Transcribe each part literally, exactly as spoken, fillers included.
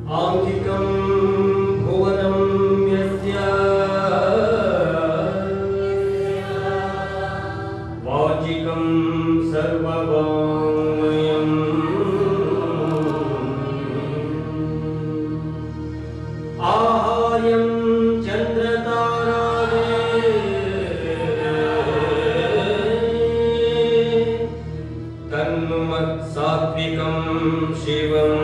आंगिकं भुवनं यस्य वाचिकं सर्ववाङ्मयम् आहार्यं चन्द्रतारादे तन्मत्सात्विकं शिवम्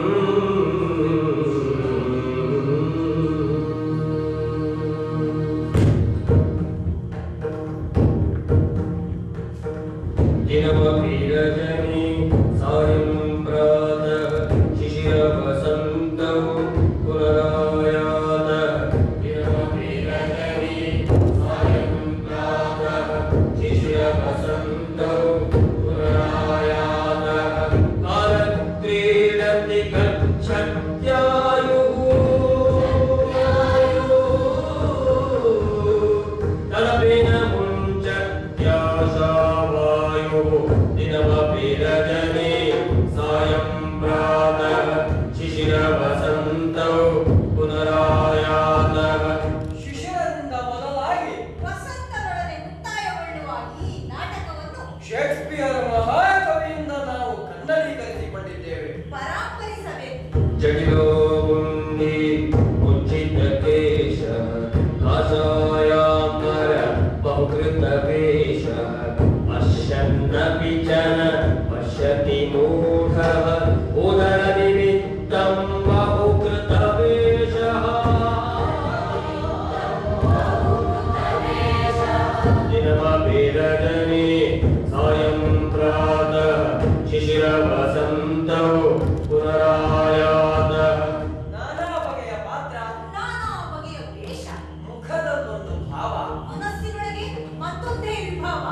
दिनमपि रजनी सायं प्रातः शिशिरवसन्तौ पुनरायातः दिनमपि रजनी सायं प्रातः शिशिरवसन्तौ पुनरायातः कालक्रीडति गच्छत्यायुः तदपेन दिनमपि रजनी सायं प्रातः शिशिरवसन्तौ ಪುನರಾಯಾತಃ ಶಿಶಿರದಿಂದ ಮೊದಲಾಗಿ ವಸಂತದೊಡನೆ ಮುಕ್ತಾಯಗೊಳ್ಳುವ ಈ ನಾಟಕವನ್ನು ಶೇಕ್ಸ್ಪಿಯರ್ ಮಹಾಕವಿಯಿಂದ ನಾವು ಕನ್ನಡೀಕರಿಸಿಕೊಂಡಿದ್ದೇವೆ. ಪರಾಂಪರಿಸಬೇಕು. ಜಟಿಲೋ ಮುಂದಿ ಮುಚ್ಚಿತ ಕೇಶ ಕಾಷಾಯಾಂಬರ ಬಹುಕೃತ ವೇಷ ಪಶ್ಯನ್ನಪಿ ಜನ ಪಶ್ಯತಿ ಮೂಢಃ ಉದರ ನಿಮಿತ್ತಂ ಬಹುಕೃತ ವೇಷಃ ದಿನಮಪಿ ರಜನಿ ಸಾಯಂ ಪ್ರಾತಃ ಶಿಶಿರವಸಂತೌ ಪುನರಾಯಾತಃ ನಾನಾ ಬಗೆಯ ಪಾತ್ರ, ನಾನಾ ಬಗೆಯ ವೇಷ, ಮುಖದಲ್ಲೊಂದು ಭಾವ, ಮನಸ್ಸಿನೊಳಗೆ ಮತ್ತೊಂದೇ ವಿಭಾವ,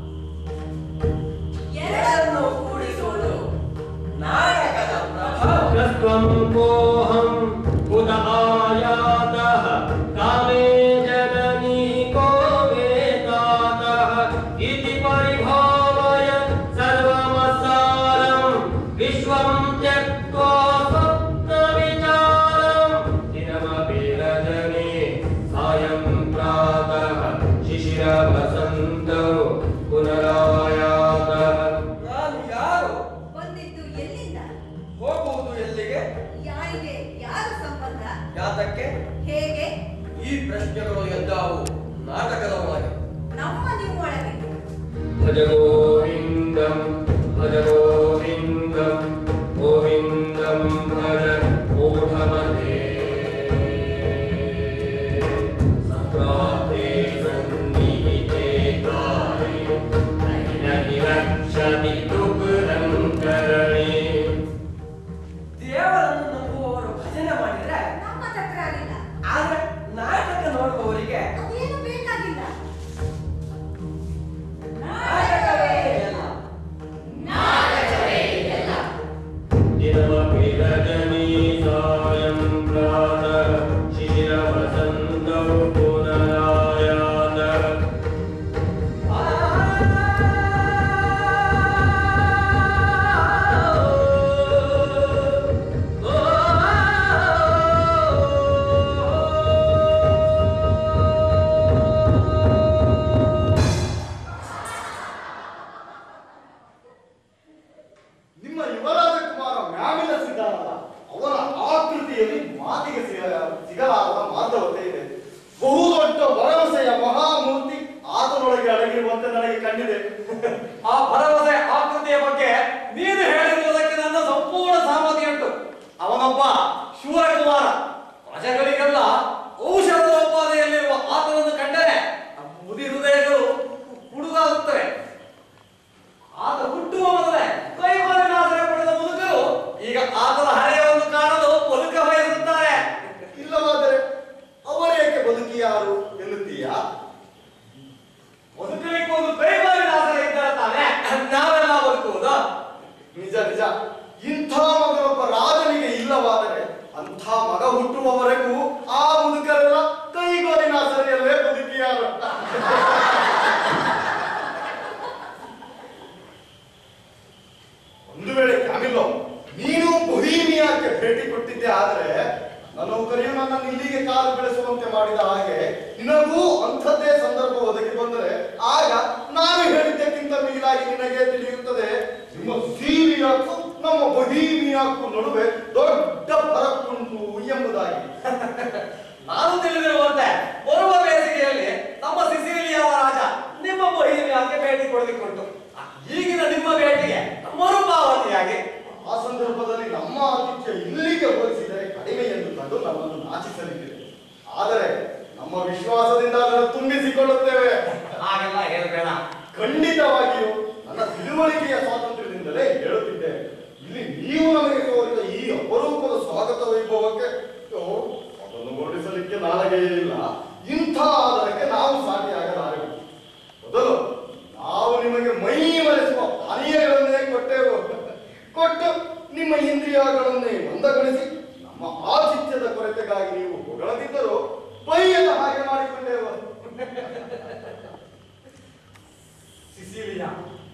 ಎರಡನ್ನೂ ಕೂಡಿಸುವುದು ನಾಟಕದ ಪ್ರಭಾವ. ತ್ವಂ ಕೋಹಂ ಉದ ಆಯಾತಃ ಕಾಮೇ ಜನನೀ ಕೋ ವೇದಾತಃ ಇತಿ ಪರಿಭಾವಯ ಸರ್ವಮಸಾರಂ ವಿಶ್ವಂ ತ್ಯಕ್ತ್ವಾ ಸ್ವಪ್ನ ವಿಚಾರಂ ದಿನಮಪಿ ರಜನಿ ಸಾಯಂ ಪ್ರಾತಃ ಶಿಶಿರವಸಂತೌ ಪುನರಾಯಾತಃ ನಾನು ಯಾರು, ಬಂದಿದ್ದು ಎಲ್ಲಿಂದ, ಹೋಗುವುದು ಎಲ್ಲಿಗೆ, ಯಾರಿಗೆ ಯಾರು ಸಂಬಂಧ, ಯಾತಕ್ಕೆ, ಹೇಗೆ, ಈ ಪ್ರಶ್ನೆಗಳು ಎದ್ದಾವು ನಾಟಕದ ಒಳಗೆ. ನಮ್ಮ ನಿಮ್ಮೊಳಗೆ. ಭಜ ಗೋವಿಂದಂ ಭಜ ಗೋವಿಂದಂ ಗೋವಿಂದಂ ಭಜ ಮೂಢಮತೆ ಸಂಪ್ರಾಪ್ತೆ ಸನ್ನಿಹಿತೆ ಕಾಲೇ ನ ನಿರಕ್ಷತಿ ದುಃಖಂ ಕರಣೇ. ದೇವರನ್ನು ನಂಬುವವರು ಭಜನೆ ಮಾಡಿದ್ರೆ, ನಮ್ಮ ತಕರಾರಿಲ್ಲ, ಆದ್ರೆ ನಾಟಕ ನೋಡುವವರಿಗೆ ಅದೇನು ಬೇಕಾಗಿಲ್ಲ. ನಾಟಕವೇ ಎಲ್ಲ. ನಾಟಕವೇ ಎಲ್ಲ. ದಿನಮಪಿ ರಜನಿ ಸಾಯಂ ಪ್ರಾತಃ ಶಿಶಿರವಸಂತೌ ಪುನರಾಯಾತಃ ನಿಮ್ಮ ಯುವರಾಜ ಕುಮಾರ ಮ್ಯಾಮಿನ ಸಿದ್ಧಾರಲ್ಲ, ಅವನ ಆಕೃತಿಯಲ್ಲಿ ಮಾತಿಗೆ ಸಿಗ- ಸಿಗಲಾರದ ಮಾಧವತೆ ಇದೆ. ಬಹುದೊಡ್ಡ ಭರವಸೆಯ ಮಹಾಮೂರ್ತಿ ಆತನೊಳಗೆ ಅಡಗಿರುವಂತೆ ನನಗೆ ಕಂಡಿದೆ. ಆ ಭರವಸೆ ಆಕೃತಿಯ ಬಗ್ಗೆ ನೀನು ಹೇಳಿರುವುದಕ್ಕೆ ನನ್ನ ಸಂಪೂರ್ಣ ಸಹಮತಿ ಉಂಟು. ಅವನೊಬ್ಬ ಶೂರಕುಮಾರ. ಪ್ರಜೆಗಳಿಗೆಲ್ಲ ಔಷಧದ ಉಪಾದಿಯಲ್ಲಿರುವ ಆತನನ್ನು ಕಂಡರೆ ಮುದಿ ಹೃದಯಗಳು ಹುಡುಗಾಗುತ್ತವೆ. ಆತ ಹುಟ್ಟುವ ಮೊದಲೇ ಕೈಮಾರಿನಾಸರೆ ಪಡೆದ ಮುದುಕರು ಈಗ ಆತನ ಹರೆಯವನ್ನು ಕಾಣಲು ಬದುಕ ಬಯಸುತ್ತಾರೆ. ಇಲ್ಲವಾದರೆ ಅವರೇಕೆ ಬದುಕಿಯಾರು ಎನ್ನುತ್ತೀಯಾ? ಬದುಕಲಿಕ್ಕೆ ಒಂದು ಕೈಮಾರಿನಾಸರೆ ಇದ್ದರೆ ತಾನೆ ನಾವೆಲ್ಲ ಬದುಕುವುದು. ನಿಜ ನಿಜ. ಇಂಥ ಮಗನೊಬ್ಬ ರಾಜನಿಗೆ ಇಲ್ಲವಾದರೆ ಅಂಥ ಮಗ ಹುಟ್ಟುವವರೆಗೂ ಆ ಮುದುಕರೆಲ್ಲ ಕೈಗೋಲಿನ ಸರಿಯಲ್ಲೇ ಬದುಕಿಯಾರು. ಒಂದು ವೇಳೆ ಕ್ಯಾಮಿಲೋ ನೀನು ಬೊಹೀಮಿಯಾಕ್ಕೆ ಭೇಟಿ ಕೊಟ್ಟಿದ್ದ ಕೊಟ್ಟಿದ್ದೆ. ಆದರೆ ನನ್ನ ನೌಕರಿಯು ನನ್ನನ್ನು ಇಲ್ಲಿಗೆ ಕಾಲು ಬೆಳೆಸುವಂತೆ ಮಾಡಿದ ಹಾಗೆ ನಿನಗೂ ಅಂಥದ್ದೇ ಸಂದರ್ಭ ಒದಗಿ ಬಂದರೆ ಆಗ ನಾನು ಹೇಳಿದ್ದಕ್ಕಿಂತ ಮಿಗಿಲಾಗಿ ನಿನಗೆ ತಿಳಿಯುತ್ತದೆ. ನಿಮ್ಮ ಸಿಸಿಲಿಯಾಕ್ಕೂ ನಮ್ಮ ಬೊಹೀಮಿಯಾಕ್ಕೂ ನಡುವೆ ದೊಡ್ಡ ಫರಕ್ಕುಂಟು ಎಂಬುದಾಗಿ. ನಾನು ತಿಳಿದಿರುವಂತೆ ಬರುವ ಬೇಸಿಗೆಯಲ್ಲಿ ನಮ್ಮ ಸಿಸಿಲಿಯಾದ ರಾಜ ನಿಮ್ಮ ಬೊಹೀಮಿಯಾಕ್ಕೆ ಭೇಟಿ ಕೊಡಲಿಕ್ಕುಂಟು. ಈಗಿನ ನಿಮ್ಮ ಭೇಟಿಗೆ ಮರುಪಾವತಿಯಾಗಿ ಆ ಸಂದರ್ಭದಲ್ಲಿ ನಮ್ಮ ಆತಿಥ್ಯ ಇಲ್ಲಿಗೆ ಹೋಲಿಸಿದರೆ ಕಡಿಮೆ ಎಂದು ಕಂಡು ನಮ್ಮನ್ನು ನಾಚಿಸಲಿಕ್ಕಿದೆ. ಆದರೆ ನಮ್ಮ ವಿಶ್ವಾಸದಿಂದ ಅದನ್ನು ತುಂಬಿಸಿಕೊಳ್ಳುತ್ತೇವೆ. ಹಾಗೆಲ್ಲ ಹೇಳಬೇಡ. ಖಂಡಿತವಾಗಿಯೂ ನನ್ನ ತಿಳುವಳಿಕೆಯ ಸ್ವಾತಂತ್ರ್ಯದಿಂದಲೇ ಹೇಳುತ್ತಿದ್ದೇನೆ. ಇಲ್ಲಿ ನೀವು ನಮಗೆ ತೋರಿದ ಈ ಅಪರೂಪದ ಸ್ವಾಗತ ವೈಭವಕ್ಕೆ ಅದನ್ನು ವರ್ಣಿಸಲಿಕ್ಕೆ ನಾಲಗೆಯೇ ಇಲ್ಲ. ಇಂಥ ಆಧಾರಕ್ಕೆ ನಾವು ಸಾಟಿಯಾಗಲಾರೆವು. ಮೊದಲು ನಾವು ನಿಮಗೆ ಮೈ ಮರೆಸುವ ಪಾನೀಯಗಳನ್ನೇ ಕೊಟ್ಟೆವು. ಕೊಟ್ಟು ನಿಮ್ಮ ಇಂದ್ರಿಯಗಳನ್ನೇ ಮಂದಗೊಳಿಸಿ ನಮ್ಮ ಆತಿಥ್ಯದ ಕೊರತೆಗಾಗಿ ನೀವು ಹೊಗಳದಿದ್ದರೂ ಬೈಯದ ಹಾಗೆ ಮಾಡಿಕೊಂಡೇವು. ಸಿಸಿಲಿಯಾ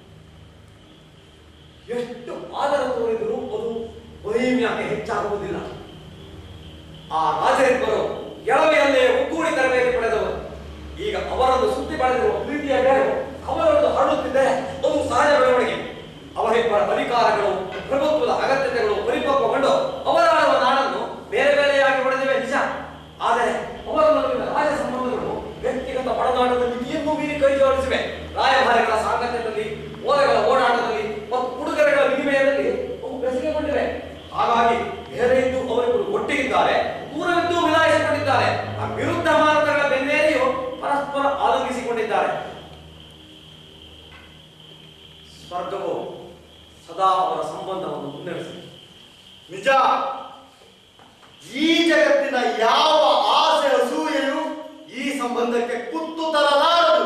ಎಷ್ಟು ಆದರ ತೋರಿದರೂ ಅದು ಬೊಹೀಮಿಯಾಕ್ಕೆ ಹೆಚ್ಚಾಗುವುದಿಲ್ಲ. ಆ ರಾಜರಿಬ್ಬರು ಎಳವೆಯಲ್ಲೇ ಒಗ್ಗೂಡಿ ತರಬೇತಿ ಪಡೆದವರು. ಈಗ ಅವರನ್ನು ಸುತ್ತಿ ಬೆಳೆದಿರುವ ಪ್ರೀತಿಯ ಬೇರು ಅವರನ್ನು ಹರಡುತ್ತಿದ್ದರೆ ಅದು ಸಹಜ ಬೆಳವಣಿಗೆ. ಅವರಿಬ್ಬರ ಅಧಿಕಾರಗಳು ಪ್ರಭುತ್ವದ ಅಗತ್ಯತೆಗಳು ಪರಿಪಕ್ವಗೊಂಡು ಅವರಾಡುವ ನಾಡನ್ನು ಬೇರೆ ಬೇರೆಯಾಗಿ ಹೊಡೆದಿವೆ ನಿಜ. ಆದರೆ ಅವರ ನಡುವಿನ ರಾಜ ಸಂಬಂಧಗಳು ವ್ಯಕ್ತಿಗತ ಒಡನಾಟದಲ್ಲಿ ಇನ್ನೂ ಮೀರಿ ಕೈ ಜೋಡಿಸಿವೆ. ರಾಯಭಾರಿಗಳ ಸಾಂಗತ್ಯದಲ್ಲಿ, ಓಲೆಗಳ ಓಡಾಟದಲ್ಲಿ ಮತ್ತು ಉಡುಗೊರೆಗಳ ವಿನಿಮಯದಲ್ಲಿ ಅವು ಬೆಸೆಗೊಂಡಿವೆ. ಹಾಗಾಗಿ ಬೇರೆ ಇದ್ದು ಅವರಿಬ್ಬರು ಒಟ್ಟಿಗಿದ್ದಾರೆ, ದೂರವಿದ್ದು ವಿಲಾಯಿಸಿಕೊಂಡಿದ್ದಾರೆ. ಆ ವಿರುದ್ಧ ಮಾರ್ಗಗಳ ಬೆನ್ನೇರಿಯು ಪರಸ್ಪರ ಆಲಂಗಿಸಿಕೊಂಡಿದ್ದಾರೆ. ಸ್ವರ್ಗವು ಸದಾ ಅವರ ಸಂಬಂಧವನ್ನು ಮುನ್ನಡೆಸಿ. ನಿಜ, ಈ ಜಗತ್ತಿನ ಯಾವ ಆಸೆ ಅಸೂಯೆಯು ಈ ಸಂಬಂಧಕ್ಕೆ ಕುತ್ತು ತರಲಾರದು.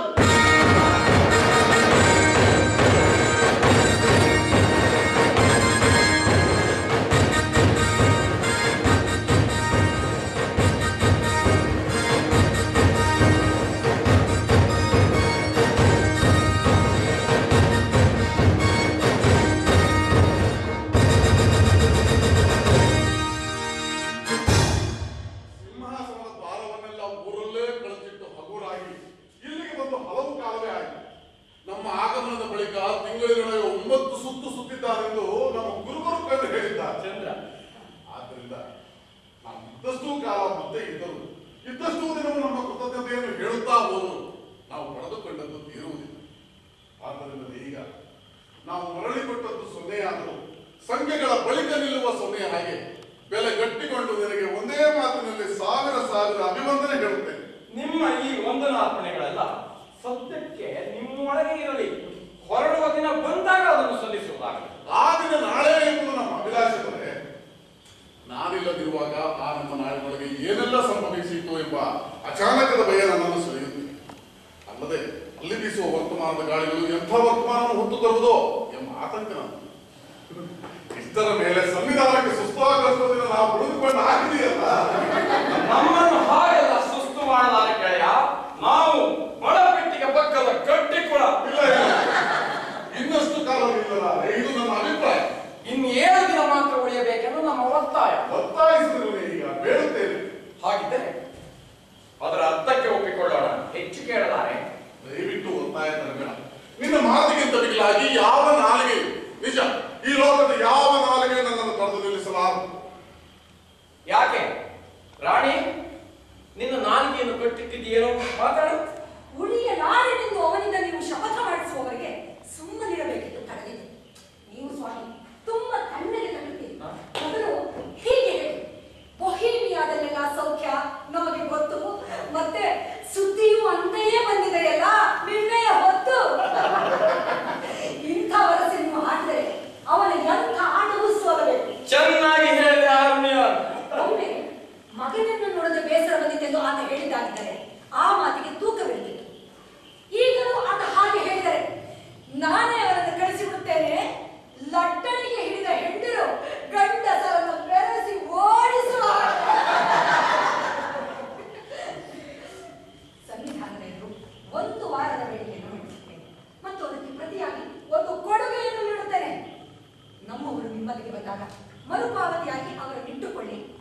ನಮ್ಮವರು ನಿಮ್ಮಲ್ಲಿಗೆ ಬಂದಾಗ ಮರುಪಾವತಿಯಾಗಿ ಅವರನ್ನು ಇಟ್ಟುಕೊಳ್ಳಿ.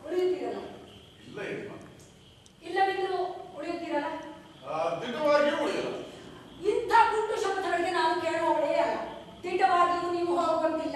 ಉಳಿಯುತ್ತೀರಲ್ಲ? ಇಲ್ಲ ಯಜಮಾನ. ಇಲ್ಲವೆಂದರೂ ಉಳಿಯುತ್ತೀರಲ್ಲ? ದಿಟವಾಗಿಯೂ ಉಳಿಯಲ್ಲ. ಇಂಥ ಗುಂಡು ಶಬ್ದಗಳಿಗೆ ನಾನು ಕೇಳುವವಳೇ ಅಲ್ಲ. ದಿಟವಾಗಿಯೂ ನೀವು ಹೋಗುವಂತಿಲ್ಲ.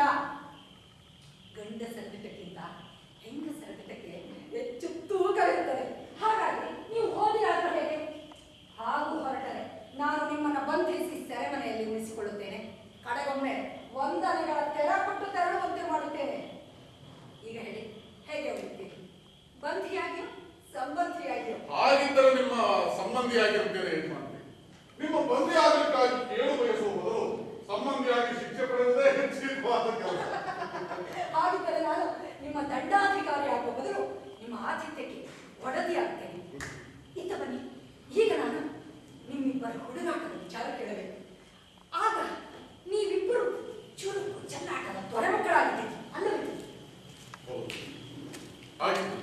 ಗಂಡಸರ ದಿಟಕ್ಕಿಂತ ಹೆಂಗಸರ ದಿಟಕ್ಕೆ ಹೆಚ್ಚು ತೂಕವಿರುತ್ತದೆ. ಹಾಗಾಗಿ ನೀವು ಹೋದಿರಾದರೂ ಹೇಗೆ? ಹಾಗೂ ಹೊರಟರೆ ನಾನು ನಿಮ್ಮನ್ನು ಬಂಧಿಸಿ ಸೆರೆಮನೆಯಲ್ಲಿ ಉಳಿಸಿಕೊಳ್ಳುತ್ತೇನೆ. ಕಡೆಗೊಮ್ಮೆ ವಂದನೆಗಳ ತೆರ ಕೊಟ್ಟು ತೆರಳುವಂತೆ ಮಾಡುತ್ತೇನೆ. ಈಗ ಹೇಳಿ, ಹೇಗೆ ಉಳಿಯುತ್ತೀರಿ? ಬಂಧಿಯಾಗಿಯೋ ಸಂಬಂಧಿಯಾಗಿಯೋ? ಹಾಗಿದ್ದರೆ ನಿಮ್ಮ ಸಂಬಂಧಿಯಾಗಿರುತ್ತೇನೆ ಯಜಮಾನ. ನಿಮ್ಮ ಬಂಧಿ ಆಗಲಿಕ್ಕಾಗಿ ಕೇಳು ಬಯಸುವ ಬದಲು ಸಂಬಂಧಿಯಾಗಿ ಶಿಕ್ಷೆ ಪಡೆಯುವುದೇ ಹೆಚ್ಚಿನವಾದ ಕೆಲಸ. ಹಾಗಿದ್ದರೆ ನಾನು ನಿಮ್ಮ ದಂಡಾಧಿಕಾರಿ ಆಗುವ ಬದಲು ನಿಮ್ಮ ಆತಿಥ್ಯಕ್ಕೆ ಒಡದಿ ಆಗ್ತೇನೆ. ಇತ್ತ ಬನ್ನಿ, ಈಗ ನಾನು ನಿಮ್ಮಿಬ್ಬರ ಹುಡುಗಾಟದ ವಿಚಾರ ಕೇಳಬೇಕು. ಆಗ ನೀವಿಬ್ಬರು ಚುರುಕು ಚೆಲ್ಲಾಟದ ತೊರೆ ಮಕ್ಕಳಾಗಿದ್ದೀರಿ ಅಲ್ಲವೇ? ಹೌದು, ಹಾಗಿತ್ತು.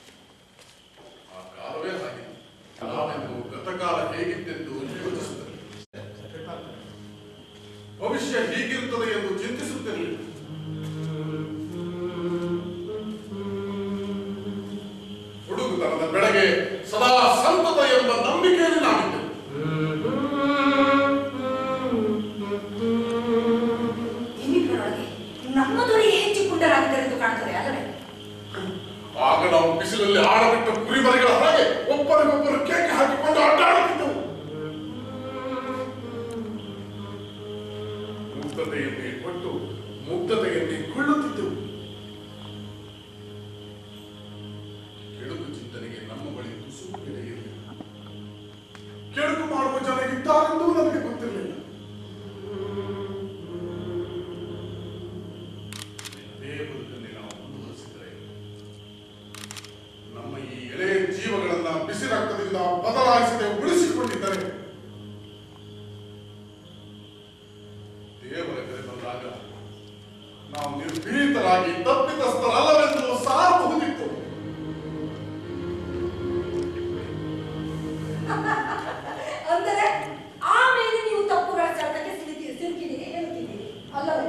ಆ ಕಾಲವೇ ಹಾಗೆ. ನಾವೆಂದು ಗತಕಾಲ ಹೇಗಿತ್ತೆಂದು ಯೋಚಿಸುತ್ತದೆ. ಭವಿಷ್ಯ ಹೀಗಿರುತ್ತದೆ ಎಂದು ಚಿಂತಿಸುತ್ತಿರಲಿಲ್ಲ. ಹುಡುಗತನದ ಬೆಳಗ್ಗೆ ಸದಾ ಸಂತತ ಎಂಬ ನಂಬಿಕೆಯಲ್ಲಿ ನಾವಿದ್ದೆವು. ನಿಮ್ಮಿಬ್ಬರೊಳಗೆ ನಮ್ಮದೊಳಗೆ ಹೆಚ್ಚು ಪುಂಡರಾಗಿದ್ದರೆಂದು ಕಾಣುತ್ತದೆ ಅಲ್ಲವೇ? ಆಗ ನಾವು ಬಿಸಿಲಲ್ಲಿ ಆಡಬಿಟ್ಟ ಕುರಿಮರಿಗಳ ಹಾಗೆ ಒಬ್ಬರಿಗೊಬ್ಬರು ಕೇಕೆ ಹಾಕಿಕೊಂಡು ಅಡ್ಡಾಡುತ್ತಿದ್ದೆವು. ಮುಗ್ಧತೆಯನ್ನೇ ಕೊಟ್ಟು ಮುಗ್ಧತೆಯನ್ನೇ ಕೊಳ್ಳುತ್ತಿದ್ದೆವು. ಕೆಡುಕು ಚಿಂತನೆಗೆ ನಮ್ಮ ಬಳಿ ತುಸು ಬೆಲೆ ಇರಲಿಲ್ಲ. ಕೆಡುಕು ಮಾಡುವ ಜನ ಇದ್ದಾರೆಂದೂ ನನಗೆ ಗೊತ್ತಿರಲಿಲ್ಲ. ಇದೇ ಬದುಕನ್ನೇ ನಾವು ಮುಂದುವರಿಸಿದರೆ ನಮ್ಮ ಈ ಎಳೆ ಜೀವಗಳನ್ನ ಬಿಸಿ ರಕ್ತದಿಂದ ಬದಲಾಯಿಸದೆ ಉಳಿಸಿಕೊಂಡಿದ್ದರೆ ದೇವರ ಕರೆ ಬಂದಾಗ ನಾವು ನಿರ್ಭೀತರಾಗಿ ತಪ್ಪಿತಸ್ಥರಲ್ಲವೆಂದು ಸಾರಬಹುದಿತ್ತು. ಅಂದರೆ ಆಮೇಲೆ ನೀವು ತಪ್ಪುಗಳ ಸರಳಕ್ಕೆ ಸಿಲುಕಿ ಸಿಲುಕಿದ್ದೀರಿ ಹೇಳುತ್ತಿದ್ದೀರಿ ಅಲ್ಲವೇ?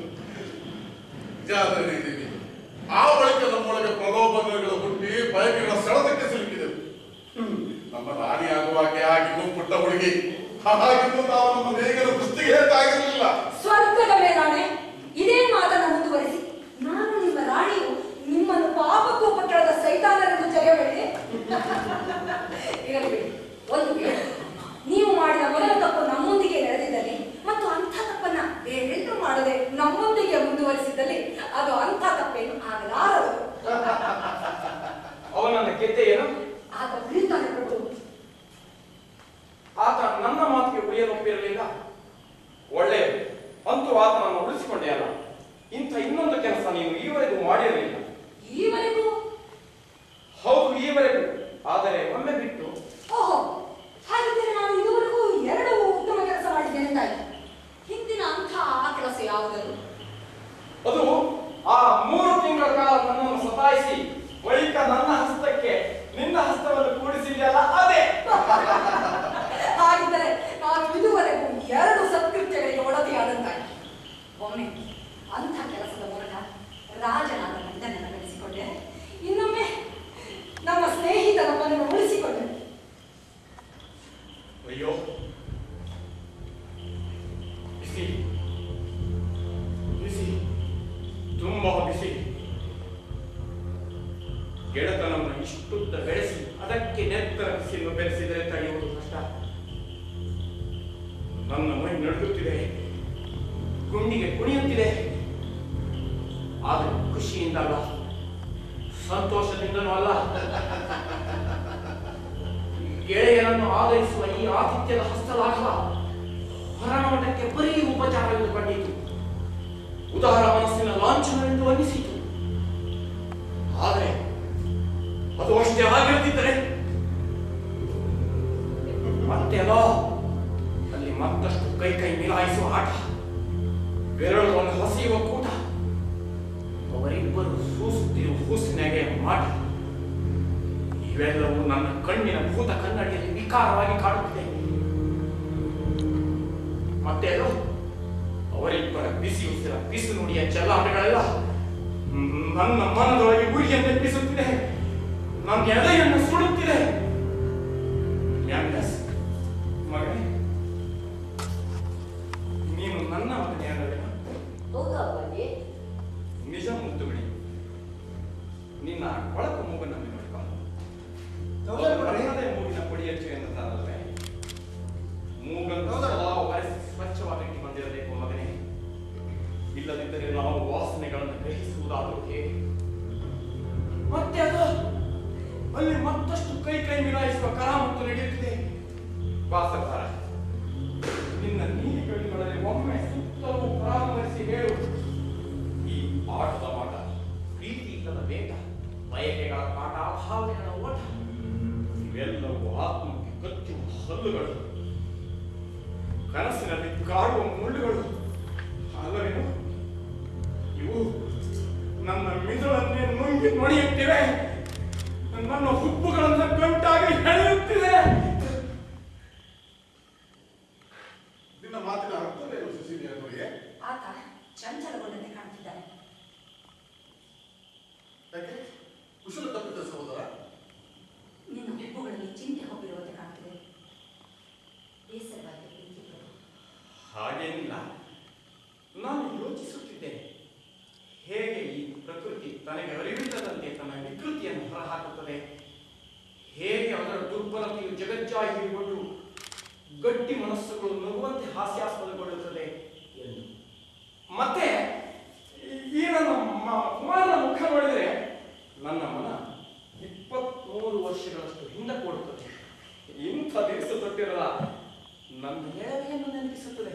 ಜಾದರೆ ಇದ್ದೀವಿ. ಆ ಬಳಿಕ ನಮ್ಮೊಳಗೆ ಪ್ರಲೋಭನೆಗಳು ಹುಟ್ಟಿ ಬಯಕೆಗಳ ಸೆಳೆತಕ್ಕೆ ಸಿಲುಕಿದೆವು. ನಮ್ಮ ರಾಣಿ ಆಗುವಾಗೆ ಆಗಿನ್ನೂ ಪುಟ್ಟ ಹುಡುಗಿ. ಹಾಗಿನ್ನೂ ನಾವು ನಮ್ಮ ನೇಗಿನ ದೃಷ್ಟಿಗೆ ಹೇಗಾಗಿರಲಿಲ್ಲ. ಸ್ವರ್ಗದ ಮೇಲಾಣೆ, ಇದೇ ಮಾತನ್ನು ಮುಂದುವರಿಸಿ ನಾನು ನಿಮ್ಮ ರಾಣಿಯು ನಿಮ್ಮನ್ನು ಪಾಪಕ್ಕೂ ಪಟ್ಟಣದ ಸೈತಾನರೆಂದು ಜಗಬೇಡಿ. ಇರಲಿ ಬಿಡಿ. ಒಂದು ವೇಳೆ ನೀವು ಮಾಡಿದ ಮೊದಲ ತಪ್ಪು ನಮ್ಮೊಂದಿಗೆ ನಡೆದಿದ್ದಲ್ಲಿ ಮತ್ತು ಅಂಥ ತಪ್ಪನ್ನ ಬೇರೆಲ್ಲೂ ಮಾಡದೆ ನಮ್ಮೊಂದಿಗೆ ಮುಂದುವರಿಸಿದ್ದಲ್ಲಿ ಅದು ಅಂಥ ತಪ್ಪೇನು ಆಗಲಾರದು. ಅವನನ್ನ ಗೆದ್ದೆ ಏನು? ಆತ ಉಳಿತಾನೆ ಪ್ರಭು. ಆತ ನನ್ನ ಮಾತಿಗೆ ಉಳಿಯಲು ಒಪ್ಪಿರಲಿಲ್ಲ. ಒಳ್ಳೆಯದು, ಅಂತೂ ಆತನನ್ನು ಉಳಿಸಿಕೊಂಡೆಯಲ್ಲ. ಇಂಥ ಇನ್ನೊಂದು ಕೆಲಸ ನೀನು ಈವರೆಗೂ ಮಾಡಿರಲಿಲ್ಲ. ಈವರೆಗೂ? ಹೌದು, ಈವರೆಗೂ. ಆದರೆ ಒಮ್ಮೆ ಬಿಟ್ಟು. ಓಹೋ, ಹಾಗಿದ್ದರೆ ನಾನು ಇದುವರೆಗೂ ಎರಡು ಉತ್ತಮ ಕೆಲಸ ಮಾಡಿದ್ದೇನೆ ಅಂತಾಯ್ತು. ಹಿಂದಿನ ಅಂಥ ಆ ಕೆಲಸ ಯಾವುದದು? ಅದು ಆ ಮೂರು ತಿಂಗಳ ಕಾಲ ನನ್ನನ್ನು ಸತಾಯಿಸಿ ಬಳಿಕ ನನ್ನ ಹಸ್ತಕ್ಕೆ ನಿನ್ನ ಹಸ್ತವನ್ನು ಕೂಡಿಸಿದೆಯಲ್ಲ, ಅದೇ. ಹಾಗಿದ್ದರೆ ನಾನು ಇದುವರೆಗೂ ಎರಡು ಸತ್ಕೃತ್ಯಗಳಿಗೆ ಒಳದಿಯಾದಂತಾಯ್ತು. ಒಮ್ಮೆ ಅಂಥ ಕೆಲಸದ ಮೂಲಕ ರಾಜನಾದ ಗಂಡನನ್ನು ಗಳಿಸಿಕೊಂಡೆ, ಇನ್ನೊಮ್ಮೆ ನಮ್ಮ ಸ್ನೇಹಿತನ ಮನನ್ನು ಉಳಿಸಿಕೊಂಡೆ. ಅಯ್ಯೋ, ಬಿಸಿ ಬಿಸಿ, ತುಂಬಾ ಬಿಸಿ. ಗೆಳೆತನವನ್ನು ಇಷ್ಟುದ್ದ ಬೆಳೆಸಿ ಅದಕ್ಕೆ ನೆತ್ತರ ಬಿಸಿಯನ್ನು ಬೆರೆಸಿದರೆ ತಡೆಯುವುದು ಕಷ್ಟ. ನನ್ನ ಮೈ ನಡುಗುತ್ತಿದೆ, ಗುಂಡಿಗೆ ಕುಣಿಯುತ್ತಿದೆ. ಆದರೆ ಖುಷಿಯಿಂದ ಅಲ್ಲ, ಸಂತೋಷದಿಂದನೂ ಅಲ್ಲ. ಗೆಳೆಯನನ್ನು ಆಧರಿಸುವ ಈ ಆತಿಥ್ಯದ ಹಸ್ತಲಾಘವ ಹೊರನೋಟಕ್ಕೆ ಬರೀ ಉಪಚಾರವೆಂದು ಕಂಡಿತು, ಉದಾರ ಮನಸ್ಸಿನ ಲಾಂಛನವೆಂದು ಅನ್ನಿಸಿತು. ಆದರೆ ಅದು ಅಷ್ಟೇ ಆಗಿರುತ್ತಿದ್ದರೆ ಮತ್ತೆ ಅಲ್ಲ, ಅಲ್ಲಿ ಮತ್ತಷ್ಟು ಕೈ ಕೈ ಮಿಲಾಯಿಸುವ ಆಟ, ಬೆರಳುಗಳನ್ನು ಹಸಿಯುವ ಕೂಟ, ಅವರಿಬ್ಬರು ಸೂಸುತ್ತಿರುವ ಹೂಸಿನಗೆ ಮಾಟ, ಇವೆಲ್ಲವೂ ನನ್ನ ಕಣ್ಣಿನ ಭೂತ ಕನ್ನಡಿಯಲ್ಲಿ ವಿಕಾರವಾಗಿ ಕಾಣುತ್ತಿದೆ. ಮತ್ತೆ ಅದು ಅವರಿಬ್ಬರ ಬಿಸಿ ಉಸಿರ ಬಿಸಿ ನುಡಿಯ ಚೆಲ್ಲಾಟಗಳೆಲ್ಲ ನನ್ನ ಮನದೊಳಗೆ ಗುರಿಯನ್ನು ಎಬ್ಬಿಸುತ್ತಿದೆ. ನನ್ನ ಎದೆಯನ್ನು ಸುಡುತ್ತಿದೆ. ಮ್ಯಾಗ್ನಸ್ ಮಗನೇ, ನೀನು ನನ್ನ ಮಗನೇ ಅಲ್ಲವೇನು? ನಿಜ ಮುದ್ದು ಬಿಡಿ. ನಿನ್ನ ಕೊಳಕು ಮೂಗನ್ನು ನೋಡಿಕೊಂಡು ಅದೇ ಮೂಗಿನ ಪೊಡಿ ಹೆಚ್ಚು ಎನ್ನುತ್ತಾರಲ್ವೇ? ಮೂಗನ್ನು ಸದಾ ಒರೆಸಿ ಸ್ವಚ್ಛವಾಗಿ ಇಟ್ಟುಕೊಂಡಿರಬೇಕು ಮಗನೇ. ಇಲ್ಲದಿದ್ದರೆ ನಾವು ವಾಸನೆಗಳನ್ನು ಗ್ರಹಿಸುವುದಾದರೂ ಹೇಗೆ? ಮತ್ತೆ ಅದು ಅಲ್ಲಿ ಮತ್ತಷ್ಟು ಕೈ ಕೈ ಮಿಲಾಯಿಸುವ ಕರಾಮತ್ತು ನಡೆಯುತ್ತಿದೆ. ವಾಸಕಾರ, ನಿನ್ನ ನೀಲಿ ಕಣ್ಣುಗಳಲ್ಲಿ ಒಮ್ಮೆ ಸುತ್ತಲೂ ಪರಾಮರಿಸಿ ಹೇಳು, ಈ ಆಟದ ಮಾಟ, ಪ್ರೀತಿ ಇಲ್ಲದ ಬೇಟ, ಬಯಕೆಗಳ ಕಾಟ, ಭಾವನೆಗಳ ಓಟ, ಇವೆಲ್ಲವೂ ಆತ್ಮಕ್ಕೆ ಕಚ್ಚುವ ಹಲ್ಲುಗಳು, ಕನಸಿನಲ್ಲಿ ಕಾಡುವ ಮುಳ್ಳುಗಳು ಅಲ್ಲವೇನು? ಇವು ನನ್ನ ಮಿದುಳನ್ನೇ ನುಂಗಿ ನೋಡಿಯುತ್ತಿವೆ, ನನ್ನ ಹುಬ್ಬುಗಳನ್ನು ಗಂಟಾಗಿ ಹೆಣೆಯುತ್ತಿದೆ. ನಿನ್ನ ಮಾತಿನ ಅರ್ಥವೇನು ಸುಶೀಲಿಯವರಿಗೆ? ಆತ ಚಂಚಲಗೊಂಡಂತೆ ಕಾಣ್ತಿದ್ದಾನೆ. ಯಾಕೆ ಕುಶಲ ತಪ್ಪಿದ ಸಹೋದರ? ನಿನ್ನ ಹುಬ್ಬುಗಳಲ್ಲಿ ಚಿಂತೆ ಹೋಗಿರುವಂತೆ ಕಾಣ್ತಿದೆ. ಬೇಸರವಾಗಿ ಪ್ರೀತಿಗಳು. ಹಾಗೇನಿಲ್ಲ, ನಾನು ಯೋಚಿಸುತ್ತಿದ್ದೇನೆ, ಹೇಗೆ ಈ ಪ್ರಕೃತಿ ತನಗೆ ಅರಿವಿಲ್ಲದಂತೆ ತನ್ನ ವಿಕೃತಿಯನ್ನು ಹೊರಹಾಕುತ್ತದೆ, ಹೇಗೆ ಅದರ ದುರ್ಬಲತೆಯು ಜಗಜ್ಜಾಯಿ ಹೀರಿಕೊಂಡು ಗಟ್ಟಿ ಮನಸ್ಸುಗಳು ನಗುವಂತೆ ಹಾಸ್ಯಾಸ್ಪದಗೊಳ್ಳುತ್ತದೆ ಎಂದು. ಮತ್ತೆ ಈ ನನ್ನ ಕುಮಾರನ ಮುಖ ನೋಡಿದರೆ ನನ್ನ ಮನ ಇಪ್ಪತ್ಮೂರು ವರ್ಷಗಳಷ್ಟು ಹಿಂದೆ ಕೊಡುತ್ತದೆ. ಇಂಥ ದಿವಸ ತೊಟ್ಟಿರಲ್ಲ ನನ್ನ ಎಳವೆಯನ್ನು ನೆನಪಿಸುತ್ತದೆ.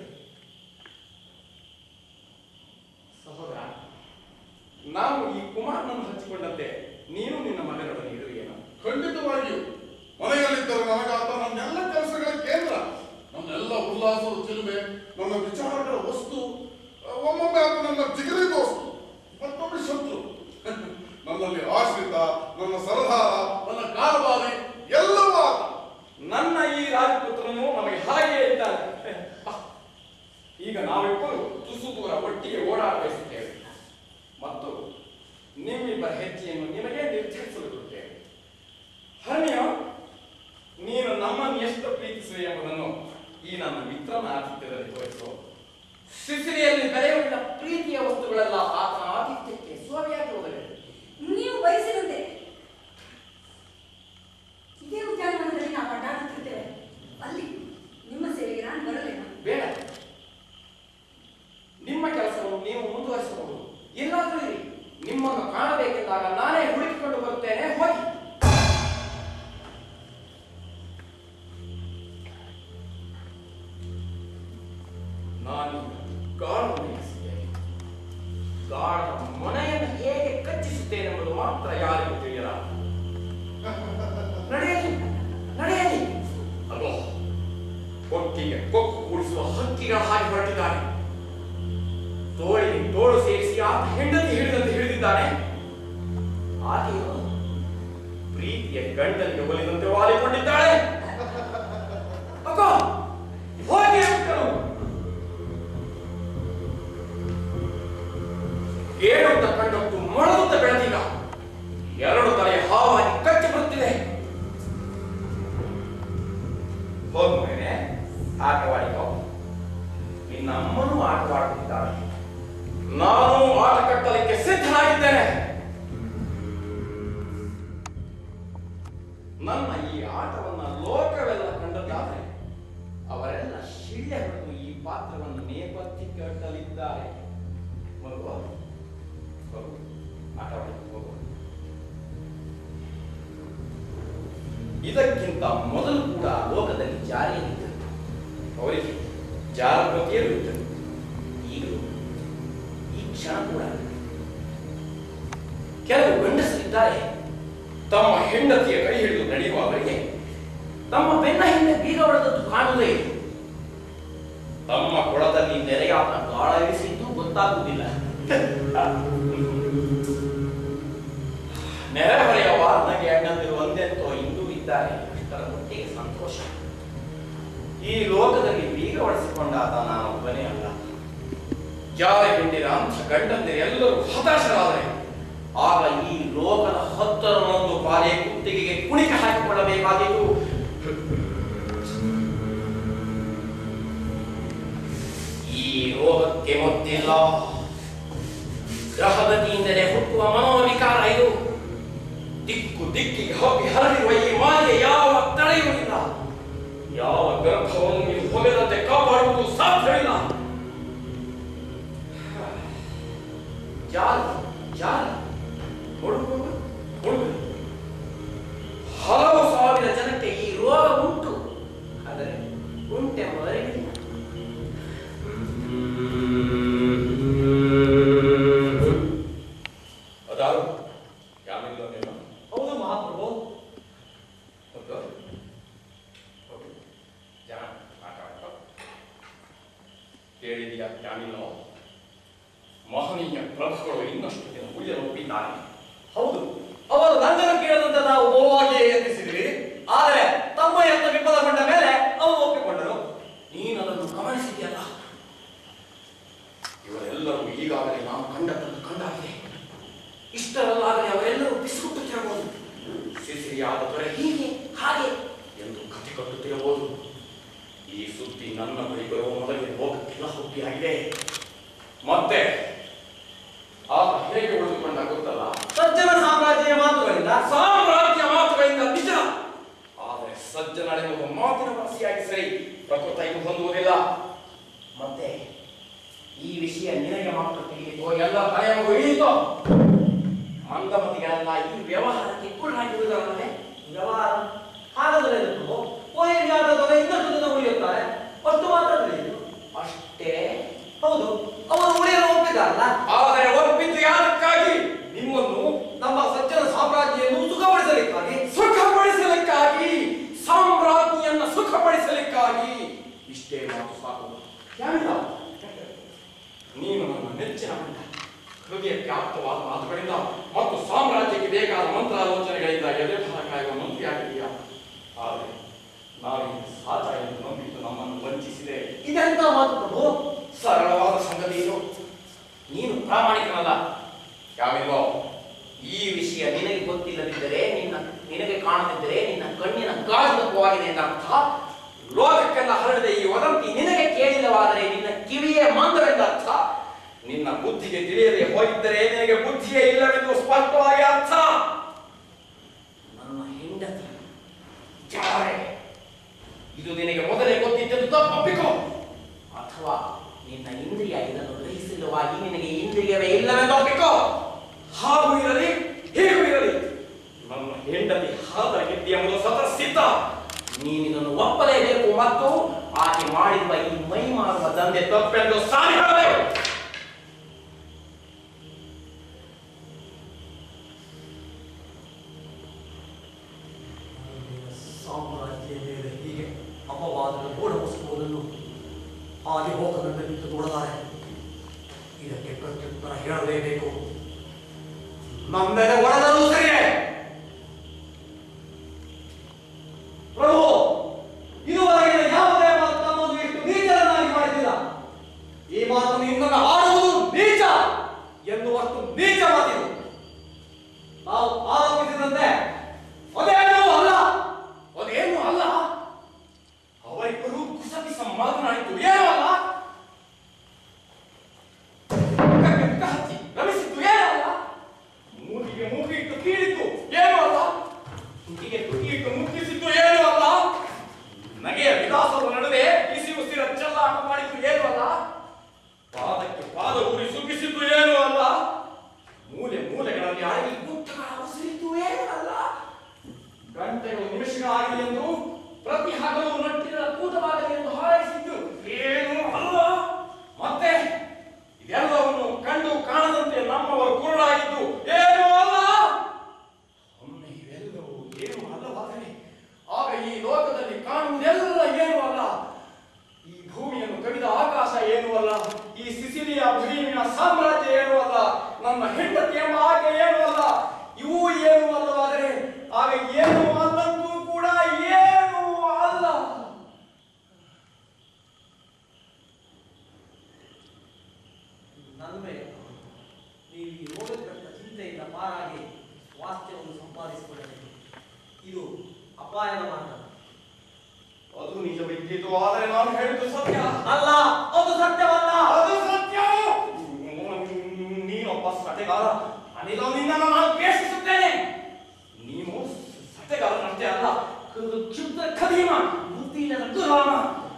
ಸಹೋದರ, ನಾವು ಈ ಕುಮಾರನನ್ನು ಹಚ್ಚಿಕೊಂಡಂತೆ ನೀನು ನಿನ್ನ ಮಗನೊಡನೆ ಇರುವೆಯೇನು? ಖಂಡಿತವಾಗಿಯೂ. ಮನೆಯಲ್ಲಿದ್ದರೆ ನನಗಾತ ನನ್ನೆಲ್ಲ ಕೆಲಸಗಳ ಕೇಂದ್ರ, ನನ್ನೆಲ್ಲ ಉಲ್ಲಾಸದ ಚಿಲುಮೆ, ನನ್ನ ವಿಚಾರಗಳ ವಸ್ತು. ಒಮ್ಮೊಮ್ಮೆ ಆತ ನನ್ನ ಜಿಗರಿ ದೋಸ್ತು, ಮತ್ತೊಮ್ಮೆ ಶತ್ರು. ನನ್ನಲ್ಲಿ ಆಶ್ರಿತ, ನನ್ನ ಸರದಾರ, ನನ್ನ ಕಾಲಬಾರಿ ಎಲ್ಲವೂ ಆತ. ನನ್ನ ಈ ರಾಜಪುತ್ರನು ನಮಗೆ ಹಾಗೆಯೇ ಇದ್ದಾನೆ. ಈಗ ನಾವಿಬ್ಬರು ತುಸು ದೂರ ಒಟ್ಟಿಗೆ ಓಡಾಡ ಬಯಸುತ್ತೇವೆ ಮತ್ತು ನಿಮ್ಮಿಬ್ಬರ ಹೆಜ್ಜೆಯನ್ನು ನಿಮಗೆ ನಿರ್ಧರಿಸಲು ಬಿಡುತ್ತೇವೆ. ಹರ್ನಿಯ, ನೀನು ನಮ್ಮನ್ನು ಎಷ್ಟು ಪ್ರೀತಿಸುವೆ ಎಂಬುದನ್ನು ಈ ನನ್ನ ಮಿತ್ರನ ಆತಿಥ್ಯದಲ್ಲಿ ತೋರಿಸು. ಸಿಸಿಲಿಯಲ್ಲಿ ಬೆಲೆಯುಳ್ಳ ಪ್ರೀತಿಯ ವಸ್ತುಗಳೆಲ್ಲ ಆತನ ಆತಿಥ್ಯಕ್ಕೆ ಸೋವೆಯಾಗಿ ಹೋಗಬೇಕು. ನೀವು ಬಯಸಿದಂತೆ ಇದೇ ಉದ್ಯಾನವನದಲ್ಲಿ ನಾವು ಅಡ್ಡಾಡುತ್ತಿದ್ದೇವೆ. ಅಲ್ಲಿ ನಿಮ್ಮ ಸೇವೆಗೆ ನಾನು ಬರಲೇನ? ಬೇಡ, ನಿಮ್ಮ ಕೆಲಸವನ್ನು ನೀವು ಮುಂದುವರಿಸಬಹುದು. ಎಲ್ಲಾದರೂ ಇರಿ, ನಿಮ್ಮನ್ನು ಕಾಣಬೇಕೆಂದಾಗ ನಾನೇ ಹುಡುಕಿಕೊಂಡು ಬರುತ್ತೇನೆ, ಹೋಗಿ. ನಾನು ಗಾಳವನ್ನು ಎಸೆಯುತ್ತೇನೆ. ಗಾಳದ ಮೊನೆಯನ್ನು ಹೇಗೆ ಕಚ್ಚಿಸುತ್ತೇನೆ ಎಂಬುದು ಮಾತ್ರ ಯಾರಿಗೂ ತಿಳಿಯಲ್ಲ. ನಡೆಯಲಿ ನಡೆಯಲಿ. ಅಲ್ಲೋ, ಕೊಕ್ಕಿಗೆ ಕೊಕ್ಕು ಕೂಡಿಸುವ ಹಕ್ಕಿಗಳ ಹಾಗೆ ಹೊರಟಿದ್ದಾನೆ. ತೋಳಿಗೆ ತೋಳು ಸೇರಿಸಿ ಆತ ಹೆಂಡತಿ ಹಿಡಿದಂತೆ ಹಿಡಿದಿದ್ದಾನೆ. ಆಕೆಯು ಪ್ರೀತಿಯ ಗಂಡನಿಗೆ ಒಲಿದಂತೆ ವಾಲಿಕೊಂಡಿದ್ದಾಳೆ. ಅಕ್ಕ, ಹೋಗಿ ಅಂತರು ಏಳುತ್ತ ಕಂಡದ್ದು ಮೊಳಗುತ್ತ ಬೆಳೆದೀಗ ಎರಡು ತಲೆಯ ಹಾವಾಗಿ ಕಚ್ಚಿ ಬರುತ್ತಿದೆ. ಹೋಗ್ಮೇಲೆ ಆಟವಾಡಿಕೋ. ನಿನ್ನ ಅಮ್ಮನೂ ಆಟವಾಡುತ್ತಿದ್ದಾಳೆ, ನಾನು ಆಟ ಕಟ್ಟಲಿಕ್ಕೆ ಸಿದ್ಧನಾಗಿದ್ದೇನೆ. ನನ್ನ ಈ ಆಟವನ್ನ ಲೋಕವೆಲ್ಲ ಕಂಡದ್ದಾದರೆ ಅವರೆಲ್ಲ ಶಿಳ್ಳೆ ಹೊಡೆದು ಈ ಪಾತ್ರವನ್ನು ನೇಪಥ್ಯ ಕಟ್ಟಲಿದ್ದಾರೆ. ಮಗುವ, ಹೋಗು, ಆಟವಾಡಿ ಹೋಗು. ಇದಕ್ಕಿಂತ ಮೊದಲು ಕೂಡ ಲೋಕದಲ್ಲಿ ಜಾರಿಯಲ್ಲಿದ್ದರು, ಅವರಿಗೆ ಜಾಗೃತಿಯಲ್ಲೂ ಇದ್ದರು. ಈಗಲೂ ಈ ಕ್ಷಣ ಕೂಡ ಕೆಲವು ಗಂಡಸರಿದ್ದಾರೆ, ತಮ್ಮ ಹೆಂಡತಿಯ ಕೈ ಹಿಡಿದು ನಡೆಯುವವರಿಗೆ ತಮ್ಮ ಬೆನ್ನ ಹಿಂದೆ ಬೀಗ ಹೊಡೆದದ್ದು ಕಾಣುವುದೇ ಇಲ್ಲ. ತಮ್ಮ ಕೊಳದಲ್ಲಿ ನೆರೆಯಾದ ಗಾಳ ಇರಿಸಿದ್ದು ಗೊತ್ತಾಗುವುದಿಲ್ಲ. ನೆರೆಹೊರೆಯ ವಾರನಾಗೆ ಅಣ್ಣಂದಿರು ಒಂದೆಂತೋ ಇಂದೂ ಇದ್ದಾರೆ. ಅಷ್ಟರ ಮಟ್ಟಿಗೆ ಸಂತೋಷ. ಈ ಲೋಕದಲ್ಲಿ ಬೀಗ ಹೊಡೆಸಿಕೊಂಡಾತ ನಾನೊಬ್ಬನೇ ಅಲ್ಲ. ಜಾರಿ ಹಿಂಡಿನ ಅಂಥ ಗಂಡಂದಿರು ಎಲ್ಲರೂ ಹತಾಶರಾದರೆ ಆಗ ಈ ಲೋಕದ ಹತ್ತರನೊಂದು ಪಾಲೇ ಇಲ್ಲ. ಗ್ರಹಗತಿಯಿಂದಲೇ ಹುಟ್ಟುವ ಮನೋವಿಕಾರ ಇದು. ದಿಕ್ಕು ದಿಕ್ಕಿಗೆ ಹಬ್ಬಿ ಹರಡಿರುವ ಈ ಮಾಯೆ ಯಾವ ತಡೆಯುವುದಿಲ್ಲ. ಯಾವ ಗರ್ಭವನ್ನು ನೀವು ಹೊಗೆದಂತೆ ಕಾಪಾಡುವುದು ಸಾಧ್ಯವಿಲ್ಲ. ಜಾಲ ಜಾಲ ಹುಡುಗ ಹುಡುಗ ಹಲವು ಸಾವಿರ ಜನಕ್ಕೆ ಈ ರೋಗ ಉಂಟು. ಆದರೆ ಉಂಟೆಂಬುದರಿಗಿಲ್ಲ. ಅದಾರು ಯಾಮಿಲ್ಲ ನೀನು? ಹೌದು ಮಹಾಪ್ರಭು. ಜನ ಮಾತಾಡ್ತ ಕೇಳಿದೆಯಾ ಯಾಮಿಲ್ಲ? ಮಹನೀಯ ಪ್ರಭುಗಳು ಇನ್ನಷ್ಟು ದಿನ ಉಳಿಯಲು ಒಪ್ಪಿದ್ದಾರೆ. ಹೌದು, ಅವರು ನನ್ನನ್ನು ಕೇಳದಂತೆ ನಾವು ಬಹುವಾಗಿ ಯತ್ನಿಸಿದ್ವಿ. ಆದರೆ ತಮ್ಮ ಯತ್ನ ವಿಫಲಗೊಂಡ ಮೇಲೆ ಅವರು ಒಪ್ಪಿಕೊಂಡರು. ನೀನದನ್ನು ಗಮನಿಸಿದೆಯಲ್ಲ? ಇವರೆಲ್ಲರೂ ಈಗಾಗಲೇ ನಾವು ಕಂಡದ್ದನ್ನು ಕಂಡಾಗಿದೆ. ಇಷ್ಟರಲ್ಲಾಗಲೇ ಅವರೆಲ್ಲರೂ ಬಿಸಿಗುಟ್ಟುತ್ತಿರಬಹುದು. ಸಿಸಿರಿಯಾದ ದೊರೆ ಹೀಗೆ ಹಾಗೆ ಎಂದು ಕಥೆ ಕಟ್ಟುತ್ತಿರಬಹುದು. ಈ ಸುದ್ದಿ ನನ್ನ ಬಳಿ ಬರುವ ಮೊದಲೇ ಲೋಕಕ್ಕೆಲ್ಲ ಹುಟ್ಟಿಯಾಗಿದೆ. ಮತ್ತೆ ಆತ ಹೇಗೆ ಉಳಿದುಕೊಂಡ ಗೊತ್ತಲ್ಲ? ಸಜ್ಜನ ಸಾಮ್ರಾಜ್ಯ ಮಾತುಗಳಿಂದ. ಸಾಮ್ರಾಜ್ಯ ಮಾತುಗಳಿಂದ ನಿಜ. ಆದರೆ ಸಜ್ಜನಳೆಂಬುದು ಮಾತಿನ ವಾಸಿಯಾಗಿ ಸರಿ, ಪ್ರಕೃತ ಇದು ಹೊಂದುವುದಿಲ್ಲ. ಮತ್ತೆ ಈ ವಿಷಯ ನಿನಗೆ ಮಾತ್ರ ತಿಳಿಯಿತೋ? ಎಲ್ಲ ತಲೆಯಂಗು ಇಳಿಯಿತೋ? ಮಂದಮತಿಗಳೆಲ್ಲ ಈ ವ್ಯವಹಾರಕ್ಕೆ ಕುಳ್ಳಾಗಿರುವುದಲ್ಲವೇ? ವ್ಯವಹಾರ ಹಾಗಾದರೆ ಓಹೆಗಾದ ದೊರೆ ಇನ್ನಷ್ಟು ದಿನ ಉಳಿಯುತ್ತಾರೆ, ಅಷ್ಟು ಮಾತ್ರ ತಿಳಿಯಿತು. ಅಷ್ಟೇ? ಹೌದು, ಅವರು ಉಳಿಯಲು ಒಪ್ಪಿದ್ದಾರಲ್ಲ. ಆದರೆ ಒಪ್ಪಿದ್ದು ಯಾರಕ್ಕಾಗಿ? ನಿಮ್ಮನ್ನು ನಮ್ಮ ಸಜ್ಜನ ಸಾಮ್ರಾಜ್ಯವನ್ನು ಸುಖಪಡಿಸಲಿಕ್ಕಾಗಿ. ಸುಖಪಡಿಸಲಿಕ್ಕಾಗಿ, ಸಾಮ್ರಾಜ್ಞಿಯನ್ನ ಸುಖಪಡಿಸಲಿಕ್ಕಾಗಿ. ಇಷ್ಟೇ ಮಾತು ಸಾಕು. ಯಾರಿಲ್ಲ? ನೀನು ನನ್ನ ನೆಚ್ಚಿನ ಗಂಡ. ಹೃದಯಕ್ಕೆ ಆಪ್ತವಾದ ಮಾತುಗಳಿಂದ ಮತ್ತು ಸಾಮ್ರಾಜ್ಯಕ್ಕೆ ಬೇಕಾದ ಮಂತ್ರಾಲೋಚನೆಗಳಿಂದ ಎದೆಭಾರ ಕಾಯುವ ಮಂತ್ರಿಯಾಗಿದೆಯಾ? ಆದರೆ ನಾವೀಗ ಸಾಚ ಎಂದು ನಂಬಿದ್ದು ನಮ್ಮನ್ನು ವಂಚಿಸಿದೆ. ಇದೆಂತ ಮಾತು ಪ್ರಭು? ಸರಳವಾದ ಸಂಗತಿ ಇದು. ನೀನು ಪ್ರಾಮಾಣಿಕನಲ್ಲ. ಯಾವಿಲ್ಲೋ ಈ ವಿಷಯ ನಿನಗೆ ಗೊತ್ತಿಲ್ಲದಿದ್ದರೆ, ನಿನ್ನ ನಿನಗೆ ಕಾಣದಿದ್ದರೆ ನಿನ್ನ ಕಣ್ಣಿನ ಗಾಜುವಾಗಿದೆ ಅಂತ ಅರ್ಥ. ಲೋಕಕ್ಕೆಲ್ಲ ಹರಡಿದ ಈ ವದಂತಿ ನಿನಗೆ ಕೇಳಿಲ್ಲವಾದರೆ ನಿನ್ನ ಕಿವಿಯೇ ಮಂದವೆಂದ ಅರ್ಥ. ನಿನ್ನ ಬುದ್ಧಿಗೆ ತಿಳಿಯದೆ ಹೋಗಿದ್ದರೆ ನಿನಗೆ ಬುದ್ಧಿಯೇ ಇಲ್ಲವೆಂದು ಸ್ಪಷ್ಟವಾಗಿ ಅರ್ಥ. ನನ್ನ ಹೆಂಡತಿ ಜಾರೆ, ಇದು ನಿನಗೆ ಮೊದಲೇ ಗೊತ್ತಿದ್ದದ್ದು ತಪ್ಪೊಪ್ಪಿಕೋ. ಅಥವಾ ನಿನ್ನ ಇಂದ್ರಿಯ ಇದನ್ನು ಗ್ರಹಿಸಿಲ್ಲವಾಗಿ ನಿನಗೆ ಇಂದ್ರಿಯವೇ ಇಲ್ಲವೆಂದು ಒಪ್ಪಿಕೋ. ಹಾಗೂ ಇರಲಿ ಹೀಗೂ ಇರಲಿ, ನನ್ನ ಹೆಂಡತಿ ಹಾದರಗಿದ್ದಿ ಎಂಬುದು ಸತಸಿದ್ಧ. ನೀನಿದನ್ನು ಒಪ್ಪಲೇಬೇಕು ಮತ್ತು ಆಕೆ ಮಾಡಿರುವ ಈ ಮೈ ಮಾಡುವ ದಂಧೆ ತಪ್ಪೆಂದು ಸಾರಿ ಹೇಳಬೇಕು. ಸಾಮ್ರಾಜ್ಯ ಮೇಲೆ ಹೀಗೆ ಅಪವಾದದ ಗೋಡ ಮುಸುಕುವುದನ್ನು ಹಾಗೆ ಹೋಗದಂತೆ ನಿಂತು ನೋಡಲಾರೆ. ಇದಕ್ಕೆ ಪ್ರತ್ಯುತ್ತರ ಹೇಳಲೇಬೇಕು. ನಮ್ಮೆಲೆ ಒಡೆದರೂ ಸರಿಯೇ. ಪ್ರಭು, ಇದುವರೆಗಿನ ಯಾವುದೇ ಮಾತು ನಮ್ಮನ್ನು ಇಷ್ಟು ನೀಚರನ್ನಾಗಿ ಮಾಡಿದ್ದಿಲ್ಲ. ಈ ಮಾತನ್ನು ಇನ್ನೊಮ್ಮೆ ಆಡುವುದು ನೀಚ ಎನ್ನುವಷ್ಟು ನೀಚ ಮಾತಿದು. ನಾವು ಆರೋಪಿಸಿದಂತೆ ಅದೇನೂ ಅಲ್ಲ. ಅದೇನು ಅಲ್ಲ. ಅವರಿಬ್ಬರು ಕುಸಪಿಸ ಮಾತನಾಡಿದ್ದು ಏನೂ ಅಲ್ಲ. ಮುಖಕ್ಕೆ ಮುಖ ಹಚ್ಚಿ ರಮಿಸಿದ್ದು ಏನೂ ಅಲ್ಲ. ಮೂಗಿಗೆ ಮೂಗಿಟ್ಟು ಕೀಳಿದ್ದು ಏನೂ ಅಲ್ಲ. ತುಟಿಗೆ ತುಟಿಯಿಟ್ಟು ಮುಟ್ಟಿಸಿದ್ದು ಏನೂ ಅಲ್ಲ. ನಗೆಯ ವಿಲಾಸದ ನಡುವೆ ಬಿಸಿ ಉಸಿರ ಚೆಲ್ಲಾಟ ಮಾಡಿದ್ದು ಏನೂ ಅಲ್ಲ. ಪಾದಕ್ಕೆ ಪಾದ ಊರಿ ಸುಗ್ಗಿಸಿದ್ದು ಏನೂ ಅಲ್ಲ. ಮೂಲೆ ಮೂಲೆಗಳಲ್ಲಿ ಅಡಗಿ ಗುಟ್ಟಗಳ ಉಸಿರಿದ್ದು ಏನೂ ಅಲ್ಲ. ಗಂಟೆಗಳು ನಿಮಿಷಗಳಾಗಲಿ ಎಂದು ಪ್ರತಿ ಹಗಲು ನಟ್ಟಿನ ಕೂಟವಾಗಲಿ ಎಂದು ಹಾರೈಸಿದ್ದು ಏನೂ ಅಲ್ಲ. ಮತ್ತೆ ಇದೆಲ್ಲವನ್ನು ಕಂಡು ಕಾಣದಂತೆ ನಮ್ಮವರು ಕುರುಡಾಗಿದ್ದು ಏನೂ ಅಲ್ಲ. ಒಮ್ಮೆ ಇವೆಲ್ಲವೂ ಏನೂ ಅಲ್ಲವಾದರೆ ಆಗ ಈ ಲೋಕದಲ್ಲಿ ಕಾಣುವುದೆಲ್ಲ ಏನೂ ಅಲ್ಲ. ಈ ಭೂಮಿಯನ್ನು ಕವಿದ ಆಕಾಶ ಏನೂ ಅಲ್ಲ. ಈ ಸಿಸಿಲಿಯ ಭೂಮಿಯ ಸಾಮ್ರಾಜ್ಯ ಏನೂ ಅಲ್ಲ. ನನ್ನ ಹೆಂಡತಿ ಎಂಬ ಆಕೆ ಏನೂ ಅಲ್ಲ. ಇವು ಏನೂ ಅಲ್ಲವಾದರೆ ಆಗ ಏನು ಅಲ್ಲಂತೂ ಕೂಡ ಏನೂ ಅಲ್ಲ. ನನ್ಮೆ, ನೀವು ಈ ರೋಗಗ್ರಸ್ತ ಚಿಂತೆಯಿಂದ ಪಾರಾಗಿ ಸ್ವಾಸ್ಥ್ಯವನ್ನು ಸಂಪಾದಿಸಿಕೊಳ್ಳಬೇಕು. ಇದು ಅಪಾಯದ ಮಾರ್ಗ. ಅದು ನಿಜವಿದ್ದಿತು. ಆದರೆ ನಾನು ಹೇಳಿದ್ದು ಸತ್ಯ ಅಲ್ಲ, ಅದು ಸತ್ಯವಲ್ಲ. ಅದು ಸತ್ಯ. ಸತ್ಯಗಾರ ಅನಿಲ ನಿನ್ನನ್ನು ನಾನು ದ್ವೇಷಿಸುತ್ತೇನೆ. ನೀನು ಸತ್ಯಗಾರನಷ್ಟೇ ಅಲ್ಲ, ಕ್ಷುದ್ರ ಖದೀಮ, ಬುದ್ಧಿಯಿಲ್ಲದ ಗುಲಾಮ.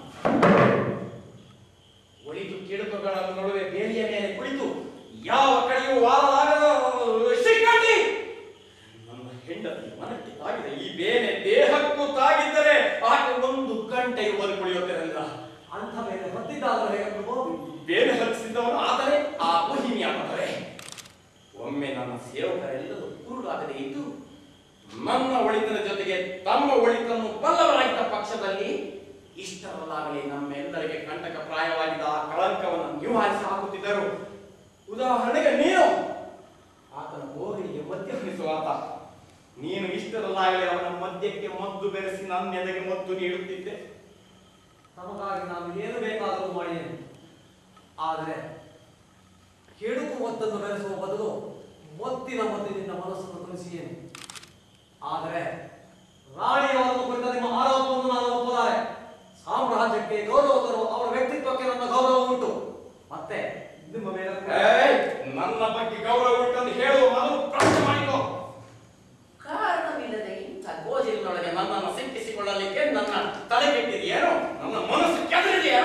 ಒಳಿತು ಕೆಡುಕುಗಳ ನಡುವೆ ಬೇಲಿಯ ಮೇಲೆ ಕುಳಿತು ಯಾವ ಕಡೆಯೂ ವಾರಲಾಗದ ಶ್ರೀಕಂಠಿ, ನನ್ನ ಹೆಂಡತಿ ಮನಕ್ಕೆ ತಾಗಿದೆ. ಈ ಬೇನೆ ದೇಹಕ್ಕೂ ತಾಗಿದ್ದರೆ ಆಕೆ ಒಂದು ಗಂಟೆಯು ಬದುಕುಳಿಯುತ್ತಿರಲಿಲ್ಲ. ಅಂಥ ಮೇಲೆ ಹೊತ್ತಿದ್ದಾದರೆ ಬೇನೆ ಹಚ್ಚಿದ್ದವನು ಆದರೆ ಆ ಬೋಹಿಮಿಯಾದರೆ ಒಮ್ಮೆ ನನ್ನ ಸೇವಕರೆಲ್ಲರೂ ಕುರುಡಾಗದೆ ಇದ್ದು ನನ್ನ ಒಳಿತನ ಜೊತೆಗೆ ತಮ್ಮ ಒಳಿತನ್ನು ಬಲ್ಲವರಾಗಿದ್ದ ಪಕ್ಷದಲ್ಲಿ ಇಷ್ಟರಲ್ಲಾಗಲಿ ನಮ್ಮೆಲ್ಲರಿಗೆ ಕಂಟಕ ಪ್ರಾಯವಾಗಿದ್ದ ಆ ಕಳಂಕವನ್ನು ನಿವಾರಿಸಿ ಹಾಕುತ್ತಿದ್ದರು. ಉದಾಹರಣೆಗೆ ನೀನು ಆತನ ಬೋಗನಿಗೆ ಮದ್ಯ ಹರಿಸುವ ಆತ, ನೀನು ಇಷ್ಟರಲ್ಲಾಗಲಿ ಅವನ ಮದ್ಯಕ್ಕೆ ಮದ್ದು ಬೆರೆಸಿ ನನ್ನೆದೆಗೆ ಮದ್ದು ನೀಡುತ್ತಿದ್ದೆ. ನಮಗಾಗಿ ನಾನು ಏನು ಬೇಕಾದರೂ ಮಾಡಿದ್ದೇನೆ. ಆದರೆ ಕೆಡುಕು ಮದ್ದನ್ನು ಬೆರೆಸುವ ಬದಲು ಮದ್ದಿನ ಮದ್ದಿನಿಂದ ಮನಸ್ಸನ್ನು ಕಲಿಸಿಯೇನು. ಆದರೆ ರಾಣಿಯವರನ್ನು ಕುರಿತ ನಿಮ್ಮ ಆರೋಪವನ್ನು ನಾನು ಒಪ್ಪಲಾರೆ. ಸಾಮ್ರಾಜ್ಯಕ್ಕೆ ಗೌರವ ತರುವ ಅವರ ವ್ಯಕ್ತಿತ್ವಕ್ಕೆ ನನ್ನ ಗೌರವ ಉಂಟು. ಮತ್ತೆ ನಿಮ್ಮ ಮೇಲೆ ನನ್ನ ಬಗ್ಗೆ ಗೌರವ ಉಂಟು ಹೇಳುವ ಮೊದಲು ಪ್ರಶ್ನೆ ಮಾಡಿಕೋ. ಕಾರಣವಿಲ್ಲದೆ ಇಂಥ ಗೋಜಿನೊಳಗೆ ನನ್ನನ್ನು ಸಿಕ್ಕಿಸಿಕೊಳ್ಳಲಿಕ್ಕೆ ನನ್ನ ತಲೆಗೆಟ್ಟಿದೆಯೇನೋ, ನನ್ನ ಮನಸ್ಸು ಕೆದರಿದೆಯಾ?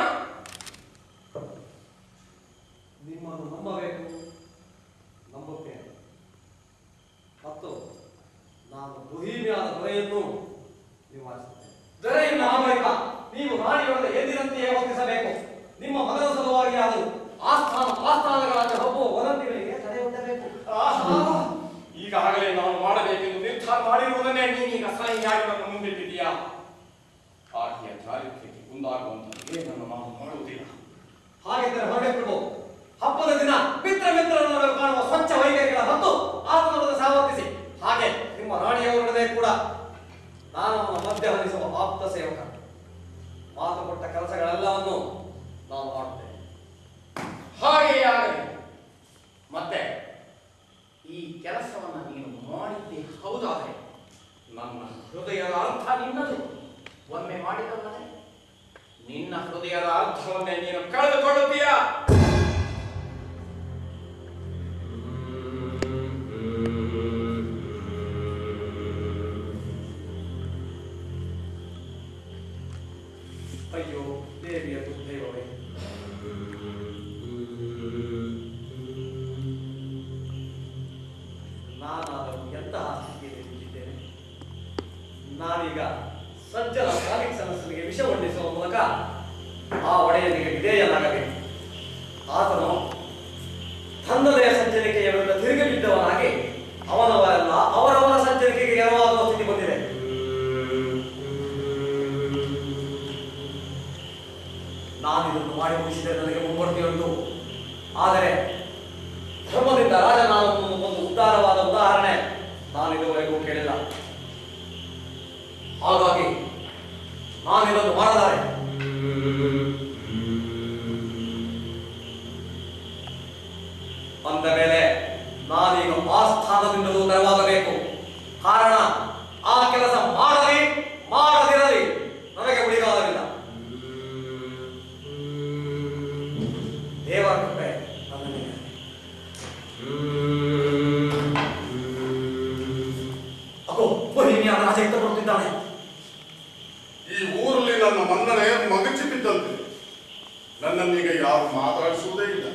ನಿಮ್ಮನ್ನು ನಂಬಬೇಕು, ನಂಬುತ್ತೇನೆ. ಮತ್ತು ನಾನು ಬೋಹಿಮಿಯಾದ ದೊರೆಯನ್ನು ನಿವಾರಿಸುತ್ತೇನೆ. ದೊರೆಯನ್ನು ಆಗಬೇಕಾ ನೀವು ರಾಣಿಯೊಳಗೆ ಎಂದಿನಂತೆಯೇ ವರ್ತಿಸಬೇಕು. ನಿಮ್ಮ ಮಗನ ಸಲುವಾಗಿ ಆದರೂ ಆಸ್ಥಾನ ಆಸ್ಥಾನಗಳಾದ ಹಬ್ಬುವ ವದಂತಿಗಳಿಗೆ ತಡೆ ಒಡ್ಡಬೇಕು. ಈಗಾಗಲೇ ನಾನು ಮಾಡಬೇಕೆಂದು ನಿರ್ಧಾರ ಮಾಡಿರುವುದನ್ನೇ ನೀನೀಗ ಸಹಿಯಾಗಿ ನನ್ನ ಮುಂದಿಟ್ಟಿದೀಯಾ? ಆಕೆಯ ಚಾರಿತ್ರ್ಯಕ್ಕೆ ಕುಂದಾಗುವಂತೆ ಏನನ್ನು ನಾನು ಮಾಡುವುದಿಲ್ಲ. ಹಾಗಿದ್ದರೆ ಹೊರಗೆ ಪ್ರಭು, ಹಬ್ಬದ ದಿನ ಮಿತ್ರ ಮಿತ್ರರ ನಡುವೆ ಕಾಣುವ ಸ್ವಚ್ಛ ವೈಖರಿಗಳ ಮತ್ತು ಆತ್ಮವನ್ನು ಸಾವರ್ತಿಸಿ. ಹಾಗೆ ನಿಮ್ಮ ರಾಣಿಯವರೊಡನೆ ಕೂಡ ನಾನು ಅವನ ಮಧ್ಯ ಹರಿಸುವ ಆಪ್ತ ಸೇವಕ. ಮಾತು ಕೊಟ್ಟ ಕೆಲಸಗಳೆಲ್ಲವನ್ನು ನಾನು ಮಾಡುತ್ತೇನೆ. ಹಾಗೆಯೇ ಆಗಲಿ. ಮತ್ತೆ ಈ ಕೆಲಸವನ್ನು ನೀನು ಮಾಡಿದ್ದೆ ಹೌದಾದರೆ ನನ್ನ ಹೃದಯದ ಅರ್ಥ ನಿನ್ನದು. ಒಮ್ಮೆ ಮಾಡಿದವನೇ ನಿನ್ನ ಹೃದಯದ ಅರ್ಥವನ್ನೇ ನೀನು ಕಳೆದುಕೊಳ್ಳುತ್ತೀಯಾ? ಅಯ್ಯೋ ದೇವಿಯ ದುರ್ದೈವವೇ, ನಾನಾದರೂ ಎಂತಹ ಸ್ಥಿತಿಯಲ್ಲಿ ನಿಂತಿದ್ದೇನೆ. ನಾನೀಗ ಸಜ್ಜನ ಕಾಲಿಕ್ ಸನಸ್ಸಿಗೆ ವಿಷ ಹೊಂದಿಸುವ ಮೂಲಕ ಆ ಒಡೆಯನಿಗೆ ವಿಧೇಯನಾಗಬೇಕು. ಆತನು ತನ್ನದೇ ಸಜ್ಜನಿಕೆಯ ವಿರುದ್ಧ ತಿರುಗಿ ಬಿದ್ದವನಾಗಿ ಅವನವರೆಲ್ಲ ಅವರವರ ಸಜ್ಜನಿಕೆಗೆ ಎರವಾಗುವ ಸ್ಥಿತಿ ಬಂದಿದೆ. ನಾನಿದನ್ನು ಮಾಡಿ ಮುಗಿಸಿದರೆ ನನಗೆ ಮುಂಬಡ್ತಿಯುಂಟು. ಆದರೆ ಧರ್ಮದಿಂದ ರಾಜನಾಮವನ್ನು ಒಂದು ಉದ್ದಾರವಾದ ಉದಾಹರಣೆ ನಾನು ಇದುವರೆಗೂ ಕೇಳಿಲ್ಲ. ಹಾಗಾಗಿ ನಾನಿದನ್ನು ಮಾಡಲಾರೆ. ಅಂದ ಮೇಲೆ ನಾನೀಗ ಆ ಸ್ಥಾನದಿಂದಲೂ ನೆರವಾಗಬೇಕು. ಕಾರಣ ಆ ಕೆಲಸ ಮಾಡಲಿ ಮಾಡದಿರಲಿ ನನಗೆ ಉಳಿಗಾಲವಿಲ್ಲ. ದೇವರ ಕೃಪೆ ನನ್ನ ಮೇಲೆ. ಅಗೋ ಬೋಹಿಮಿಯಾದ ರಾಜ ಇತ್ತ ಬರುತ್ತಿದ್ದಾನೆ. ಈ ಊರಲ್ಲಿ ನನ್ನ ಮನ್ನಣೆ ಮಗಚಿ ಬಿದ್ದಂತೆ. ನನ್ನನ್ನೀಗ ಯಾರು ಮಾತಾಡಿಸುವುದೇ ಇಲ್ಲ.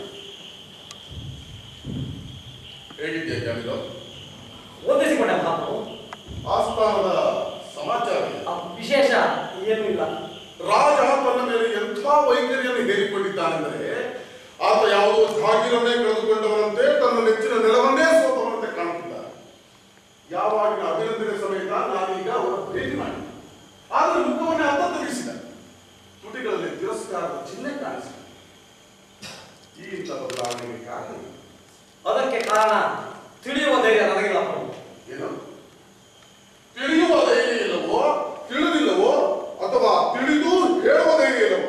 ಹೇಗಿದ್ದೆ ಜಾಮಿದ? ಓದಿಸಿಕೊಂಡೆ ಮಹಾತ್ಮರು. ಆಸ್ಥಾನದ ಸಮಾಚಾರ ವಿಶೇಷ ಏನೂ ಇಲ್ಲ. ರಾಜ ತನ್ನ ಮೇಲೆ ಎಂಥ ವೈಖರಿಯನ್ನು ಹೇರಿಕೊಂಡಿದ್ದಾನೆಂದರೆ ಆತ ಯಾವುದೋ ಜಾಗೀರನ್ನೇ ಕಳೆದುಕೊಂಡವನಂತೆ ತನ್ನ ನೆಚ್ಚಿನ ನೆಲವನ್ನೇ ಸೋತವನಂತೆ ಕಾಣುತ್ತಿದ್ದಾನೆ. ಯಾವಾಗಿನ ಅಭಿನಂದನೆ ಸಮೇತ ನಾನೀಗ ಅವರ ಭೇಟಿ ಮಾಡಿದೆ. ಆದರೆ ಮುಖವನ್ನೇ ಅರ್ಥ ತೆಗೆಸಿದ. ತುಟಿಗಳಲ್ಲಿ ತಿರಸ್ಕಾರದ ಚಿಹ್ನೆ ಕಾಣಿಸಿದ. ಈ ಇಂಥ ಬದಲಾವಣೆಗೆ ಕಾರಣ ಅದಕ್ಕೆ ಕಾರಣ ತಿಳಿಯುವ ಧೈರ್ಯ ನನಗಿಲ್ಲ. ಏನು? ತಿಳಿಯುವ ಧೈರ್ಯ ಇಲ್ಲವೋ, ತಿಳಿದಿಲ್ಲವೋ, ಅಥವಾ ತಿಳಿದು ಹೇಳುವ ಧೈರ್ಯ ಇಲ್ಲವೋ?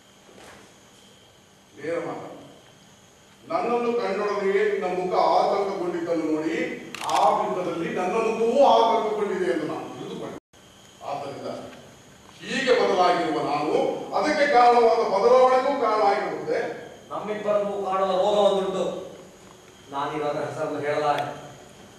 ನೇರ ಮಾತು. ನನ್ನನ್ನು ಕಂಡೊಡನೆಯೇ ನಿನ್ನ ಮುಖ ಆತಂಕ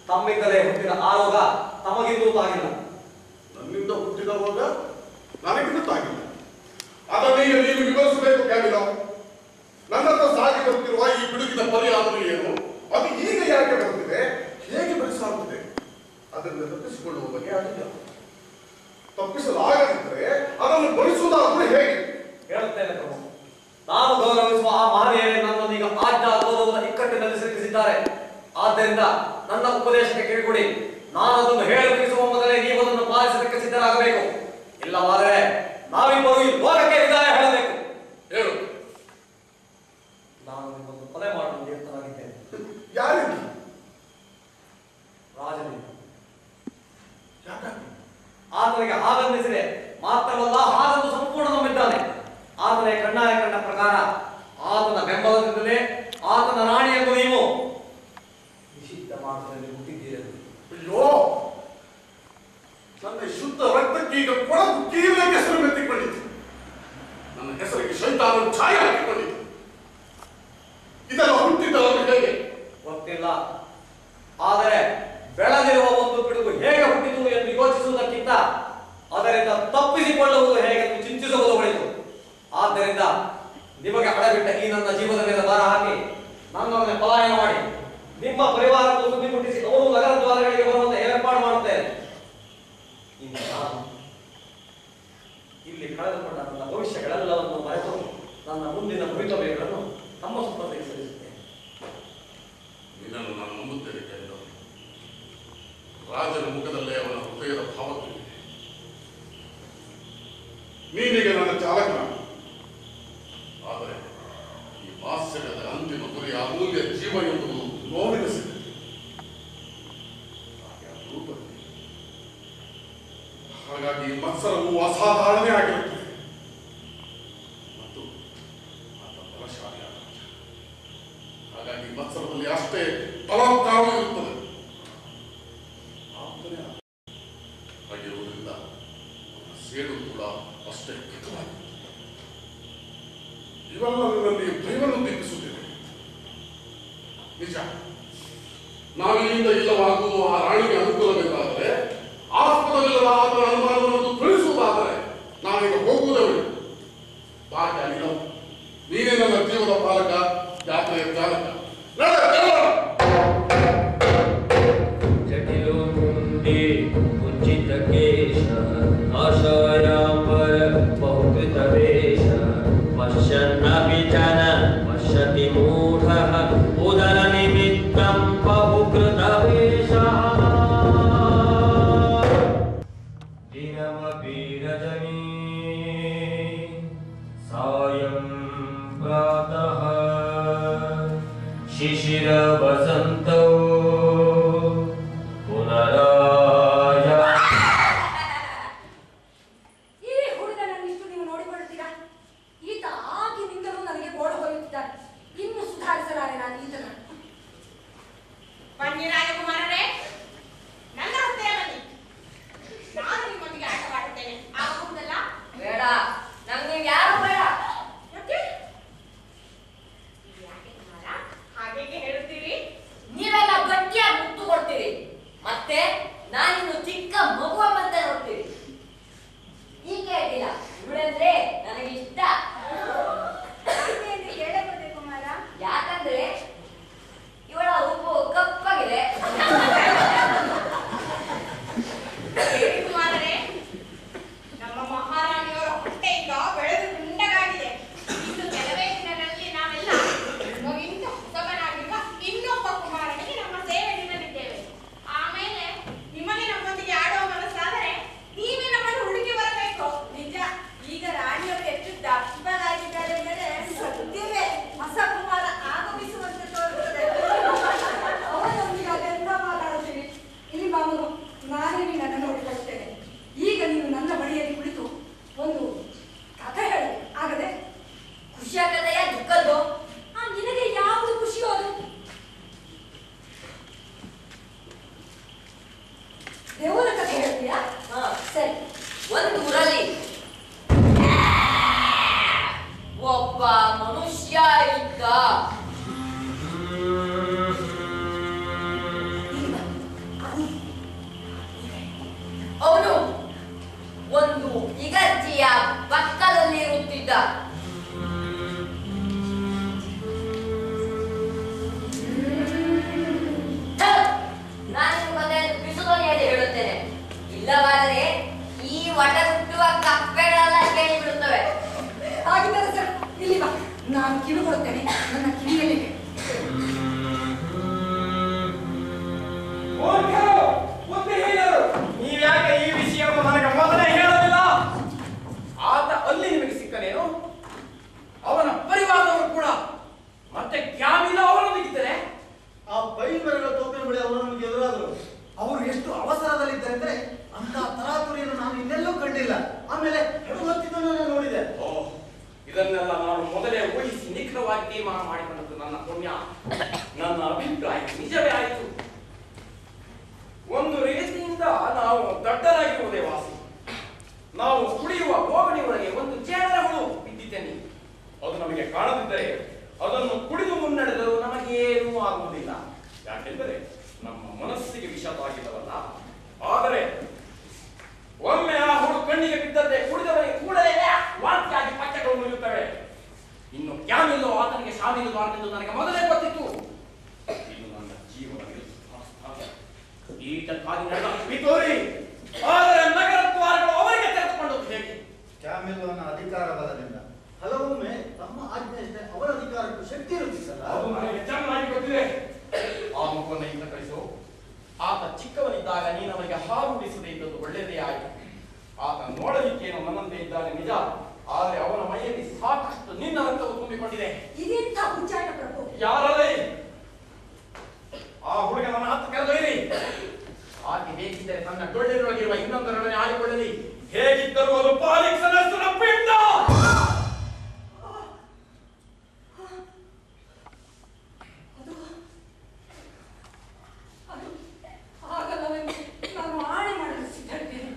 ತಮ್ಮಿಂದಲೇ ಹುಟ್ಟಿದ ಆ ರೋಗ ತಮಗಿಂದೂ ತಾಗಿಲ್ಲ. ನನ್ನಿಂದ ಹುಟ್ಟಿದ ರೋಗ ನನಗಿಂದ ತಾಗಿಲ್ಲ. ಅದನ್ನೀಗ ನೀನು ವಿವರಿಸಬೇಕು ಕ್ಯಾಮಿಲೋ. ನನ್ನತ್ರ ಸಾಗಿ ಬರುತ್ತಿರುವ ಈ ಬಿಡುಗಿನ ಪರಿಯಾದರೂ ಏನು, ಅದು ಈಗ ಯಾಕೆ ಬರುತ್ತಿದೆ, ಹೇಗೆ ಬೆಳೆಸಾಗುತ್ತಿದೆ, ಅದನ್ನು ತಪ್ಪಿಸಿಕೊಳ್ಳುವ ಬಗ್ಗೆ ಆಗಿಲ್ಲ. ತಪ್ಪಿಸಲಾಗದಿದ್ದರೆ ಅದನ್ನು ಬಳಸುವುದಾದರೂ ಹೇಗೆ? ಹೇಳುತ್ತೇನೆ ಪ್ರಭು. ನಾನು ಗೌರವಿಸುವ ಆ ಮಹನೀಯರೇ ನನ್ನನ್ನೀಗ ಆಜ್ಞಾ ಗೌರವದ ಇಕ್ಕಟ್ಟಿನಲ್ಲಿ ಸಿಲುಕಿಸಿದ್ದಾರೆ. ಆದ್ದರಿಂದ ನನ್ನ ಉಪದೇಶಕ್ಕೆ ಕಿವಿಗೊಡಿ. ನಾನು ಅದನ್ನು ಹೇಳಿ ಮುಗಿಸುವ ಮೊದಲೇ ನೀವು ಅದನ್ನು ಪಾಲಿಸಲಿಕ್ಕೆ ಸಿದ್ಧರಾಗಬೇಕು. ಇಲ್ಲವಾದರೆ ನಾವಿಬ್ಬರು ಈ ಲೋಕಕ್ಕೆ ವಿದಾಯ ಹೇಳಬೇಕು. ಹೇಳು. ನಾನು ನಿಮ್ಮನ್ನು ಕೊಲೆ ಮಾಡಲು ನಿರತನಾಗಿದ್ದೇನೆ. ಯಾರಿಂದ? ರಾಜನಿಂದ. ಯಾಕಾಗಿ? ಆತನಿಗೆ ಹಾಗನ್ನಿಸಿದೆ ಮಾತ್ರವಲ್ಲ, ಹಾಗನ್ನು ಸಂಪೂರ್ಣ ನಂಬಿದ್ದಾನೆ. ಆತನ ಕಣ್ಣಾರೆ ಕಂಡ ಪ್ರಕಾರ ಆತನ ಬೆಂಬಲದಿಂದಲೇ ಆತನ ರಾಣಿಯನ್ನು ನೀವು ನಿಷಿದ್ಧ ಮಾರ್ಗದಲ್ಲಿ ಹುಟ್ಟಿದ್ದೀರದು. ಅಯ್ಯೋ, ನನ್ನ ಶುದ್ಧ ರಕ್ತಕ್ಕೆ ಈಗ ಕೊಳಕು ಕೀರ್ಲಕ್ಕೆ ಹೆಸರು ಮೆತ್ತಿಕೊಂಡಿತು. ನನ್ನ ಹೆಸರಿಗೆ ಶೈತಾನನು ಛಾಯೆ ಹಾಕಿಕೊಂಡಿತು. ಇದೆಲ್ಲ ಹುಟ್ಟಿದ್ದವನು ಹೇಗೆ ಗೊತ್ತಿಲ್ಲ. ಆದರೆ ಬೆಳೆದಿರುವ ಒಂದು ಪಿಡುಗು ಹೇಗೆ ಹುಟ್ಟಿತು ಎಂದು ಯೋಚಿಸುವುದಕ್ಕಿಂತ ಅದರಿಂದ ತಪ್ಪಿಸಿಕೊಳ್ಳುವುದು ಹೇಗೆ ಎಂದು ಚಿಂತಿಸುವುದು ಒಳಿತು. ಆದ್ದರಿಂದ ನಿಮಗೆ ಅಡಬಿಟ್ಟ ಈ ನನ್ನ ಜೀವದ ಮೇಲೆ ಭಾರ ಹಾಕಿ ನನ್ನೊಡನೆ ಪಲಾಯನ ಮಾಡಿ ನಿಮ್ಮ ಪರಿವಾರವನ್ನು ಸುದ್ದಿ ಮುಟ್ಟಿಸಿ ಅವರು ನಗರ ದ್ವಾರಗಳಿಗೆ ಬರುವಂತೆ ಏರ್ಪಾಡು ಮಾಡುತ್ತೇನೆ. ಇನ್ನು ನಾನು ಇಲ್ಲಿ ಕಳೆದುಕೊಂಡ ನನ್ನ ಭವಿಷ್ಯಗಳೆಲ್ಲವನ್ನು ಮರೆತು ನನ್ನ ಮುಂದಿನ ಭವಿತವ್ಯಗಳನ್ನು ತಮ್ಮ ಸುಪ್ಪತ್ತಿಗೆ ಸಲ್ಲಿಸುತ್ತೇನೆ. ಇದನ್ನು ನಾನು ನಂಬುತ್ತೇನೆ. ರಾಜನ ಮುಖದಲ್ಲೇ ಅವನ ಹೃದಯದ ಭಾವತೆ. ನೀನೀಗ ನನ್ನ ಚಾಲಕ. ಆದರೆ ಈ ವಾತ್ಸಲ್ಯದ ಅಂತಿಮ ಗುರಿ ಅಮೂಲ್ಯ ಜೀವ ಎಂಬುದು ನೋವಿನ ಸಿದ್ಧತೆ. ಹಾಗಾಗಿ ಮತ್ಸರವು ಅಸಾಧಾರಣೆ ಆಗಿರುತ್ತದೆ ಮತ್ತು ಆತ ಬಲಶಾಲಿಯಾದ ರಾಜ. ಹಾಗಾಗಿ ಮತ್ಸರದಲ್ಲಿ ಅಷ್ಟೇ ಬಲಾತ್ಕಾರವೂ ಇರುತ್ತದೆ. ಹಾಗಿರುವುದರಿಂದ ಸೇಡು ಕೂಡ ಅಷ್ಟೇ ಕಠಿಣವಾಗಿದೆ. ಇವೆಲ್ಲದರಲ್ಲಿ ಭಯವನ್ನು ದಿಕ್ಕಿಸುತ್ತಿದೆ. ನಿಜ, ನಾವಿಲ್ಲಿಂದ ಇಲ್ಲವಾಗುವುದು ಆ ರಾಣಿಗೆ ಅನುಕೂಲಬೇಕಾದರೆ, ಆಸ್ಪದವಿಲ್ಲದ ಆತನ ಅನುಮಾನವನ್ನು ತಿಳಿಸುವುದಾದರೆ ನಾವೀಗ ಹೋಗುವುದೇ ಬಾಕಿ ಅಲ್ಲಿಲ್ಲ. ನೀನೇ ನನ್ನ ಜೀವದ ಪಾಲಕ, ಯಾತ್ರೆಯ ಚಾಲಕ. ಶಿಶಿರ ವಸಂತೋ ಪುನರಾಯ. ಈ ಹುಡುಗನನ್ನಿಷ್ಟು ನೀವು ನೋಡಿಕೊಳ್ಳುತ್ತೀರಾ? ಈತ ಆಗಿನಿಂದಲೂ ನನಗೆ ಓಡ ಹೋಗುತ್ತಿದ್ದಾನೆ. ಇನ್ನು ಸುಧಾರಿಸಲಾರೆ ನಾನು ಈತನ. ಬನ್ನಿ ರಾಜಕುಮಾರರೇ, ನನ್ನ ಹತ್ತಿರ ಬನ್ನಿ. ನಾನು ನಿಮ್ಮೊಂದಿಗೆ ಆಟವಾಡುತ್ತೇನೆ. ಆಗಬಹುದಲ್ಲ? ಬೇಡ, ನಂಗೆ ಯಾರು ಬೇಡ. ಯಾಕೆ ಯಾಕೆ ಕುಮಾರ ಹಾಗೆ ಹೇಳುತ್ತೀರಿ? ನೀವೆಲ್ಲ ಗಟ್ಟಿಯಾಗಿ ಮುತ್ತು ಕೊಡ್ತೀರಿ, ಮತ್ತೆ ನಾನಿನ್ನು ಚಿಕ್ಕ ಮಗುವಂತೆ ನೋಡ್ತೀರಿ. ಈಗ ಹೇಳಿಲ್ಲ ಇವಳಂದ್ರೆ ನನಗೆ ಇಷ್ಟ. ಹೇಳಬಹುದೇ ಕುಮಾರ? ಯಾಕಂದ್ರೆ ಇವಳ ಉಪ್ಪು ಕಪ್ಪಾಗಿದೆ. ಹೇಳಿ ಕುಮಾರರೇ, ನಮ್ಮ ಮಹಾರಾಣಿಯವರ ಹೊಟ್ಟೆಯಿಂದ ಬೆಳೆದು ಗುಂಡಗಾಗಿದೆ. ಇನ್ನು ಕೆಲವೇ ದಿನಗಳಲ್ಲಿ ನಾವೆಲ್ಲ ನಮಗಿಂತ ಹೊಸಬನಾಗಿರುವ ಇನ್ನೊಬ್ಬ ಕುಮಾರನಿಗೆ ನಮ್ಮ ಸೇವೆ ನೀಡಲಿದ್ದೇವೆ. ಆಮೇಲೆ ನಿಮಗೆ ನಮ್ಮೊಂದಿಗೆ ಆಡುವ ಮನಸ್ಸಾದರೆ ನೀವೇ ನಮ್ಮನ್ನು ಹುಡುಕಿ ಬರಬೇಕು. ನಿಜ, ಈಗ ರಾಣಿಯವರು ಎಷ್ಟು ದಪ್ಪದಾಗಿದ್ದಾರೆ ಎಂದರೆ ಸತ್ಯವೇ. ಹೊಸ ಕುಮಾರ ಆಗಮಿಸುವಂತೆ ತೋರುತ್ತದೆ. ಅವರೊಂದಿಗೆ ಅದೆಂತ ಮಾತಾಡುತ್ತೀರಿ? ಇಲ್ಲಿ ಬಾಮು, ನಾನೇ ನಿನ್ನನ್ನು ನೋಡಿಕೊಳ್ತೇನೆ. ಈಗ ನೀನು ನನ್ನ ಬಳಿಯಲ್ಲಿ ಕುಳಿತು ಒಂದು ಕಥೆ ಹೇಳಿ ಆಗದೆ? ಖುಷಿಯ ಕಥೆಯ ದುಃಖದ್ದು? ಆ, ನಿನಗೆ ಯಾವುದು ಖುಷಿಯೋ ಅದು. ದೇವರ ಕಥೆ ಹೇಳ್ತೀಯಾ? ಸರಿ. ಒಂದು ಊರಲ್ಲಿ ಒಬ್ಬ ಮನುಷ್ಯ ಇದ್ದ. ಇಲ್ಲವಾದರೆ ಈ ವಟ ಸುಟ್ಟುವ ಕಪ್ಪೆಗಳೆಲ್ಲ ಕೇಳಿ ಬಿಡುತ್ತವೆ. ಹಾಗಿದ್ದರೆ ಸರ್ ಇಲ್ಲಿ ಬಾ, ನಾನು ಕಿವಿ ಕೊಡುತ್ತೇನೆ, ನನ್ನ ಕಿವಿಯಲ್ಲಿ ಹೇಳು. ನೀವ್ಯಾಕೆ ಈ ವಿಷಯವನ್ನು ನನಗೆ ಮೊದಲೇ ಹೇಳಲಿಲ್ಲ? ಆತ ಅಲ್ಲಿ ನಿಮಗೆ ಸಿಕ್ಕನೇನು? ಅವನ ಪರಿವಾರದವರು ಕೂಡ ಮತ್ತೆ ಕ್ಯಾಮಿನ ಅವರೊಂದಿಗಿದ್ದರೆ ಆ ಬೈಬರಗಳ ತೋಪಿನ ಬಳಿ ಅವರು ನಮಗೆ ಎದುರಾದರು. ಅವರು ಎಷ್ಟು ಅವಸರದಲ್ಲಿದ್ದಾರೆ ಅಂದ್ರೆ ಅಂತ ತರಾತುರಿಯನ್ನು ನಾನು ಇನ್ನೆಲ್ಲೂ ಕಂಡಿಲ್ಲ. ಆಮೇಲೆ ಹತ್ತಿದ್ದನ್ನು ನಾನು ನೋಡಿದೆ. ಓ, ಇದನ್ನೆಲ್ಲ ನಾನು ಮೊದಲೇ ಊಹಿಸಿ ನಿಖರವಾಗಿ ತೀರ್ಮಾನ ಮಾಡಿಕೊಂಡದ್ದು ನನ್ನ ಪುಣ್ಯ. ನನ್ನ ಅಭಿಪ್ರಾಯ ನಿಜವೇ ಆಯಿತು. ಒಂದು ರೀತಿಯಿಂದ ನಾವು ದಡ್ಡರಾಗಿರುವುದೇ ವಾಸಿ. ನಾವು ಕುಡಿಯುವ ಬೋಗಣಿ ಒಳಗೆ ಒಂದು ಚೇಳಗಳು ಬಿದ್ದಿದ್ದೇನೆ. ಅದು ನಮಗೆ ಕಾಣದಿದ್ದರೆ ಅದನ್ನು ಕುಡಿದು ಮುನ್ನಡೆದರೂ ನಮಗೇನೂ ಆಗುವುದಿಲ್ಲ. ಯಾಕೆಂದರೆ ನಮ್ಮ ಮನಸ್ಸಿಗೆ ವಿಷ ತಾಗಿದವಲ್ಲ. ಆದರೆ ಒಮ್ಮೆ ಆ ಹುಳು ಕಣ್ಣಿಗೆ ಬಿದ್ದದ್ದೇ ಕುಡಿದವನಿಗೆ ಕೂಡಲೇ ವಾಂತಿಯಾಗಿ ಪಚ್ಚಗಳು ಮುರಿಯುತ್ತವೆ. ಇನ್ನು ಕ್ಯಾಮಿಲ್ಲೋ ಆತನಿಗೆ ಶಾಮಿಲ್ಲಬಾರದೆಂದು ನನಗೆ ಮೊದಲೇ ಗೊತ್ತಿತ್ತು. ಇದು ನನ್ನ ಜೀವನದಲ್ಲಿ ಈತಕ್ಕಾಗಿ ನಡೆದ ಪಿತೂರಿ. ಆದರೆ ನಗರ ದ್ವಾರಗಳು ಅವರಿಗೆ ತೆರೆದುಕೊಂಡದ್ದು ಹೇಗೆ? ಕ್ಯಾಮಿಲ್ಲೋನ ಅಧಿಕಾರ ಬಲದಿಂದ ಹಲವೊಮ್ಮೆ ತಮ್ಮ ಆಜ್ಞೆ ಇದ್ದರೆ ಅವರ ಅಧಿಕಾರಕ್ಕೂ ಶಕ್ತಿ ಇರುತ್ತಿತ್ತಲ್ಲ. ಅದು ನನಗೆ ಚೆನ್ನಾಗಿ ಗೊತ್ತಿದೆ. ಆ ಮಗುವನ್ನು ಇಂದ ಕಳಿಸು. ಆತ ಚಿಕ್ಕವನಿದ್ದಾಗ ನೀನು ಅವನಿಗೆ ಹಾಲು ಉಳಿಸದೇ ಇದ್ದದ್ದು ಒಳ್ಳೆಯದೇ ಆಯಿತು. ಆತ ನೋಡಲಿಕ್ಕೇನು ನನ್ನಂತೆ ಇದ್ದಾನೆ ನಿಜ, ಆದರೆ ಅವನ ಮೈಯಲ್ಲಿ ಸಾಕಷ್ಟು ನಿನ್ನ ರಕ್ತವು ತುಂಬಿಕೊಂಡಿದೆ. ಇದೆಂಥ ಹುಚ್ಚಾಟ ಪ್ರಭು. ಯಾರದೇ ಆ ಹುಡುಗ ನನ್ನ ಹತ್ತು ಕರೆದೊಯ್ಯಿರಿ. ಆಕೆ ಹೇಗಿದ್ದರೆ ತನ್ನ ಡೊಳ್ಳಿನೊಳಗಿರುವ ಇನ್ನೊಂದರೊಡನೆ ಆಡಿಕೊಳ್ಳಲಿ. ಹೇಗಿದ್ದರೂ ಅದು ಪಾಲಿಕ್ಸನ ಪಿಂಡ. ಅದು ಆಗಲ್ಲವೆಂದು ನಾನು ಆಣೆ ಮಾಡಲು ಸಿದ್ಧರಿದ್ದೇನೆ.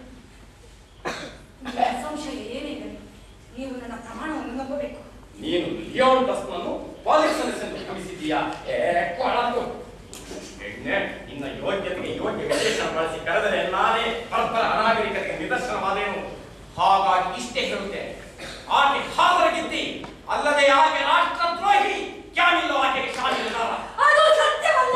ಸಂಶಯ ಏನೇ ಇರಲಿ, ನೀವು ನನ್ನ ಪ್ರಮಾಣವನ್ನು ನಂಬಬೇಕು. ನೀನು ಲಿಯೋಂಟಸ್ನನ್ನು ಪಾಲಿಕ್ಸನೆಸೆಂದು ಕ್ರಮಿಸಿದ್ದೀಯಾ? ಏ ಕೊಳಕು ಎಣ್ಣೆ, ನಿನ್ನ ಯೋಗ್ಯತೆಗೆ ಯೋಗ್ಯ ವಿಶೇಷಣ ಬಳಸಿ ಕರೆದರೆ ನಾನೇ ಪರಸ್ಪರ ಅನಾಗರಿಕತೆಗೆ ನಿದರ್ಶನವಾದೇನು. ಹಾಗಾಗಿ ಇಷ್ಟೇ ಹೇಳುತ್ತೇನೆ, ಆಕೆ ಹಾಜರಗಿದ್ದಿ, ಅಲ್ಲದೆ ಆಕೆ ರಾಷ್ಟ್ರದ್ರೋಹಿ. ಕ್ಯಾಮಿಲ್ಲೋ ಆಕೆಗೆ ಶಾಮಿಲ್ಲದಾರ. ಅದು ಸತ್ಯವಲ್ಲ.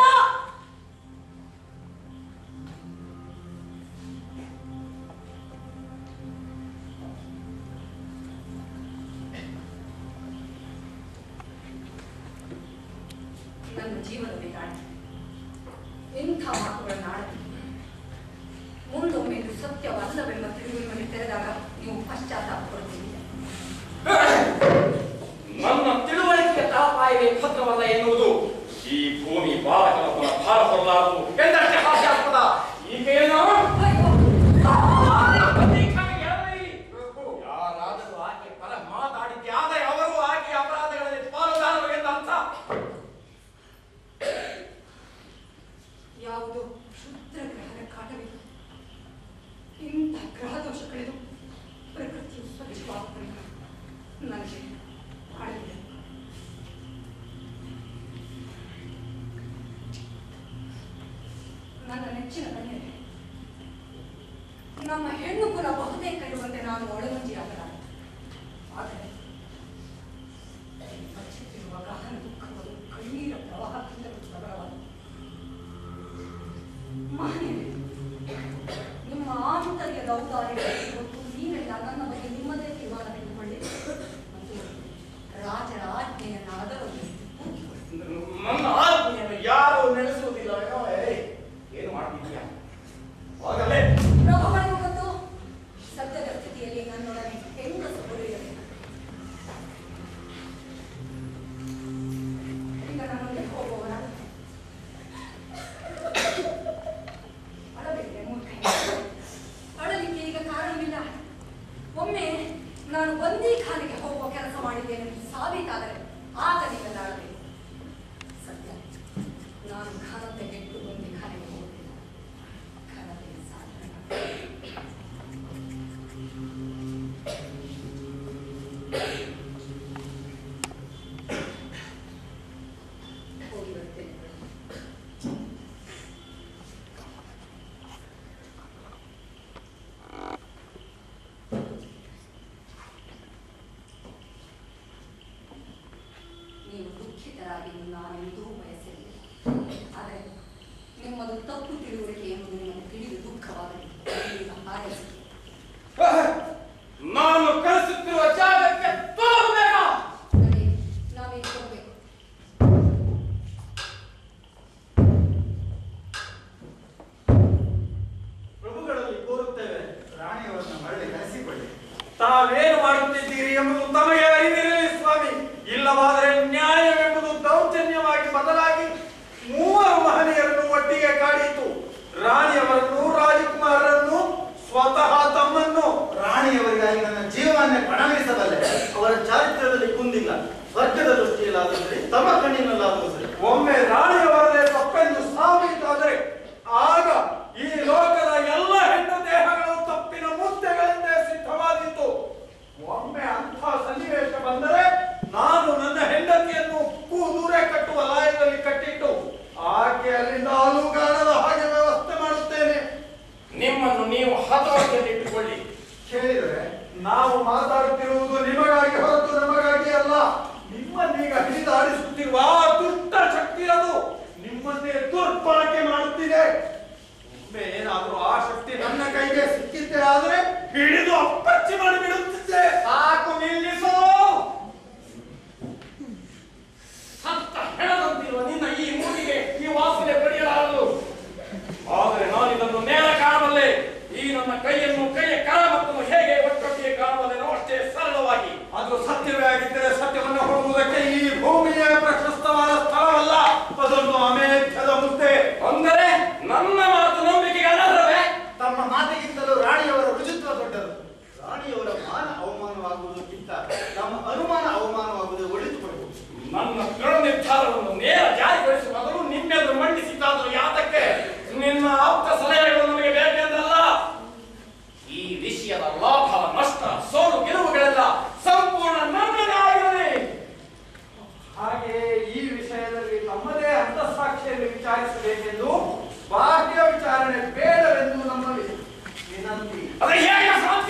ನನ್ನ ಜೀವನವೇ ಕಾಣಿ ಇಂಥ ಮಾತುಗಳನ್ನು ಆಡಬೇಕು. ಮುಂದೊಮ್ಮೆ ಇದು ಸತ್ಯವಲ್ಲವೆಂಬ ತಿಳಿವು ನಿಮಗೆ ತೆರೆದಾಗ ನೀವು ಪಶ್ಚಾತ್ತಾಪ ಪಡುತ್ತೀರಿ. ನನ್ನ ತಿಳುವಳಿಕೆಯ ತಾಪಾಯವೇ ಭದ್ರವಲ್ಲ ಎನ್ನುವುದು ಈ ಭೂಮಿ ಬಾಲಕನ ಭಾರ ಹೊರಲಾರದು ಎಂದಷ್ಟೇ ಹಾಸ್ಯಾಸ್ಪದ. ಈಗೇನು ಯಾರಾದರೂ ಆಕೆ ಪರ ಮಾತಾಡಿದ್ದೆ, ಆದರೆ ಅವರು ಆಕೆ ಅಪರಾಧಗಳಲ್ಲಿ ಪಾಲುದಾರರು ಎಂದ ಅರ್ಥ. ಯಾವುದು ಕ್ಷುದ್ರ ಗ್ರಹದ ಕಾಟವಿಲ್ಲ. ಇಂಥ ಗ್ರಹ ದೋಷ ಕಳೆದು ಪ್ರಕೃತಿಯು ಸ್ವಚ್ಛವಾಗುತ್ತದೆ. ನನಗೆ ಕಾಣಲಿದೆ. ನನ್ನ ನೆಚ್ಚಿನ ಕನ್ಯೆ, ನಮ್ಮ ಹೆಣ್ಣು ಕುಲ ಬಹುತೇಕ ಇರುವಂತೆ ನಾನು ಒಳಗೊಂಜಿಯಾಗಲಾರೆ. ಆದರೆ ಬಚ್ಚಿಟ್ಟಿರುವ ಗಹನ ದುಃಖವನ್ನು ಕಣ್ಣೀರ ಪ್ರವಾಹದಿಂದಲೂ ಪ್ರಬಲವಾದ ಮಹನೀಯರೇ, ನಿಮ್ಮ ಆಂತರ್ಯದ ಔದಾರ್ಯಗಳನ್ನು ಹೊತ್ತು ನೀವೆಲ್ಲ ನನ್ನ ಬಗ್ಗೆ ನಿಮ್ಮದೇ ತೀರ್ಮಾನ ತೆಗೆದುಕೊಳ್ಳಿ ಮತ್ತು ರಾಜರ ಆಜ್ಞೆಯನ್ನು ಅದರೊಂದಿಗೆ ತೂಗಿಕೊಳ್ಳಿ. ನನ್ನ ಆಜ್ಞೆಯನ್ನು ಯಾರು ನಡೆಸುವುದಿಲ್ಲ. ಏನು ಮಾಡ್ತಿದ್ದೀಯಾ? ಆಗಲೇ ಪ್ರಭುಗಳಿಗೂ ಗೊತ್ತು, ಸದ್ಯದ ಸ್ಥಿತಿಯಲ್ಲಿ ನನ್ನೊಡನೆ ಹೆಂಗಸು ಇರಬೇಕು. ಈಗ ನಾನು ಹೋಗುವವನಾದ ಅಳಬೇಕೆ ಮೂರ್ಖ. ಅಳಲಿಕ್ಕೆ ಈಗ ಕಾರಣವಿಲ್ಲ. ನಿಮ್ಮದು ತಪ್ಪು ತಿಳುವಳಿಕೆ ಎಂಬುದು ನಿಮಗೆ ತಿಳಿದು ದುಃಖವಾಗಲಿ. ಈಗ ಹಾರೈಸಿ. ನಾನು ಕಳಿಸುತ್ತಿರುವ ಜಾಗಕ್ಕೆ ತೋರಬೇಕ. ನಾವೇ ತೋರಬೇಕು. ಪ್ರಭುಗಳಲ್ಲಿ ಕೋರುತ್ತೇವೆ, ರಾಣಿಯವರನ್ನ ಮರಳಿ ಕರೆಸಿಕೊಳ್ಳಿ. ತಾವೇನು ಮಾಡುತ್ತಿದ್ದೀರಿ ಎಂಬುದು ತಮಗೆ ಅರಿವಿರಲಿ ಸ್ವಾಮಿ. ಇಲ್ಲವಾದರೆ ನ್ಯಾಯವೆಂಬುದು ದೌರ್ಜನ್ಯವಾಗಿ ಬದಲಾಗಿ ಮೂವರು ಮಹನೀಯರನ್ನು ಒಟ್ಟಿಗೆ ಕಾಡಿತು. ರಾಣಿಯವರನ್ನು, ರಾಜಕುಮಾರರನ್ನು, ಸ್ವತಃ ತಮ್ಮನ್ನು. ರಾಣಿಯವರಿಗಾಗಿ ನನ್ನ ಜೀವವನ್ನೇ ಪಣವಿಸಬಲ್ಲೆ. ಅವರ ಚಾರಿತ್ರ್ಯದಲ್ಲಿ ಕುಂದಿಲ್ಲ. ಸ್ವರ್ಗದ ದೃಷ್ಟಿಯಲ್ಲಾದರೂ ಸರಿ, ತಮ್ಮ ಕಣ್ಣಿನಲ್ಲಾದರೂ ಸರಿ. ಒಮ್ಮೆ ರಾಣಿಯವರದೇ ತಪ್ಪೆಂದು ಸಾಬೀತಾದರೆ ಆಗ ಈ ಲೋಕದ ಎಲ್ಲ ಹೆಣ್ಣು ದೇಹಗಳು ತಪ್ಪಿನ ಮುದ್ದೆಗಳಿಂದ ಸಿದ್ಧವಾಗಿತ್ತು. ಒಮ್ಮೆ ಅಂಥ ಸನ್ನಿವೇಶ ಬಂದರೆ ನಾನು ನನ್ನ ಹೆಂಡತಿಯನ್ನು ಕೂದೂರೆ ಕಟ್ಟುವ ಲಾಯದಲ್ಲಿ ಕಟ್ಟಿಟ್ಟು ಆಕೆ ಅಲ್ಲಿಂದ ಅಲುಗಾಡದ ಹಾಗೆ ವ್ಯವಸ್ಥೆ ಮಾಡುತ್ತೇನೆ. ನಿಮ್ಮನ್ನು ನೀವು ಹತೋಟಿಯಲ್ಲಿಟ್ಟುಕೊಳ್ಳಿ. ಕೇಳಿದರೆ ನಾವು ಮಾತಾಡುತ್ತಿರುವುದು ನಿಮಗಾಗಿ ಹೊರತು ನಮಗಾಗಿ ಅಲ್ಲ. ನಿಮ್ಮನ್ನೀಗ ಹಿಡಿದಾಡಿಸುತ್ತಿರುವ ಆ ದುಷ್ಟ ಶಕ್ತಿ ಅದು ನಿಮ್ಮನ್ನೇ ದುರ್ಬಳಕೆ ಮಾಡುತ್ತಿದೆ. ಒಮ್ಮೆ ಏನಾದರೂ ಆ ಶಕ್ತಿ ನನ್ನ ಕೈಗೆ ಸಿಕ್ಕಿದ್ದೆ ಆದ್ರೆ ಹಿಡಿದು ಅಪ್ಪಚ್ಚಿ ಮಾಡಿ ಬಿಡುತ್ತಿದ್ದೆ. ಸಾಕು, ನಿಲ್ಲಿಸೋ. ಸತ್ತ ಹೆಣದಂತಿರುವ ನಿನ್ನ ಈ ಮೂಗಿಗೆ ಈ ವಾಸನೆ ಪಡೆಯಲಾರದು. ಆದರೆ ನಾನಿದನ್ನು ನೇರ ಕಾಣಬಲ್ಲೆ. ಈ ನನ್ನ ಕೈಯನ್ನು ಕೈಯ ಕರಮತ್ತನ್ನು ಹೇಗೆ ಒಟ್ಟೊಟ್ಟಿಗೆ ಕಾಣಬಲ್ಲೆನೋ ಅಷ್ಟೇ ಸರಳವಾಗಿ. ಅದು ಸತ್ಯವೇ ಆಗಿದ್ದರೆ ಸತ್ಯವನ್ನು ಹೊರಡುವುದಕ್ಕೆ ಈ ಭೂಮಿಯೇ ಪ್ರಶಸ್ತವಾದ ಸ್ಥಳವಲ್ಲ, ಅದೊಂದು ಅಮೇಧ್ಯದ ಮುದ್ದೆ. ಅಂದರೆ ನನ್ನ ಮಾತು ನಂಬಿಕೆಗೆ ಅನರ್ಹವೇ? ತಮ್ಮ ಮಾತಿಗಿಂತಲೂ ರಾಣಿಯವರ ರುಜುತ್ವ ದೊಡ್ಡದು. ರಾಣಿಯವರ ಮಾನ ಅವಮಾನವಾಗುವುದಕ್ಕಿಂತ ನಮ್ಮ ಅನುಮಾನ ಅವಮಾನವಾಗುವುದು ಒಳಿತುಕೊಳ್ಳಬಹುದು. ನನ್ನ ದೃಢ ನಿರ್ಧಾರವನ್ನು ನೇರ ಜಾರಿಗೊಳಿಸುವ ಮೊದಲು ನಿಮ್ಮೆದುರು ಮಂಡಿಸಿದ್ದಾದರೂ ಯಾತಕ್ಕೆ? ನಿನ್ನ ಆಪ್ತ ಸಲಹೆಗಳು ನಮಗೆ ಬೇಕೆಂದಲ್ಲ. ಈ ವಿಷಯದ ಲಾಭ ನಷ್ಟ ಸೋಲು ಗೆಲುವುಗಳೆಲ್ಲ ಸಂಪೂರ್ಣ ನಮ್ಮದೇ ಆಗಿರಲಿ. ಹಾಗೆ ಈ ವಿಷಯದಲ್ಲಿ ತಮ್ಮದೇ ಅಂತಃಸಾಕ್ಷಿಯನ್ನು ವಿಚಾರಿಸಬೇಕೆಂದು ಬಾಹ್ಯ ವಿಚಾರಣೆ ಬೇಡವೆಂದು ನಮ್ಮಲ್ಲಿ ವಿನಂತಿ. ಅದು ಹೇಗೆ ಸಾಧ್ಯ?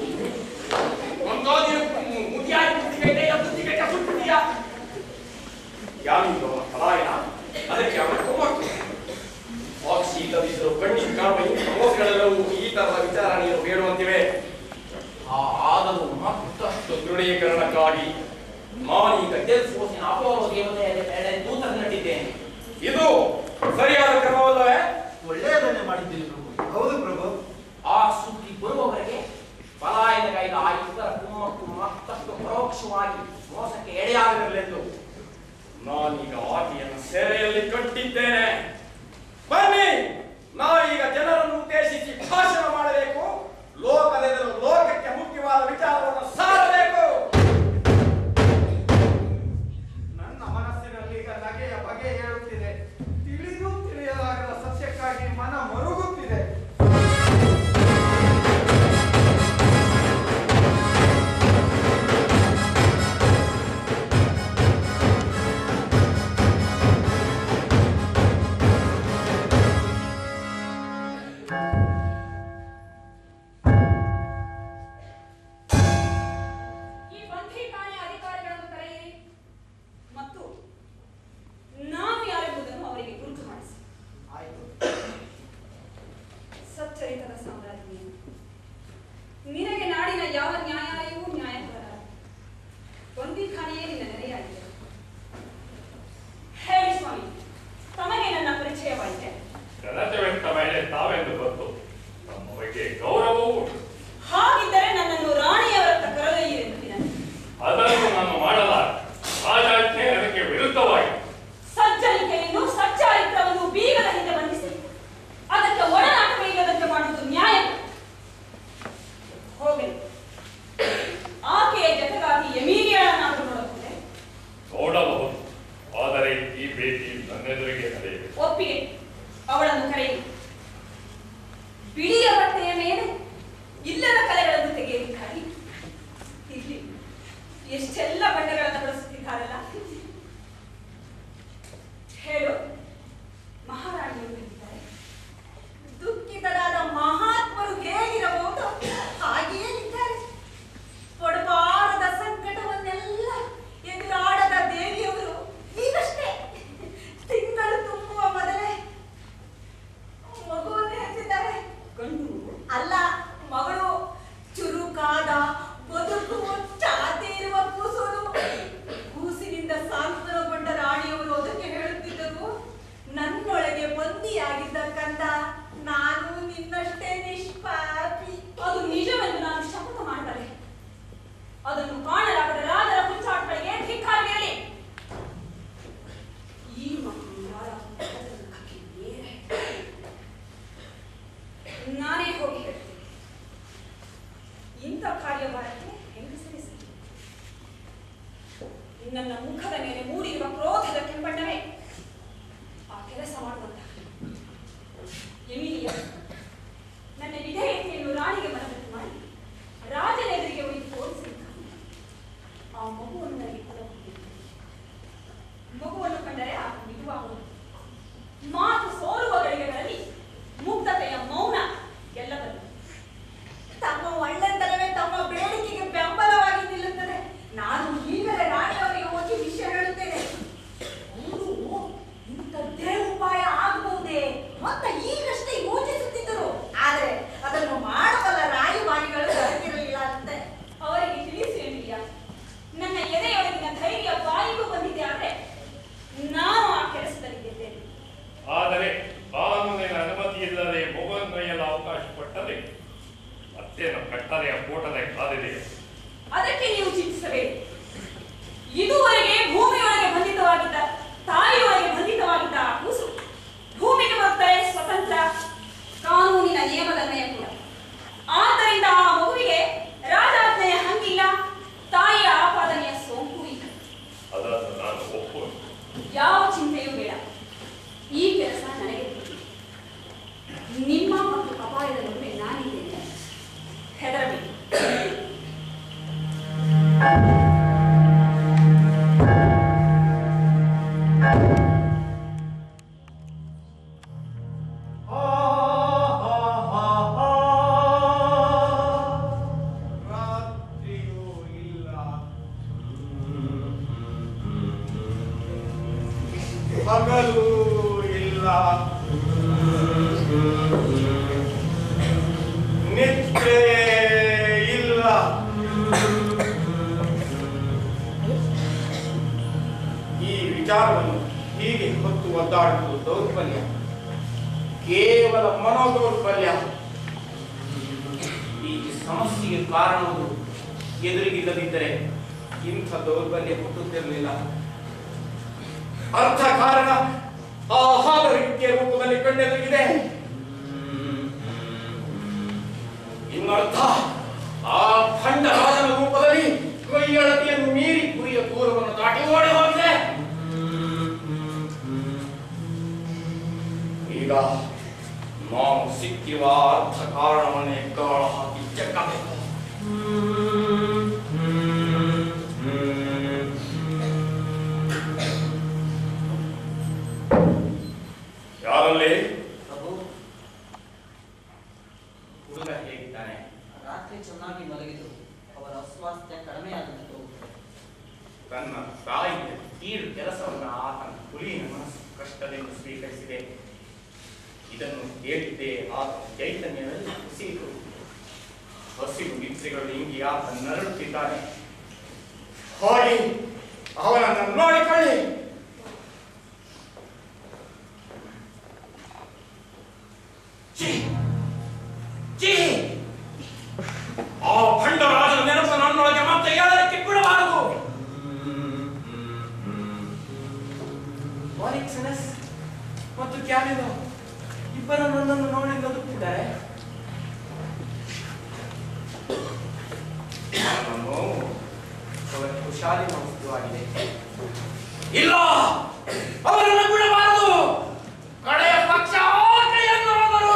ಒಂದೋ ನೀನು ಮುದಿಯಾಗಿ ಬುದ್ಧಿಗೈಟೆಯ ಬುದ್ಧಿಗೈಟ ಸುಟ್ಟಿದೆಯಾ? ಯಾರಿಗೂ ಪಲಾಯನ ಅದಕ್ಕೆ ಅವರ ಕೊಮ್ಮಕ್ಕು ಸಾಕ್ಷಿ ಇಲ್ಲದಿದ್ದರೂ ಕಣ್ಣಿಗೆ ಕಾಣುವ ಈ ಮೋಸಗಳೆಲ್ಲವೂ ಈ ತರಹ ವಿಚಾರಣೆಯನ್ನು ಬೇಡುವಂತಿವೆ. ಆ ಆದರೂ ಮತ್ತಷ್ಟು ದೃಢೀಕರಣಕ್ಕಾಗಿ ನಾನೀಗ ಗೆಲ್ಸೋಸಿನ ಅಪೋಲೋ ದೇವತೆಯ ದೂತರು ನಟ್ಟಿದ್ದೇನೆ. ಇದು ಸರಿಯಾದ ಕ್ರಮವಲ್ಲವೇ? ಒಳ್ಳೆಯದನ್ನೇ ಮಾಡಿದ್ದೀರಿ ಪ್ರಭು. ಹೌದು ಪ್ರಭು. ಆ ಸುದ್ದಿ ಬರುವವರೆಗೆ ಪಲಾಯನಗೈದ ಆ ಇಬ್ಬರ ಕುಮ್ಮಕ್ಕು ಮತ್ತಷ್ಟು ಪರೋಕ್ಷವಾಗಿ ಮೋಸಕ್ಕೆ ಎಡೆಯಾಗಲಿರಲೆಂದು ನಾನೀಗ ಆಕೆಯನ್ನು ಸೆರೆಯಲ್ಲಿ ಕಟ್ಟಿದ್ದೇನೆ. ಬನ್ನಿ, ನಾವೀಗ ಜನರನ್ನು ಉದ್ದೇಶಿಸಿ ಭಾಷಣ ಮಾಡಬೇಕು. ಲೋಕದೆದುರು ಲೋಕಕ್ಕೆ ಮುಖ್ಯವಾದ ವಿಚಾರವನ್ನು ಸಾರಬೇಕು. ನನ್ನ ಮನಸ್ಸಿನಲ್ಲಿ ಈಗ ನಗೆಯ ಬಗೆ ಹೇಳುತ್ತಿದೆ. ತಿಳಿದು ತಿಳಿಯಲಾಗದ ಸತ್ಯಕ್ಕಾಗಿ ಮನ ಮರುಗುತ್ತಿದೆ. ಈ ಬಂಧೀಖಾನೆಯ ಅಧಿಕಾರಿಗಳನ್ನು ಕರೆಯಿರಿ ಮತ್ತು ನಾವು ಯಾರೆಂಬುದನ್ನು ಅವರಿಗೆ ಗುರುತು ಮಾಡಿಸಿ. ಆಯ್ತು. ಸಚ್ಚರಿತದ ಸಾಮ್ರಾಜ್ಞಿ, ನಿನಗೆ ನಾಡಿನ ಯಾವ ನ್ಯಾಯಾಲಯವೂ ನ್ಯಾಯ ಕೊಡಲ್ಲ. ಬಂಧೀಖಾನೆಯೇ ನಿನ್ನ ನೆರೆಯಾಗಿದೆ. ಹೇಳಿ ಸ್ವಾಮಿ, ತಮಗೆ ನನ್ನ ಪರಿಚಯವಾಯಿತೆ? ಘನತೆವೆಂತ ಮೇಲೆ ತಾವೆಂದು ಗೊತ್ತು. ನಮ್ಮ ಬಗ್ಗೆ ಗೌರವವೂ ಉಂಟು. ಹಾಗಿದ್ದರೆ ನನ್ನನ್ನು ರಾಣಿಯವರತ್ತ ಕರೆದೊಯ್ಯಿರೆಂದು ವಿನಂತಿ. ಅದನ್ನು ನಾನು ಮಾಡಲಾರೆ. ರಾಜಾಜ್ಞೆ ಅದಕ್ಕೆ ವಿರುದ್ಧವಾಗಿ. ಸಜ್ಜನಿಕೆಯನ್ನು ಸಚ್ಚಾರಿತ್ರವನ್ನು ಬೀಗದ ಹಿಂದೆ ಬಂಧಿಸಿ ಅದಕ್ಕೆ ಒಡನಾಟವಿಲ್ಲದಂತೆ ಮಾಡುವುದು ನ್ಯಾಯ. ಹೋಗಲಿ, ನಾನೇ ಹೋಗಿ ಹೇಳ್ತೀನಿ. ಇಂಥ ಕಾರ್ಯಭಾರಕ್ಕೆ ಹೆಂಗಸರಿಸಿ ನನ್ನ ಮುಖದ ಮೇಲೆ ಮೂಡಿರುವ ಕ್ರೋಧದ ಕೆಂಬಣ್ಣವೇ ಆ ಕೆಲಸ ಮಾಡುವಂತ ಎಮಿಲಿಯ ನನ್ನ ವಿಧೇಯತೆಯನ್ನು ರಾಣಿಗೆ ಮನದಟ್ಟು ಮಾಡಿ ರಾಜನೆದುರಿಗೆ ಒಯ್ದು ತೋರಿಸಿದ್ದಾನೆ. ಆ ಮಗುವನ್ನು ನನಗೆ ಕೊಡಬಹುದು. ಮಗುವನ್ನು ಕಂಡರೆ ಆ ನಿಜವಾಗುವುದು. ಮಾತು ಸೋಲುವ ಗಳಿಗೆಗಳಲ್ಲಿ ಮುಗ್ಧತೆಯ ಮೌನ ಗೆಲ್ಲಬಲ್ಲ. ತಮ್ಮ ಒಳ್ಳೆತನವೇ ತಮ್ಮ ಬೇಡಿಕೆಗೆ ಬೆಂಬಲವಾಗಿ ನಿಲ್ಲುತ್ತದೆ. ನಾನು ಈಗಲೇ ರಾಣಿಯವರಿಗೆ ಹೋಗಿ ವಿಷಯ ಹೇಳುತ್ತೇನೆ. ಅವರು ಇಂಥದ್ದೇ ಉಪಾಯ ಆಗಬಹುದೇ ಅಂತ ಈಗಷ್ಟೇ ಯೋಚಿಸುತ್ತಿದ್ದರು. ಆದರೆ ಅದನ್ನು ಮಾಡಬಲ್ಲ ರಾಯಭಾರಿಗಳು ದೊರೆತಿರಲಿಲ್ಲ ಅಂತೆ. ಅವರಿಗೆ ತಿಳಿಸೇನಿಲ್ಲ. ನನ್ನ ಎದೆಯೊಳಗಿನ ಧೈರ್ಯ ಬಾಯಿಗೂ ಬಂದಿದೆ. ಆದರೆ ನಾನು ಆ ಕೆಲಸದಲ್ಲಿದ್ದೇನೆ. ಆದರೆ ಕಾನೂನಿನ ಅನುಮತಿ ಇಲ್ಲದೆ ಮಗುವನ್ನೊಯ್ಯಲು ಅವಕಾಶ ಕೊಟ್ಟರೆ ಮತ್ತೇನು ಕಟ್ಟಲೆಯ ಕೋಟದ ಕಾದಿದೆ. ಅದಕ್ಕೆ ನೀವು ಚಿಂತಿಸಬೇಡಿ. ಇದುವರೆಗೆ ಭೂಮಿಯೊಳಗೆ ಬಂಧಿತವಾಗಿದ್ದ ತಾಯಿಯೊಳಗೆ ಬಂಧಿತವಾಗಿದ್ದ ಆ ಕೂಸು ಭೂಮಿಗೆ ಬರುತ್ತಾರೆ ಸ್ವತಂತ್ರ ಕಾನೂನಿನ ನಿಯಮದನ್ವಯ ಕೂಡ. ಆದ್ದರಿಂದ ಆ ಮಗುವಿಗೆ ರಾಜಾಜ್ಞೆಯ ಹಂಗಿಲ್ಲ, ತಾಯಿಯ ಆಪಾದನೆಯ ಸೋಂಕು ಇಲ್ಲ. ಅದನ್ನು ನಾನು ಒಪ್ಪುವೆ. ಯಾವ ಚಿಂತೆಯೂ ಬೇಡ. ಈ ಕೆಲಸ ನನಗೆ ಗೊತ್ತಿದೆ. ನಿಮ್ಮ ಮತ್ತು ಅಪಾಯದ ನಡುವೆ ನಾನಿದ್ದೇನೆ. ಹೆದರಬೇಡಿ. ರಾತ್ರಿಯೂ ಇಲ್ಲ, ಹಗಲು ಇಲ್ಲ, ನಿದ್ರೆ ಇಲ್ಲ. ಈ ವಿಚಾರವನ್ನು ಹೀಗೆ ಹೊತ್ತು ಒದ್ದಾಡುವುದು ದೌರ್ಬಲ್ಯ, ಕೇವಲ ಮನೋದೌರ್ಬಲ್ಯ. ಈ ಸಮಸ್ಯೆಗೆ ಕಾರಣವು ಎದುರಿಗಿಲ್ಲದಿದ್ದರೆ ಇಂಥ ದೌರ್ಬಲ್ಯ ಹುಟ್ಟುತ್ತಿರಲಿಲ್ಲ. ಅರ್ಥ ಕಾರಣ ಆಹಾರ ರೀತಿಯ ರೂಪದಲ್ಲಿ ಕಂಡೆದುಗಿದೆ. ಇನ್ನರ್ಥ ಆ ಖಂಡ ರಾಜನ ರೂಪದಲ್ಲಿ ಕೈಯಳತೆಯನ್ನು ಮೀರಿ ಗುರಿಯ ದೂರವನ್ನು ದಾಟಿ ಓಡಿ ಹೋಗಿದೆ. ಈಗ ನಾವು ಸಿಕ್ಕಿರುವ ಅರ್ಥ ಕಾರಣವನ್ನೇ ಗಾಳ ಹಾಕಿ ಚೆಕ್ಕಬೇಕು. ಯಾರಲ್ಲಿ ಹುಡುಗ ಹೇಗಿದ್ದಾನೆ? ರಾತ್ರಿ ಚೆನ್ನಾಗಿ ಮಲಗಿದ್ರು. ಅವರ ಅಸ್ವಾಸ್ಥ್ಯ ಕಡಿಮೆಯಾದಂತೆ ತೋರುತ್ತದೆ. ತನ್ನ ತಾಯಿಯ ಕೀಳು ಕೆಲಸವನ್ನು ಆತನ ಹುಲಿನ ಮನಸ್ಸು ಕಷ್ಟದಿಂದ ಸ್ವೀಕರಿಸಿದೆ. ಇದನ್ನು ಕೇಳಿದ್ದೇ ಆತನ ಚೈತನ್ಯದಲ್ಲಿ ಕುಸಿಯಿತು. ಹಸಿರು ನಿದ್ರೆಗಳು ಇಂಗಿ ಆತ ನರಳುತ್ತಿದ್ದಾನೆ. ಹೋಗಿ ಅವನನ್ನು ನೋಡಿಕೊಳ್ಳಿ. ಆ ಭಂಡರಾಜನ ನೆನಪು ನನ್ನೊಳಗೆ ಮತ್ತೆ ಏಳಲಿಕ್ಕೆ ಬಿಡಬಾರದು. ವಾರಿಕ್ಸನಸ್ ಮತ್ತು ಕ್ಯಾಮಿನೋ ಇಬ್ಬರು ನನ್ನನ್ನು ನೋಡಿ ನಗುತ್ತಿದ್ದಾರೆ. ಅವರ ಕುಶಾಲಿನ ವಸ್ತುವಾಗಿದೆ. ಇಲ್ಲ, ಅವರನ್ನು ಬಿಡಬಾರದು. ಕಡೆಯ ಪಕ್ಷ ಆಕೆಯನ್ನಾದರೂ.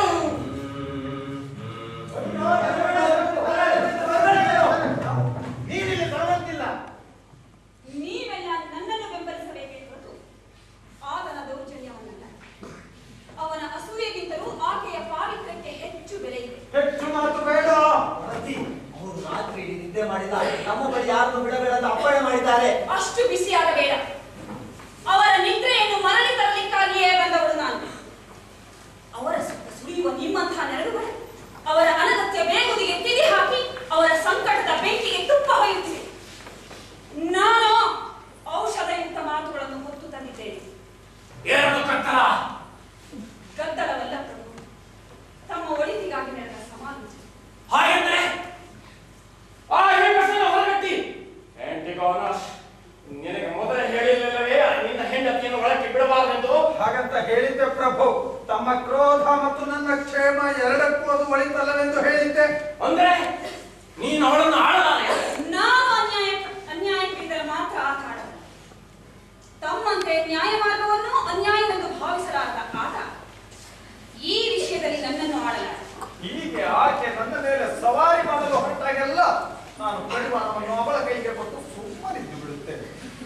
ನೀನಿಲ್ಲಿ ಬರುವಂತಿಲ್ಲ. ನೀವೆಲ್ಲ ನನ್ನನ್ನು ಬೆಂಬಲಿಸಬೇಕೇ ಹೊರತು ಆತನ ದೌರ್ಜನ್ಯವನ್ನಲ್ಲ. ಅವನ ಅಸೂಯೆಗಿಂತಲೂ ಆಕೆಯ ಪಾವಿತ್ರ್ಯಕ್ಕೆ ಹೆಚ್ಚು ಬೆಲೆ ಇದೆ. ಹೆಚ್ಚು ಮಾತು ಬೇಡ. ಅವರು ರಾತ್ರಿ ನಿದ್ದೆ ಮಾಡಿದ್ದಾರೆ. ನಮ್ಮ ಬಳಿ ಯಾರನ್ನು ಬಿಡಬೇಡ ಅಂತ ಅಪ್ಪಣೆ ಮಾಡಿದ್ದಾರೆ. ಅಷ್ಟು ಬಿಸಿಯಾಗಬೇಡ. ಅವರ ನಿದ್ರೆಯನ್ನು ಮರಳಿ ತರಲಿಕ್ಕಾಗಿಯೇ ಬಂದವಳು ನಾನು. ಅವರ ಸುತ್ತ ಸುಳಿಯುವ ನಿಮ್ಮಂತಹ ನೆರಳುಗಳು ಅವರ ಅನಗತ್ಯ ಬೇಗುದಿಗೆ ತಿಳಿ ಹಾಕಿ ಅವರ ಸಂಕಟದ ಬೆಂಕಿಗೆ ತುಪ್ಪ ಹೊಯ್ಯುತ್ತಿದೆ. ನಾನು ಔಷಧಯುಕ್ತ ಮಾತುಗಳನ್ನು ಹೊತ್ತು ತಂದಿದ್ದೇನೆ. ಎರಡು ಕತ್ತಲ ಗದ್ದಲವಲ್ಲ ಪ್ರಭು, ತಮ್ಮ ಒಳಿತಿಗಾಗಿ ನಡೆದ ಸಮಾಲೋಚನೆ. ಹಾಗೆಂದ್ರೆ ಆ ಹೆಂಗಸನ್ನು ಹೊರಗಟ್ಟಿ. ಆಂಟಿಗೋನಸ್, ನಿನಗೆ ಮೊದಲೇ ಹೇಳಿಲ್ಲವೇ ನಿನ್ನ ಹೆಂಡತಿಯನ್ನು ಒಳಕ್ಕೆ ಬಿಡಬಾರದೆಂದು? ಹಾಗಂತ ಹೇಳಿದ್ದೆ ಪ್ರಭು. ತಮ್ಮ ಕ್ರೋಧ ಮತ್ತು ನನ್ನ ಕ್ಷೇಮ ಎರಡಕ್ಕೂ ಅದು ಒಳಿತಲ್ಲವೆಂದು ಹೇಳಿದ್ದೆ. ಅಂದ್ರೆ ನೀನು ಅವಳನ್ನು ಆಳಲಾರೆ. ನಾನು ಅನ್ಯಾಯ ಅನ್ಯಾಯಕ್ಕಿದ್ದರೆ ಮಾತ್ರ ಆಟ ಆಡಲ್ಲ. ತಮ್ಮಂತೆ ನ್ಯಾಯ ಮಾರ್ಗವನ್ನು ಅನ್ಯಾಯವೆಂದು ಭಾವಿಸಲಾದ ಆಟ ಈ ವಿಷಯದಲ್ಲಿ ನನ್ನನ್ನು ಆಡಲಾರ. ಹೀಗೆ ಆಕೆ ನನ್ನ ಮೇಲೆ ಸವಾರಿ ಮಾಡಲು ಹೊರಟಾಗೆಲ್ಲ ನಾನು ಕಡಿವಾಣವನ್ನು ಅವಳ ಕೈಗೆ ಕೊಟ್ಟು ಸುಮ್ಮನಿದ್ದು ಬಿಡುತ್ತೇನೆ.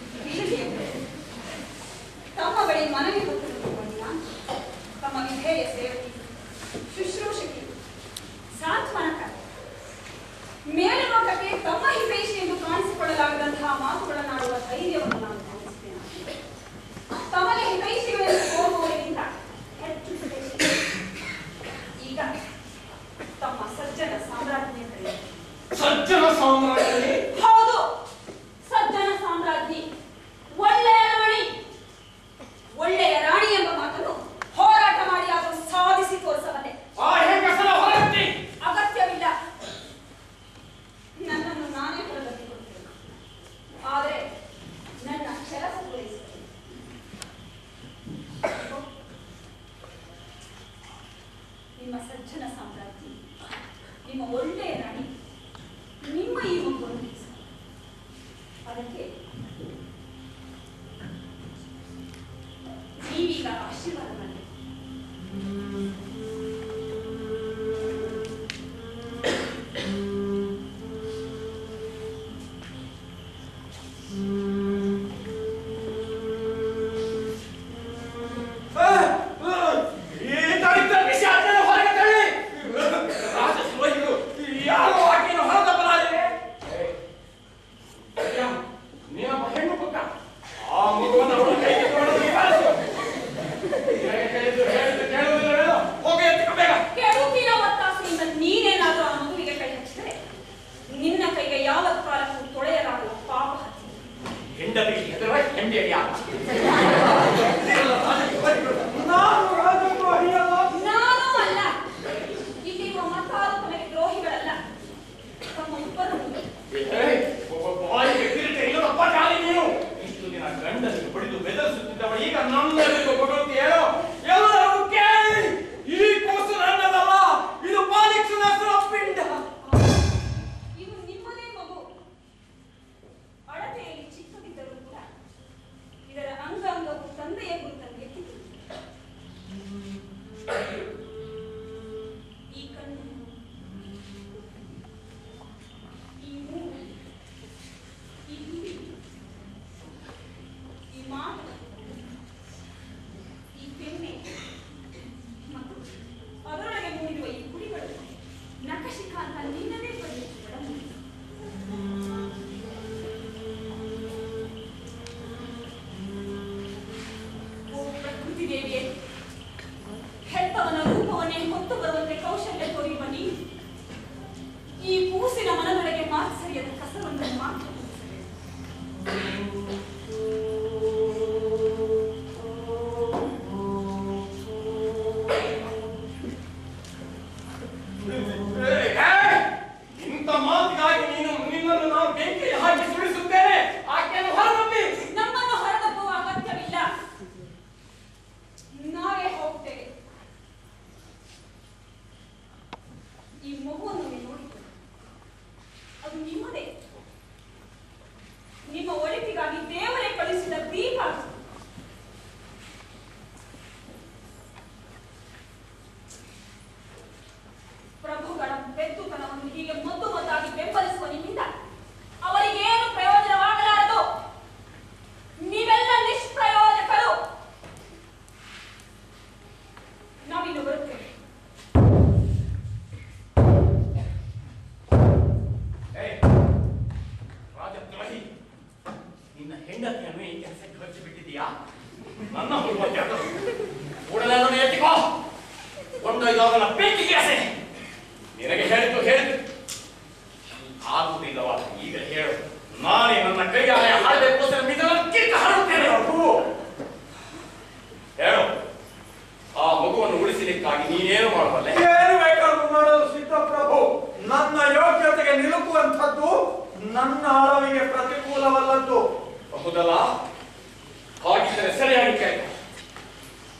ತಮ್ಮ ಬಳಿ ಮನವಿ ಕೊಟ್ಟು ತಮ್ಮ ವಿಧೇಯ ಸೇವಕಿ, ಶುಶ್ರೂಷಕಿ, ಸಾಂತ್ವನಕರ, ಮೇಲುನೋಟಕ್ಕೆ ತಮ್ಮ ಹಿತೈಷಿ ಎಂದು ಕಾಣಿಸಿಕೊಳ್ಳಲಾಗದಂತಹ ಮಾತುಗಳನ್ನಾಡುವ ಧೈರ್ಯವನ್ನು ನಾನು ತೋರಿಸುತ್ತೇನೆ. ತಮಗೆ ಹಿತೈಷಿಗಳೆಂದು ಹೋಗುವವರಿಗಿಂತ ಹೆಚ್ಚು ಹಿತೈಷಿ ಈಗ ತಮ್ಮ ಸಜ್ಜನ ಸಾಮ್ರಾಜ್ಞಿ ಕರೆಯ. ಸಜ್ಜನ ಸಾಮ್ರಾಜ್ಞಿ? ಹೌದು, ಸಜ್ಜನ ಸಾಮ್ರಾಜ್ಞಿ, ಒಳ್ಳೆಯ ರಾಣಿ. ಒಳ್ಳೆಯ ರಾಣಿ ಎಂಬ ಮಾತನ್ನು ಹೋರಾಟ ಮಾಡಿ ಅದನ್ನು ಸಾಧಿಸಿ ತೋರಿಸಬಲ್ಲೆ. ಅಗತ್ಯವಿಲ್ಲ, ನನ್ನನ್ನು ನಾನೇ ಹೊರಗಟ್ಟಿಕೊಳ್ತೇನೆ. ಆದರೆ ನನ್ನ ಕೆಲಸ ಪೂರೈಸುತ್ತೇನೆ. ನಿಮ್ಮ ಸಜ್ಜನ ಸಾಮ್ರಾಜ್ಞಿ, ನಿಮ್ಮ ಒಳ್ಳೆಯ ರಾಣಿ, ನಿಮ್ಮ ಈ ಮಗುವನ್ನು ಅದಕ್ಕೆ ನೀವೀಗ ಆಶೀರ್ವಾದ ಮಾಡಿ.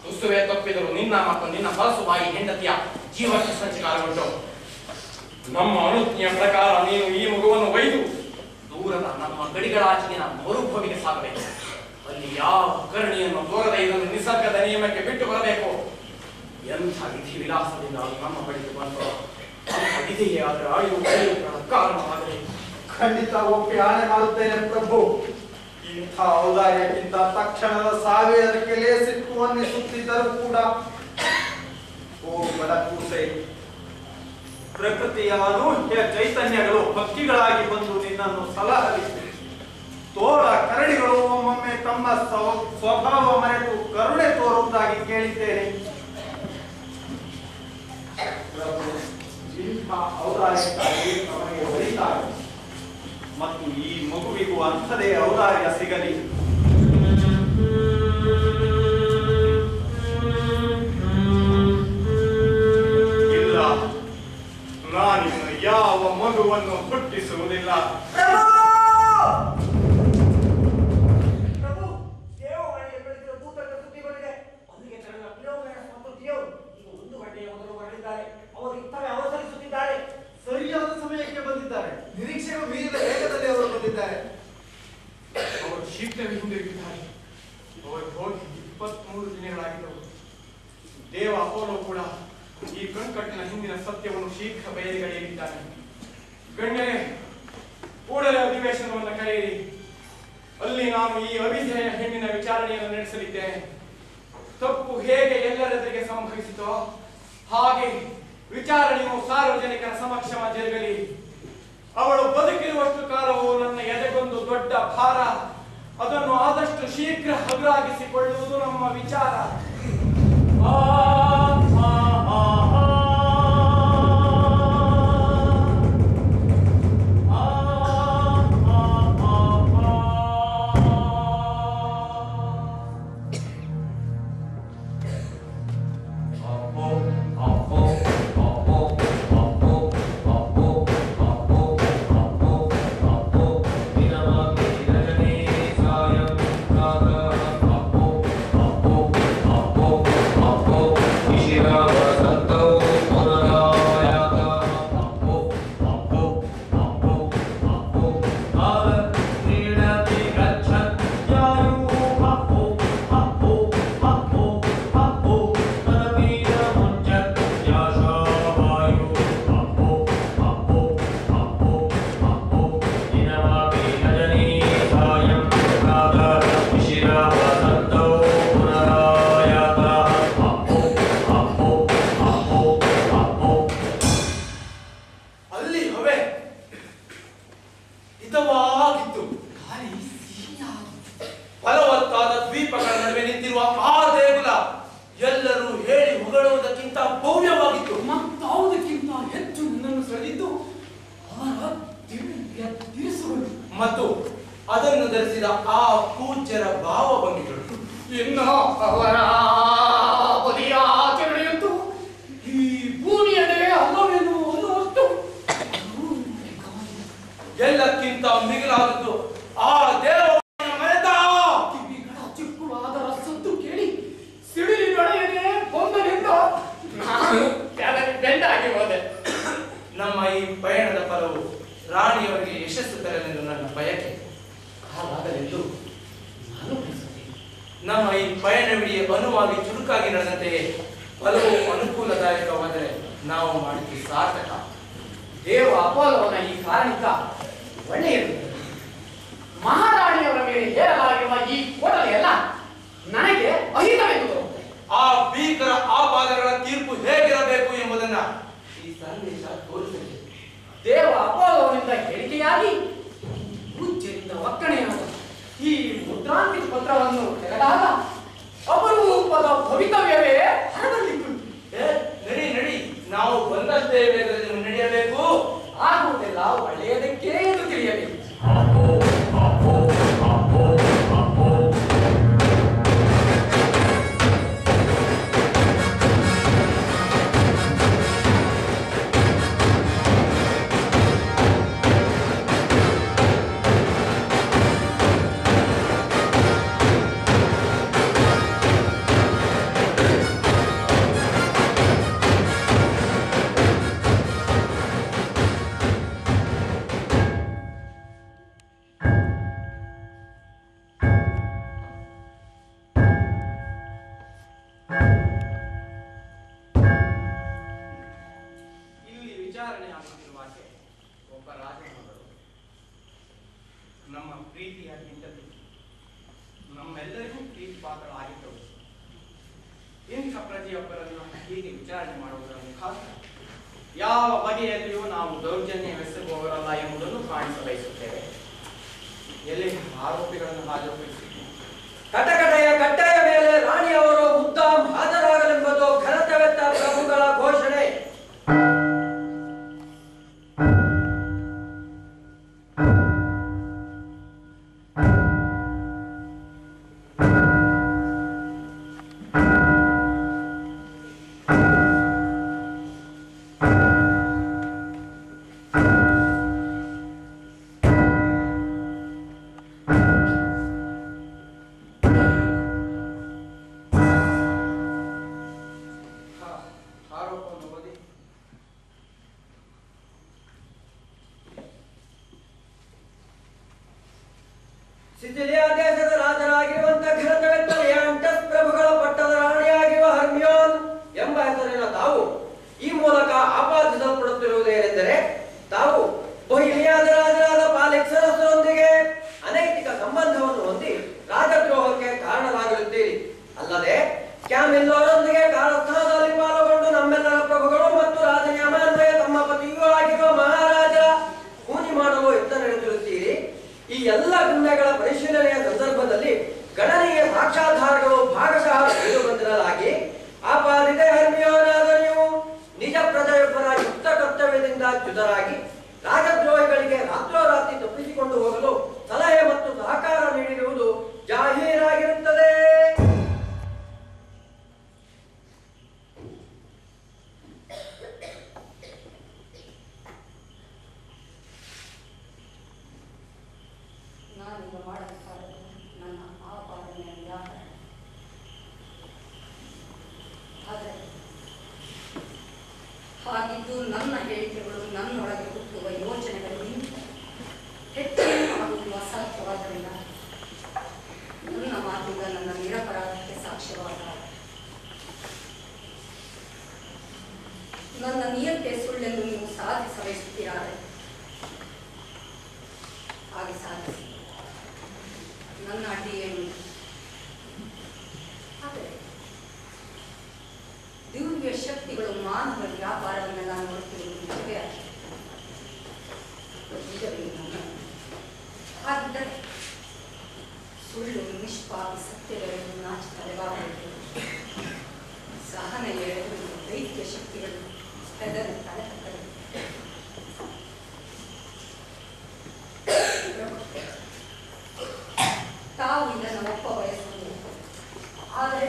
ತುಸುವೆ ತಪ್ಪಿದರು ನಿನ್ನ ಮತ್ತು ನಿನ್ನ ಹೊಲಸು ಬಾಯಿ ಹೆಂಡತಿಯ ಜೀವಕ್ಕೆ ಸಂಚಕಾರಗೊಂಡು ನಮ್ಮ ಅನುಜ್ಞೆಯ ಪ್ರಕಾರ ನೀನು ಈ ಮಗುವನ್ನು ಒಯ್ದು ದೂರದ ನಮ್ಮ ಗಡಿಗಳಾಚೆಗಿನ ಮರುಭೂಮಿಗೆ ಸಾಗಬೇಕು. ಅಲ್ಲಿ ಯಾವ ಕರುಣೆಯನ್ನು ತೋರದೆ ಇದನ್ನು ನಿಸರ್ಗದ ನಿಯಮಕ್ಕೆ ಬಿಟ್ಟು ಬರಬೇಕು. ಎಂಥ ವಿಧಿ ವಿಲಾಸದಿಂದ ಅದು ನಮ್ಮ ಬಳಿಗೆ ಬಂತು. ಅಂಥ ವಿಧಿಗೆ ಅದರ ಅಳಿವು ಕಾರಣವಾಗಲಿ. ಖಂಡಿತ ಒಪ್ಪಿ ಆಣೆ ಮಾಡುತ್ತೇನೆ ಪ್ರಭು. ಇಂಥ ಔದಾರ್ಯಕ್ಕಿಂತ ತಕ್ಷಣದ ಸಾವೇ ಅದಕ್ಕೆ ಲೇಸಿತ್ತು ಅನ್ನಿಸುತ್ತಿದ್ದರೂ ಕೂಡ ಓ ಬಡಕೂಸೆ, ಪ್ರಕೃತಿಯ ಅನೂಹ್ಯ ಚೈತನ್ಯಗಳು ಭಕ್ತಿಗಳಾಗಿ ಬಂದು ನಿನ್ನನ್ನು ಸಲಹಲಿ. ತೋಳ ಕರಡಿಗಳು ಒಮ್ಮೊಮ್ಮೆ ತಮ್ಮ ಸ್ವಭಾವ ಮರೆತು ಕರುಣೆ ತೋರುವುದಾಗಿ ಕೇಳಿದ್ದೇನೆ. ಪ್ರಭು ಇಂಥ ಔದಾರ್ಯಕ್ಕಾಗಿ ನಮಗೆ ಹೊಲಿತಾರೆ ಮತ್ತು ಈ ಮಗುವಿಗೂ ಅಂಥದೇ ಔದಾರ್ಯ ಸಿಗಲಿ. ಇಲ್ಲ, ನಾನಿನ್ನು ಯಾವ ಮಗುವನ್ನು ಹುಟ್ಟಿಸುವುದಿಲ್ಲ. ಸರಿಯಾದ ಸಮಯಕ್ಕೆ ಬಂದಿದ್ದಾರೆ. ನಿರೀಕ್ಷೆಗೂ ಮೀರಿದ ವೇಗದಲ್ಲಿ ಅವರು ಬಂದಿದ್ದಾರೆ. ಅವರು ಶೀಘ್ರವೇ ಹಿಂದಿರುಗಿದ್ದಾರೆ. ಅವರು ಹೋಗಿ ಇಪ್ಪತ್ಮೂರು ದಿನಗಳಾಗಿದ್ದವು. ದೇವ ಅಪೋಲೋ ಕೂಡ ಈ ಕಣ್ಕಟ್ಟಿನ ಹಿಂದಿನ ಸತ್ಯವನ್ನು ಶೀಘ್ರ ಬಯಲಿಗೆಳೆಯಲಿದ್ದಾನೆ. ಗಣ್ಯರೇ, ಕೂಡಲೇ ಅಧಿವೇಶನವನ್ನು ಕರೆಯಿರಿ. ಅಲ್ಲಿ ನಾನು ಈ ಅವಿಧೇಯ ಹೆಣ್ಣಿನ ವಿಚಾರಣೆಯನ್ನು ನಡೆಸಲಿದ್ದೇನೆ. ತಪ್ಪು ಹೇಗೆ ಎಲ್ಲರೆದುರಿಗೆ ಸಂಭವಿಸಿತೋ ಹಾಗೆ ವಿಚಾರಣೆಯು ಸಾರ್ವಜನಿಕರ ಸಮಕ್ಷಮ ಜರುಗಲಿ. ಅವಳು ಬದುಕಿರುವಷ್ಟು ಕಾಲವು ನನ್ನ ಎದೆಗೊಂದು ದೊಡ್ಡ ಭಾರ. ಅದನ್ನು ಆದಷ್ಟು ಶೀಘ್ರ ಹಗುರಾಗಿಸಿಕೊಳ್ಳುವುದು ನಮ್ಮ ವಿಚಾರ. ಆ ಮತ್ತು ಅದನ್ನು ಧರಿಸಿದ ಆ ಪೂಜ್ಯರ ಭಾವಭಂಗಿಗಳು ಇನ್ನು ಅವರ ಬದಿಯ ಆಚರಣೆಯಂತೂ ಈ ಭೂಮಿಯನ್ನೇ ಅಲ್ಲವೆನ್ನು ಅನ್ನುವಷ್ಟು ಎಲ್ಲಕ್ಕಿಂತ ಮಿಗಿಲಾದದ್ದು ಆ ದೇವ ಮರೆತ ಕಿವಿಗಳ ಚಿಕ್ಕುಳಾದ ಸದ್ದು ಕೇಳಿ ಸಿಡಿಲಿನೊಡೆಯನೆ ಬಂದನಿಂದ ನಾನು ಕೆಳಗೆ ಬೆಂಡಾಗಿ ಹೋದೆ. ನಮ್ಮ ಈ ಪಯಣದ ಫಲವು ರಾಣಿಯವರಿಗೆ ಯಶಸ್ಸು ತರಲೆಂದು ನನ್ನ ಬಯಕೆ. ಹಾಗಾಗಲೆಂದು ನಾನು ಬಯಸುತ್ತೇನೆ. ನಮ್ಮ ಈ ಪಯಣವಿಡೀ ಅನುವಾಗಿ ಚುರುಕಾಗಿ ನಡೆದಂತೆಯೇ ಫಲವು ಅನುಕೂಲದಾಯಕವಾದರೆ ನಾವು ಮಾಡಿದ್ದು ಸಾರ್ಥಕ. ದೇವ ಅಪೋಲೋನ ಈ ಕಾರಣಿಕ ಒಳ್ಳೆಯದು. ಮಹಾರಾಣಿಯವರ ಮೇಲೆ ಹೇರಲಾಗಿರುವ ಈ ಕೊಡಲೆಯಲ್ಲ ನನಗೆ ಅಹಿತವೆಂದು ಬರುತ್ತದೆ. ಆ ಭೀಕರ ಆಪಾದಗಳ ತೀರ್ಪು ಹೇಗಿರಬೇಕು ಎಂಬುದನ್ನ ಈ ಸಂದೇಶ ತೋರಿಸಲಿದೆ. ದೇವ ಅಪೋಲೋನಿಂದ ಹೇಳಿಕೆಯಾಗಿ ಪೂಜ್ಯರಿಂದ ಒಕ್ಕಣೆಯಾದ ಈ ಮುದ್ರಾಂಕಿತ ಪತ್ರವನ್ನು ತೆಗೆದಾಗ ಅಪರೂಪದ ಭವಿತವ್ಯವೇ ಹರಡಲಿಕ್ಕುಂಟು. ನಡಿ ನಡಿ, ನಾವು ಬಂದಷ್ಟೇ ವೇಗದಲ್ಲಿ ನಡೆಯಬೇಕು. ಆಗುವುದೆಲ್ಲ ಒಳ್ಳೆಯದಕ್ಕೆ ಎಂದು ತಿಳಿಯಬೇಕು. ವಿಚಾರಣೆ ಆಗುತ್ತಿರುವಾಗೆ ಒಬ್ಬ ರಾಜಮಗಳು ನಮ್ಮ ಪ್ರೀತಿಯ ಹೆಂಡತಿ ನಮ್ಮೆಲ್ಲರಿಗೂ ಪ್ರೀತಿ ಪಾತ್ರರಾಗಿದ್ದವು. ಇಂಥ ಪ್ರತಿಯೊಬ್ಬರನ್ನು ಹೀಗೆ ವಿಚಾರಣೆ ಮಾಡುವುದರ ಮುಖಾಂತರ ಯಾವ ಬಗೆಯಲ್ಲಿಯೂ ನಾವು ದೌರ್ಜನ್ಯವೆಸಗುವವರಲ್ಲ ಎಂಬುದನ್ನು ಕಾಣಿಸ ಬಯಸುತ್ತೇವೆ. ಎಲ್ಲಿ ಆರೋಪಿಗಳನ್ನು ಹಾಜರುಪಡಿಸಿ ಕಟಕಟೆಯ ಕಟ್ಟೆಯ ಮೇಲೆ ರಾಣಿಯವರು ಮುದ್ದಾಂ ಹಾಜರಾಗಲೆಂಬುದು ಘನತೆವೆತ್ತ ಪ್ರಭುಗಳ ಘೋಷಣೆ. ಸಿಸಿಲಿಯಾ ದೇಶದ ರಾಜರಾಗಿರುವಂತ ಘನತೆವೆತ್ತ ಲಿಯಾಂಟಸ್ ಪ್ರಭುಗಳ ಪಟ್ಟದ ರಾಣಿಯಾಗಿರುವ ಹರ್ಮಿಯೋನ್ ಎಂಬ ಹೆಸರಿನ ತಾವು ಈ ಮೂಲಕ ಆಪಾದಿಸಲ್ಪಡುತ್ತಿರುವುದೇನೆಂದರೆ ತಾವು ಬೊಹಿಮಿಯಾದ ರಾಜರಾದ ಪಾಲೆಕ್ಸರಸರೊಂದಿಗೆ ಅನೈತಿಕ ಸಂಬಂಧವನ್ನು ಹೊಂದಿ ರಾಜದ್ರೋಹಕ್ಕೆ ಕಾರಣರಾಗಲಿದ್ದೀರಿ. ಅಲ್ಲದೆ ಕ್ಯಾಮಿಲ್ಲೋರೊಂದಿಗೆ ಕಾರಸ್ಥಾನದಲ್ಲಿ ಪಾಲ್ಗೊಂಡು ನಮ್ಮೆಲ್ಲರ ಪ್ರಭುಗಳು ಮತ್ತು ರಾಜನಿಯಮಾನ್ವಯ ತಮ್ಮ ಪತಿಯೂ ಆಗಿರುವ ಮಹಾರಾಜ ಕೂನಿ ಮಾಡಲು ಯತ್ನ ನಡೆಸುತ್ತೀರಿ. ಈ ಎಲ್ಲ ಗುನ್ನೆಗಳ ಪರಿಶೀಲನೆಯ ಸಂದರ್ಭದಲ್ಲಿ ಗಣನೀಯ ಸಾಕ್ಷ್ಯಾಧಾರಗಳು ಭಾಗಶಃ ತಿಳಿದುಬಂದಿರಲಾಗಿ ಆಪಾದಿತ ಹರ್ಮಿಯೋನಾದ ನೀವು ನಿಜ ಪ್ರಜೆಯೊಬ್ಬರ ಯುಕ್ತ ಕರ್ತವ್ಯದಿಂದ ಚ್ಯುತರಾಗಿ ರಾಜದ್ರೋಹಿಗಳಿಗೆ ರಾತ್ರೋರಾತ್ರಿ ತಪ್ಪಿಸಿಕೊಂಡು ಹೋಗಲು ಸಲಹೆ ಮತ್ತು ಸಹಕಾರ ನೀಡಿರುವುದು ಜಾಹೀರಾಗಿರುತ್ತದೆ. ನಾನೀಗ ಮಾಡಬೇಕಾದ ನನ್ನ ಆಪಾದನೆಯ ವ್ಯಾಪಾರ. ಆದರೆ ಹಾಗಿದ್ದು ನನ್ನ ಹೇಳಿಕೆಗಳು ನನ್ನೊಳಗೆ ಹುಟ್ಟುವ ಯೋಚನೆಗಳಿಗಿಂತ ಹೆಚ್ಚೇನು ಆಗುವುದು ಅಸಾಧ್ಯವಾದ್ದರಿಂದ ನನ್ನ ಮಾತಿಂದ ನನ್ನ ನಿರಪರಾಧಕ್ಕೆ ಸಾಕ್ಷ್ಯವಾದ ನನ್ನ ನಿಯತೆ ಸುಳ್ಳೆಂದು ನೀವು ಸಾಧಿಸ ಬಯಸುತ್ತೀರಾದರೆ ಹಾಗೆ ಸಾಧಿಸಿ, ನನ್ನ ಅಡ್ಡಿ ಏನು. ಆದರೆ ದಿವ್ಯ ಶಕ್ತಿಗಳು ಮಾನವ ವ್ಯಾಪಾರವನ್ನೆಲ್ಲ ನೋಡುತ್ತಿರುವುದು ನಿಜವೇ ಆಗಿದೆ. ನಿಜವೇ ನನ್ನ ಹಾಗಿದ್ದರೆ ಸುಳ್ಳು ನಿಷ್ಪಾಪಿ ಸತ್ಯಗಳನ್ನು ನಾಚಿ ತಲೆಬಾರಬೇಕು. ಸಹನೆ ಎಳೆದು ದೈತ್ಯ ಶಕ್ತಿಗಳು ಹೆದರಿ ತಲೆ ತಕ್ಕರು. ತಾವು ಇದನ್ನು ಒಪ್ಪ ಬಯಸುವುದು. ಆದರೆ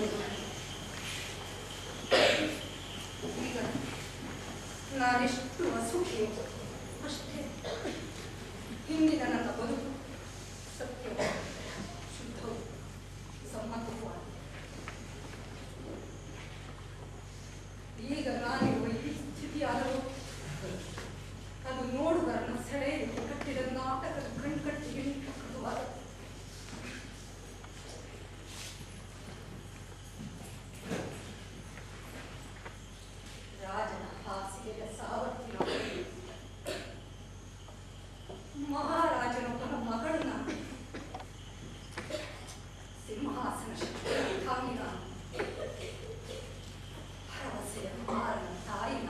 ಈಗ ನಾನೆಷ್ಟು ಅಸೂಯೆ ಅಷ್ಟೇ. ಹಿಂದಿನ ನನ್ನ ಬದುಕು ಸತ್ಯವು ಶುದ್ಧವು ಸಮ್ಮತವೂ ಆಗಿದೆ. ಈಗ ನಾನಿರುವ ಈ ಸ್ಥಿತಿಯಾದರೂ ಅದು ನೋಡುಗರನ್ನು ಸೆಳೆಯಲಿಕ್ಕೆ ಕಟ್ಟಿದ ನಾಟಕದ ಕಣ್ಕಟ್ಟಿಗೆ ಕಟ್ಟುವಾಗ ರಾಜನ ಹಾಸಿಗೆಯ ಸಾವರ್ತಿನ ಮಹಾರಾಜನೊಬ್ಬನ ಮಗಳನ್ನ ಸಿಂಹಾಸನ ಶಕ್ತಿಯ ಕಾಮಿನ ಭರವಸೆಯ ಮಾರನ ತಾಯಿನ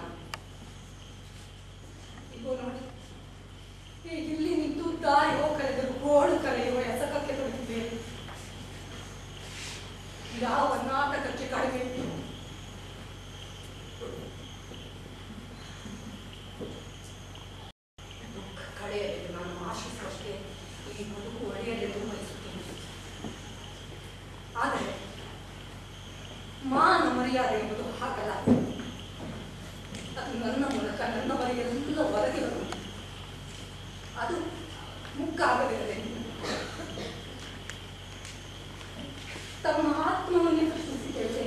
ಇಗೋ ನೋಡಿ, ಈಗ ಇಲ್ಲಿ ನಿಂತು ದಾರಿಯೋ ಕರೆದರು ಗೋಳು ಕರೆಯುವ ಎಸಕಕ್ಕೆ ತೊಡಗಿದ್ದೇವೆ. ಯಾವ ನಾಟಕಕ್ಕೆ ಕಡಿಮೆ ಇತ್ತು. ದುಃಖ ಕಳೆಯಲೆಂದು ನಾನು ಆಶಿಸುವಷ್ಟೇ ಈ ಬದುಕು ಒಡೆಯಲೆಂದು ಬಯಸುತ್ತೇನೆ. ಆದರೆ ಮಾನ ಮರ್ಯಾದೆ ಎಂಬುದು ಹಾಗಲ್ಲ. ಅದು ನನ್ನ ಮೂಲಕ ನನ್ನವರಿಗೆಲ್ಲ ಒದಗಿ ಬರುವುದು. ಅದು ಮುಕ್ಕಾಗದಿರಲಿ. ತಮ್ಮ ಆತ್ಮವನ್ನೇ ಪ್ರಶ್ನಿಸಿದ್ದೇವೆ.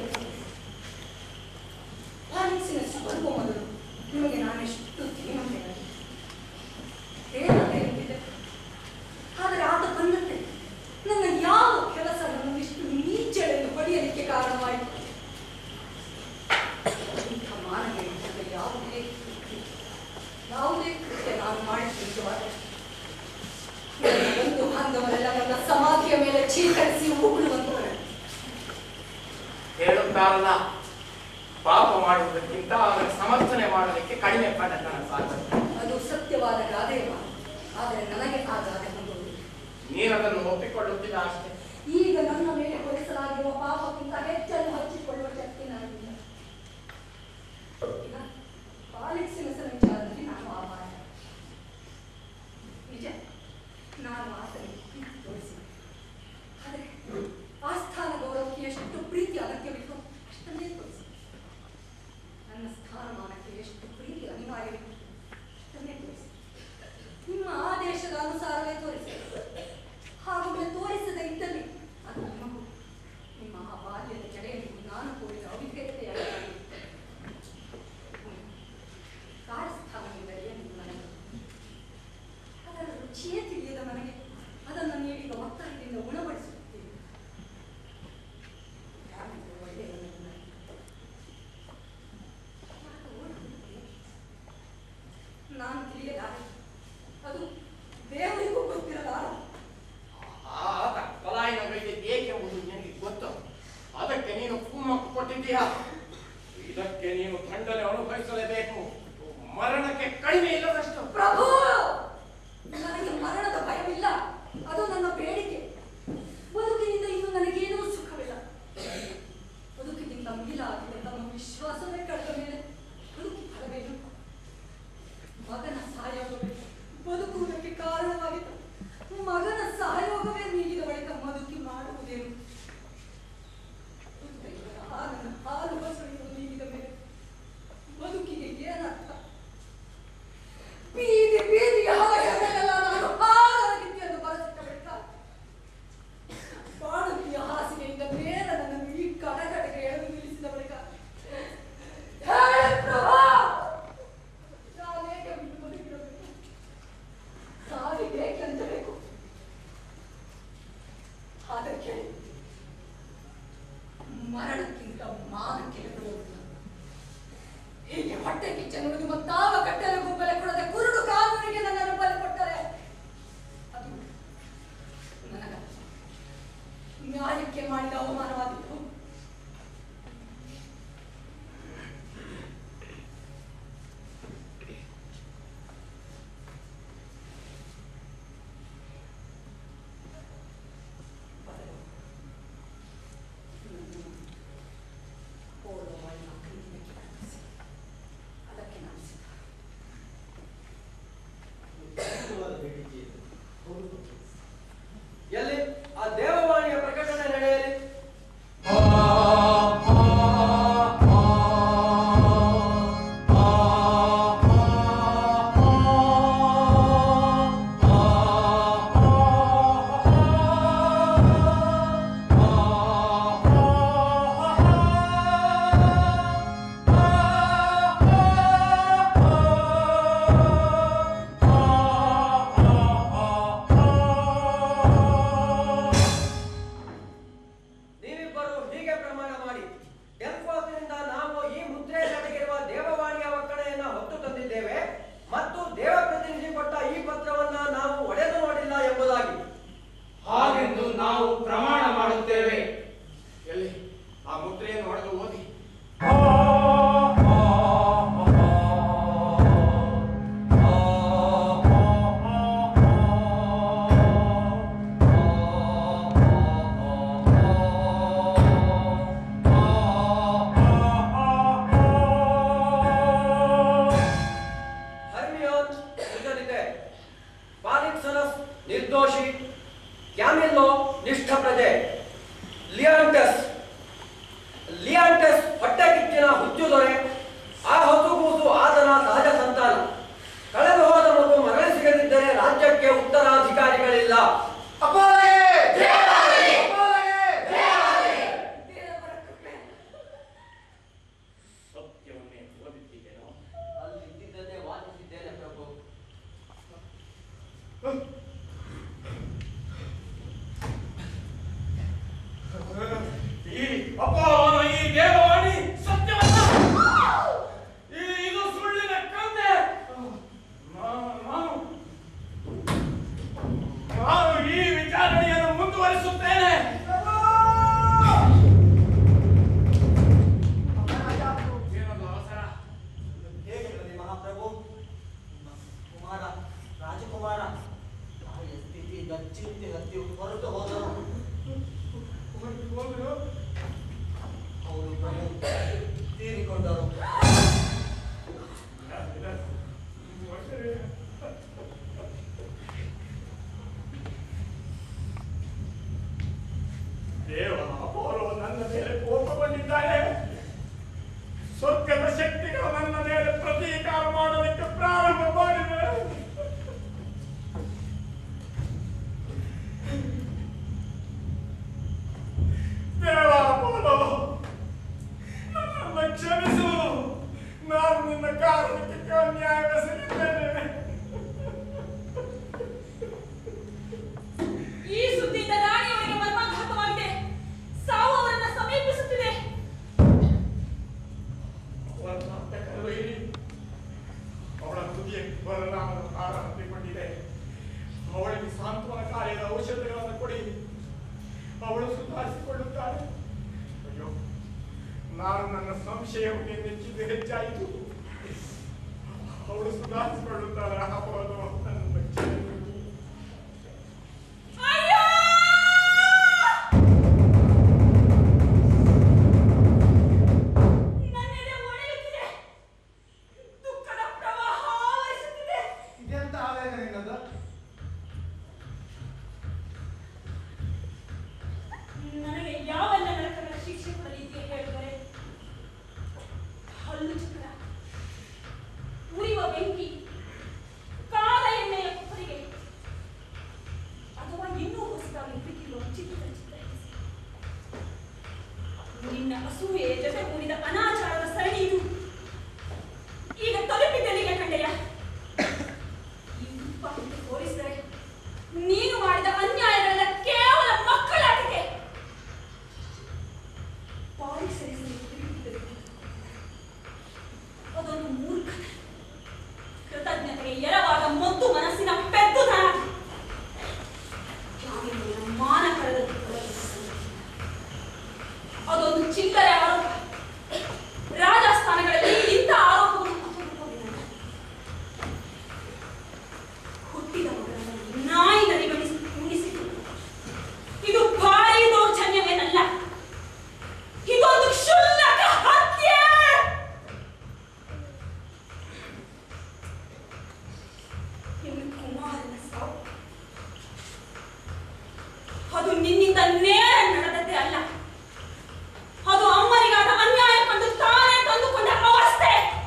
ಪಾಲಿಸಿನಷ್ಟು ಬರುವ ಮೊದಲು ನಿಮಗೆ ನಾನೆಷ್ಟು ಧೀಮಂತೆ ಹೇಳಬೇಕಿದೆ. ಆದರೆ ಆತ ಬಂದಂತೆ ನನ್ನ ಯಾವ ಕೆಲಸ ನನ್ನ ಇಷ್ಟು ನೀಚಳೆಂದು ಹೊಡೆಯಲಿಕ್ಕೆ ಕಾರಣವಾಯಿತು. ಇಂಥ ಮಾನವೀಯ ಯಾವುದೇ ಸಾಲಲ್ಲ. ಪಾಪ ಮಾಡುವುದಕ್ಕಿಂತ ಅದರ ಸಮರ್ಥನೆ ಮಾಡಲಿಕ್ಕೆ ಕಡಿಮೆ ಪಡೆತನ ಸಾಲದು. ಅದು ಸತ್ಯವಾದ ಗಾದೆ ಮಾತು. ಆದರೆ ನನಗೆ ಆ ಗಾದೆ ಹೊಂದುವುದು. ನೀನದನ್ನು ಒಪ್ಪಿಕೊಳ್ಳುತ್ತಿಲ್ಲ ಅಷ್ಟೇ. ಈಗ ನನ್ನ ಮೇಲೆ ಹೊರಿಸಲಾಗಿರುವ ಪಾಪಕ್ಕಿಂತ ಹೆಚ್ಚನ್ನು ಹಚ್ಚಿಕೊಳ್ಳುವ ಶಕ್ತಿ ನನಗಿಲ್ಲ. ಈಗ ಪಾಲಿಕ್ಸಿನ ವಿಚಾರದಲ್ಲಿ ನಾನು ಆಭಾರ. ನಿಜ, ನಾನು ಆತನಿಗೆ ತೋರಿಸಿದೆ. ಆದರೆ ಆಸ್ಥಾನ ಗೌರವಕ್ಕೆ ಎಷ್ಟು ಪ್ರೀತಿ ಅಗತ್ಯವಿತ್ತು ಅಷ್ಟನ್ನೇ ತೋರಿಸಿದೆ. ನನ್ನ ಸ್ಥಾನಮಾನಕ್ಕೆ ಎಷ್ಟು ಪ್ರೀತಿ ಅನಿವಾರ್ಯವಿತ್ತು ಅಷ್ಟನ್ನೇ ತೋರಿಸಿದೆ. ನಿಮ್ಮ ಆದೇಶದ ಅನುಸಾರವೇ ತೋರಿಸಿದೆ. ಹಾಗೊಮ್ಮೆ ತೋರಿಸದೇ ಇದ್ದಲ್ಲಿ ಅದು ನಿಮಗೂ ನಿಮ್ಮ ಆ ಬಾಲ್ಯದ ಜಡೆಯಲ್ಲಿ ನಾನು ತೋರಿದ ಅವಿಧೇಯತೆಯಾಗಿ ಕಾರಸ್ಥಾನವಿದ್ದರೆ ಎಂದು ನನಗೆ ಅದರ ರುಚಿಯೇ ತಿಳಿಯದ ನನಗೆ ಅದನ್ನು ನೀವೀಗ ಒತ್ತಾಯದಿಂದ ಉಣಬಡಿಸುತ್ತೀರಿ. ಒಳ್ಳೆಯದು. ನಾನು ತಿಳಿಯಲಾರೆ, ಅದು ದೇವರಿಗೂ ಗೊತ್ತಿರಲಾರ. ಆತ ಪಲಾಯನಗಳಿಗೆ ಏಕೆಂಬುದು ನಿನಗೆ ಗೊತ್ತು. ಅದಕ್ಕೆ ನೀನು ಕುಮ್ಮಕ್ಕು ಕೊಟ್ಟಿದ್ದೀಯಾ. ಇದಕ್ಕೆ ನೀನು ದಂಡನೆ ಅನುಭವಿಸಲೇಬೇಕು. ಮರಣಕ್ಕೆ ಕಡಿಮೆ ಇಲ್ಲದಷ್ಟು. ಪ್ರಭು, ನನಗೆ ಮರಣದ ಭಯವಿಲ್ಲ. ಅದು ನನ್ನ ಬೇಡಿಕೆ. ಬದುಕಿನಿಂದ ಇನ್ನು ನನಗೇನೂ ಸುಖವಿಲ್ಲ. ಬದುಕಿನಿಂದ ಮಿಗಿಲಾಗಿದೆ ತಮ್ಮ ವಿಶ್ವಾಸವೇ ಕಳೆದ ಮೇಲೆ ಬದುಕಿ ಫಲವೇನು? ಮಗನ ಸಹಯೋಗವೇ ಬದುಕುವುದಕ್ಕೆ ಕಾರಣವಾಗಿತ್ತು. ಮಗನ ಸಹಯೋಗವೇ ನೀಡಿದ ಬಳಿಕ ಬದುಕಿ ಮಾಡುವುದೇನು? ಹಾಲನ್ನು ಹಾಲು ಬಸಳೆಯನ್ನು ನೀಡಿದ ಮೇಲೆ ಬದುಕಿಗೆ ಏನರ್ಥ? ಬೀದಿ ಬೀದಿ ಹಾಗೆಲ್ಲ ನಾನು ಹಾಲನ್ನು ಬರಸಿಟ್ಟ ಬಳಿಕ ಬಾಣಕಿಯ ಹಾಸಿಗೆಯಿಂದ ಮೇಲೆ ನನ್ನನ್ನು ಈ ಕಡಗಡೆಗೆ ಎಳೆದು ನಿಲ್ಲಿಸಿದ ಬಳಿಕ ನಾನೇಕೆ ಬಿಟ್ಟು ಬದುಕಿರಬೇಕು? ಸಾವಿಗೆ ಅಂಜಬೇಕು. ಅದಕ್ಕೆ ಮರಣಕ್ಕಿಂತ ಮಾನಕ್ಕೆ ಬಿಡುವುದಿಲ್ಲ. ಹೀಗೆ ಹೊಟ್ಟೆ ಕಿಚ್ಚನ್ನು ಮತ್ತಾವ ಕಟ್ಟೆಗೂ ಬೆಲೆ ಕೊಡದೆ ಕುರುಡು ಕಾನೂನಿಗೆ ನನ್ನನ್ನು ಬಲಿ ಕೊಟ್ಟರೆ ಅದು ನನಗ ನ್ಯಾಯಕ್ಕೆ ಮಾಡಿದ ಅವಮಾನವಾಗಿತ್ತು. ಅದಕ್ಕೆ ನಾನು ಸಿದ್ಧ. ಮಹಾಪ್ರಭು, ಕುಮಾರ ರಾಜಕುಮಾರ ತಾಯಿಯ ಸ್ಥಿತಿಯಿಂದ ಚಿಂತೆ ಹತ್ತಿ ಹೊರಟು ಹೋದರು. ಹೌದು ಪ್ರಭು, ತೀರಿಕೊಂಡರು. ದೇವ ಅಪೋಲೋ ನನ್ನ ಮೇಲೆ ಕೋಪಗೊಂಡಿದ್ದಾನೆ. ಸ್ವರ್ಗದ ಶಕ್ತಿಗಳು ನನ್ನ ಮೇಲೆ ಪ್ರತೀಕಾರ ಮಾಡಲಿಕ್ಕೆ ಪ್ರಾರಂಭ ಮಾಡಿದೆ. ದೇವ ಅಪೋಲೋ, ನನ್ನನ್ನು ಕ್ಷಮಿಸು. ನಾನು ನಿನ್ನ ಕಾರಣಕ್ಕೆ ನ್ಯಾಯವೆಸಗಿದ್ದೇನೆ. ಈ ಸುದ್ದಿಯಿಂದ ರಾಣಿಯವರಿಗೆ ಮರ್ಮಾಘಾತವಾಗಿದೆ. ಸಾವು ಅವರನ್ನ ಸಮೀಪಿಸುತ್ತಿದೆ. ಅವಳ ತುದಿಯ ಬರಲಾಮದ ಭಾರ ಹತ್ತಿಕೊಂಡಿದೆ. ಅವಳಿಗೆ ಸಾಂತ್ವನ ಕಾರ್ಯದ ಔಷಧಗಳನ್ನು ಕೊಡಿ. ಅವಳು ಸುಧಾರಿಸಿಕೊಳ್ಳುತ್ತಾಳೆ. ಅಯ್ಯೋ, ನಾನು ನನ್ನ ಸಂಶಯವನ್ನು ನೆಚ್ಚಿದ್ದು ಹೆಚ್ಚಾಯಿತು. ಅವಳು ಸುಧಾರಿಸಿಕೊಳ್ಳುತ್ತಾಳೆ. ಅವಳು ನನ್ನ ಕ್ಷಮಿಸು. ನನಗೆ ಯಾವೆಲ್ಲ ನರಕಗಳ ಶಿಕ್ಷೆ ಕೊಡಲಿಕ್ಕೆ ಹೇಳಿದರೆ ಹಲ್ಲು ಚಕ್ರ, ಉರಿಯುವ ಬೆಂಕಿ, ಕಾದ ಎಣ್ಣೆಯ ಕೊಪ್ಪರಿಗೆ, ಅಥವಾ ಇನ್ನೂ ಹೊಸದಾಗಿ ಬಿಟ್ಟಿರುವ ಚಿತ್ರ ಚಿತ್ರ ನಿನ್ನ ಅಸೂಯೆಯ ಜೊತೆ ಮೂಡಿದ ಅನಾಚಾರದ ಸರಣಿ ಇದು. ಈಗ ತಲುಪಿದ್ದಲ್ಲಿಗೆ ಕಂಡೆಯ ಈ ರೂಪ ಅಂತ ತೋರಿಸಿದರೆ ನೀನು ಮಾಡಿದ ಅನ್ಯಾಯಗಳೆಲ್ಲ ಕೇವಲ ಮಕ್ಕಳಾಟಿಕೆ. ಪಾರಿಸರಿಸಲು ಅದೊಂದು ಮೂರ್ಖತೆ, ಕೃತಜ್ಞತೆಗೆ ಎರವಾದ ಮೊದ್ದು ಮನಸ್ಸಿನ ಪೆದ್ದುತನ. ಮಾನ ಕಳೆದ ಅದೊಂದು ಚಿಲ್ಲರೆ ಆರೋಪ. ರಾಜಸ್ಥಾನಗಳಲ್ಲಿ ಇಂಥ ಆರೋಪಗಳು ಹುಟ್ಟಿದ ಮಗಳನ್ನು ನಾಯಿ ನರಿಗಳಿಸಿ ಉಣಿಸಿತು. ಇದು ಭಾರಿ ದೌರ್ಜನ್ಯವೇನಲ್ಲ, ಇದೊಂದು ಕ್ಷುಲ್ಲಕ ಹತ್ಯೆ. ಇನ್ನು ಕುಮಾರನ ಸಾವು ಅದು ನಿನ್ನಿಂದ ನೇರ ನಡೆದದ್ದೇ ಅಲ್ಲ. ಅದು ಅಮ್ಮನಿಗಾದ ಅನ್ಯಾಯ ಕಂಡು ತಾನೇ ತಂದುಕೊಂಡ ಅವಸ್ಥೆ.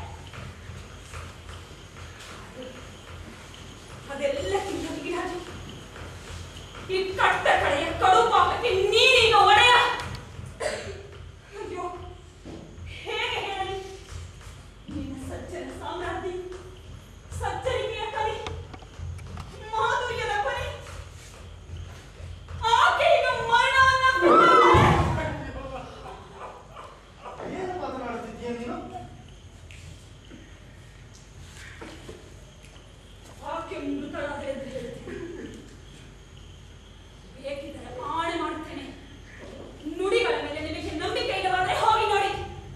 ಅದೆಲ್ಲಕ್ಕಿಂತ ಮಿಗಿಲಾಗಿ ಈ ಕಟ್ಟ ಕಡೆಯ ಕಡು ಪಾಪಕ್ಕೆ ನೀನೀಗ ಒಡೆಯ. ಅಯ್ಯೋ, ಹೇಗೆ ಹೇಳಲಿ? ನಿನ್ನ ಸಜ್ಜನ ಸಾಮ್ರಾಜ್ಞಿ, ಸಜ್ಜನಿಕೆಯ ಕಲಿ, ಮಾಧುರ್ಯದ ಕೊನೆ, ಆಕೆ ಈಗ ಮರಣವನ್ನ ಏನು ಮಾತನಾಡುತ್ತಿದ್ದೀಯ ನೀನು? ಆಕೆ ಮೃತಳಾದ ಎಂದು ಹೇಳ್ತೇನೆ. ಬೇಕಿದ್ದರೆ ಆಣೆ ಮಾಡುತ್ತೇನೆ. ನುಡಿಗಳ ಮೇಲೆ ನಿಮಗೆ ನಂಬಿಕೆ ಇಲ್ಲವಾದರೆ ಹೋಗಿ ನೋಡಿ.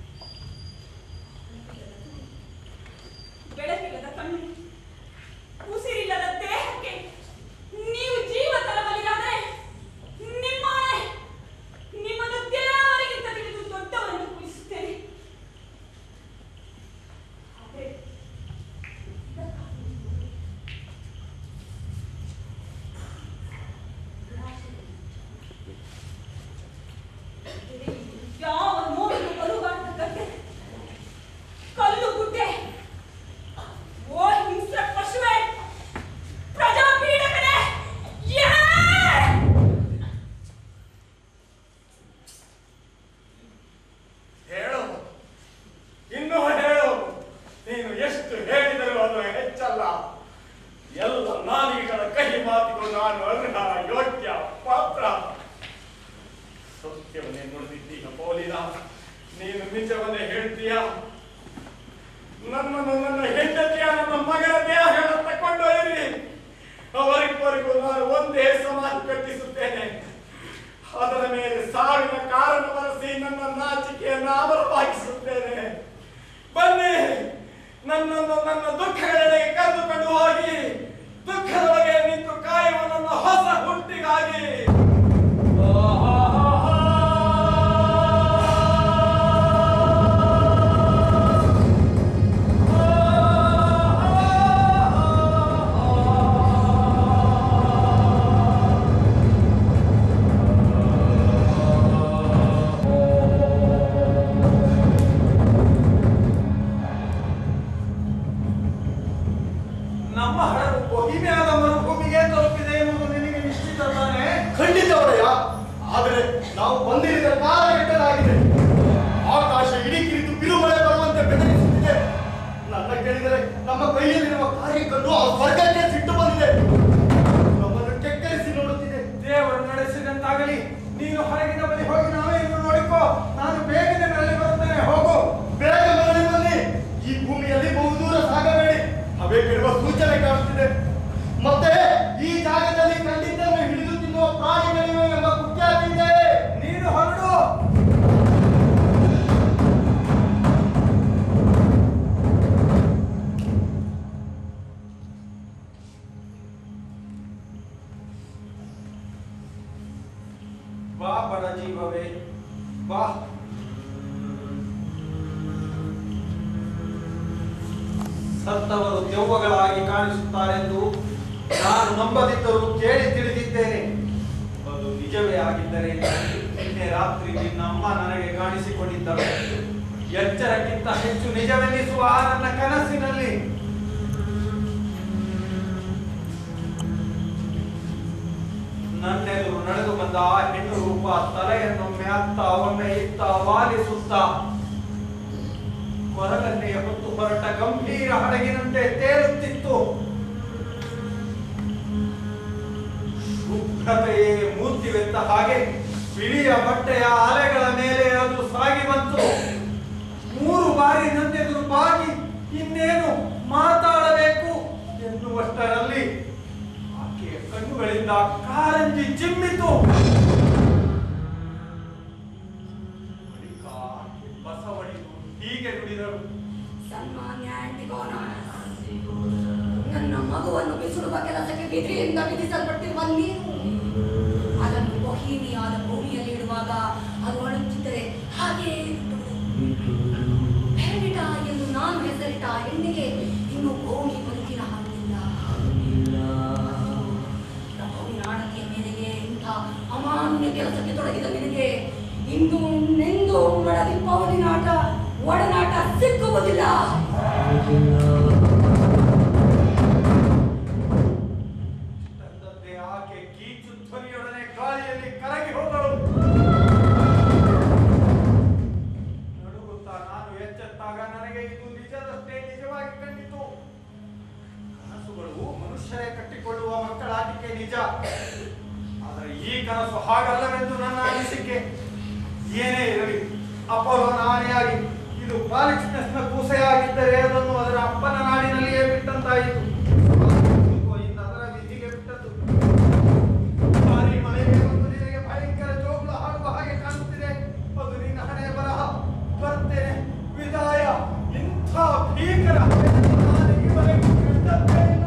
ಬೆಳಕಿಲ್ಲದ ಕಣ್ಣು, ಉಸಿರಿಲ್ಲದ ದೇಹಕ್ಕೆ ನೀವು ಜೀವ ತರಬಲಿಯಾದರೆ ನಿಮ್ಮಾಣೆ ನಿಮ್ಮನ್ನು ದೇವರಿಗಿಂತ ತಿಳಿದು ದೊಡ್ಡವರನ್ನು ಪೂಜಿಸುತ್ತೇನೆ. ಆದರೆ ಯಾವ ನೋವಿನ ಬರುಗಾಟ ಗಡ್ಡೆ, ಕಲ್ಲು ಗುಡ್ಡೆ, ಓ ಹಿಂಸ್ರ ಪಶುವೆ, ಪ್ರಜಾಪೀಡಕನೇ, ಹೇಳು, ಇನ್ನೂ ಹೇಳು. ನೀನು ಎಷ್ಟು ಹೇಳಿದರೂ ಅದು ಹೆಚ್ಚಲ್ಲ. ಎಲ್ಲ ನಾಲಿಗೆಗಳ ಕಹಿ ಮಾತಿಗೂ ನಾನು ಅರ್ಹ, ಯೋಗ್ಯ, ಪಾತ್ರ. ಸತ್ಯವನ್ನೇ ನುಡಿದಿದ್ದೀಯ ಪೌಲಿನ. ನೀನು ನಿಜವನ್ನೇ ಹೇಳ್ತೀಯ. ನನ್ನನ್ನು ನನ್ನ ಹೆಂಡತಿಯ ನನ್ನ ಮಗನ ದೇಹಗಳನ್ನು ತಕೊಂಡೊಯ್ಯಿರಿ. ಅವರಿಬ್ಬರಿಗೂ ನಾನು ಒಂದೇ ಸಮಾಧಿ ಕಟ್ಟಿಸುತ್ತೇನೆ. ಅದರ ಮೇಲೆ ಸಾವಿನ ಕಾರಣ ಬರೆಸಿ ನನ್ನ ನಾಚಿಕೆಯನ್ನು ಆವರವಾಗಿಸುತ್ತೇನೆ. ಬನ್ನಿ, ನನ್ನನ್ನು ನನ್ನ ನಮ್ಮ ಹಡಗು ಕೊಹಿಮೆಯಾದ ಮರುಭೂಮಿಗೆ ತಲುಪಿದೆ ಎನ್ನುವುದು ನಿನಗೆ ನಿಶ್ಚಿತ ತಾನೆ? ಖಂಡಿತ ಒಡೆಯ. ಆದರೆ ನಾವು ಬಂದಿರಿದ ಕಾಲ ಕೆಟ್ಟದಾಗಿದೆ. ಆಕಾಶ ಇಡೀ ಕಿರಿತು ಬಿರುಮಳೆ ಬರುವಂತೆ ಬೆದರಿಸುತ್ತಿದೆ. ನನ್ನ ಕೇಳಿದರೆ ನಮ್ಮ ಕೈಯಲ್ಲಿರುವ ಕಾರ್ಯಕ್ಕನ್ನು ಆ ಸ್ವರ್ಗಕ್ಕೆ ಸಿಟ್ಟು ಬಂದಿದೆ. ನಮ್ಮನ್ನು ಕೆಕ್ಕರಿಸಿ ನೋಡುತ್ತಿದೆ. ದೇವರು ನಡೆಸಿದಂತಾಗಲಿ. ನೀನು ಹೊರಗಿನ ಬಳಿ ಹೋಗಿ ನಾವೇ ಇನ್ನು ನೋಡಿಕೋ. ನಾನು ಬೇಗನೆ ಮರಳಿ ಬರುತ್ತೇನೆ. ಹೋಗು, ಬೇಗ ಮರಳಿ ಬನ್ನಿ. ಈ ಭೂಮಿಯಲ್ಲಿ ಬಹುದೂರ ಸಾಗಬೇಡಿ. ಅವೇ ಬಿಡುವ ಸೂಚನೆ ಕಾಣುತ್ತಿದೆ. ಮತ್ತೆ ಈ ಜಾಗದಲ್ಲಿ ಖಂಡಿತನ್ನು ಹಿಡಿದು ತಿನ್ನುವ ಪ್ರಾಣಿಗಳಿವೆ ಎಂಬ ಕುಖ್ಯಾತಿ ಇದೆ. ನೀನು ಹೊರಡು. ಬಾ ಬಡ ಜೀವವೇ ಬಾ. ಸತ್ತವರು ದೆವ್ವಗಳಾಗಿ ಕಾಣಿಸುತ್ತಾರೆಂದು ನಾನು ನಂಬದಿದ್ದರೂ ಕೇಳಿ ತಿಳಿದಿದ್ದೇನೆ. ಅದು ನಿಜವೇ ಆಗಿದ್ದರೆ ನಿನ್ನೆ ರಾತ್ರಿ ನಿನ್ನಮ್ಮ ನನಗೆ ಕಾಣಿಸಿಕೊಂಡಿದ್ದರು. ಎಚ್ಚರಕ್ಕಿಂತ ಹೆಚ್ಚು ನಿಜವೆನ್ನಿಸುವ ಆ ನನ್ನ ಕನಸಿನಲ್ಲಿ ನನ್ನೆದುರು ನಡೆದು ಬಂದ ಆ ಹೆಣ್ಣು ರೂಪ ತಲೆಯನ್ನೊಮ್ಮೆ ಅತ್ತ ಒಮ್ಮೆ ಇತ್ತ ವಾಲಿಸುತ್ತ ಕೊರಗನ್ನೆಯ ಹೊತ್ತು ಹೊರಟ ಗಂಭೀರ ಹಡಗಿನಂತೆ ತೇಲುತ್ತಿತ್ತು. ಶುಭ್ರತೆಯೇ ಮೂರ್ತಿವೆತ್ತ ಹಾಗೆ ಬಿಳಿಯ ಬಟ್ಟೆಯ ಅಲೆಗಳ ಮೇಲೆ ಅದು ಸಾಗಿ ಬಂತು. ಮೂರು ಬಾರಿ ನನ್ನೆದುರು ಬಾಗಿ ಇನ್ನೇನು ಮಾತಾಡಬೇಕು ಎನ್ನುವಷ್ಟರಲ್ಲಿ ಆಕೆಯ ಕಣ್ಣುಗಳಿಂದ ಕಾರಂಜಿ ಚಿಮ್ಮಿತು. ಬಳಿಕ ಬಸವಳಿದು ಹೀಗೆ ನುಡಿದರು. ಸನ್ಮಾನ್ಯ ಆಂಟಿಗೋನ, ನನ್ನ ಮಗುವನ್ನು ಬಿಸಿಲುವ ಕೆಲಸಕ್ಕೆ ವಿಧಿಯಿಂದ ವಿಧಿಸಲ್ಪಟ್ಟಿರುವ ನೀನು ಅದನ್ನು ಬೊಹೀಮಿಯಾದ ಭೂಮಿಯಲ್ಲಿ ಇಡುವಾಗ ಅದು ಅಳುತ್ತಿದ್ದರೆ ಹಾಗೇ ಹೆಣ್ಣಿಟ ಎಂದು ನಾನು ಹೆಸರಿಟ್ಟ ಹೆಣ್ಣಿಗೆ ಇನ್ನು ಭೂಮಿ ಬದುಕಿನ ಹಾಗಿಲ್ಲ. ಪ್ರಭುವಿನಾಣತಿಯ ಮೇರೆಗೆ ಇಂಥ ಅಮಾನ್ಯ ಕೆಲಸಕ್ಕೆ ತೊಡಗಿದ ನಿನಗೆ ಇಂದು ನೆಂದು ಮಡದಿ ಪೌಲಿನಾಟ ಒಡನಾಟ ಸಿಕ್ಕುವುದಿಲ್ಲ. ತಂದದ್ದೇ ಆಕೆ ಕೀಚು ಧ್ವನಿಯೊಡನೆ ಗಾಳಿಯಲ್ಲಿ ಕರಗಿ ಹೋದಳು. ನಡುಗುತ್ತಾ ನಾನು ಎಚ್ಚೆತ್ತಾಗ ನನಗೆ ಇದು ನಿಜದಷ್ಟೇ ನಿಜವಾಗಿ ಕಂಡಿತು. ಕನಸುಗಳು ಮನುಷ್ಯರೇ ಕಟ್ಟಿಕೊಳ್ಳುವ ಮಕ್ಕಳಾಟಿಕೆ ನಿಜ. ಆದರೆ ಈ ಕನಸು ಹಾಗಲ್ಲವೆಂದು ನನ್ನ ಅನಿಸಿಕೆ. ಏನೇ ಇರಲಿ, ಅಪೋಲೋನ ಆನೆಯಾಗಿ ಇದು ಪಾಲಿಕ್ಸ್ನೆಸ್ನ ಕೂಸೆಯಾಗಿದ್ದರೆ ಅದನ್ನು ಅದರ ಅಪ್ಪನ ನಾಡಿನಲ್ಲಿಯೇ ಬಿಟ್ಟಂತಾಯಿತು. ಅದರ ವಿಧಿಗೆ ಬಿಟ್ಟದ್ದು. ಭಾರಿ ಮಳೆಗೆ ಒಂದು ನಿನಗೆ ಭಯಂಕರ ಜೋಗುಳ ಹಾಡುವ ಹಾಗೆ ಕಾಣುತ್ತಿದೆ. ಅದು ನಿನ್ನ ಹಣೆ ಬರಹ. ಬರ್ತೇನೆ, ವಿದಾಯ. ಇಂಥ ಭೀಕರ ನಾನು ಈವರೆಗೂ ಕಂಡದ್ದೇ ಇಲ್ಲ.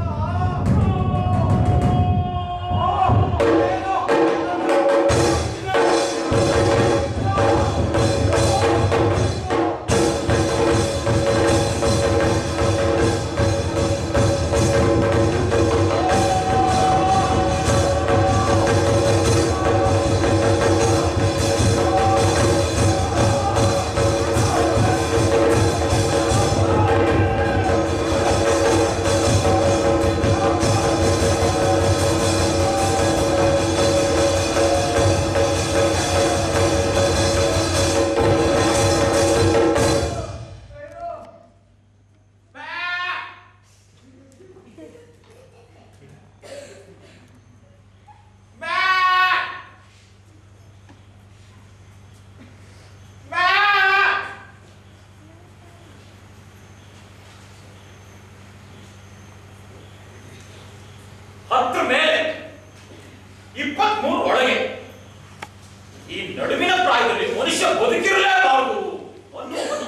ಹತ್ರ ಮೇಲೆ ಇಪ್ಪತ್ಮೂರು ಒಳಗೆ ಈ ನಡುವಿನ ಪ್ರಾಯದಲ್ಲಿ ಮನುಷ್ಯ ಬದುಕಿರಲೇಬಾರದು ಅನ್ನುವುದು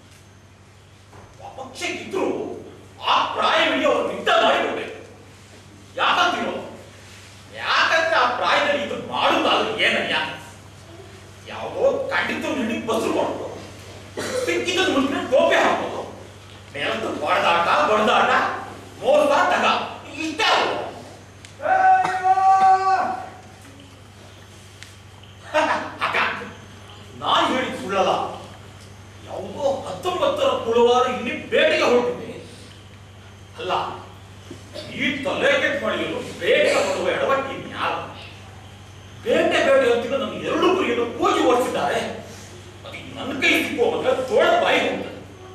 ಪಕ್ಷ ಇದ್ರು ಆ ಪ್ರಾಯವಿಗೆ ಅವರು ನಿದ್ದ ಮಾಡಿಕೊಡ್ಬೇಕು. ಯಾಕಂತಿರೋ ಯಾಕಂದ್ರೆ ಆ ಪ್ರಾಯದಲ್ಲಿ ಇದು ಮಾಡುವುದಾದ್ರೆ ಏನಯ್ಯ, ಯಾವುದೋ ಖಂಡಿತ ನಿನಗೆ ಬಸರು ಮಾಡೋದು, ಸಿಕ್ಕಿದ ಮುಟ್ಟಿನ ಟೋಪೆ ಹಾಕೋದು, ಮೇಲಂತೂ ಬಡದಾಟ ಬಡದಾಟ ಮೋಸ ತಗ ಇಷ್ಟೇ ಅವರು. ನಾನು ಹೇಳಿದ ಸುಳ್ಳಲ್ಲ. ಯಾವುದೋ ಹತ್ತೊಂಬತ್ತರ ಕುಳವಾರ ಇಲ್ಲಿ ಬೇಟೆಗೆ ಹೊರಟಿದ್ದೆ ಅಲ್ಲ. ಸಿಕ್ಕುವ ಮೊದಲ ತೋಳ ಬಾಯಿ ಹೋಗ್ತದೆ.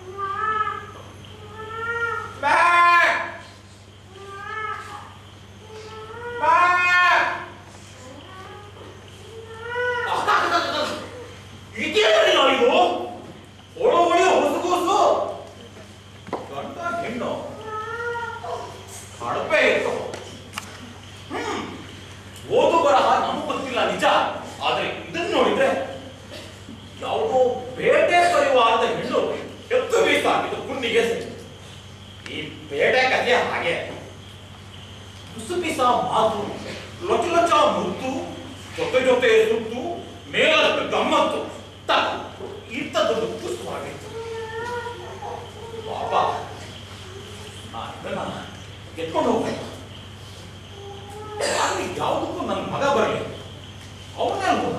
ಇದೇನಿಲ್ಲ ಇದು ಒಳ ಒಳ್ಳೆ ಹೊಸಗೋಸು ಗಂಡ ಹೆಣ್ಣು ಹಡಪೆ ಇತ್ತು. ಹ್ಮ್ ಓದು ಬರಹ ನಮಗೂ ಗೊತ್ತಿಲ್ಲ ನಿಜ, ಆದ್ರೆ ಇದನ್ನ ನೋಡಿದ್ರೆ ಯಾವುದೋ ಬೇಟೆ ಪರಿವಾರದ ಹೆಣ್ಣು ಎತ್ತು ಬೀಸಾಕಿದ್ದು ಕುಂಡಿಗೆ ಈ ಬೇಟೆ ಕಥೆ ಹಾಗೆ ಕುಸುಪಿಸ ಮಾತು, ಲೊಚ ಲೊಚ ಮುತ್ತು, ಜೊತೆ ಜೊತೆ ಸುತ್ತು, ಮೇಲಷ್ಟು ಗಮ್ಮತ್ತು ಇಂಥದ್ದೊಂದು ಪುಸ್ತಕವಾಗಿತ್ತು. ಪಾಪ ನಾನು ಎತ್ಕೊಂಡು ಹೋಗ್ಬೇಕು. ಅಲ್ಲಿ ಯಾವುದಕ್ಕೂ ನನ್ನ ಮಗ ಬರಲಿ, ಅವನೇ ಹೋದ.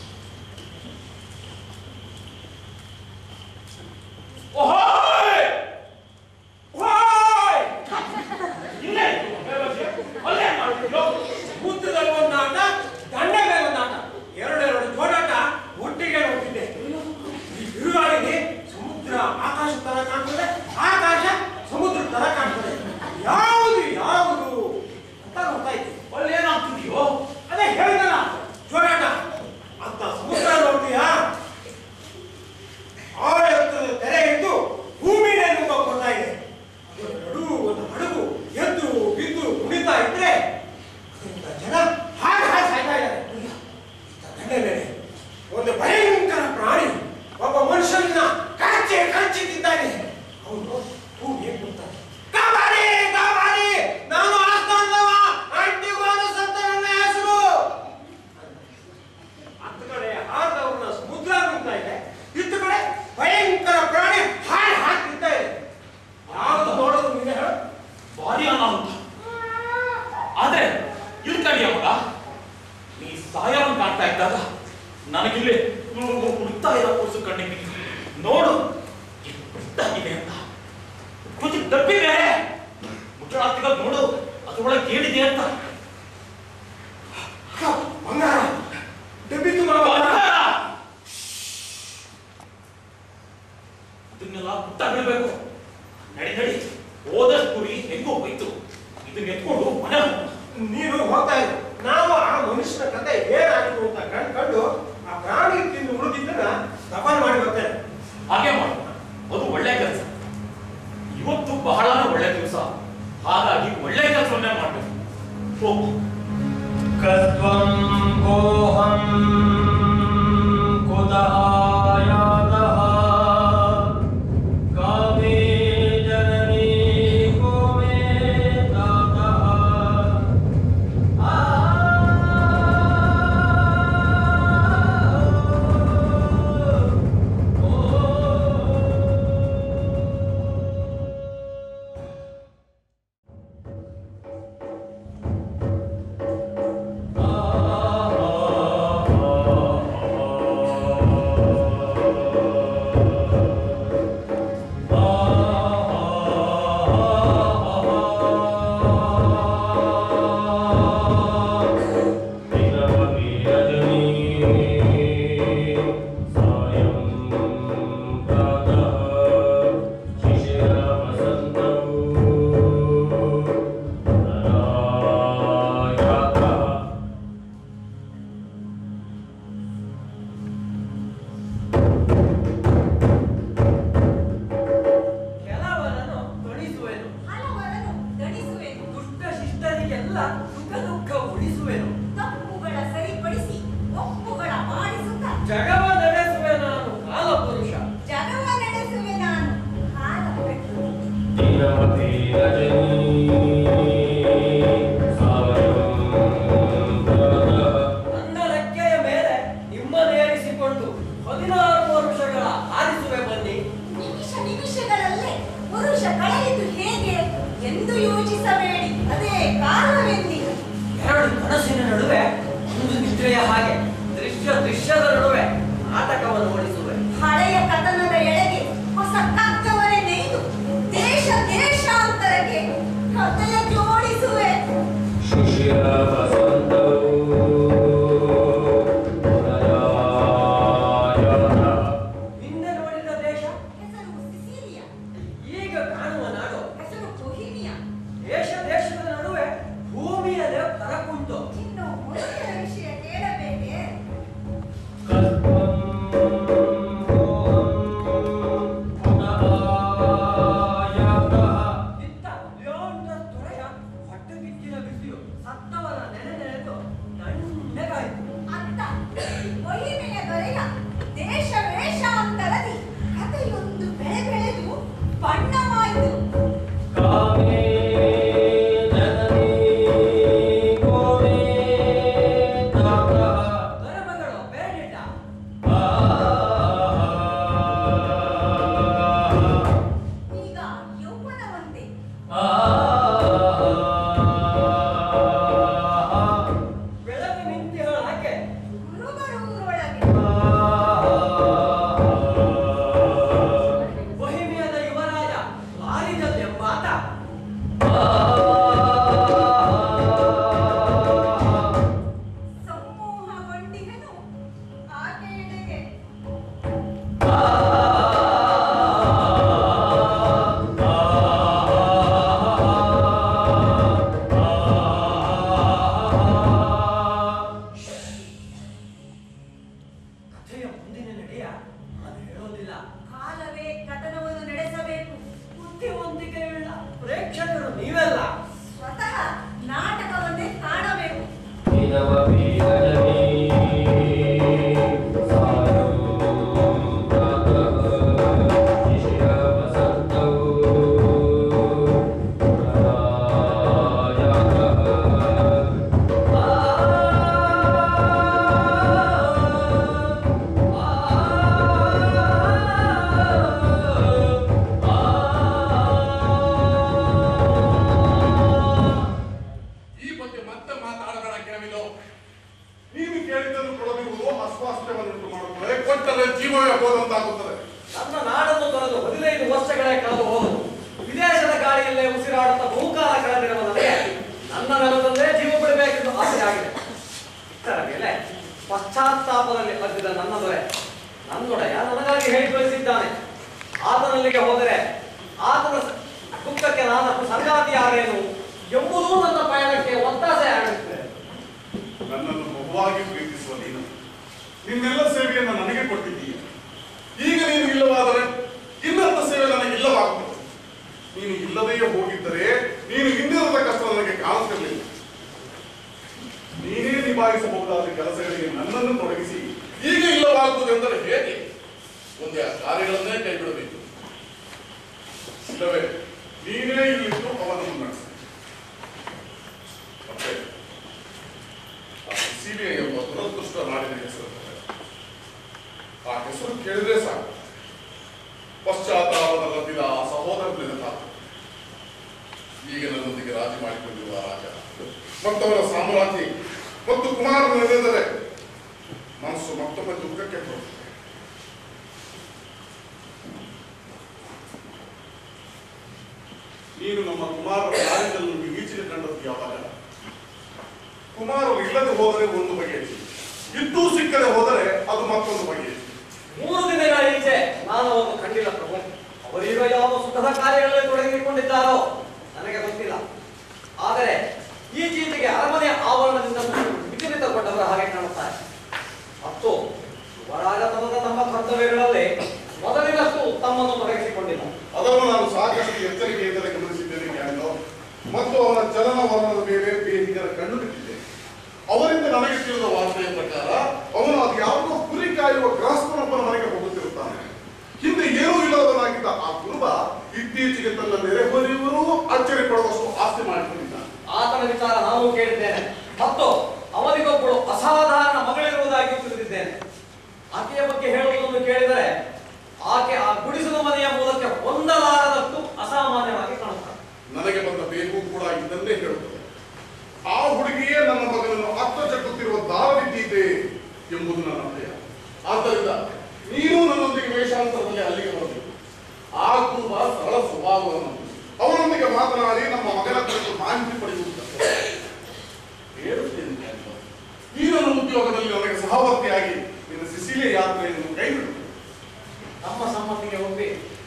ಸಮುದ್ರದಲ್ಲಿ ಒಂದು ಆಟ, ದಂಡ ಮೇಲೆ ಒಂದು ಆಟ, ಎರಡೆರಡು ಜೋಡಾಟ ಒಟ್ಟಿಗೆ ನೋಡ್ತಿದ್ದೆ. ಈ ಬಿರುಗಾಳಿಗೆ ಸಮುದ್ರ ಆಕಾಶ ತರ ಕಾಣ್ತದೆ, ಆಕಾಶ ಸಮುದ್ರ ತರ ಕಾಣ್ತದೆ. ಯಾವುದು ಯಾವುದು ಅಂತ ನೋಡ್ತಾ ಇದ್ದೆ. ಅಲ್ಲಿ ಏನಾಗ್ತಿದೆಯೋ ಅದೇ ಹೇಳಿದಲ್ಲ, ಜೋಡಾಟ ಅಂತ. ಸಮುದ್ರ ನೋಡ್ತೀಯಾ, ಆಳ ಎತ್ತರದ ತೆರೆ ಇದ್ದು ಭೂಮಿನೇ ನುಗ್ಗೋಗ್ತಾ ಇದೆ. ಅದರ ನಡುವು ಒಂದು ಹಡಗು ಎದ್ದು ಬಿದ್ದು ಕುಣಿತಾ ಇದ್ರೆ ಜನ ಹಾಗೆ ಹಾಗೆ ಸಾಯ್ತಾ ಇದ್ದಾರೆ. ದಂಡೆ ಮೇಲೆ ಒಂದು ಭಯಂಕರ ಪ್ರಾಣಿ ಒಬ್ಬ ಮನುಷ್ಯನ ಕಚ್ಚಿ ಕಚ್ಚಿದ್ದಾನೆ. ಅವನು ಹೂಗೆ ಕೂತಾನೆ. ಕಾಪಾಡಿ ಕಾಪಾಡಿ, ನಾನು ಆಸ್ಥಾನದವ, ಅಂಟಿಗೋನು ಸತ್ತ ನನ್ನ ಹೆಸರು. ಹತ್ತು ಕಡೆ ಹಾರದವ್ರನ್ನ ಸಮುದ್ರ ನುಗ್ತಾ ಇದೆ, ಇತ್ತು ಕಡೆ ಭಯಂಕರ ಪ್ರಾಣಿ ಹಾಗೆ ಹಾಕ್ತಿದ್ದ ಇದೆ. ಯಾವುದು ನೋಡೋದು ನೀನೆ ಹೇಳು? ಭಾರಿ ಅನಾಹುತ. ಆದ್ರೆ ಇಲ್ಲಿ ಕಡಿಯ ಮಗ, ನೀ ಸಾಯವನ್ನು ಕಾಣ್ತಾ ಇದ್ದಾಗ ನನಗಿಲ್ಲಿ ಹುಡುಕ್ತಾ ಇರೋ ಕೂಸು ಕಣ್ಣಿಗೆ ನೋಡು ಇದೆ ಅಂತ. ಕುಚಿ ಡಬ್ಬಿ ಬೇರೆ ಮುಚ್ಚಳಾಗ್ತಿಗ ನೋಡು, ಅದ್ರೊಳಗೆ ಕೇಳಿದೆ ಅಂತ. ಬಂಗಾರ ಡಬ್ಬಿ ತುಂಬ ಇದನ್ನೆಲ್ಲ ಪುಟ್ಟ ಬಿಡ್ಬೇಕು. ನಡಿ ನಡಿ, ಹೋದಷ್ಟು ಕುರಿ ಹೆಂಗೋ ಹೋಯ್ತು, ಇದನ್ನ ಎತ್ಕೊಂಡು ಮನೆ ಹೋಗೋಣ. ನೀನು ಹೋಗ್ತಾ ಇರು, ನಾವು ಆ ಮನುಷ್ಯನ ಕತೆ ಏನಾಗಿತ್ತು ಅಂತ ಕಂಡ್ಕೊಂಡು ಆ ಪ್ರಾಣಿ ತಿಂದು ಉಳಿದಿದ್ದನ್ನ ದಫನ್ ಮಾಡಿ ಬರ್ತೇನೆ. ಹಾಗೆ ಮಾಡು, ಅದು ಒಳ್ಳೆ ಕೆಲಸ. ಇವತ್ತು ಬಹಳನೇ ಒಳ್ಳೆ ದಿವಸ, ಹಾಗಾಗಿ ಒಳ್ಳೆ ಕೆಲಸವನ್ನೇ ಮಾಡಬೇಕು. ಹೋಗು. ಕತ್ವಂ ಕೋಹಂ ಕುತಃ ಯಾತಃ ಕಾಮೇ ಜನನೀ ಕೋ ಮೇ ತಾತಃ. ಕೆಲವರನ್ನು ತೊಡಿಸುವೆನು, ಹಲವರನ್ನು ದಣಿಸುವೆನು, ದುಷ್ಟ ಶಿಷ್ಟರಿಗೆಲ್ಲ ಸುಖ ದುಃಖ ಉಳಿಸುವೆನು, ತಪ್ಪುಗಳ ಸರಿಪಡಿಸಿ ಒಪ್ಪುಗಳ ಮಾಡಿಸುತ್ತ ಜಗವ ನಡೆಸುವೆ ನಾನು ಕಾಲ ಪುರುಷ. ಜಗವ ನಡೆಸುವೆ ನಾನು ಕಾಲ ಪೆಟ್ಟು. ದಿನವತಿ ರಜನೀ ಸಾಯಂ ಪ್ರಾತಃ. ನನ್ನ ರೆಕ್ಕೆಯ ಮೇಲೆ ನಿಮ್ಮನ್ನೇರಿಸಿಕೊಂಡು ಹದಿನಾರು ವರುಷಗಳ ಹಾರಿಸುವೆ ಬನ್ನಿ. ನಿಮಿಷ ನಿಮಿಷಗಳಲ್ಲೇ ಪುರುಷ ಕಳೆಯಿತು ಹೇಗೆ ಎಂದು ಯೋಚಿಸಬೇಡಿ, ಅದೇ ಕಾಲವೆಂದಿ. ಎರಡು ಕನಸಿನ ನಡುವೆ ಒಂದು ನಿದ್ರೆಯ ಹಾಗೆ, ದೃಶ್ಯ ದೃಶ್ಯದ ನಡುವೆ ನಾಟಕವನ್ನು ಓಡಿಸುವೆ. ಹಳೆಯ ಕಥನದ ಎಳೆಗೆ ಹೊಸ ಕಗ್ಗವನ್ನೇ ನೇಯ್ದು ದೇಶ ದೇಶಾಂತರಕ್ಕೆ ಹೃದಯ ಜೋಡಿಸುವೆ. ಶಿಶಿರ ವಸಂತವು ಹಿಂದೆ ನೋಡಿ ಬೆಳಗ್ಗೆ ನಿಂತು ಹಾಗೆ ಗುರುಗಳೂರೊಳಗೆ ಬೊಹೆಮಿಯಾದ ಯುವರಾಜ ಲಾರಿಜಲ್ ಎಂಬಾತ ಸಮೂಹಗೊಂಡಿಗನು ಆಕೆಯೆಡೆಗೆ ಕಥೆಯ ಮುಂದಿನ ನಡೆಯ ನಾನು ಹೇಳೋದಿಲ್ಲ. ಕಾಲವೇ ಕಥನವನ್ನು ನಡೆಸಬೇಕು. ಬುದ್ಧಿವಂತಿಕೆಯುಳ್ಳ ಪ್ರೇಕ್ಷಕರು ನೀವೆಲ್ಲ. ಸ್ವತಃ ನಾಟಕವನ್ನೇ ಕಾಣಬೇಕು. ದಿನವಪಿ ಗಜನಿ ಸಾಯೋ ಪ್ರಾತಃ ಶಿಶಿರ ವಸಂತೌ ಈ ಬಗ್ಗೆ ಮತ್ತೆ ಮಾತಾಡಬೇಡ ಕೇಳವಿಲ್ಲೋ. ನೀನು ಕೇಳಿದ್ದನ್ನು ಕೊಡದಿರುವುದು ಅಸ್ವಾಸ್ಥ್ಯವನ್ನುಂಟು ಮಾಡುತ್ತದೆ, ಕೊಟ್ಟರೆ ಜೀವವೇ ಹೋದಂತಾಗುತ್ತದೆ. ನನ್ನ ನಾಡನ್ನು ತೊರೆದು ಹದಿನೈದು ವರ್ಷಗಳೇ ಕಳೆದು ಹೋದವು. ವಿದೇಶದ ಗಾಳಿಯಲ್ಲೇ ಉಸಿರಾಡುತ್ತಾ ಬಹುಕಾಲ ಕಳೆದಿರುವ ನನಗೆ ನನ್ನ ನೆಲದಲ್ಲೇ ಜೀವ ಬಿಡಬೇಕೆಂದು ಆಸೆ ಆಗಿದೆ. ಇದರ ಮೇಲೆ ಪಶ್ಚಾತ್ತಾಪದಲ್ಲಿ ಅದ್ದಿದ ನನ್ನ ದೊರೆ ನನ್ನೊಡೆಯ ನನಗಾಗಿ ಹೇಳಿ ಕಳಿಸಿದ್ದಾನೆ. ಆತನಲ್ಲಿಗೆ ಹೋದರೆ ಆತನ ದುಃಖಕ್ಕೆ ನಾನು ಸಂಗಾತಿಯಾರೇನು ಎಂಬುದೂ ನನ್ನ ಪಯಣಕ್ಕೆ ಒತ್ತಾಸೆ ಆಗುತ್ತದೆ. ನನ್ನನ್ನು ಬಹುವಾಗಿ ಪ್ರೀತಿಸುವ ನೀನು ನಿನ್ನೆಲ್ಲ ಸೇವೆಯನ್ನು ನನಗೆ ಕೊಟ್ಟಿದ್ದೀಯ. ಈಗ ನೀನು ಇಲ್ಲವಾದರೆ ಇನ್ನೊಂದ ಸೇವೆ ನನಗೆ ಇಲ್ಲವಾಗುತ್ತದೆ. ನೀನು ಇಲ್ಲದೆಯೇ ಹೋಗಿದ್ದರೆ ನೀನು ಹಿಂದಿರದ ಕಷ್ಟ ನನಗೆ ಕಾಣುತ್ತಿರಲಿಲ್ಲ. ನೀನೇ ನಿಭಾಯಿಸಬಹುದಾದ ಕೆಲಸಗಳಿಗೆ ನನ್ನನ್ನು ತೊಡಗಿಸಿ ಈಗ ಇಲ್ಲವಾಗುವುದೆಂದರೆ ಹೇಗೆ? ಒಂದೇ ಕಾರ್ಯಗಳನ್ನೇ ಕೈ ಬಿಡಬೇಕು. ಇಲ್ಲವೇ ನೀನೇ ಇಲ್ಲಿದ್ದು ಅವನನ್ನು ನಡೆಸಿ. ಮತ್ತೆ ಸಿಬಿಐ ಎಂಬ ದುರದೃಷ್ಟ ನಾಡಿನ ಹೆಸರು. ಆ ಹೆಸರು ಕೇಳಿದ್ರೆ ಸಾಕು ಪಶ್ಚಾತ್ತಾಪದ ಲಭ್ಯದ ಆ ಸಹೋದರ ನೆನಪಾಗ. ಈಗ ನನ್ನೊಂದಿಗೆ ರಾಜಿ ಮಾಡಿಕೊಂಡಿರುವ ರಾಜ ಮತ್ತವರ ಸಾಮ್ರಾಜ್ಞಿ ಮತ್ತು ಕುಮಾರನ ನೆನೆದರೆ ಮನಸ್ಸು ಮತ್ತೊಮ್ಮೆ ದುಃಖಕ್ಕೆ ಬರುತ್ತದೆ. ನೀನು ನಮ್ಮ ಕುಮಾರರ ಕಾರ್ಯದಲ್ಲಿ ಈಚೆಗೆ ಕಂಡದ್ದು ಯಾವಾಗ? ಕುಮಾರರು ಇಲ್ಲದೆ ಹೋದರೆ ಒಂದು ಬಗೆಯಿದೆ, ಇದ್ದೂ ಸಿಕ್ಕದೆ ಹೋದರೆ ಅದು ಮತ್ತೊಂದು ಬಗೆಯಿದೆ. ಮೂರು ದಿನಗಳ ಈಚೆ ನಾನು ಅವನು ಕಂಡಿಲ್ಲ ಪ್ರಭು. ಅವರೀಗ ಯಾವ ಸುಖದ ಕಾರ್ಯಗಳಲ್ಲಿ ತೊಡಗಿಕೊಂಡಿದ್ದಾರೋ ನನಗೆ ಗೊತ್ತಿಲ್ಲ. ಆದರೆ ಈಚೀಚೆಗೆ ಅರಮನೆಯ ಆವರಣದಿಂದ ವಿಚಲಿತಗೊಂಡವರ ಹಾಗೆ ಕಾಣುತ್ತಾರೆ. ಮತ್ತು ಯುವರಾಜತನದ ತಮ್ಮ ಕರ್ತವ್ಯಗಳಲ್ಲಿ ಮೊದಲಿನಷ್ಟು ತಮ್ಮನ್ನು ತೊಡಗಿಸಿಕೊಂಡಿಲ್ಲ. ಅದನ್ನು ನಾನು ಸಾಕಷ್ಟು ಎಚ್ಚರಿಕೆಯಿಂದಲೇ ಗಮನಿಸಿದ್ದೇನೆ ಜ್ಞಾನೋ. ಮತ್ತು ಅವನ ಚಲನವಲನದ ಮೇಲೆ ಬೇಹಿಗರ ಕಣ್ಣು ಬಿಟ್ಟಿದೆ. ಅವರಿಂದ ನನಗೆ ತಿಳಿದ ವಾರ್ತೆಯ ಪ್ರಕಾರ ಅವನು ಅದು ಯಾವುದೋ ಕುರಿ ಕಾಯುವ ಗ್ರಾಸ್ತನೊಬ್ಬನ ಮನೆಗೆ ಹೋಗುತ್ತಿರುತ್ತಾನೆ. ಹಿಂದೆ ಏನೂ ಇಲ್ಲದವನಾಗಿದ್ದ ಆ ಕುರುಬ ಇತ್ತೀಚೆಗೆ ತನ್ನ ನೆರೆಹೊರೆಯವರೂ ಅಚ್ಚರಿ ಪಡುವಷ್ಟು ಆಸ್ತಿ ಮಾಡಿಕೊಂಡಿದ್ದಾನೆ. ಆತನ ವಿಚಾರ ನಾನು ಕೇಳಿದ್ದೇನೆ. ಮತ್ತು ಅವನಿಗೊಬ್ಬಳು ಅಸಾಧಾರಣ ಮಗಳಿರುವುದಾಗಿ ತಿಳಿದಿದ್ದೇನೆ. ಆಕೆಯ ಬಗ್ಗೆ ಹೇಳುವುದನ್ನು ಕೇಳಿದರೆ ಆಕೆ ಆ ಗುಡಿಸಲು ಮನೆಯ ಮೂಲಕ ಹೊಂದಲಾರದಷ್ಟು ಅಸಾಮಾನ್ಯವಾಗಿ ಕಾಣುತ್ತಾಳೆ. ನನಗೆ ಬಂದ ಬೇಕು ಕೂಡ ಇದನ್ನೇ ಹೇಳುತ್ತದೆ. ಆ ಹುಡುಗಿಯೇ ನನ್ನ ಮಗನನ್ನು ಅತ್ತಚಕ್ಕುತ್ತಿರುವ ದಾರವಿದ್ದೀತೆ ಎಂಬುದು ನನ್ನ ಭಯ. ಆದ್ದರಿಂದ ನೀನು ನನ್ನೊಂದಿಗೆ ವೇಷಾಂತರದಲ್ಲಿ ಅಲ್ಲಿಗೆ ಬರಬೇಕು. ಆ ಕುರುಬ ಸರಳ ಸ್ವಭಾವವನ್ನು ಅವನೊಂದಿಗೆ ಮಾತನಾಡಿ ನಮ್ಮ ಮಗನ ಕುರಿತು ಮಾಹಿತಿ ಪಡೆಯುವುದು ಹೇಳುತ್ತೇನೆ. ಈ ನನ್ನ ಉದ್ಯೋಗದಲ್ಲಿ ನನಗೆ ಸಹವರ್ತಿಯಾಗಿ ನಿನ್ನ ಸಿಸಿಲಿಯ ಯಾತ್ರೆಯನ್ನು ಕೈಬಿಡು. ನಮ್ಮ ಸಮ್ಮತಿಗೆ ಒಪ್ಪಿ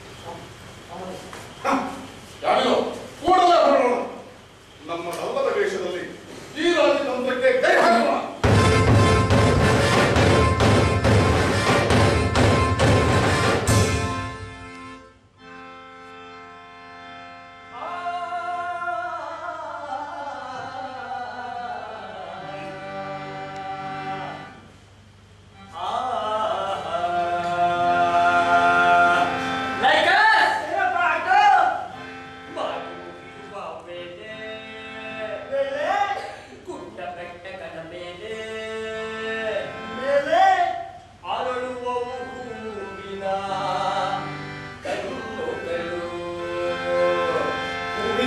ಯಾರಿಗೋ ಕೂಡಲೇ ಹೊರಡೋಣ. ನಮ್ಮ ನಲ್ಲದ ವೇಷದಲ್ಲಿ ಈ ರಾಜತಂತ್ರಕ್ಕೆ ಕೈ ಹಾಕೋಣ.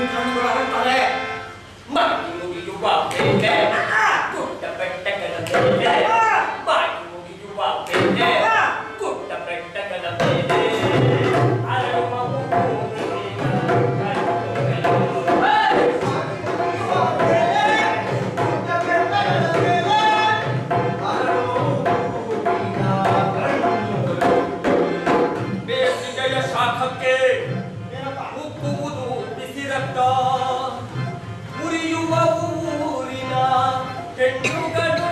ಕಣ್ಣುಗಳು ಅರಳ್ತಾರೆ. ಬಾಯಿ ಮುಗಿಯುವ ಬೇಳೆ ಗುಡ್ಡ ಬೆಟ್ಟಗಳ ಮೇಲೆ ಬಾಯಿ ಮುಗಿಯುವ ಬೇಳೆ ಗುಡ್ಡ ಬೆಟ್ಟಗಳ ಮೇಲೆ ಅರಳುವ ಹೂವಿನ ಕಣ್ಣುಗಳು. ಬೇಸಿಗೆಯ ಶಾಖಕ್ಕೆ ಉಕ್ಕುವುದು ಬಿಸಿ ರಕ್ತ, ಉರಿಯುವ ಊರಿನ ಹೆಣ್ಣುಗಳು.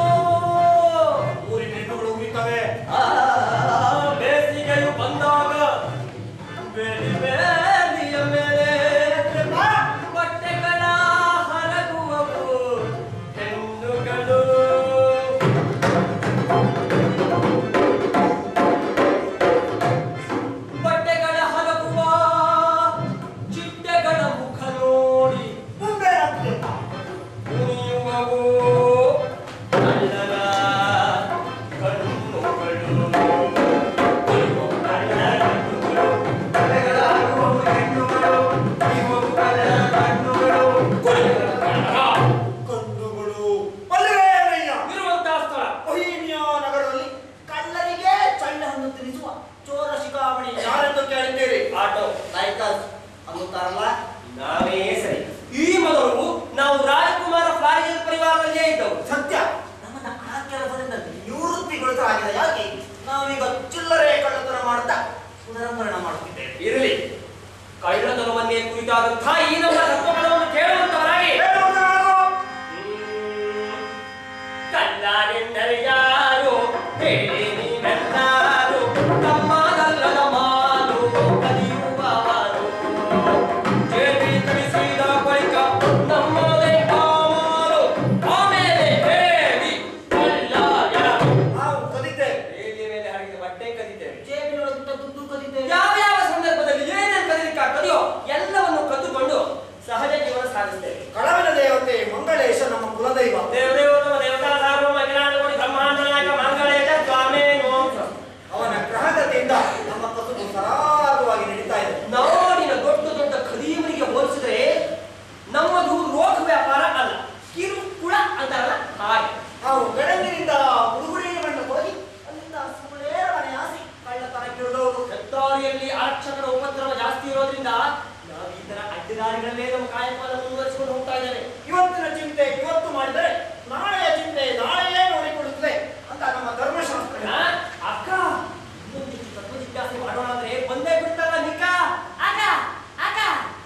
ಊರಿನ ಹೆಣ್ಣುಗಳು ಉರಿತವೆ. ಆ ಬೇಸಿಗೆಯು ಬಂದಾಗ ಬೇಲಿ ಬೇಲಿಯ ಮೇಲೆ ಬಟ್ಟೆಗಳ ಹರಗುವವು ಹೆಣ್ಣುಗಳು. ಬಟ್ಟೆಗಳ ಹರಗುವ ಚಿಟ್ಟೆಗಳ ಮುಖ ನೋಡಿ ಮುಂದೆ ಆಗ್ತದೆ. ಕುಣಿಯುವವು ಕಳ್ಳರ ಕಣ್ಣುಗಳು. ಕುಣಿಯುವ ಕಳ್ಳರ ಕಣ್ಣುಗಳು. ಬಟ್ಟೆಗಳ ಹರಗುವ ಹೆಣ್ಣುಗಳು, ಇವು ಕಳ್ಳರ ಕಣ್ಣುಗಳು. ಕುಣಿಯುವ ಕಳ್ಳರ ಕಣ್ಣುಗಳು ಮಲ್ಲಿಗೆಯಯ್ಯ. ಇರುವಂತಹ ಸ್ಥಳ ಬೊಹೀಮಿಯಾ ನಗರದಲ್ಲಿ ಕಳ್ಳರಿಗೆ ಚಳ್ಳನ್ನು ತಿನ್ನಿಸುವ ಚೋರ ಶಿಖಾಮಣಿ ಯಾರೆಂದು ಕೇಳಿದ್ದೀರಿ? ಆಟೋ ಲೈಕಸ್ ಅನ್ನುತ್ತಾರಲ್ಲ. ನಾವೇ ಸರಿ. ಈ ಮೊದಲು ನಾವು ರಾಜಕುಮಾರ ಫ್ಲಾರಿಯಲ್ ಪರಿವಾರದಲ್ಲೇ ಇದ್ದವು. ಸತ್ಯ. ನಮ್ಮನ್ನ ಆ ಕೆಲಸದಿಂದ ನಿವೃತ್ತಿಗೊಳಿಸಲಾಗಿದೆ. ಯಾಕೆ ನಾವೀಗ ಚಿಲ್ಲರೆ ಕಳ್ಳತನ ಮಾಡುತ್ತಾ ಪುನರ್ಮರಣ ಮಾಡುತ್ತಿದ್ದೇವೆ. ಇರಲಿ, ಕಳ್ಳತನವನ್ನೇ ಕುರಿತಾದಂತಹ ಈ ನಮ್ಮ ತತ್ವಗಳನ್ನು ಕೇಳುವಂತವರಾಗಿ ಕಳ್ಳರೆಂದರೆ ಯಾರು ಹೇಳಿ ನೀವೆಲ್ಲರೂ, ತಮ್ಮದಲ್ಲದ ಮಾತು ಕಲಿಯುವವರು. ಜೇಬಿ ಕಳಿಸಿದ ಬಳಿಕ ನಮ್ಮದೇ ಕಾಮಾಲು, ಆಮೇಲೆ ಹೇಳಿ ಕಳ್ಳ ಯಾರು. ನಾವು ಕಲಿತೇವೆ. ಬೇಲಿಯ ಮೇಲೆ ಹರಿದ ಬಟ್ಟೆ ಕದಿತೇವೆ. ಜೇಬಿನೊಳಗಿಂದ ದುಡ್ಡು ಕಲಿತೇವೆ. ಯಾವ ಯಾವ ಸಂದರ್ಭದಲ್ಲಿ ಏನೇನು ಕದಿಲಿಕ್ಕಾಗ್ತದೆಯೋ ಎಲ್ಲವನ್ನು ಕದ್ದುಕೊಂಡು ಸಹಜ ಜೀವನ ಸಾಗಿಸ್ತೇವೆ. ಕಳವಿನ ದೇವತೆ ಮಂಗಳೇಶ ನಮ್ಮ ಕುಲದೈವ. ದೇವದೇವೋತ್ತಮ ದೇವತಾ ಸಾರ್ವಭೌಮ ಅಖಿಲಾಂಡಕೋಟಿ ಬ್ರಹ್ಮಾಂಡ ನಾಯಕ ಮಂಗಳೇಶ ಸ್ವಾಮೇ ನಮೋ. ಅವನ ಗ್ರಹಗತಿಯಿಂದ ನಮ್ಮ ಕಸುಬು ಸರಾಗವಾಗಿ ನಡೀತಾ ಇದೆ. ನಾಡಿನ ದೊಡ್ಡ ದೊಡ್ಡ ಖದೀಮರಿಗೆ ಹೋಲಿಸಿದ್ರೆ ನಮ್ಮದು ರೋಗ ವ್ಯಾಪಾರ ಅಲ್ಲ, ಕಿರುಕುಳ ಅಂತಾರಲ್ಲ ಹಾಗೆ. ನಾವು ಗಡಂಗಿನಿಂದ ಉಡುಗುರಿ ಮಣ್ಣ ಹೋಗಿ ಅಲ್ಲಿಂದ ಸುಳ್ಳೇರ ಮನೆ ಆಸಿ ಕಳ್ಳತನಕ್ಕೆ ಇಳಿದವರು. ಹೆದ್ದಾರಿಯಲ್ಲಿ ಆರಕ್ಷಕರ ಉಪದ್ರವ ಜಾಸ್ತಿ ಇರೋದ್ರಿಂದ ನಾವು ಈ ತರ ಅಡ್ಡದಾರಿಗಳಲ್ಲೇ ನಮ್ಮ ಕಾಯಕವನ್ನು ಮುಂದುವರಿಸಿಕೊಂಡು ಹೋಗ್ತಾ ಇದ್ದೇವೆ. ಇವತ್ತಿನ ಚಿಂತೆ ಇವತ್ತು ಮಾಡಿದರೆ ನಾಳೆಯ ಚಿಂತೆ ನಾಳೆಯೇ ನೋಡಿಕೊಳ್ಳುತ್ತದೆ ಅಂತ ನಮ್ಮ ಧರ್ಮಶಾಸ್ತ್ರ. ಆ, ಅಕ್ಕ ಇನ್ನೊಂದು ತತ್ವ ಜಿಜ್ಞಾಸೆ ಮಾಡೋಣ ಅಂದ್ರೆ ಬಂದೇ ಬಿಡ್ತಲ್ಲ ನಿಕ್ಕ. ಅಕ್ಕ ಅಕ್ಕ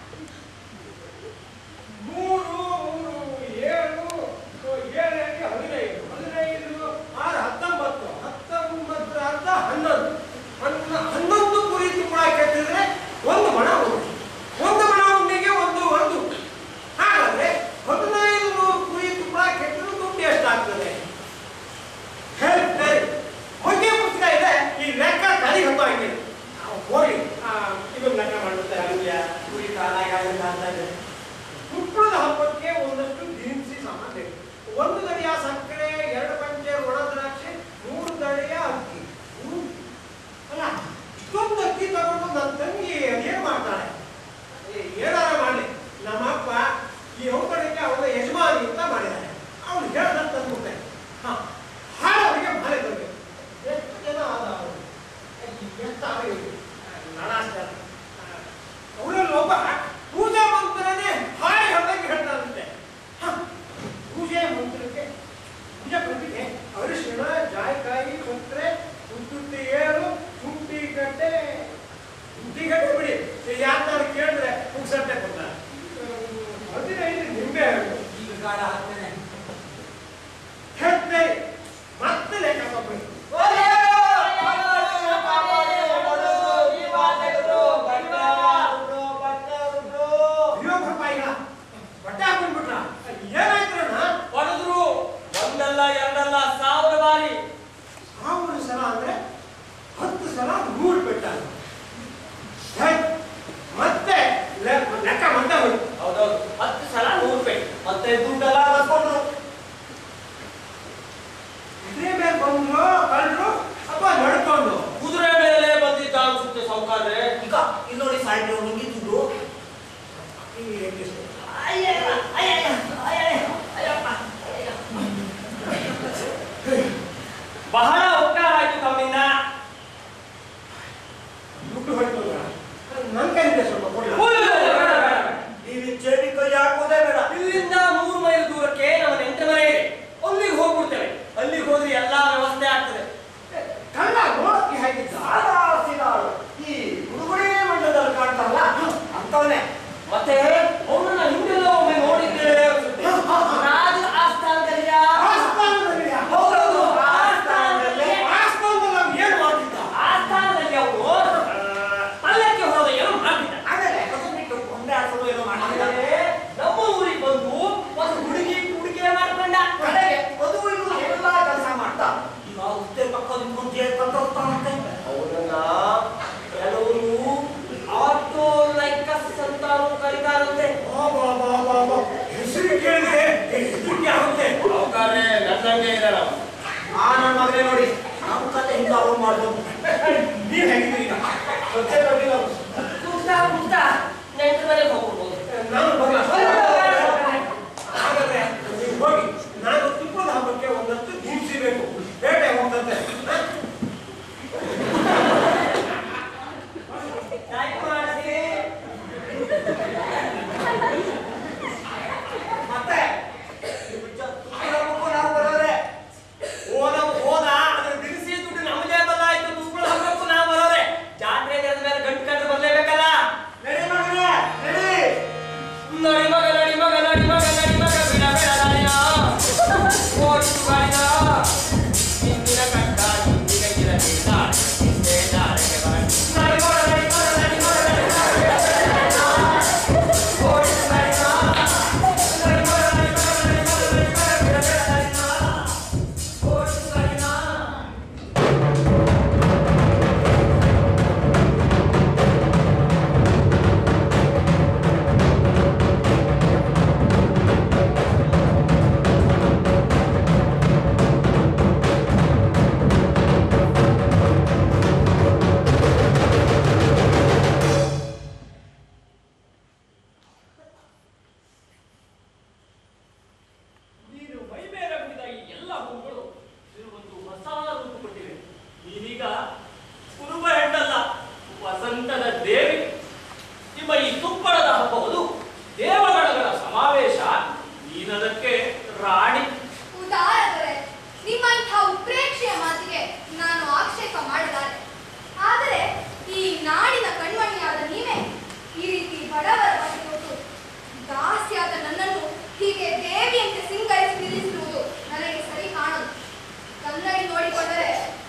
ಮೂರು ಮೂರು ಏಳು ಏಳಕ್ಕೆ ಹದಿನೈದು ಹದಿನೈದು ಆರು ಹತ್ತೊಂಬತ್ತು ಹತ್ತೊಂಬತ್ತರ ಅರ್ಧ ಹನ್ನೊಂದು ಹನ್ನ ಹನ್ನೊಂದು ಕುರಿತು ಕೂಡ ಕೆತ್ತಿದ್ರೆ ಒಂದು ಮಣ ಉಂಟು. ಒಂದು ಮಣ ಉಂಡಿಗೆ ಒಂದು ಒಂದು ಹಾಗಾದ್ರೆ ಹದಿನೈದು ನೂರು ಕುರಿತು ಕೂಡ ಕೆತ್ತಿದ್ರೆ ದುಡ್ಡು ಎಷ್ಟಾಗ್ತದೆ? ಹೇಳ್ತಾರೆ ಹೊಗೆ ಪುಸ್ತಕ ಇದೆ, ಈ ಲೆಕ್ಕ ತಲೆ ಹತ್ತು ಹಂಗೆ ನಾವು ಹೋಗಿ ಇದೊಂದು ಲೆಕ್ಕ ಮಾಡುತ್ತಾರೆ. ಅಲ್ಲಿಯ ಕುರಿ ಕಾಲ ಅಂತ ಇದೆ. ಹುಟ್ಟದ ಹಬ್ಬಕ್ಕೆ ಒಂದಷ್ಟು ದಿನಸಿ ಸಾಮಾನು ಬೇಕು. ಒಂದು ದಡಿಯ ಸಕ್ಕರೆ, ಎರಡು ಪಂಚೆ ಒಣ ದ್ರಾಕ್ಷಿ, ಮೂರು ದಡಿಯ ಅಕ್ಕಿ. ಹ್ಮ್. ಅಲ್ಲ, ಇಷ್ಟೊಂದು ಅಕ್ಕಿ ತಗೊಂಡು ನನ್ನ ತಂಗಿ ಅದೇನ್ ಮಾಡ್ತಾಳೆ? ಏ, ಏನಾರ ಮಾಡಲಿ, ನಮ್ಮಪ್ಪ ಈ ಔತಣಕ್ಕೆ ಅವಳ ಯಜಮಾನಿ ಅಂತ ಮಾಡಿದ್ದಾನೆ. ಅವಳು ಹೇಳ್ದಂತ ತಂದ್ಬಿಟ್ಟೆ. ಹಾ, ಹಾಳವರಿಗೆ ಮಾಲೆ ತರಬೇಕು. ಎಷ್ಟು ಜನ ಆದ ಅವರು? ಎಷ್ಟಾಗಲಿ ನಡಾಸ್ತ ಅವಳಲ್ಲಿ ಒಬ್ಬ ಪೂಜಾ ಮಂತ್ರನೇ ಹಾಳಿ ಹೊರಗೆ ಹೇಳ್ತಾರಂತೆ. ಪೂಜೆ ಮಂತ್ರಕ್ಕೆ ಈ ಹೆಂಗಸು ಅಯ್ಯಯ್ಯ, ಅಯ್ಯಯ್ಯ, ಅಯ್ಯಯ್ಯ, ಅಯ್ಯಪ್ಪ, ಅಯ್ಯಯ್ಯ. ಬಹಳ ಉಪಕಾರ ಆಯ್ತು ತಮ್ಮಿಂದ. ದುಡ್ಡು ಹೊಯ್ತು ನನ್ನ ಕೈಯಿಂದ ಸ್ವಲ್ಪ ಕೊಡಲ್ಲ. ನೀವು ಚೇರಿ ಕೈ ಹಾಕೋದೇ ಬೇಡ. ಇಲ್ಲಿಂದ ಮೂರು ಮೈಲ್ ದೂರಕ್ಕೆ ನಮ್ಮ ನೆಂಟರ ಮನೆ ಇದೆ. ಅಲ್ಲಿಗೆ ಹೋಗ್ಬಿಡ್ತೇವೆ. ಅಲ್ಲಿಗೆ ಹೋದ್ರೆ ಎಲ್ಲಾ ವ್ಯವಸ್ಥೆ ಆಗ್ತದೆ. ಕಣ್ಣ ನೋಡಕ್ಕೆ ಹೇಗಿದ್ದ ಈ ಹುಡುಗರೇ ಮಂಡಲದಲ್ಲಿ ಕಾಣ್ತಾರಲ್ಲ ಅಂತವನೇ. ಮತ್ತೆ ಅವ್ರನ್ನ ಹಿಂದೆಲ್ಲ ಒಮ್ಮೆ ನೋಡಿದ್ದೇವೆ ಅನ್ಸುತ್ತೆ. ರಾಜ ಆಸ್ಥಾನದಲ್ಲಿಯ ಆಸ್ಥಾನದಲ್ಲಿಯ? ಹೌದೌದು, ಆಸ್ಥಾನದಲ್ಲಿ. ಆಸ್ಥಾನದಲ್ಲಿ ನಾವು ಏನು ಮಾಡ್ತಿದ್ದ? ಆಸ್ಥಾನದಲ್ಲಿ ಅವರು ಪಲ್ಲಕ್ಕೆ ಹೋದ ಏನೋ ಮಾಡ್ತಿದ್ದ. ಆಮೇಲೆ ಅದನ್ನ ಬಿಟ್ಟು ಕೊಂಡೆ ಆಡ್ಸೋದು ಏನೋ ಮಾಡ್ತಿದ್ದ. ಆಮೇಲೆ ನಮ್ಮ ಊರಿಗೆ ಬಂದು ಒಂದು ಹುಡುಗಿ ಹುಡುಗಿಯ ಮಾಡ್ಕೊಂಡ. ಕಡೆಗೆ ಅದು ಇದು ಎಲ್ಲ ಕೆಲಸ ಮಾಡ್ತಾ ಈಗ ಉದ್ದೆ ಪಕ್ಕದ ಮುಂದೆ ತಂತಾನಂತೆ. ಅವರನ್ನ ಕೆಲವರು ಆಟೋ ಲೈಕಸ್ ಅಂತಾನು ಕರೀತಾರಂತೆ. ಹೆಸರು ಕೇಳಿದ್ರೆ ಹೆಸರಿಗೆ ಆಗುತ್ತೆ. ಅವಕಾರೆ ನನ್ನಂಗೆ ಇರಲ್ಲ. ಆ ನನ್ನ ಮಗನೇ ನೋಡಿ ನಮ್ಮ ಕತೆ ಹಿಂದೆ ಅವ್ರು ಮಾಡ್ಬೋದು. ನೀವ್ ಹೆಂಗಿದ್ದೀರಿ ಈಗ? ಸ್ವಚ್ಛ ಬರ್ಲಿಲ್ಲ. ಕೂಗ್ತಾ ಕೂಗ್ತಾ ನೆಂಟರ ಮನೆಗೆ ಹೋಗ್ಬಿಡ್ಬೋದು. ನಾನು ಬರಲ್ಲ. ಹಾಗಾದ್ರೆ ನೀವು ಹೋಗಿ. ನಾನು ತುಪ್ಪದ ಹಬ್ಬಕ್ಕೆ ಒಂದಷ್ಟು ದಿನಸಿ ಬೇಕು. ಬೇಟೆ ಹೋಗ್ತಂತೆ. ಮತ್ತೆ ತುಪ್ಪದ ಹಬ್ಬಕ್ಕೂ ನಾವು ಬರೋರೆ. ಹೋದ ಹೋದ ಅದ್ರ ದಿನಸಿ ದುಡ್ಡು ನಮಗೆ ಬದಲಾಯ್ತು. ತುಪ್ಪಳ ಹಬ್ಬಕ್ಕೂ ನಾವು ಬರೋರೆ. ಜಾತ್ರೆ ನಡೆದ ಮೇಲೆ ಗಂಟು ಕಂಡು ಬರ್ಲೇಬೇಕಲ್ಲ. ನಡಿ ಮಗನೇ ನಡಿ. ನಡಿ ಮಗ ನಡಿ ಮಗ ನಡಿ ಮಗ ನಡಿ ಮಗ ಬಿಡ ಬೇಡ ದಾರಿನ ಓಡಿಸು ಗಾಡಿನ ಹಿಂದಿನ ಕಟ್ಟ ಹಿಂದಿನ ಗಿರಲಿ ದಾರಿ ಹಿಂದೆ ದಾರಿಗೆ ಬಾರಿ. ನಡಿ ಮಗ ನಡಿ ಮಗ ನಡಿ ಮಗ ನಡಿ ಮಗ ಬಿಡ ಬೇಡ ದಾರಿನ ಓಡಿಸು ಗಾಡಿನ ನಡಿ ಮಗ ನಡಿ ಮಗ ನಡಿ ಮಗ ನಡಿ ಮಗ ಬಿಡ ಬೇಡ ದಾರಿನ ಓಡಿಸು ಗಾಡಿನ. ನೀನು ಮೈಮೇಲೆ ಬಿದ್ದ ಈ ಎಲ್ಲ ಹೂಗಳು ಒಂದು ಹೊಸ ರೂಪ ಕೊಟ್ಟಿವೆ. ನೀನೀಗ ಕುರುಬ ಹೆಣ್ಣಲ್ಲ, ವಸಂತದ ದೇವಿ. ನಿಮ್ಮ ಈ ತುಪ್ಪಳದ ಹಬ್ಬವುದು ದೇವಗಣಗಳ ಸಮಾವೇಶ. ನೀನದಕ್ಕೆ ರಾಣಿ. ಉದಾಹರಣೆ ನಿಮ್ಮಂಥ ಉತ್ಪ್ರೇಕ್ಷೆಯ ಮಾತಿಗೆ ನಾನು ಆಕ್ಷೇಪ ಮಾಡಲಾರೆ. ಆದರೆ ಈ ನಾಡಿನ ಕಣ್ಮಣಿಯಾದ ನೀವೇ ಈ ರೀತಿ ಬಡವರ ಬಗ್ಗೆ ಕೊಟ್ಟು ದಾಸ್ಯಾದ ನನ್ನನ್ನು ಹೀಗೆ ದೇವಿಯಂತೆ ಸಿಂಗರಿಸಿ ನಿಲ್ಲಿಸಿರುವುದು ನನಗೆ ಸರಿ ಕಾಣದು. ಕನ್ನಡಿ ನೋಡಿಕೊಂಡರೆ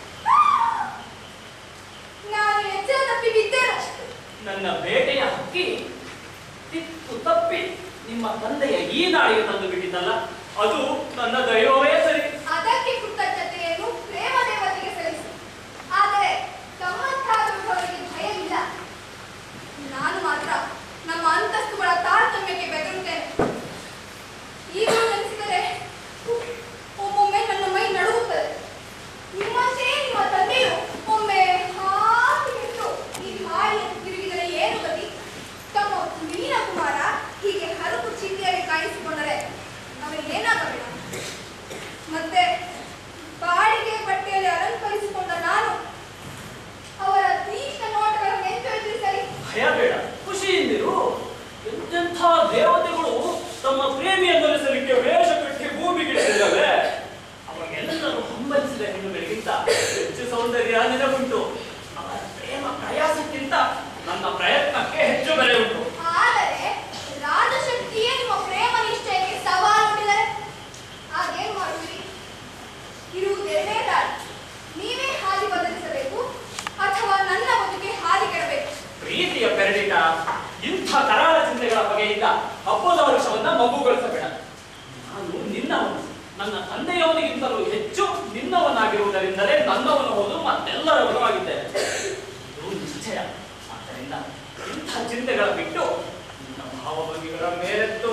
ನಾನು ಎಚ್ಚರ ತಪ್ಪಿ ಬಿದ್ದೇನು. ನನ್ನ ಬೇಟೆಯ ಹಕ್ಕಿ ತಿತ್ತು ತಪ್ಪಿ ನಿಮ್ಮ ತಂದೆಯ ಈ ನಾಡಿಗೆ ತಂದು ಬಿಟ್ಟಿದ್ದಲ್ಲ, ಅದು ನನ್ನ ದೈವವೇ ಸರಿ. ಅದಕ್ಕೆ ಕೃತಜ್ಞತೆಯನ್ನು ಪ್ರೇಮ ದೇವತೆಗೆ ಸಲ್ಲಿಸು. ಆದರೆ ತಮ್ಮಂತಾದವರಿಗೆ ಭಯವಿಲ್ಲ. ನಾನು ಮಾತ್ರ ನಮ್ಮ ಅಂತಸ್ತುಗಳ ತಾರತಮ್ಯಕ್ಕೆ ಬೆದರುತ್ತೇನೆ. ಈಗ ನೆನೆಸಿದರೆ ಒಮ್ಮೊಮ್ಮೆ ನನ್ನ ಮೈ ನಡುಗುತ್ತದೆ. ನಿಮ್ಮಂತೆ ನಿಮ್ಮ ತಂದೆಯು ಒಮ್ಮೆ ಹಾಕಿ ಬಿಟ್ಟು ಈ ಹಾಡಿಯನ್ನು ತಿರುಗಿದರೆ ಏನು ಗತಿ? ತಮ್ಮ ಮೀನ ಕುಮಾರ ಹೀಗೆ ಹರಕು ಚಿಂತೆಯಲ್ಲಿ ಕಾಣಿಸಿಕೊಂಡರೆ ಅವರಿಗೆ ಏನಾಗಬೇಡ. ಮತ್ತೆ ಬಾಡಿಗೆ ಬಟ್ಟೆಯಲ್ಲಿ ಅಲಂಕರಿಸಿಕೊಂಡ ನಾನು ಅವರ ತೀಕ್ಷ್ಣ ನೋಟಗಳನ್ನು ಎಂತೊಯ್ದು ಸರಿ. ಭಯ ಬೇಡ, ಖುಷಿಯಿಂದಿರು. ಎಂತೆಂಥ ದೇವತೆಗಳು ತಮ್ಮ ಪ್ರೇಮಿಯನ್ನೊಲಿಸಲಿಕ್ಕೆ ವೇಷ ಕಟ್ಟಿ ಭೂಮಿಗಿಳಿದಿದ್ದಾವೆ. ಅವಾಗೆಲ್ಲರೂ ಹಂಬಲಿಸಿದ ಹೆಣ್ಣುಗಳಿಗಿಂತ ಹೆಚ್ಚು ಸೌಂದರ್ಯ ನಿನಗುಂಟು. ಅವರ ಪ್ರೇಮ ಪ್ರಯಾಸಕ್ಕಿಂತ ನನ್ನ ಪ್ರಯತ್ನಕ್ಕೆ ಹೆಚ್ಚು ಬೆಲೆ ಉಂಟು. ಆದರೆ ರಾಜಶಕ್ತಿಯೇ ನಿಮ್ಮ ಪ್ರೇಮ ನಿಶ್ಚಯಕ್ಕೆ ಸವಾಲು ಒಡ್ಡಿದರೆ ಆಗೇನು ಮಾಡುವಿರಿ? ಇರುವುದೆರಡೇ ದಾರಿ. ನೀವೇ ಹಾದಿ ಬದಲಿಸಬೇಕು ಅಥವಾ ನನ್ನ ಬದುಕಿಗೆ ಹಾದಿ ಕೆಡಬೇಕು. ಪ್ರೀತಿಯ ಪೆರಡಿಟ, ಇಂಥ ಕರಾಳ ಚಿಂತೆಗಳ ಬಗೆಯಿಂದ ಹಬ್ಬದ ವರ್ಷವನ್ನ ಮಗುಗೊಳಿಸಬೇಡ. ನಾನು ನಿನ್ನವನು, ನನ್ನ ತಂದೆಯವನಿಗಿಂತಲೂ ಹೆಚ್ಚು ನಿನ್ನವನಾಗಿರುವುದರಿಂದಲೇ ನನ್ನವನು ಹೋದು ಮತ್ತೆಲ್ಲರವನು ಆಗಿದ್ದೇನೆ. ಇದು ನಿಶ್ಚಯ. ಆದ್ದರಿಂದ ಇಂಥ ಚಿಂತೆಗಳ ಬಿಟ್ಟು ನಿನ್ನ ಭಾವಭಂಗಿಗಳ ಮೇಲೆತ್ತು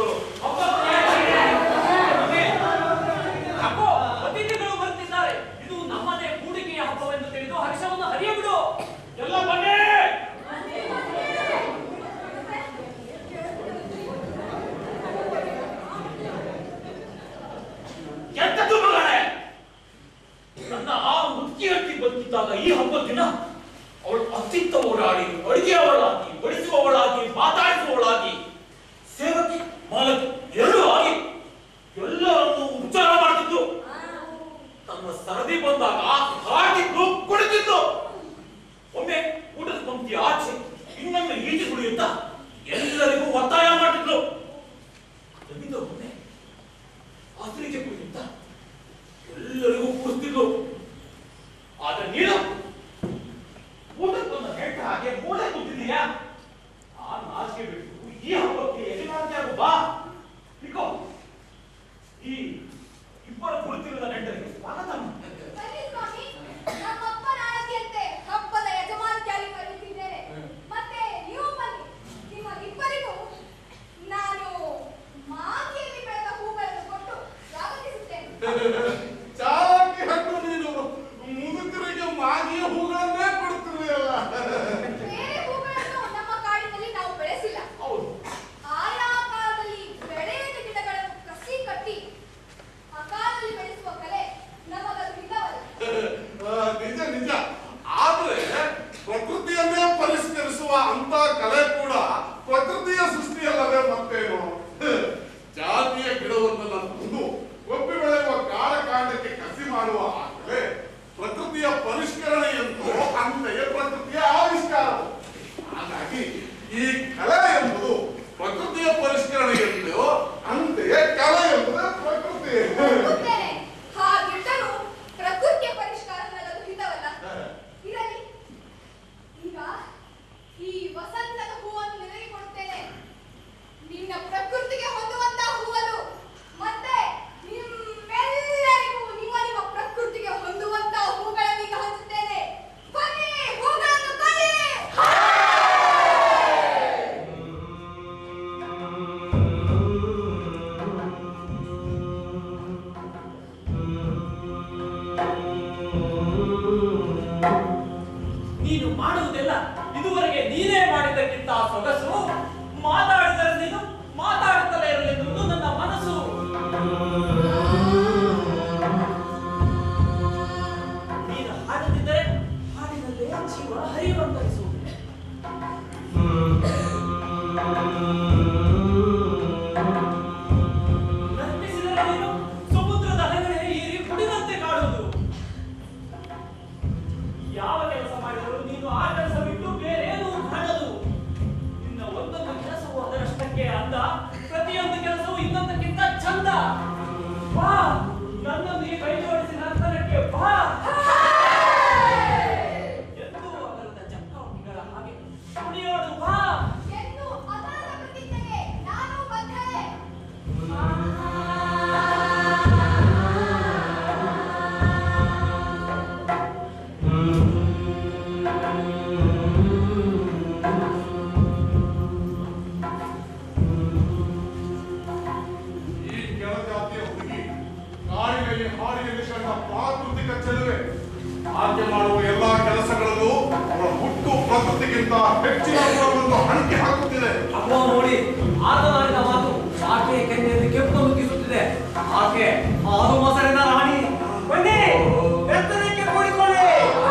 ಅಪ್ಪೋ, ಅತಿಥಿಗಳು ಬರ್ತಿದ್ದಾರೆ. ಇದು ನಮ್ಮದೇ ಹೂಡಿಕೆಯ ಹಬ್ಬವೆಂದು ತಿಳಿದು ಹರ್ಷವನ್ನು ಹರಿಯಬಿಡು. ಎಲ್ಲ ಬನ್ನಿ. ವೈಭವಕ್ಕೆ ಯಜಮಾನತೆಯಾಗು ಬಾ. ಇಕೋ ಈ ಇಬ್ಬರು ಕುಳಿತಿರುವ ನೆಂಟರಿಗೆ ಸ್ವಾಗತ. ಬನ್ನಿ ಸ್ವಾಮಿ, ನಮ್ಮಪ್ಪನ ಆಣತಿಯಂತೆ ಹಬ್ಬದ ಯಜಮಾನತೆಯಾಗಿ ಕರೆಯುತ್ತಿದ್ದೇನೆ. ಮತ್ತೆ ನೀವು ಬನ್ನಿ, ನಿಮ್ಮ ಇಬ್ಬರಿಗೂ ನಾನು ಮಾಗಿಯಲ್ಲಿ ಬೆಳೆದ ಹೂಗಳನ್ನು ಕೊಟ್ಟು ಸ್ವಾಗತಿಸುತ್ತೇನೆ. ಚಾಲಾಕಿ ಹಣ್ಣು ನೀನು, ಮುದುಕರಿಗೆ ಮಾಗಿಯ ಹೂಗಳನ್ನೇ ಕೊಡ್ತಿರ್ಲಿಲ್ಲ. ಬೇರೆ ಹೂಗಳನ್ನು ನಮ್ಮ ಕಾಡಿನಲ್ಲಿ ನಾವು ಬೆಳೆಸಿಲ್ಲ. ಹೌದು, ಆಯಾ ಕಾಲದಲ್ಲಿ ಬೆಳೆಯದ ಗಿಡಗಳನ್ನು ಕಸಿ ಕಟ್ಟಿ ಆ ಕಾಲದಲ್ಲಿ ಬೆಳೆಸುವ ಕಲೆ ನಮಗದು ಇಲ್ಲವಲ್ಲ. ಆ, ನಿಜ ನಿಜ. ಆದ್ರೆ ಪ್ರಕೃತಿಯನ್ನೇ ಪರಿಷ್ಕರಿಸುವ ಅಂತ ಕಲೆ ಕೂಡ ಪ್ರಕೃತಿಯ ಸೃಷ್ಟಿಯಲ್ಲದೆ ಮತ್ತೇನು. ಜಾತಿಯ ಗಿಡವೊಂದನ್ನು ತಂದು ಒಪ್ಪಿ ಬೆಳೆಯುವ ಕಾಡ ಕಾಂಡಕ್ಕೆ ಕಸಿ ಮಾಡುವ ಆ ಕಲೆ ಪ್ರಕೃತಿಯ ಪರಿಷ್ಕರಣೆ ಎಂದು ಅಂತೆಯೇ ಪ್ರಕೃತಿಯ ಆವಿಷ್ಕಾರವು. ಹಾಗಾಗಿ ಈ ಕಲೆ ಎಂಬುದು ಪ್ರಕೃತಿಯ ಪರಿಷ್ಕರಣೆ ಎಂದು ಅಂತೆಯೇ ಕಲೆ ಎಂಬುದು ಪ್ರಕೃತಿ. ಒಪ್ಪುತ್ತೇನೆ. ಹಾಗಿದ್ದರೂ ಪ್ರಕೃತಿಯ ಪರಿಷ್ಕಾರ ನನಗದು ಹಿತವಲ್ಲ. ಇರಲಿ, ಈಗ ಈ ವಸಂತದ ಹೂವನ್ನು ನಿನಗೆ ಕೊಡುತ್ತೇನೆ. ನಿನ್ನ ಪ್ರಕೃತಿಗೆ ಹೊಂದುವಂತಹ ಹೂವದು. ಮತ್ತೆ ನಿಮ್ಮೆಲ್ಲರಿಗೂ ನಿಮ್ಮ ನಿಮ್ಮ ಪ್ರಕೃತಿಗೆ ಹೊಂದುವಂತಹ ಹೂಗಳನ್ನೀಗ ಹಂಚುತ್ತೇನೆ. ಬನ್ನಿ, ಹೂಗಳನ್ನು ಬನ್ನಿ. ನೀನು ಮಾಡುವುದೆಲ್ಲ ಇದುವರೆಗೆ ನೀನೇ ಮಾಡಿದ್ದಕ್ಕಿಂತ ಸೊಗಸು. ಮಾತಾಡಿದರೆ ನೀನು ಮಾತಾಡುತ್ತಲೇ ಇರಲೆಂದು ನನ್ನ ಮನಸ್ಸು. ನೀನು ಹಾಡುತ್ತಿದ್ದರೆ ಹಾಡಿನಲ್ಲೇ ಜೀವ ಹರಿಯುವಂತರಿಸುವುದು. ನರ್ತಿಸಿದರೆ ನೀನು ಸಮುದ್ರದ ಅಲೆಗಳೇ ಏರಿ ಕುಡಿದಂತೆ ಕಾಡುವುದು. ಯಾವ ಕೆಲಸ ಮಾಡಿದರೂ ನೀನು ಆ ಕೆಲಸ ಬಿಟ್ಟು ಬೇರೇನೂ ಕಾಣದು. ನಿನ್ನ ಒಂದೊಂದು ಕೆಲಸವು ಅದರಷ್ಟಕ್ಕೆ ಅಂದ, ಪ್ರತಿಯೊಂದು ಕೆಲಸವು ಇನ್ನೊಂದಕ್ಕಿಂತ ಚಂದ. ಬಾ, ನನ್ನೊಂದಿಗೆ ಕೈ ಜೋಡಿಸಿ ನರ್ತನಕ್ಕೆ ಬಾ ಎಂದು ಅದರದ ಚಕ್ರವರ್ತಿಗಳ ಹಾಗೆ ಕುಣಿಯೋಡು ಬಾ. ಎಂದು ಅದರ ಪ್ರತಿಜ್ಞೆಗೆ ನಾನು ಬದ್ಧಳೆ. ಈ ಕೆಳಜಾತಿಯ ಹುಡುಗಿ ಕಾಡಿನಲ್ಲಿ ಹಾಡಿನಲ್ಲಿ ಕಂಡ ಪ್ರಾಕೃತಿಕ ಚೆಲುವೆ. ಆಕೆ ಮಾಡುವ ಎಲ್ಲಾ ಕೆಲಸಗಳಲ್ಲೂ ಅವಳ ಹುಟ್ಟು ಪ್ರಕೃತಿಗಿಂತ ಹೆಚ್ಚಿನ ಗುಣವನ್ನು ಹಣಿಕೆ ಹಾಕುತ್ತಿದೆ. ಅಪ್ಪ ನೋಡಿ, ಆತನಾಡಿದ ಮಾತು ಆಕೆಯ ಕೆನ್ನೆಯಲ್ಲಿ ಕೆಂಪು ಮುಗಿಸುತ್ತಿದೆ. ಆಕೆ ಆರು ಮೊಸರಿನ ರಾಣಿ. ಬನ್ನಿ, ಬೆತ್ತದಕ್ಕೆ ಕೂಡಿಕೊಳ್ಳಿ.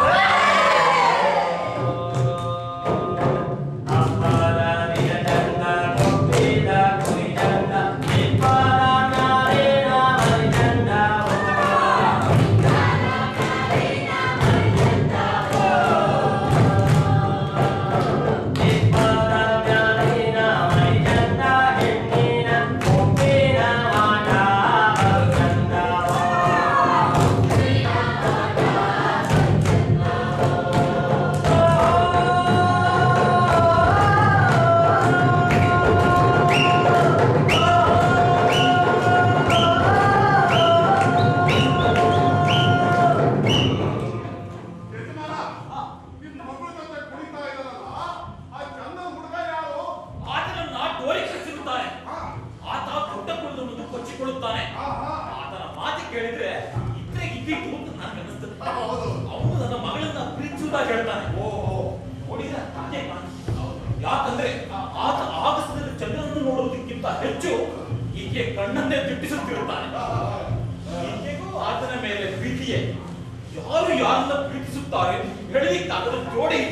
ಯಜಮಾನ, ನಿಮ್ ಮಗಳ ಜೊತೆ ಕುಣಿತಾ ಇದ್ದಾರಲ್ಲ, ಆ ಚಂದನ ಹುಡುಗ ಯಾರು? ಆತನನ್ನ ಟೋರಿ ಕಳಿಸಿರುತ್ತಾನೆ. ಆತ ದೊಡ್ಡ ಕುಳಿದು ಕೊಚ್ಚಿಕೊಳ್ಳುತ್ತಾನೆ. ಆಹಾ. ಆತನ ಮಾತು ಕೇಳಿದ್ರೆ ಇದ್ರೆ ಇದ್ದಿದ್ದು ಅಂತ ನನಗೆ ಅನಿಸ್ತದೆ. ಹೌದು. ಅವನು ನನ್ನ ಮಗಳನ್ನ ಪ್ರೀತಿಸುವುದಾಗಿ ಹೇಳ್ತಾನೆ. ಓಹೋ, ನೋಡಿದ್ರೆ ಹಾಗೆ ಕಾಣಿಸುತ್ತೆ. ಯಾಕಂದ್ರೆ ಆತ ಆಗಸದಲ್ಲಿ ಚಂದ್ರನನ್ನು ನೋಡುವುದಕ್ಕಿಂತ ಹೆಚ್ಚು ಈಕೆ ಕಣ್ಣನ್ನೇ ದಿಟ್ಟಿಸುತ್ತಿರುತ್ತಾನೆ. ಈಕೆಗೂ ಆತನ ಮೇಲೆ ಪ್ರೀತಿಯೇ. ಯಾರು ಯಾರನ್ನ ಪ್ರೀತಿಸುತ್ತಾರೆ ಹೇಳಲಿಕ್ಕಾಗದ ಜೋಡಿ.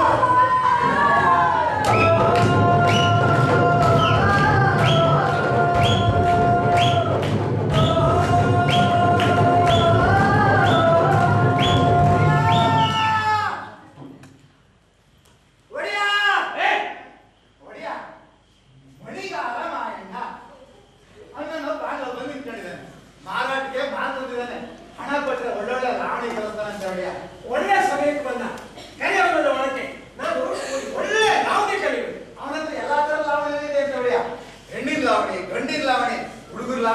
ಒಡೆಯ, ಏ, ಒಡೆಯ, ಮಣಿಗಾರ ಮಾಯಣ್ಣ ಅವನನ್ನು ಬಾಗ ಬಂದು ಇಟ್ಕೊಂಡಿದ್ದಾನೆ. ಮಾರಾಟಕ್ಕೆ ಮಾತು ಬಂದಿದ್ದಾನೆ. ಹಣ ಕೊಟ್ಟರೆ ಒಳ್ಳೊಳ್ಳೆ ರಾವಣಿ ಕಲಿಸ್ತಾನೆ ಅಂತ ಒಡೆಯ. ಒಳ್ಳೆ ಸಮಯಕ್ಕೆ ಬಂದ. ಕರೆಯವನದ ಒಳಕ್ಕೆ ನಾನು ಒಳ್ಳೆ ರಾವಣಿ ಕಲಿಯುವೆ. ಅವನ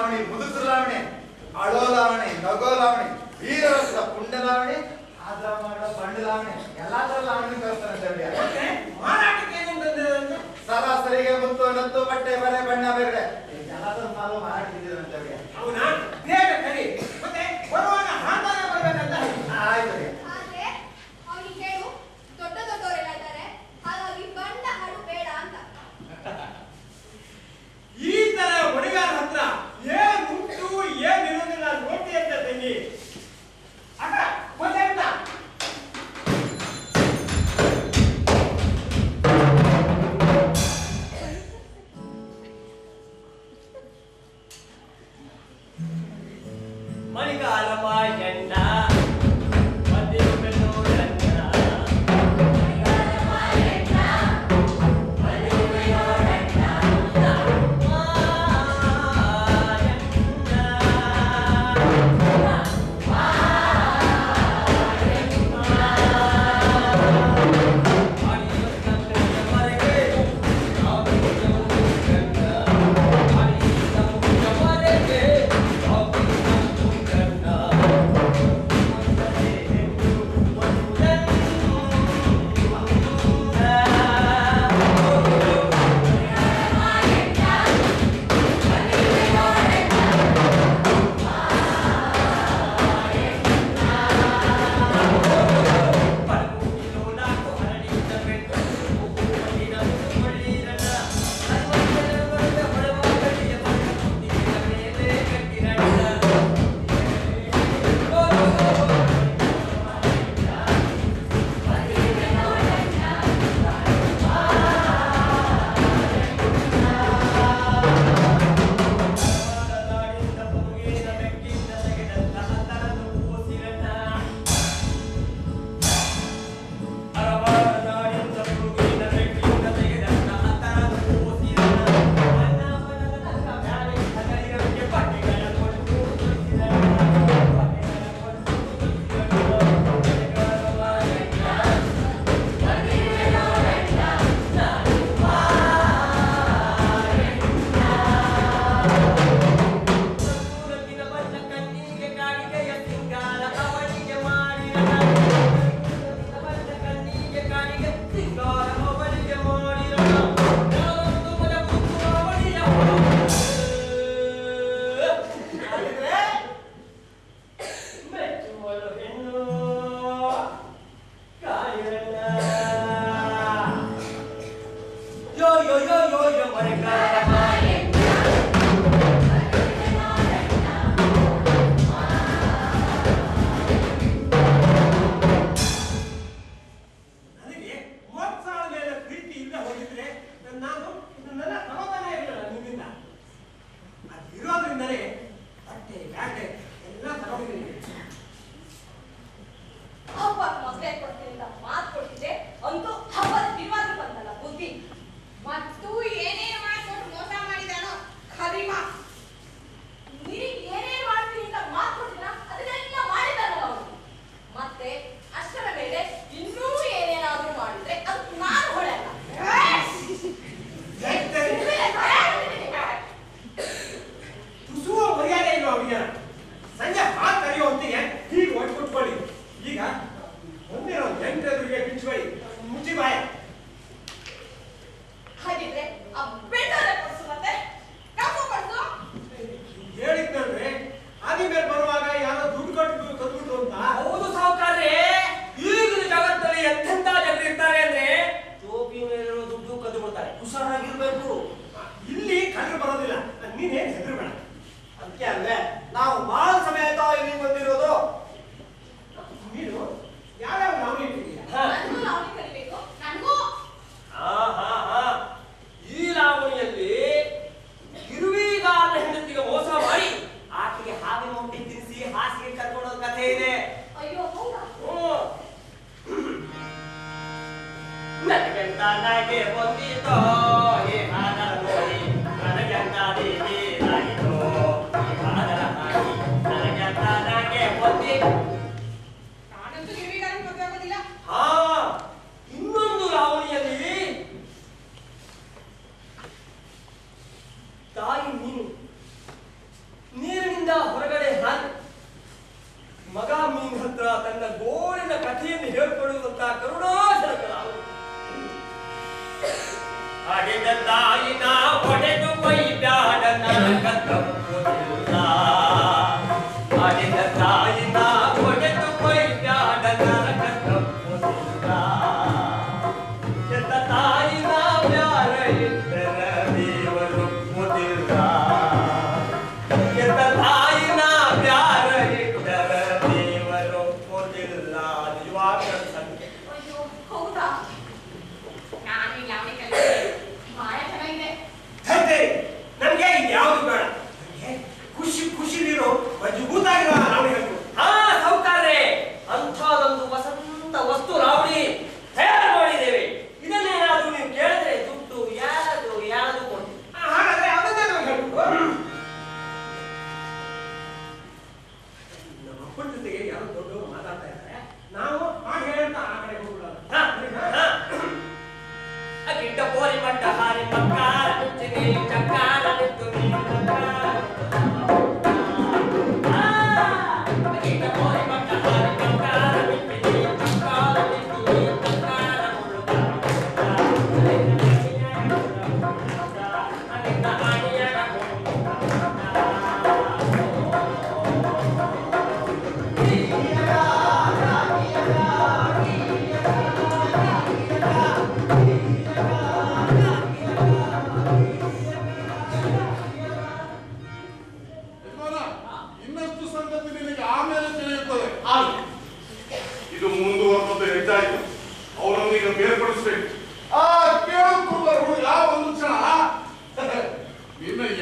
ಲಾವಣಿ ಮುದುಕು ಲಾವಣಿ ಅಳೋ ಲಾವಣಿ ನಗೋ ಲಾವಣಿ ವೀರರಸ ಪುಂಡ ಲಾವಣಿ ಆದ್ರ ಮಾಡೋ ಬಂಡ ಲಾವಣಿ ಎಲ್ಲಾ ತರ ಲಾವಣಿ ಕಳಿಸ್ತಾನೆ ಮಾರಾಟಕ್ಕೆ ಏನೇನು ತಂದಿರೋದಂತೆ? ಸರಾಸರಿಗೆ ಮುತ್ತು ನತ್ತು ಬಟ್ಟೆ ಬರೆ ಬಣ್ಣ ಬೇರೆ ಎಲ್ಲಾದ್ರೂ ಮಾಲು ಮಾರಾಟಿದ್ದೀರಂತೆ ಅವನಾ ಬೇಗ ಕರಿ ಮತ್ತೆ ಬರುವಾಗ ಹಾಂತಾನೆ ಬರ್ಬೇಕಂತ ಆಯ್ತು ಆದ್ರೆ ಅವನಿಗೆ ಹೇಳು, ದೊಡ್ಡ ದೊಡ್ಡವರೆಲ್ಲ ಇದ್ದಾರೆ, ಹಾಗಾಗಿ ಬಣ್ಣ ಹಾಡು ಬೇಡ ಅಂತ. ಈ ತರ ಹುಡುಗರ ಹತ್ರ ಏನ್ ಉಂಟು ಏನ್ ಇರೋದಿಲ್ಲ ನೋಡ್ತಿ ಅಂತ ತಂಗಿ. ಅಕ್ಕ ಗೊತ್ತಾಯ್ತಾ? ಮಣಿಗಾಲ ಮಾಯಣ್ಣ ಮದಿರು ಬೆನ್ನೂರಣ್ಣ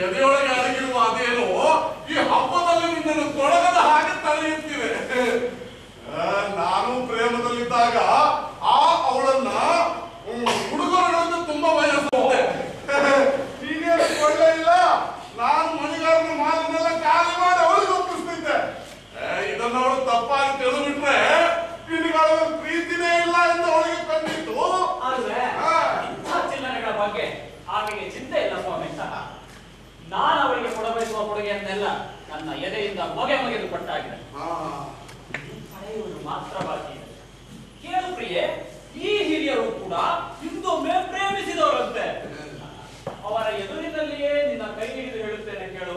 ಎದೆಯೊಳಗೆ ಅಡಗಿರುವ ಅದೇನು ಈ ಹಬ್ಬದಲ್ಲಿ ನಿನ್ನನ್ನು ತೊಡಗದ ಹಾಗೆ ತಳೆಯುತ್ತಿದೆ. ನಾನು ಪ್ರೇಮದಲ್ಲಿದ್ದಾಗ ಆ ಅವಳನ್ನ ಹುಡುಗರುಗಳನ್ನು ತುಂಬಾ ಬಯಸುತ್ತೆ. ಹೀಗೇನು ಕೊಳ್ಳೆ ಇಲ್ಲ. ನಾನು ಮಣಿಗಾರನ ಮಾಲನ್ನೆಲ್ಲ ಖಾಲಿ ಮಾಡಿ ಅವಳಿಗೆ ಒಪ್ಪಿಸ್ತಿದ್ದೆ. ಇದನ್ನ ಅವಳು ತಪ್ಪಾಗಿ ತಿಳಿದ್ಬಿಟ್ರೆ ನಿನಗಳ ಪ್ರೀತಿನೇ ಇಲ್ಲ ಎಂದು ಅವಳಿಗೆ ಕಂಡಿತ್ತು. ಆದ್ರೆ ಇಂಥ ಚಿಲ್ಲರೆಗಳ ಬಗ್ಗೆ ಆಕೆಗೆ ಚಿಂತೆ ಇಲ್ಲ ಸ್ವಾಮಿ. ನಾನು ಅವಳಿಗೆ ಕೊಡಬಯಸುವ ಕೊಡುಗೆಯನ್ನೆಲ್ಲ ನನ್ನ ಎದೆಯಿಂದ ಮೊಗೆ ಮೊಗೆದು ಕೊಟ್ಟಾಗಿದೆ. ಪಡೆಯುವುದು ಮಾತ್ರ ಬಾಕಿ ಇದೆ. ಕೇಳು ಪ್ರಿಯೆ, ಈ ಹಿರಿಯರು ಕೂಡ ಹಿಂದೊಮ್ಮೆ ಪ್ರೇಮಿಸಿದವರಂತೆ. ಅವರ ಎದುರಿನಲ್ಲಿಯೇ ನಿನ್ನ ಕೈ ಹಿಡಿದು ಹೇಳುತ್ತೇನೆ ಕೇಳು.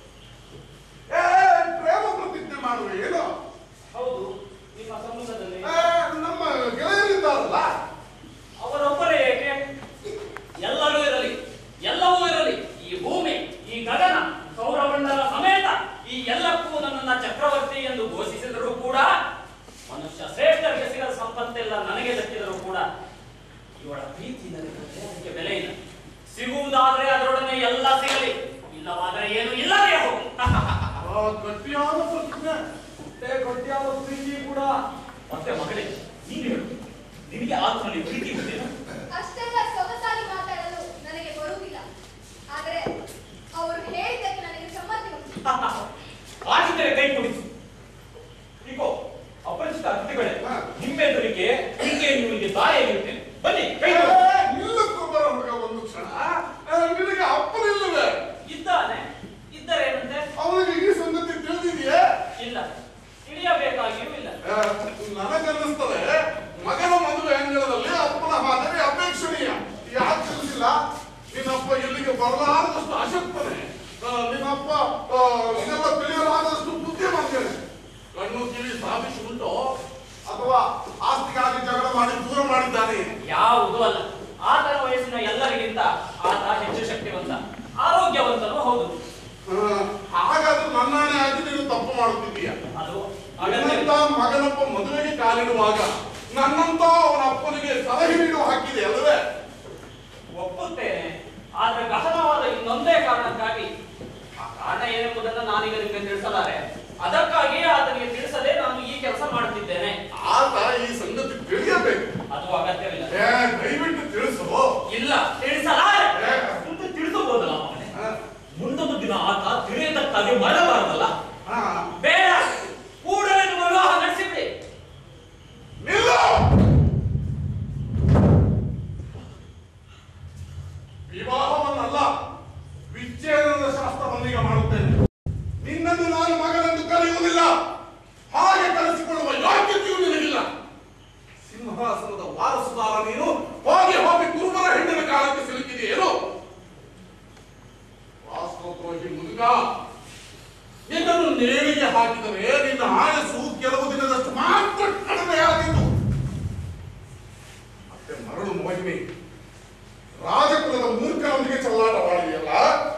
ಪ್ರೇಮ ಪ್ರತಿಜ್ಞೆ ಮಾಡುವ ಏನು? ಹೌದು, ನಿಮ್ಮ ಸಮೂಹದಲ್ಲಿ ನಮ್ಮ ಗೆಳೆಯರಿದ್ದಾರಲ್ಲ, ಅವರೊಬ್ಬರೇ ಏಕೆ? ಎಲ್ಲರೂ ಇರಲಿ, ಎಲ್ಲವೂ ಇರಲಿ, ಈ ಭೂಮಿ, ಈ ಗಗನ, ಸೌರಮಂಡಲ ಸಮೇತ ಈ ಎಲ್ಲಕ್ಕೂ ನನ್ನನ್ನ ಚಕ್ರವರ್ತಿ ಎಂದು ಘೋಷಿಸಿದರೂ ಕೂಡ, ಮನುಷ್ಯ ಶ್ರೇಷ್ಠರಿಗೆ ಸಿಗದ ಸಂಪತ್ತೆಲ್ಲ ನನಗೆ ದಕ್ಕಿದರೂ ಕೂಡ ಇವಳ ಪ್ರೀತಿ ನನಗೆ ಅದಕ್ಕೆ ಬೆಲೆ ಇಲ್ಲ. ಸಿಗುವುದಾದ್ರೆ ಅದರೊಡನೆ ಎಲ್ಲ ಸಿಗಲಿ, ಇಲ್ಲವಾದರೆ ಏನು ಇಲ್ಲವೇ ಹೋಗು. ಗಟ್ಟಿಯಾದ ಪ್ರತಿಜ್ಞೆ, ಗಟ್ಟಿಯಾದ ಪ್ರೀತಿ ಕೂಡ. ಮತ್ತೆ ಮಗಳೇ, ನೀನು ಹೇಳು, ನಿನಗೆ ಆತ್ಮನಲ್ಲಿ ಪ್ರೀತಿ ಇರುತ್ತೇನು? ಅಷ್ಟೆಲ್ಲ ಸೊಗಸಾಗಿ ಮಾತಾಡಲು ನನಗೆ ಬರುವುದಿಲ್ಲ. ಆದರೆ ಅವರು ಹೇಳಿದ್ದಕ್ಕೆ ನನಗೆ ಸಮ್ಮತಿ ಉಂಟು. ಆಗಿದ್ದರೆ ಕೈ ಕೊಡಿಸು. ಈಗೋ ಅಪರಿಚಿತ ಅತಿಥಿಗಳೇ, ನಿಮ್ಮೆದುರಿಗೆ ಹೀಗೆ ನಿಮಗೆ ದಾರಿಯಾಗಿರುತ್ತೇನೆ. ಬನ್ನಿ, ಕೈ ನಿಲ್ಲಕ್ಕೂ ಬರ ಹುಡುಗ ಒಂದು ಕ್ಷಣ. ನಿನಗೆ ಅಪ್ಪನಿಲ್ಲವೇ? ಇದ್ದಾನೆ. ಇದ್ದರೆ ಏನಂತೆ? ಅವನಿಗೆ ಈ ಸಂಗತಿ ತಿಳಿದಿದೆಯೇ? ಇಲ್ಲ, ತಿಳಿಯಬೇಕಾಗಿಯೂ ಇಲ್ಲ. ನನಗನ್ನಿಸ್ತದೆ ಮಗನ ಮದುವೆ ಅಂಗಳದಲ್ಲಿ ಅಪ್ಪನ ಮಾದರಿ ಅಪೇಕ್ಷಣೀಯ. ಯಾಕೆ ತಿಳಿಸಿಲ್ಲ? ನಿನ್ನಪ್ಪ ಇಲ್ಲಿಗೆ ಬರಲಾರದಷ್ಟು ಅಶಕ್ತನೆ. ನಿನ್ನಪ್ಪ ಇದೆಲ್ಲ ತಿಳಿಯಲಾರದಷ್ಟು ಬುದ್ಧಿಮಾಂದ್ಯನೆ. ಕಣ್ಣು ಕಿವಿ ಸಾಧಿಸಿ ಉಂಟೋ ಅಥವಾ ಆಸ್ತಿಗಾಗಿ ಜಗಳ ಮಾಡಿ ದೂರ ಮಾಡಿದ್ದಾನೆ? ಯಾವುದೂ ಅಲ್ಲ. ಆತನ ವಯಸ್ಸಿನ ಎಲ್ಲರಿಗಿಂತ ಆತ ಹೆಚ್ಚು ಶಕ್ತಿವಂತ, ಆರೋಗ್ಯವಂತನೂ ಹೌದು. ಹಾಗಾದ್ರೆ ನನ್ನಾಣೆ ಆಗಿ ನೀನು ತಪ್ಪು ಮಾಡುತ್ತಿದ್ದೀಯ. ಅದು ನಿನ್ನಂತ ಮಗನಪ್ಪ ಮದುವೆಗೆ ಕಾಲಿಡುವಾಗ ನನ್ನಂತ ಅವನ ಅಪ್ಪನಿಗೆ ಸಲಹೆ ನೀಡುವ ಹಾಕಿದೆ ಅಲ್ಲವೇ? ಒಪ್ಪುತ್ತೇನೆ. ಆದ್ರೆ ಗಹನವಾದ ಇನ್ನೊಂದೇ ಕಾರಣಕ್ಕಾಗಿ, ಆ ಕಾರಣ ಏನೆಂಬುದನ್ನು ನಾನೀಗ ನಿಮಗೆ ತಿಳಿಸಲಾರೆ. ಅದಕ್ಕಾಗಿಯೇ ಆತನಿಗೆ ತಿಳಿಸದೆ ನಾನು ಈ ಕೆಲಸ ಮಾಡುತ್ತಿದ್ದೇನೆ. ಆತ ಈ ಸಂಗತಿ ತಿಳಿಯಬೇಕು. ಅದು ಅಗತ್ಯವಿಲ್ಲ. ದಯವಿಟ್ಟು ತಿಳಿಸು. ಇಲ್ಲ, ತಿಳಿಸಲಾರೆ. ಮುಂದೆ ತಿಳಿಸಬಹುದಲ್ಲ ಮಗನೇ? ಮುಂದೊಂದು ದಿನ ಆತ ತಿಳಿಯತಕ್ಕಾಗಿ ಮಾಡಬಾರದಲ್ಲ. ಬೇಡ, ಕೂಡಲೇ ನಿಮ್ಮ ವಿವಾಹ ನಡೆಸಿಬಿಡಿ. ನಿಲ್ಲ. ವಿವಾಹವನ್ನಲ್ಲ, ವಿಚ್ಛೇದನದ ಶಾಸ್ತ್ರವನ್ನೀಗ ಮಾಡುತ್ತೇನೆ. ನಿನ್ನನ್ನು ನಾನು ಮಗನೆಂದು ಕರೆಯುವುದಿಲ್ಲ. ಹಾಗೆ ಕರೆಸಿಕೊಳ್ಳುವ ಯೋಗ್ಯತೆಯೂ ನಿನಗಿಲ್ಲ. ಸಿಂಹಾಸನದ ವಾರಸುದಾರ ನೀನು ಹೋಗಿ ಹೋಗಿ ಕುರುಬರ ಹೆಣ್ಣಿನ ಕಾಲಕ್ಕೆ ಸಿಲುಕಿದೆಯೇನು? ವಾಸ್ತವದ್ರೋಹಿ ಮುದುಕ, ನಿನ್ನನ್ನು ನೇಣಿಗೆ ಹಾಕಿದರೆ ನಿನ್ನ ಆಯಸ್ಸು ಕೆಲವು ದಿನದಷ್ಟು ಮಾತ್ರ ಕಡಿಮೆಯಾಗಿತ್ತು. ಮತ್ತೆ ಮರಳು ಮಹಿಮೆ ರಾಜಕುಲದ ಮೂರ್ಖನೊಂದಿಗೆ ಚೆಲ್ಲಾಟವಾಡಿದೆಯಲ್ಲ.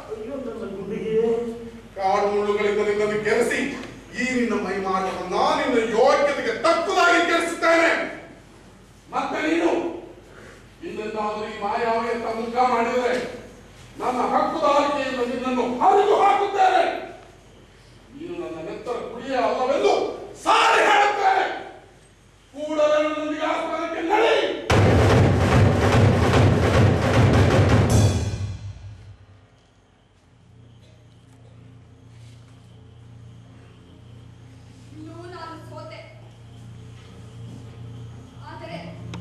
ಕಾಡು ಮುಳ್ಳುಗಳಿಂದ ನಿನ್ನನ್ನು ಕೆರೆಸಿ ಈ ನಿನ್ನ ಮೈಮಾಟವನ್ನ ನಿನ್ನ ಯೋಗ್ಯತೆಗೆ ತಕ್ಕದಾಗಿ ಕೆರೆಸುತ್ತೇನೆ. ಮತ್ತೆ ನೀನು ಇನ್ನೆಂದಾದರೂ ಈ ಮಾಯಾವಿಯಂತ ಮುಖ ಮಾಡಿದರೆ ನನ್ನ ಹಕ್ಕುದಾರಿಕೆಯಿಂದ ನಿನ್ನನ್ನು ಹರಿದು ಹಾಕುತ್ತೇನೆ. ನೀನು ನನ್ನ ನೆತ್ತರ ಕುಡಿಯೇ ಅಲ್ಲವೆಂದು ಸಾರಿ ಹೇಳುತ್ತೇನೆ. ಕೂಡಲೇ ನನ್ನೊಂದಿಗೆ ಆಸ್ಥಾನಕ್ಕೆ ನಡೆ. ಇನ್ನೂ ನಾನು ಸೋತೆ. ಆದರೆ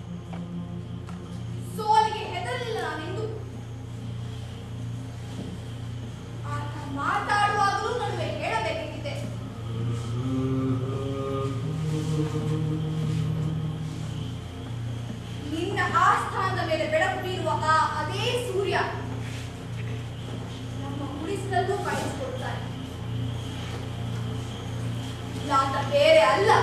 ಸೋಲಿಗೆ ಹೆದರಲಿಲ್ಲ ನಾನೆಂದು. ಆತ ಮಾತಾಡುವಾಗಲೂ ನಡುವೆ ಹೇಳಬೇಕಿದೆ. ನಿನ್ನ ಆಸ್ಥಾನದ ಮೇಲೆ ಬೆಳಕು ಬೀರುವ ಆ ಅದೇ ಸೂರ್ಯ ನಮ್ಮ ಗುಡಿಸಲಲ್ಲೂ ಕಾಣಿಸಿಕೊಡ್ತಾನೆ. ಆತ ಬೇರೆ ಅಲ್ಲ.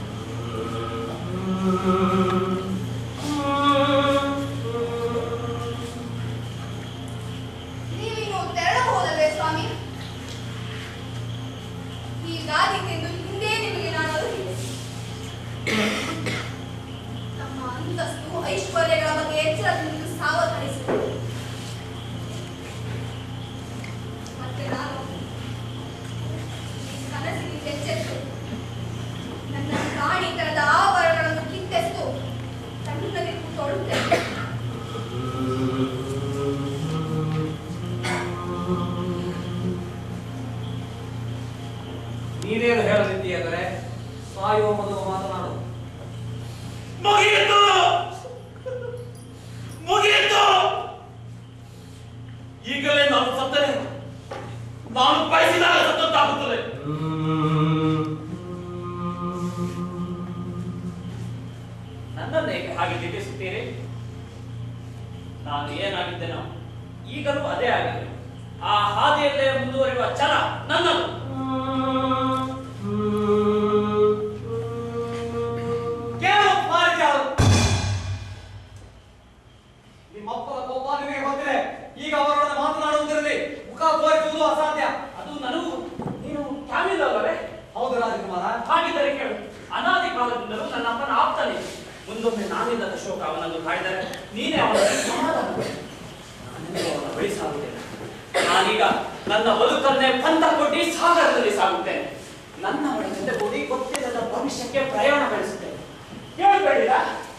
ನೀವಿನ್ನು ತೆರಳಬಹುದಲ್ವೇ ಸ್ವಾಮಿ? ಹೀಗಾದೀತೆಂದು ಹಿಂದೆ ನಿಮಗೆ ನಾನು ಅರಿವಿದೆ. ನಮ್ಮ ಅಂತಸ್ತು ಐಶ್ವರ್ಯಗಳ ಬಗ್ಗೆ ಎಚ್ಚರದಿಂದ ಸಾವಧಾನಿಸಿದೆ. ನೀನೇನು ಹೇಳಲಿದ್ದೀಯಂದರೆ ಸಾಯುವ ಮೊದಲು ಮಾತನಾಡು. ಮುಗಿಯಿತು ಮುಗಿಯಿತು ಈಗಲೇ ನಾನು ಸತ್ತರೆ ನಾನು ಬಯಸಿದಾಗ ಸತ್ತಂತಾಗುತ್ತದೆ. ನನ್ನನ್ನೇಕೆ ಹಾಗೆ ದಿಟ್ಟಿಸುತ್ತೀರಿ? ನಾನು ಏನಾಗಿದ್ದೇನೋ ಈಗಲೂ ಅದೇ ಆಗಿದೆ. ಆ ಹಾದಿಯಲ್ಲೇ ಮುಂದುವರಿಯುವ ಛಲ ನನ್ನದು. ನಿಮ್ಮಪ್ಪನ ಕೋಪ ನಿಮಗೆ ಗೊತ್ತಿದೆ. ಈಗ ಅವರೊಡನೆ ಮಾತನಾಡುವುದರಲ್ಲಿ ಮುಖ ತೋರಿಸುವುದು ಅಸಾಧ್ಯ. ಅದು ನನಗೂ. ನೀನು ಕ್ಯಾಮಿಲ್ಲವೇ? ಹೌದು ರಾಜಕುಮಾರ. ಹಾಗಿದ್ದರೆ ಕೇಳು. ಅನಾದಿ ಕಾಲದಿಂದಲೂ ನನ್ನ ಅಪ್ಪನ ಆಪ್ತನೇ. ಮುಂದೊಮ್ಮೆ ನಾನಿಲ್ಲದ ಶೋಕ ಅವನನ್ನು ಕಾಯ್ದರೆ ನೀನೇ ಅವನ ಅವನ ಬಳಿ ಸಾಗುತ್ತೇನೆ. ನಾನೀಗ ನನ್ನ ಬದುಕನ್ನೇ ಪಂಥ ಕೊಟ್ಟಿ ಸಾಗರದಲ್ಲಿ ಸಾಗುತ್ತೇನೆ. ನನ್ನ ಅವಳ ಜೊತೆ ಕೂಡಿ ಗೊತ್ತಿಲ್ಲದ ಭವಿಷ್ಯಕ್ಕೆ ಪ್ರಯಾಣ ಬೆಳೆಸುತ್ತೇನೆ. ಕೇಳಬೇಡಿರ?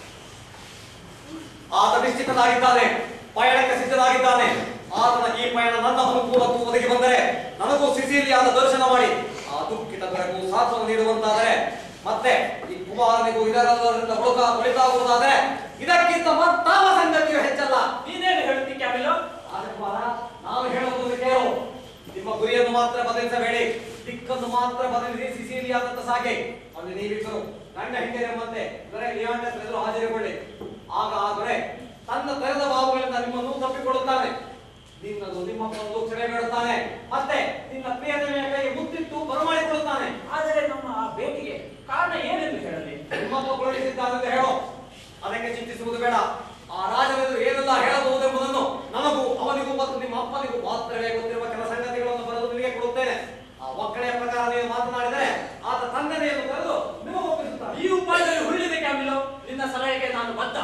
ಆತ ನಿಶ್ಚಿತನಾಗಿದ್ದಾನೆ, ಪಯಣಕ್ಕೆ ಸಿದ್ಧನಾಗಿದ್ದಾನೆ. ಆತನ ಈ ಪಯಣ ನನ್ನ ಅನುಕೂಲಕ್ಕೂ ಒದಗಿ ಬಂದರೆ, ನನಗೂ ಸಿಸಿಲಿಯಾದ ದರ್ಶನ ಮಾಡಿ ಆ ದುಃಖಿತ ಬೆಳಕು ಸಾಂತ್ವನ ನೀಡುವಂತಾದರೆ, ಮತ್ತೆ ಈ ಕುಮಾರನಿಗೂ ಇದರಿಂದ ಹುಡುಕ ಒಳಿತಾಗುವುದಾದರೆ ಇದಕ್ಕಿಂತ ಮತ್ತಾವ ಸಂಗತಿಯು ಹೆಚ್ಚಲ್ಲ. ನೀನೇನು ಹೇಳುತ್ತಿ ಕ್ಯಾಮಿಲೋ? ರಾಜಕುಮಾರ, ನಾನು ಹೇಳುವುದನ್ನು ಕೇಳು. ನಿಮ್ಮ ಗುರಿಯನ್ನು ಮಾತ್ರ ಬದಲಿಸಬೇಡಿ, ದಿಕ್ಕನ್ನು ಮಾತ್ರ ಬದಲಿಸಿ ಸಿಸಿಲಿಯಾದಂತ ಸಾಗೆ. ಅಲ್ಲಿ ನೀವಿಬ್ಬರು ಗಂಡ ಹಿಂದಿರೆಂಬಂತೆ ದೊರೆ ಲಿಯಾಂಡಸ್ ಎದುರು ಹಾಜರುಗೊಳ್ಳಿ. ಆಗ ಆ ದೊರೆ ತನ್ನ ತೆರೆದ ಬಾವುಗಳಿಂದ ನಿಮ್ಮನ್ನು ತಪ್ಪಿಕೊಳ್ಳುತ್ತಾನೆ. ನಿನ್ನದು ನಿಮ್ಮಪ್ಪನದು ಕ್ಷಮೆಬೇಡುತ್ತಾನೆ. ಮತ್ತೆ ನಿನ್ನ ಪ್ರಿಯತಮೆಯ ಕೈಗೆ ಮುತ್ತಿಟ್ಟು ಬರಮಾಡಿಕೊಳ್ಳುತ್ತಾನೆ. ಆದರೆ ನಮ್ಮ ಆ ಭೇಟಿಗೆ ಕಾರಣ ಏನೆಂದು ಹೇಳಲಿ? ನಿಮ್ಮಪ್ಪ ಕಳುಹಿಸಿದ್ದಾನೆಂದು ಹೇಳೋ. ಅದಕ್ಕೆ ಚಿಂತಿಸುವುದು ಬೇಡ. ಆ ರಾಜನೆದುರು ಏನೆಲ್ಲ ಹೇಳಬಹುದೆಂಬುದನ್ನು ನನಗೂ ಅವನಿಗೂ ಮತ್ತು ನಿಮ್ಮ ಅಪ್ಪನಿಗೂ ಮಾತ್ರವೇ ಗೊತ್ತಿರುವ ಕೆಲ ಸಂಗತಿಗಳನ್ನು ಬರೆದು ನಿಮಗೆ ಕೊಡುತ್ತೇನೆ. ಆ ಒಕ್ಕಣೆಯ ಪ್ರಕಾರ ನೀವು ಮಾತನಾಡಿದರೆ ಆತ ತಂದೆಯನ್ನು ಕರೆದು ನಿಮಗೆ ಒಪ್ಪಿಸುತ್ತಾನೆ. ಈ ಉಪಾಯದಲ್ಲಿ ಹುರುಳಿದೆ ಕ್ಯಾಮಿಲೋ. ನಿನ್ನ ಸಲಹೆಗೆ ನಾನು ಬದ್ಧ.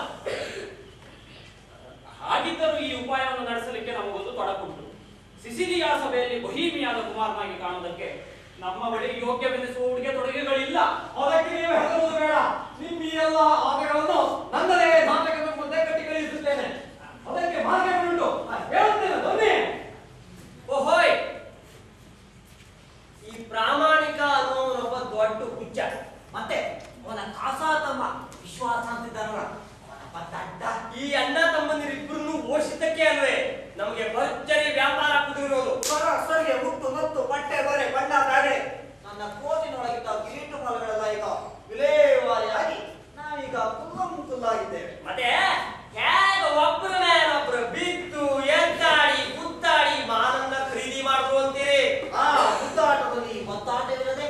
ಹಾಗಿದ್ದರೂ ಈ ಉಪಾಯವನ್ನು ನಡೆಸಲಿಕ್ಕೆ ನಮಗೊಂದು ತೊಡಕುಂಟು. ಸಿಸಿಲಿಯಾ ಸಭೆಯಲ್ಲಿ ಬೊಹೀಮಿಯಾದ ಕುಮಾರನಾಗಿ ಕಾಣುವುದಕ್ಕೆ ನಮ್ಮ ಬಳಿ ಯೋಗ್ಯವೆನಿಸುವ ಉಡುಗೆ ತೊಡುಗೆಗಳಿಲ್ಲ. ಅದಕ್ಕೆ ನೀವು ಹೆದರುವುದು ಬೇಡ. ನಿಮ್ಮ ಈ ಎಲ್ಲ ಆಟಗಳನ್ನು ನನ್ನದೇ ನಾಟಕದ ಮುಂದೆ ಕಟ್ಟಿ ಕಳಿಸುತ್ತೇನೆ. ಅದಕ್ಕೆ ಮಾರ್ಗಗಳುಂಟು, ಹೇಳುತ್ತೇನೆ. ಬನ್ನಿ. ಓಹೋಯ್, ಈ ಪ್ರಾಮಾಣಿಕ ಅನ್ನೋನೊಬ್ಬ ದೊಡ್ಡ ಹುಚ್ಚ. ಮತ್ತೆ ಅವನ ಕಾಸಾ ತಮ್ಮ ವಿಶ್ವಾಸ ಅಂತಿದ್ದಾನಲ್ಲ, ಈ ಅಣ್ಣ ತಮ್ಮಂದಿರಿಬ್ಬರನ್ನು ಓಡಿಸಿದ್ದಕ್ಕೆ ಅಲ್ವೇ ನಮಗೆ ಭರ್ಜರಿ ವ್ಯಾಪಾರ ಕುದುರಿರೋದು. ಸರಿಗೆ ಮುತ್ತು ಮತ್ತು ಬಟ್ಟೆ ಬರೆ ಬಣ್ಣ ಬ್ಯಾಡೆ ನನ್ನ ಕೋಟಿನೊಳಗಿದ್ದ ಕಿರೀಟು ಮಲಗಳೆಲ್ಲ ಈಗ ವಿಲೇವಾರಿಯಾಗಿ ನಾವೀಗ ಕುಲ್ಲಂಕುಲ್ಲಾಗಿದ್ದೇವೆ. ಮತ್ತೆ ಹೇಗೆ ಒಬ್ಬರ ಮೇಲೆ ಒಬ್ರು ಬಿದ್ದು ಎದ್ದಾಡಿ ಗುದ್ದಾಡಿ ಮಾನನ್ನ ಖರೀದಿ ಮಾಡುದು ಅಂತೀರಿ? ಆ ಗುದ್ದಾಟದಲ್ಲಿ ಒತ್ತಾಟವಿರದೆ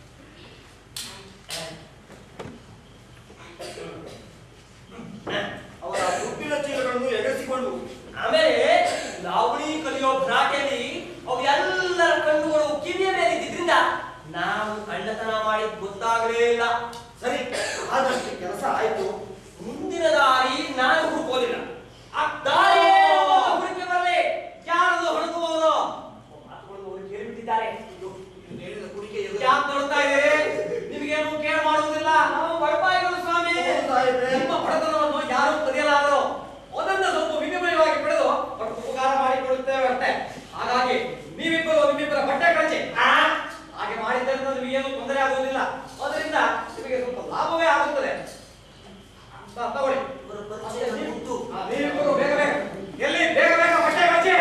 ಅವರ ದುಡ್ಡಿನ ಚೀಲಗಳನ್ನು ಎಗರಿಸಿಕೊಂಡು ಆಮೇಲೆ ಲಾವಣಿ ಕಲಿಯೋ ಭ್ರಾಟೆಯಲ್ಲಿ ಅವು ಎಲ್ಲರ ಕಣ್ಣುಗಳು ಕಿವಿಯ ಮೇಲೆ ಇದ್ದಿದ್ರಿಂದ ನಾವು ಕಳ್ಳತನ ಮಾಡಿದ್ ಗೊತ್ತಾಗಲೇ ಇಲ್ಲ. ಸರಿ, ಆದಷ್ಟು ಕೆಲಸ ಆಯ್ತು. ಮುಂದಿನ ದಾರಿ ನಾನು ಹುಡುಕೋದಿಲ್ಲ. ಆ ದಾರಿ ಹುಡುಕಿ ಬರಲಿ. ಯಾರದು ಹುಡುಕಬಹುದು? ಮಾತುಗಳನ್ನು ಅವರು ಕೇಳಿಬಿಟ್ಟಿದ್ದಾರೆ. ಹೇಳಿದ ಕುಡಿಕೆ ಯಾಕೆ ನೋಡ್ತಾ ಇದ್ದೀರಿ? ನಿಮಗೇನು ಕೇರ್ ಮಾಡುವುದಿಲ್ಲ. ನಾವು ಬಡಪಾಯಿಗಳು ಸ್ವಾಮಿ. ನಿಮ್ಮ ಬಡತನವನ್ನು ಯಾರು ಕದಿಯಲಾರರು. ಅದನ್ನ ಸ್ವಲ್ಪ ವಿನಿಮಯವಾಗಿ ಪಡೆದು ಉಪಕಾರ ಮಾಡಿಕೊಡುತ್ತೇವೆ ಅಷ್ಟೇ. ಹಾಗಾಗಿ ನೀವಿಬ್ಬರು ನಿಮ್ಮಿಬ್ಬರ ಬಟ್ಟೆ ಕಳಚಿ. ಹಾಗೆ ಮಾಡಿದ್ದರಿಂದ ನಿಮಗೆ ಏನು ತೊಂದರೆ ಆಗುವುದಿಲ್ಲ. ಅದರಿಂದ ನಿಮಗೆ ಸ್ವಲ್ಪ ಲಾಭವೇ ಆಗುತ್ತದೆ. ತಗೊಳ್ಳಿ. ನೀವಿಬ್ಬರು ಬೇಗ ಬೇಗ ಎಲ್ಲಿ ಬೇಗ ಬೇಗ ಬಟ್ಟೆ ಕಳಚಿ.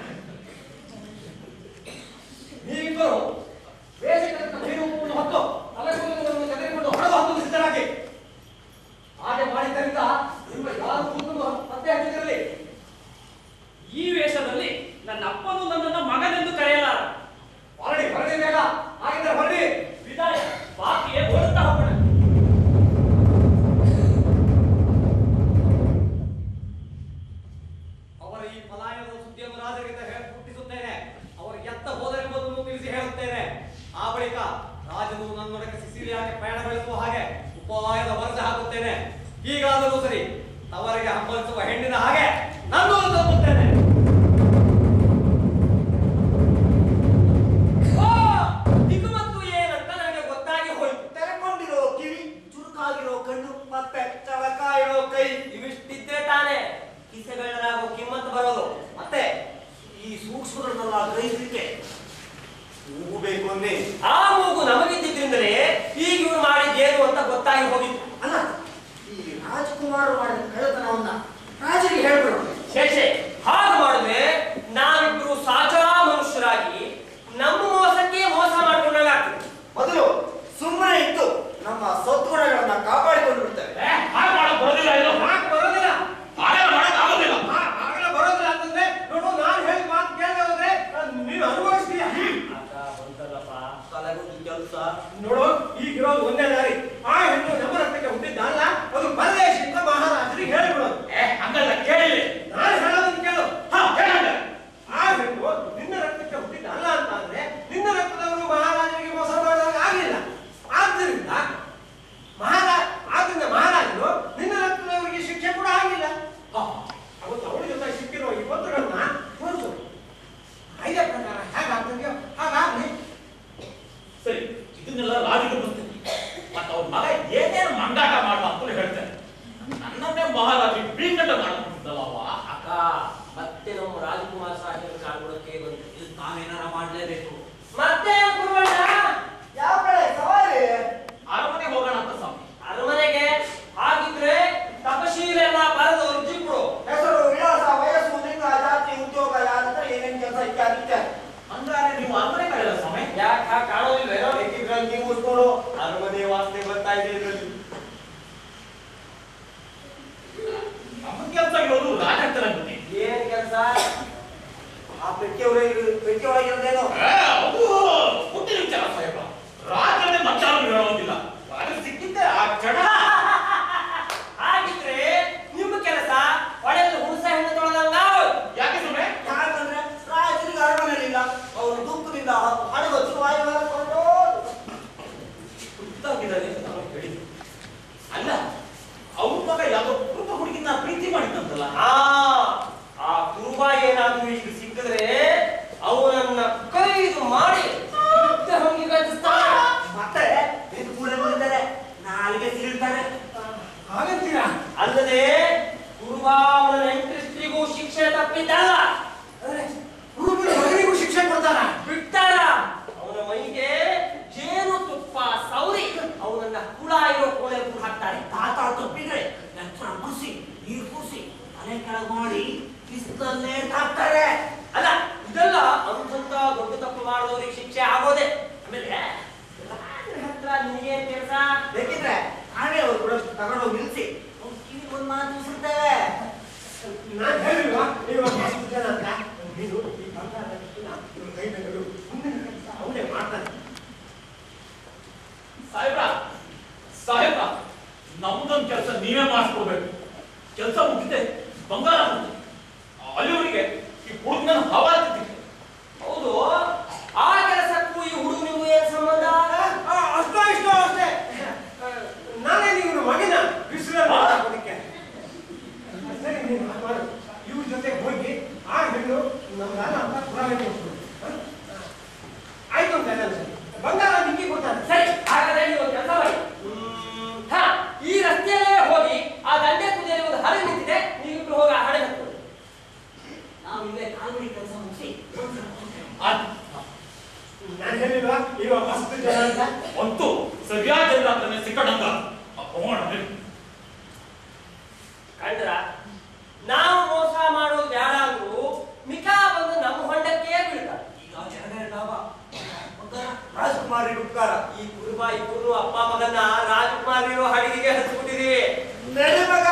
ನೀವಿಬ್ಬರು ಬೇಸಿಗೆ ನೀರು ಉಪ್ಪನ್ನು ಹೊತ್ತು ತಲೆಗೂದಲನ್ನು ತೆಗೆದುಕೊಂಡು ಹೊಡೆದು ಹತ್ತು ಸಿದ್ಧರಾಗಿ. ಹಾಗೆ ಮಾಡಿದ್ದರಿಂದ ನಿಮ್ಮ ಯಾರು ಕೂದಲು ಪತ್ತೆ ಹಚ್ಚಿದಿರಲಿ. ಈ ವೇಷದಲ್ಲಿ ನನ್ನ ಅಪ್ಪನು ನನ್ನನ್ನು ಮಗನೆಂದು ಕರೆಯಲಾರ. ಹೊರಡಿ ಹೊರಡಿ ಬೇಗ. ಹಾಗಿದ್ದರೆ ಹೊರಡಿ. ವಿದಾಯ. ಬಾಕಿಯೇ ಓಡುತ್ತಾ ಹೋಗೋಣ. ಅವರ ಈ ಪಲಾಯನದ ಸುದ್ದಿಯನ್ನು ರಾಜರಿಗೆ ಹುಟ್ಟಿಸುತ್ತೇನೆ. ಅವರು ಎತ್ತ ಹೋದರೆಂಬುದನ್ನು ತಿಳಿಸಿ ಹೇಳುತ್ತೇನೆ. ಆ ಬಳಿಕ ರಾಜನು ನನ್ನೊಡಕ್ಕೆ ಸಿಸಿಲಿಯಾಗೆ ಪ್ರಯಾಣ ಬೆಳೆಸುವ ಹಾಗೆ ಉಪಾಯದ ವರದಿ ಹಾಕುತ್ತೇನೆ. ಹೀಗಾದರೂ ಸರಿ, ತವರಿಗೆ ಹಂಬಲಿಸುವ ಹೆಣ್ಣಿನ ಹಾಗೆ ನನ್ನನ್ನು ತಲುಪುತ್ತೇನೆ. ದಿಕ್ಕುಮತ್ತು ಏನಂತ ನನಗೆ ಗೊತ್ತಾಗಿ ಹೋಯಿತು. ತೆರೆಕೊಂಡಿರೋ ಕಿವಿ, ಚುರುಕಾಗಿರೋ ಕಣ್ಣು, ಮತ್ತೆ ಚಳಕಾಯಿರೋ ಕೈ, ಇವಿಷ್ಟಿದ್ರೆ ತಾನೇ ಕಿಸೆಗಳಾಗೋ ಕಿಮ್ಮತ್ತು ಬರೋದು. ಮತ್ತೆ ಈ ಸೂಕ್ಷ್ಮಗಳನ್ನೆಲ್ಲ ಗ್ರಹಿಸಲಿಕ್ಕೆ ಕೂಗಬೇಕು ಅನ್ನೇ ಆ ಮೂಗು ನಮಗಿದ್ದಿದ್ರಿಂದಲೇ ಈಗ ಇವ್ರು ಮಾಡಿದ್ದೇನು ಅಂತ ಗೊತ್ತಾಗಿ ಹೋಗಿತ್ತು. ಅಲ್ಲ, ಈ ರಾಜ್ಕುಮಾರ್ ಮಾಡಿದ ಕಳ್ಳತನವನ್ನ ರಾಜರಿಗೆ ಹೇಳ್ಬಿಡು. ಶೇಷೆ ಹಾಗೆ ಮಾಡಿದ್ರೆ ನಾವಿಬ್ರು ಸಾಚಾ ಮನುಷ್ಯರಾಗಿ ನಮ್ಮ ಮೋಸಕ್ಕೆ ಮೋಸ ಮಾಡ್ಕೊಂಡಾಗ್ತದೆ. ಮೊದಲು ಸುಮ್ಮನೆ ಇದ್ದು ನಮ್ಮ ಸದ್ಗುಣಗಳನ್ನ ಕಾಪಾಡಿಕೊಂಡು ಬಿಡ್ತೇವೆ. ಹಾಗೆ ಮಾಡಕ್ ಬರೋದಿಲ್ಲ ಇದು. ಯಾಕೆ ಬರೋದಿಲ್ಲ? ಹಾಗೆಲ್ಲ ಮಾಡಕ್ ಆಗೋದಿಲ್ಲ. ಹಾ- ಹಾಗೆಲ್ಲ ಬರೋದಿಲ್ಲ ಅಂತಂದ್ರೆ ನೋಡು, ನಾನು ಹೇಳಿ ಮಾತು ಕೇಳದೆ ಹೋದ್ರೆ ನೀನು ಅನುಭವಿಸ್ತೀಯ. ತಲೆಗೊಂದು ಕೆಲಸ. ನೋಡು, ಈಗಿರೋದು ಒಂದೇ ದಾರಿ. ಆ ಹೆಣ್ಣು ನಮ್ಮ ರಕ್ತಕ್ಕೆ ಹುಟ್ಟಿದ್ದಲ್ಲ, ಅದು ಪರದೇಶದಿಂದ ಮಹಾರಾಜರಿಗೆ ಹೇಳಿಬಿಡೋದು. ಏ ಹಂಗಲ್ಲ, ಕೇಳಿಲ್ಲ. ನಾನು ಹೇಳೋದನ್ನ ಕೇಳು. ಹಾ ಹೇಳಂಗ. ಆ ಹೆಣ್ಣು ನಿನ್ನ ರಕ್ತಕ್ಕೆ ಹುಟ್ಟಿದ್ದಲ್ಲ ಅಂತ ಅಂದ್ರೆ ನಿನ್ನ ರಕ್ತದವರು ಮಹಾರಾಜರಿಗೆ ಮೋಸ ಮಾಡೋದಾಗ ಆಗಿಲ್ಲ. ಆದ್ದರಿಂದ ಮಹಾರಾಜ ಆದ್ರಿಂದ ಮಹಾರಾಜರು ನಿನ್ನ ರಕ್ತದವರಿಗೆ ಶಿಕ್ಷೆ ಕೂಡ ಆಗಿಲ್ಲ. ಅವತ್ತು ಅವಳ ಜೊತೆ ಸಿಕ್ಕಿರೋ ಈ ಪತ್ರಗಳನ್ನ ತೋರಿಸು. ಐದೇ ಪ್ರಕಾರ ಹೇಗಾಗ್ತದೆಯೋ ಹಾಗಾಗ್ಲಿ. ಸರಿ, ಇದನ್ನೆಲ್ಲ ರಾಜರಿಗೆ ಬರ್ತೀನಿ. ಮತ್ತೆ ಅವ್ರ ಮಗ ಏನೇನು ಮಂಗಾಟ ಮಾಡುವ ಅಂತ ಹೇಳ್ತಾರೆ. ನನ್ನನ್ನೇ ಮಹಾರಾಜ ಬೀಕಟ ಮಾಡ್ಕೊಂಡಿದ್ದಲ್ಲ ಅವ. ಅಕ್ಕ, ಮತ್ತೆ ನಮ್ಮ ರಾಜಕುಮಾರ್ ಸಾಹೇಬ್ ಕಾಣ್ಬಿಡಕ್ಕೆ ಬಂತು. ನಾವೇನಾರ ಮಾಡ್ಲೇಬೇಕು. ಮತ್ತೆ ಗುರುವಣ್ಣ ಯಾವ ಕಡೆ ಸವಾರಿ? ಅರಮನೆ ಹೋಗೋಣ ಅಂತ ಸ್ವಾಮಿ. ಅರಮನೆಗೆ ಹಾಗಿದ್ರೆ ತಪಶೀಲೆಲ್ಲ ಬರೆದು ಅರ್ಜಿಬಿಡು. ಹೆಸರು, ವಿಳಾಸ, ವಯಸ್ಸು, ಲಿಂಗ, ಜಾತಿ, ಉದ್ಯೋಗ, ಯಾರಂತ ಏನೇನು ಕೆಲಸ ಇತ್ಯಾದಿ ಇತ್ಯಾದಿ. ಹಂಗಾರೆ ನೀವು ಅರಮನೆ ಕಳೆದ ಸ್ವಾಮಿ. ಯಾಕೆ ಹಾಗೆ ಕಾಣೋದಿಲ್ವೇನೋ? ಬೇಕಿದ್ರಲ್ಲಿ ನೀವು ಉಳ್ಕೊಳ್ಳೋ ಅರಮನೆ ವಾಸನೆ ಬರ್ತಾ ಇದೆ ಇದರಲ್ಲಿ. ನಮ್ಮ ಕೆಲಸ ಇರೋದು ರಾಜಾಗ್ತಾರ ಬನ್ನಿ. ಏನ್ ಕೆಲಸ? ಆ ಪೆಟ್ಟಿ ಒಳಗೆ ಪೆಟ್ಟಿ ಒಳಗಿರೋದೇನು? ಅದು ಗೊತ್ತಿಲ್ಲ ವಿಚಾರ ಸಾಹೇಬ. ರಾಜನೇ ಮಚ್ಚಾರು ಹೇಳೋದಿಲ್ಲ. ರಾಜ ಸಿಕ್ಕಿದ್ದೆ ಆ ಕ್ಷಣ. ಹಾಗಿದ್ರೆ ನಿಮ್ಮ ಕೆಲಸ ಒಡೆದು ಹುಣಸೆ ಹಣ್ಣು ತೊಳೆದಂಗ. ಯಾಕೆ ಸುಮ್ಮನೆ? ಯಾಕಂದ್ರೆ ರಾಜರಿಗೆ ಅರಮನೆಯಲ್ಲಿಲ್ಲ. ಅವರು ದುಃಖದಿಂದ ಹಣಗೊಚ್ಚು ವಾಯುವಾರ ಕೊಂಡು ಗೊತ್ತಾಗಿದ್ದಾರೆ ಅಂತ ನಾವು ಹೇಳಿದ್ವಿ. ಅಲ್ಲ, ಅವ್ರ ಮಗ ಯಾವುದೋ ಕುರುಬ ಹುಡುಗಿನ ಪ್ರೀತಿ ಮಾಡಿದ್ದಂತಲ್ಲ. ಆ ಆ ಕುರುಬ ಏನಾದ್ರೂ ಈಗ ಸಿಕ್ಕಿದ್ರೆ ಅವನನ್ನ ಕೈದು ಮಾಡಿ ಹಂಗೆ ಗತಿಸ್ತಾನೆ. ಮತ್ತೆ ಇದು ಕೂಡ ಬಂದಿದ್ದಾರೆ, ನಾಲಿಗೆ ಸೀಳ್ತಾರೆ. ಹಾಗಂತೀರಾ? ಅಲ್ಲದೆ ಕುರುಬ ಅವನ ನೆಂಟರಿಸ್ತ್ರಿಗೂ ಶಿಕ್ಷೆ ತಪ್ಪಿದ್ದಲ್ಲ. ಹುಡುಗರು ಮಗನಿಗೂ ಶಿಕ್ಷೆ ಕೊಡ್ತಾರ. ಬಿಟ್ಟಾರ. ಅವನ ಮೈಗೆ ಜೇನು ತುಪ್ಪ ಸೌರಿ ಅವನನ್ನ ಹುಳ ಇರೋ ಕೋಣೆ ಹಾಕ್ತಾರೆ. ತಾತ ತಪ್ಪಿದ್ರೆ ನಂತರ ಮುಸಿ ನೀರು ಕೂಸಿ ತಲೆ ಕೆಳಗೆ ಮಾಡಿ ಕಿಸ್ತಲ್ಲೇ ಹಾಕ್ತಾರೆ. ಅಲ್ಲ, ಇದೆಲ್ಲ ಅಂಥ ದೊಡ್ಡ ತಪ್ಪು ಮಾಡಿದವರಿಗೆ ಶಿಕ್ಷೆ ಆಗೋದೆ. ಆಮೇಲೆ ರಾಜರ ಹತ್ರ ನಿನಗೇನ್ ಕೆಲಸ? ಬೇಕಿದ್ರೆ ನಾನೇ ಅವ್ರು ಕೂಡ ತಗೊಂಡೋಗಿ ನಿಲ್ಸಿ ಕಿವಿ ಒಂದು ಮಾತು ಮುಸುರ್ತೇವೆ. ನಾನು ಹೇಳಿಲ್ವಾ ಇವಾಗ ಎಷ್ಟು ಜನ ಅಂತ? ನೀನು ಈ ಬಂಗಾರ ಕೈ ಬೆಂಗಳು ಮುಂದಿನ ಕೆಲಸ ಅವನೇ ಮಾಡ್ತಾನೆ. ಸಾಹೇಬ್ರ ಸಾಹೇಬ್ರ ನಮ್ದೊಂದು ಕೆಲಸ ನೀವೇ ಮಾಡಿಸ್ಕೊಡ್ಬೇಕು. ಕೆಲಸ ಮುಗಿತೆ ಬಂಗಾರ ಮುಗಿದೆ. ಅಲ್ಲಿವರೆಗೆ ಈ ಹುಡುಗನ ಹವಾ ತಿಂತಿದ್ದೆ. ಹೌದು, ಆ ಕೆಲಸಕ್ಕೂ ಈ ಹುಡುಗನಿಗೂ ಏನ್ ಸಂಬಂಧ? ಅಷ್ಟೋ ಇಷ್ಟೋ ಅಷ್ಟೇ. ನಾನೇ ನೀವು ಮಗನ ಬಿಸಿಲಕ್ಕೆ ಸರಿ, ನೀನು ಮಾಡು. ಇವ್ರ ಜೊತೆ ಹೋಗಿ ಆ ಹೆಣ್ಣು ನಮ್ದಾನ ಅಂತ ಪುರಾವೆ ಕೊಡ್ತೀನಿ. ಆಯ್ತು ಅಂತ ಹೇಳಿ ಬಂಗಾರ ನಿಂಗೆ ಕೊಡ್ತಾನೆ. ಸರಿ, ಹಾಗಾದ್ರೆ ನೀವು ಕೆಲಸ ಮಾಡಿ. ಹಾ, ಈ ರಸ್ತೆಯಲ್ಲೇ ಹೋಗಿ ಆ ದಂಡೆ ಕುದಿಯಲ್ಲಿ ಒಂದು ಹಳೆ ನಿಂತಿದೆ. ನೀವಿಬ್ರು ಹೋಗಿ ಆ ಹಳೆ ಹತ್ಕೊಳ್ಳಿ. ನಾವು ಇಲ್ಲೇ ಕಾಲ್ಗಡಿ ಕೆಲಸ ಮುಗಿಸಿ ನಾನು ಹೇಳಿಲ್ವಾ ಇವಾಗ ಮಸ್ತ್ ಜನ ಅಂತ? ಅಂತೂ ಸರಿಯಾದ ಜನರಾಗ್ತಾನೆ ಸಿಕ್ಕಡಂಗ ಹೋಗೋಣ. ಕಂಡ್ರ, ನಾವು ಮೋಸ ಮಾಡೋದು ಬೇಡ ಅಂದ್ರು ಮಿಕಾ ಬಂದು ನಮ್ಮ ಹೊಂಡಕ್ಕೆ ಬೀಳ್ತಾರೆ. ಈಗ ಜನರೇ ಲಾಭ. ರಾಜಕುಮಾರಿ ಉಪಕಾರ. ಈ ಕುರುಬ ಇಬ್ಬರು ಅಪ್ಪ ಮಗನ ರಾಜಕುಮಾರಿರೋ ಹಡಗಿಗೆ ಹಚ್ಚಿಬಿಟ್ಟಿದೀವಿ. ನಡಿ ಮಗ,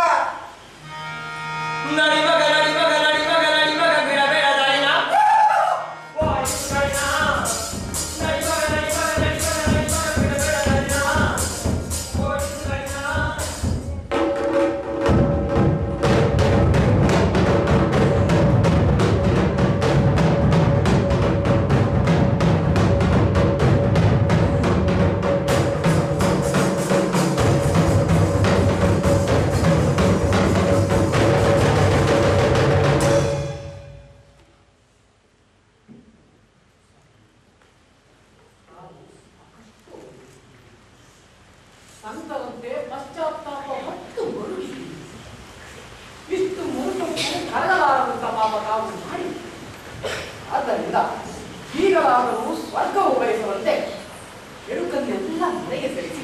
ನಡಿ ಮಗ, ನಡಿ ಮಗ, ನಡಿ ಮಗ, ನಡಿ ಮಗ, ಬೇಡ ಬೇಡ ದಾಳಿನ. ಓ, ಆಯ್ತು ದಾಳಿನ. ನಡಿ ಮಗ, ನಡಿ ಮಗ, ನಡಿ ಮಗ, ನಡಿ ಮಗ, ಬೇಡ ಬೇಡ ದಾಳಿನ. ಓ, ಆಯ್ತು ದಾಳಿನ. ನರಕರಾದರೂ ಸ್ವರ್ಗವು ಬಯಸುವಂತೆ ಎಡುಕನ್ನೆಲ್ಲ ಮನೆಗೆ ಸರಿಸಿ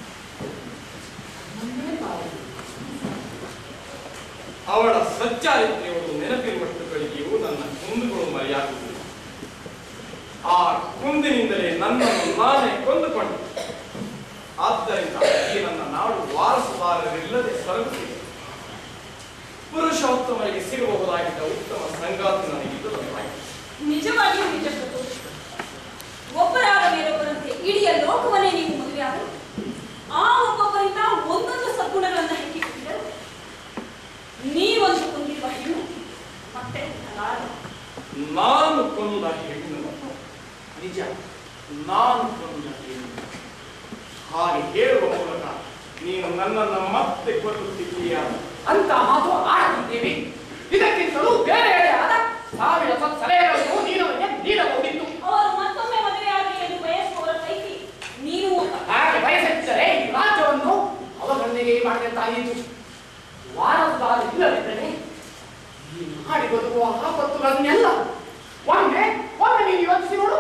ಅವಳ ಸಚ್ಚಾರಿತ್ರ್ಯವನ್ನು ನೆನಪಿರುವಷ್ಟು ಗಳಿಗೆಯೂ ನನ್ನ ಕುಂದುಗಳು ಮರೆಯಾಗುವುದಿಲ್ಲ. ಆ ಕುಂದಿನಿಂದಲೇ ನನ್ನನ್ನು ನಾನೇ ಕೊಂದುಕೊಂಡೆ. ಆದ್ದರಿಂದ ಈ ನನ್ನ ನಾಡು ವಾರಸುದಾರರಿಲ್ಲದೆ ಸ್ವರ್ಗವಿದೆ. ಪುರುಷೋತ್ತಮರಿಗೆ ಸಿಗಬಹುದಾಗಿದ್ದ ಉತ್ತಮ ಸಂಗಾತಿ ನನಗೆ ದೊರೆಯಲಾಗಿದೆ. ನಿಜವಾಗಿಯೂ ನಿಜ ಪ್ರಭು. ಒಬ್ಬರಾದ ಮೇಲೊಬ್ಬರಂತೆ ಇಡೀ ಲೋಕವನ್ನೇ ನೀವು ಮದುವೆಯಾದರು. ಆ ಒಬ್ಬೊಬ್ಬರಿಂದ ಒಂದೊಂದು ಸದ್ಗುಣಗಳನ್ನು ಹೆಕ್ಕಿಕೊಂಡಿದ್ದರು. ನೀವೊಂದು ಕೊಂದಿರುವ ಹೆಣ್ಣು ಮತ್ತೆ ನಾನು ಕೊಂದ ಹೆಣ್ಣು ನಿಜ, ನಾನು ಕೊಂದ ಹೆಣ್ಣು. ಹಾಗೆ ಹೇಳುವ ಮೂಲಕ ನೀನು ನನ್ನನ್ನು ಮತ್ತೆ ಕೊಲ್ಲುತ್ತಿದ್ದೀಯಾ ಅಂತ ಮಾತು ಆಡುತ್ತಿದ್ದೇವೆ. ಇದಕ್ಕಿಂತಲೂ ಬೇರೆ ಆದ ಸಾವಿರ ಸಲಹೆಗಳನ್ನು ನೀನು ನೀಡಬಹುದಿತ್ತು. ಅವರು ಮತ್ತೊಮ್ಮೆ ಮದುವೆಯಾಗಲಿ ಎಂದು ಬಯಸುವವರ ಪೈಕಿ ನೀನು ಹಾಗೆ ಬಯಸಿದ್ದರೆ ಈ ರಾಜ್ಯವನ್ನು ಅವರೊಂದಿಗೆ ಮಾಡಿದಂತಾಯಿತು. ವಾರದಾದ ಇಲ್ಲದಿದ್ದರೆ ಈ ನಾಡಿ ಬದುಕುವ ಆಪತ್ತುಗಳನ್ನೆಲ್ಲ ಒಮ್ಮೆ ಒಮ್ಮೆ ನೀನು ಯೋಚಿಸಿ ನೋಡು.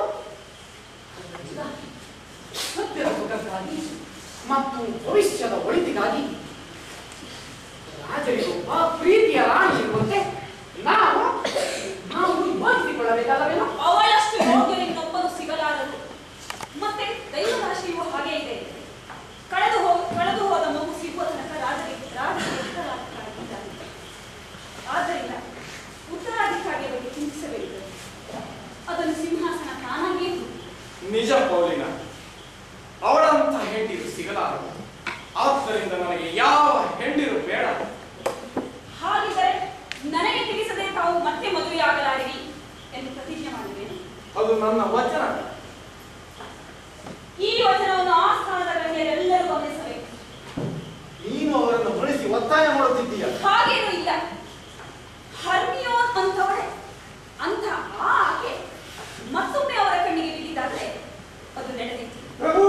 ಸತ್ಯದ ಸುಖಕ್ಕಾಗಿ ಮತ್ತು ಭವಿಷ್ಯದ ಒಳಿತಿಗಾಗಿ ರಾಜರಿಗೊಬ್ಬ ಪ್ರೀತಿಯ ರಾಣಿ ಇರುವಂತೆ ನಾವು ನಾವು ಯೋಚಿಸಿಕೊಳ್ಳಬೇಕಾದವೇನೋ. ಅವಳಷ್ಟು ಯೋಗ್ಯರಿನ್ನೊಬ್ಬರು ಸಿಗಲಾರರು. ಮತ್ತೆ ದೈವರಾಶಿಯು ಹಾಗೆ ಇದೆ. ಕಳೆದು ಹೋಗ ಕಳೆದು ಹೋದ ಮಗು ಸಿಗುವ ತನಕ ರಾಜರಿಗೆ ರಾಜರಿಗೆ ಉತ್ತರಾಧಿಕಾರಿದ್ದಾರೆ. ಆದ್ದರಿಂದ ಉತ್ತರಾಧಿಕಾರಿಯ ಬಗ್ಗೆ ಚಿಂತಿಸಬೇಕು. ಅದನ್ನು ಸಿಂಹಾಸನ ತಾನಾಗಿಯೇ ನಿಜ ಪೌಲಿನ, ಅವಳಂತ ಹೆಂಡಿರು ಸಿಗಲಾರದು. ಆದ್ದರಿಂದ ನನಗೆ ಯಾವ ಹೆಂಡಿರು ಬೇಡ. ಹಾಗಿದ್ದರೆ ನನಗೆ ತಿಳಿಸದೆ ತಾವು ಮತ್ತೆ ಮದುವೆಯಾಗಲಾರಿರಿ ಎಂದು ಪ್ರತಿಜ್ಞೆ ಮಾಡಿದ್ದೇನೆ. ಅದು ನನ್ನ ವಚನ. ಈ ವಚನವನ್ನು ಆ ಸ್ಥಾನದ ಗಣ್ಯರೆಲ್ಲರೂ ಗಮನಿಸಬೇಕು. ನೀನು ಅವರನ್ನು ಹೊರಡಿಸಿ ಒತ್ತಾಯ ಮಾಡುತ್ತಿದ್ದೀಯ. ಹಾಗೇನೂ ಇಲ್ಲ. ಹರ್ಮಿಯೋನ್ ಅಂತವಳೆ ಅಂತ ಆ ಆಕೆ ಮತ್ತೊಮ್ಮೆ ಅವರ ಕಣ್ಣಿಗೆ ಬಿದ್ದಿದ್ದಾದ್ರೆ ಅದು ನಡೆದಿತ್ತು. ಪ್ರಭು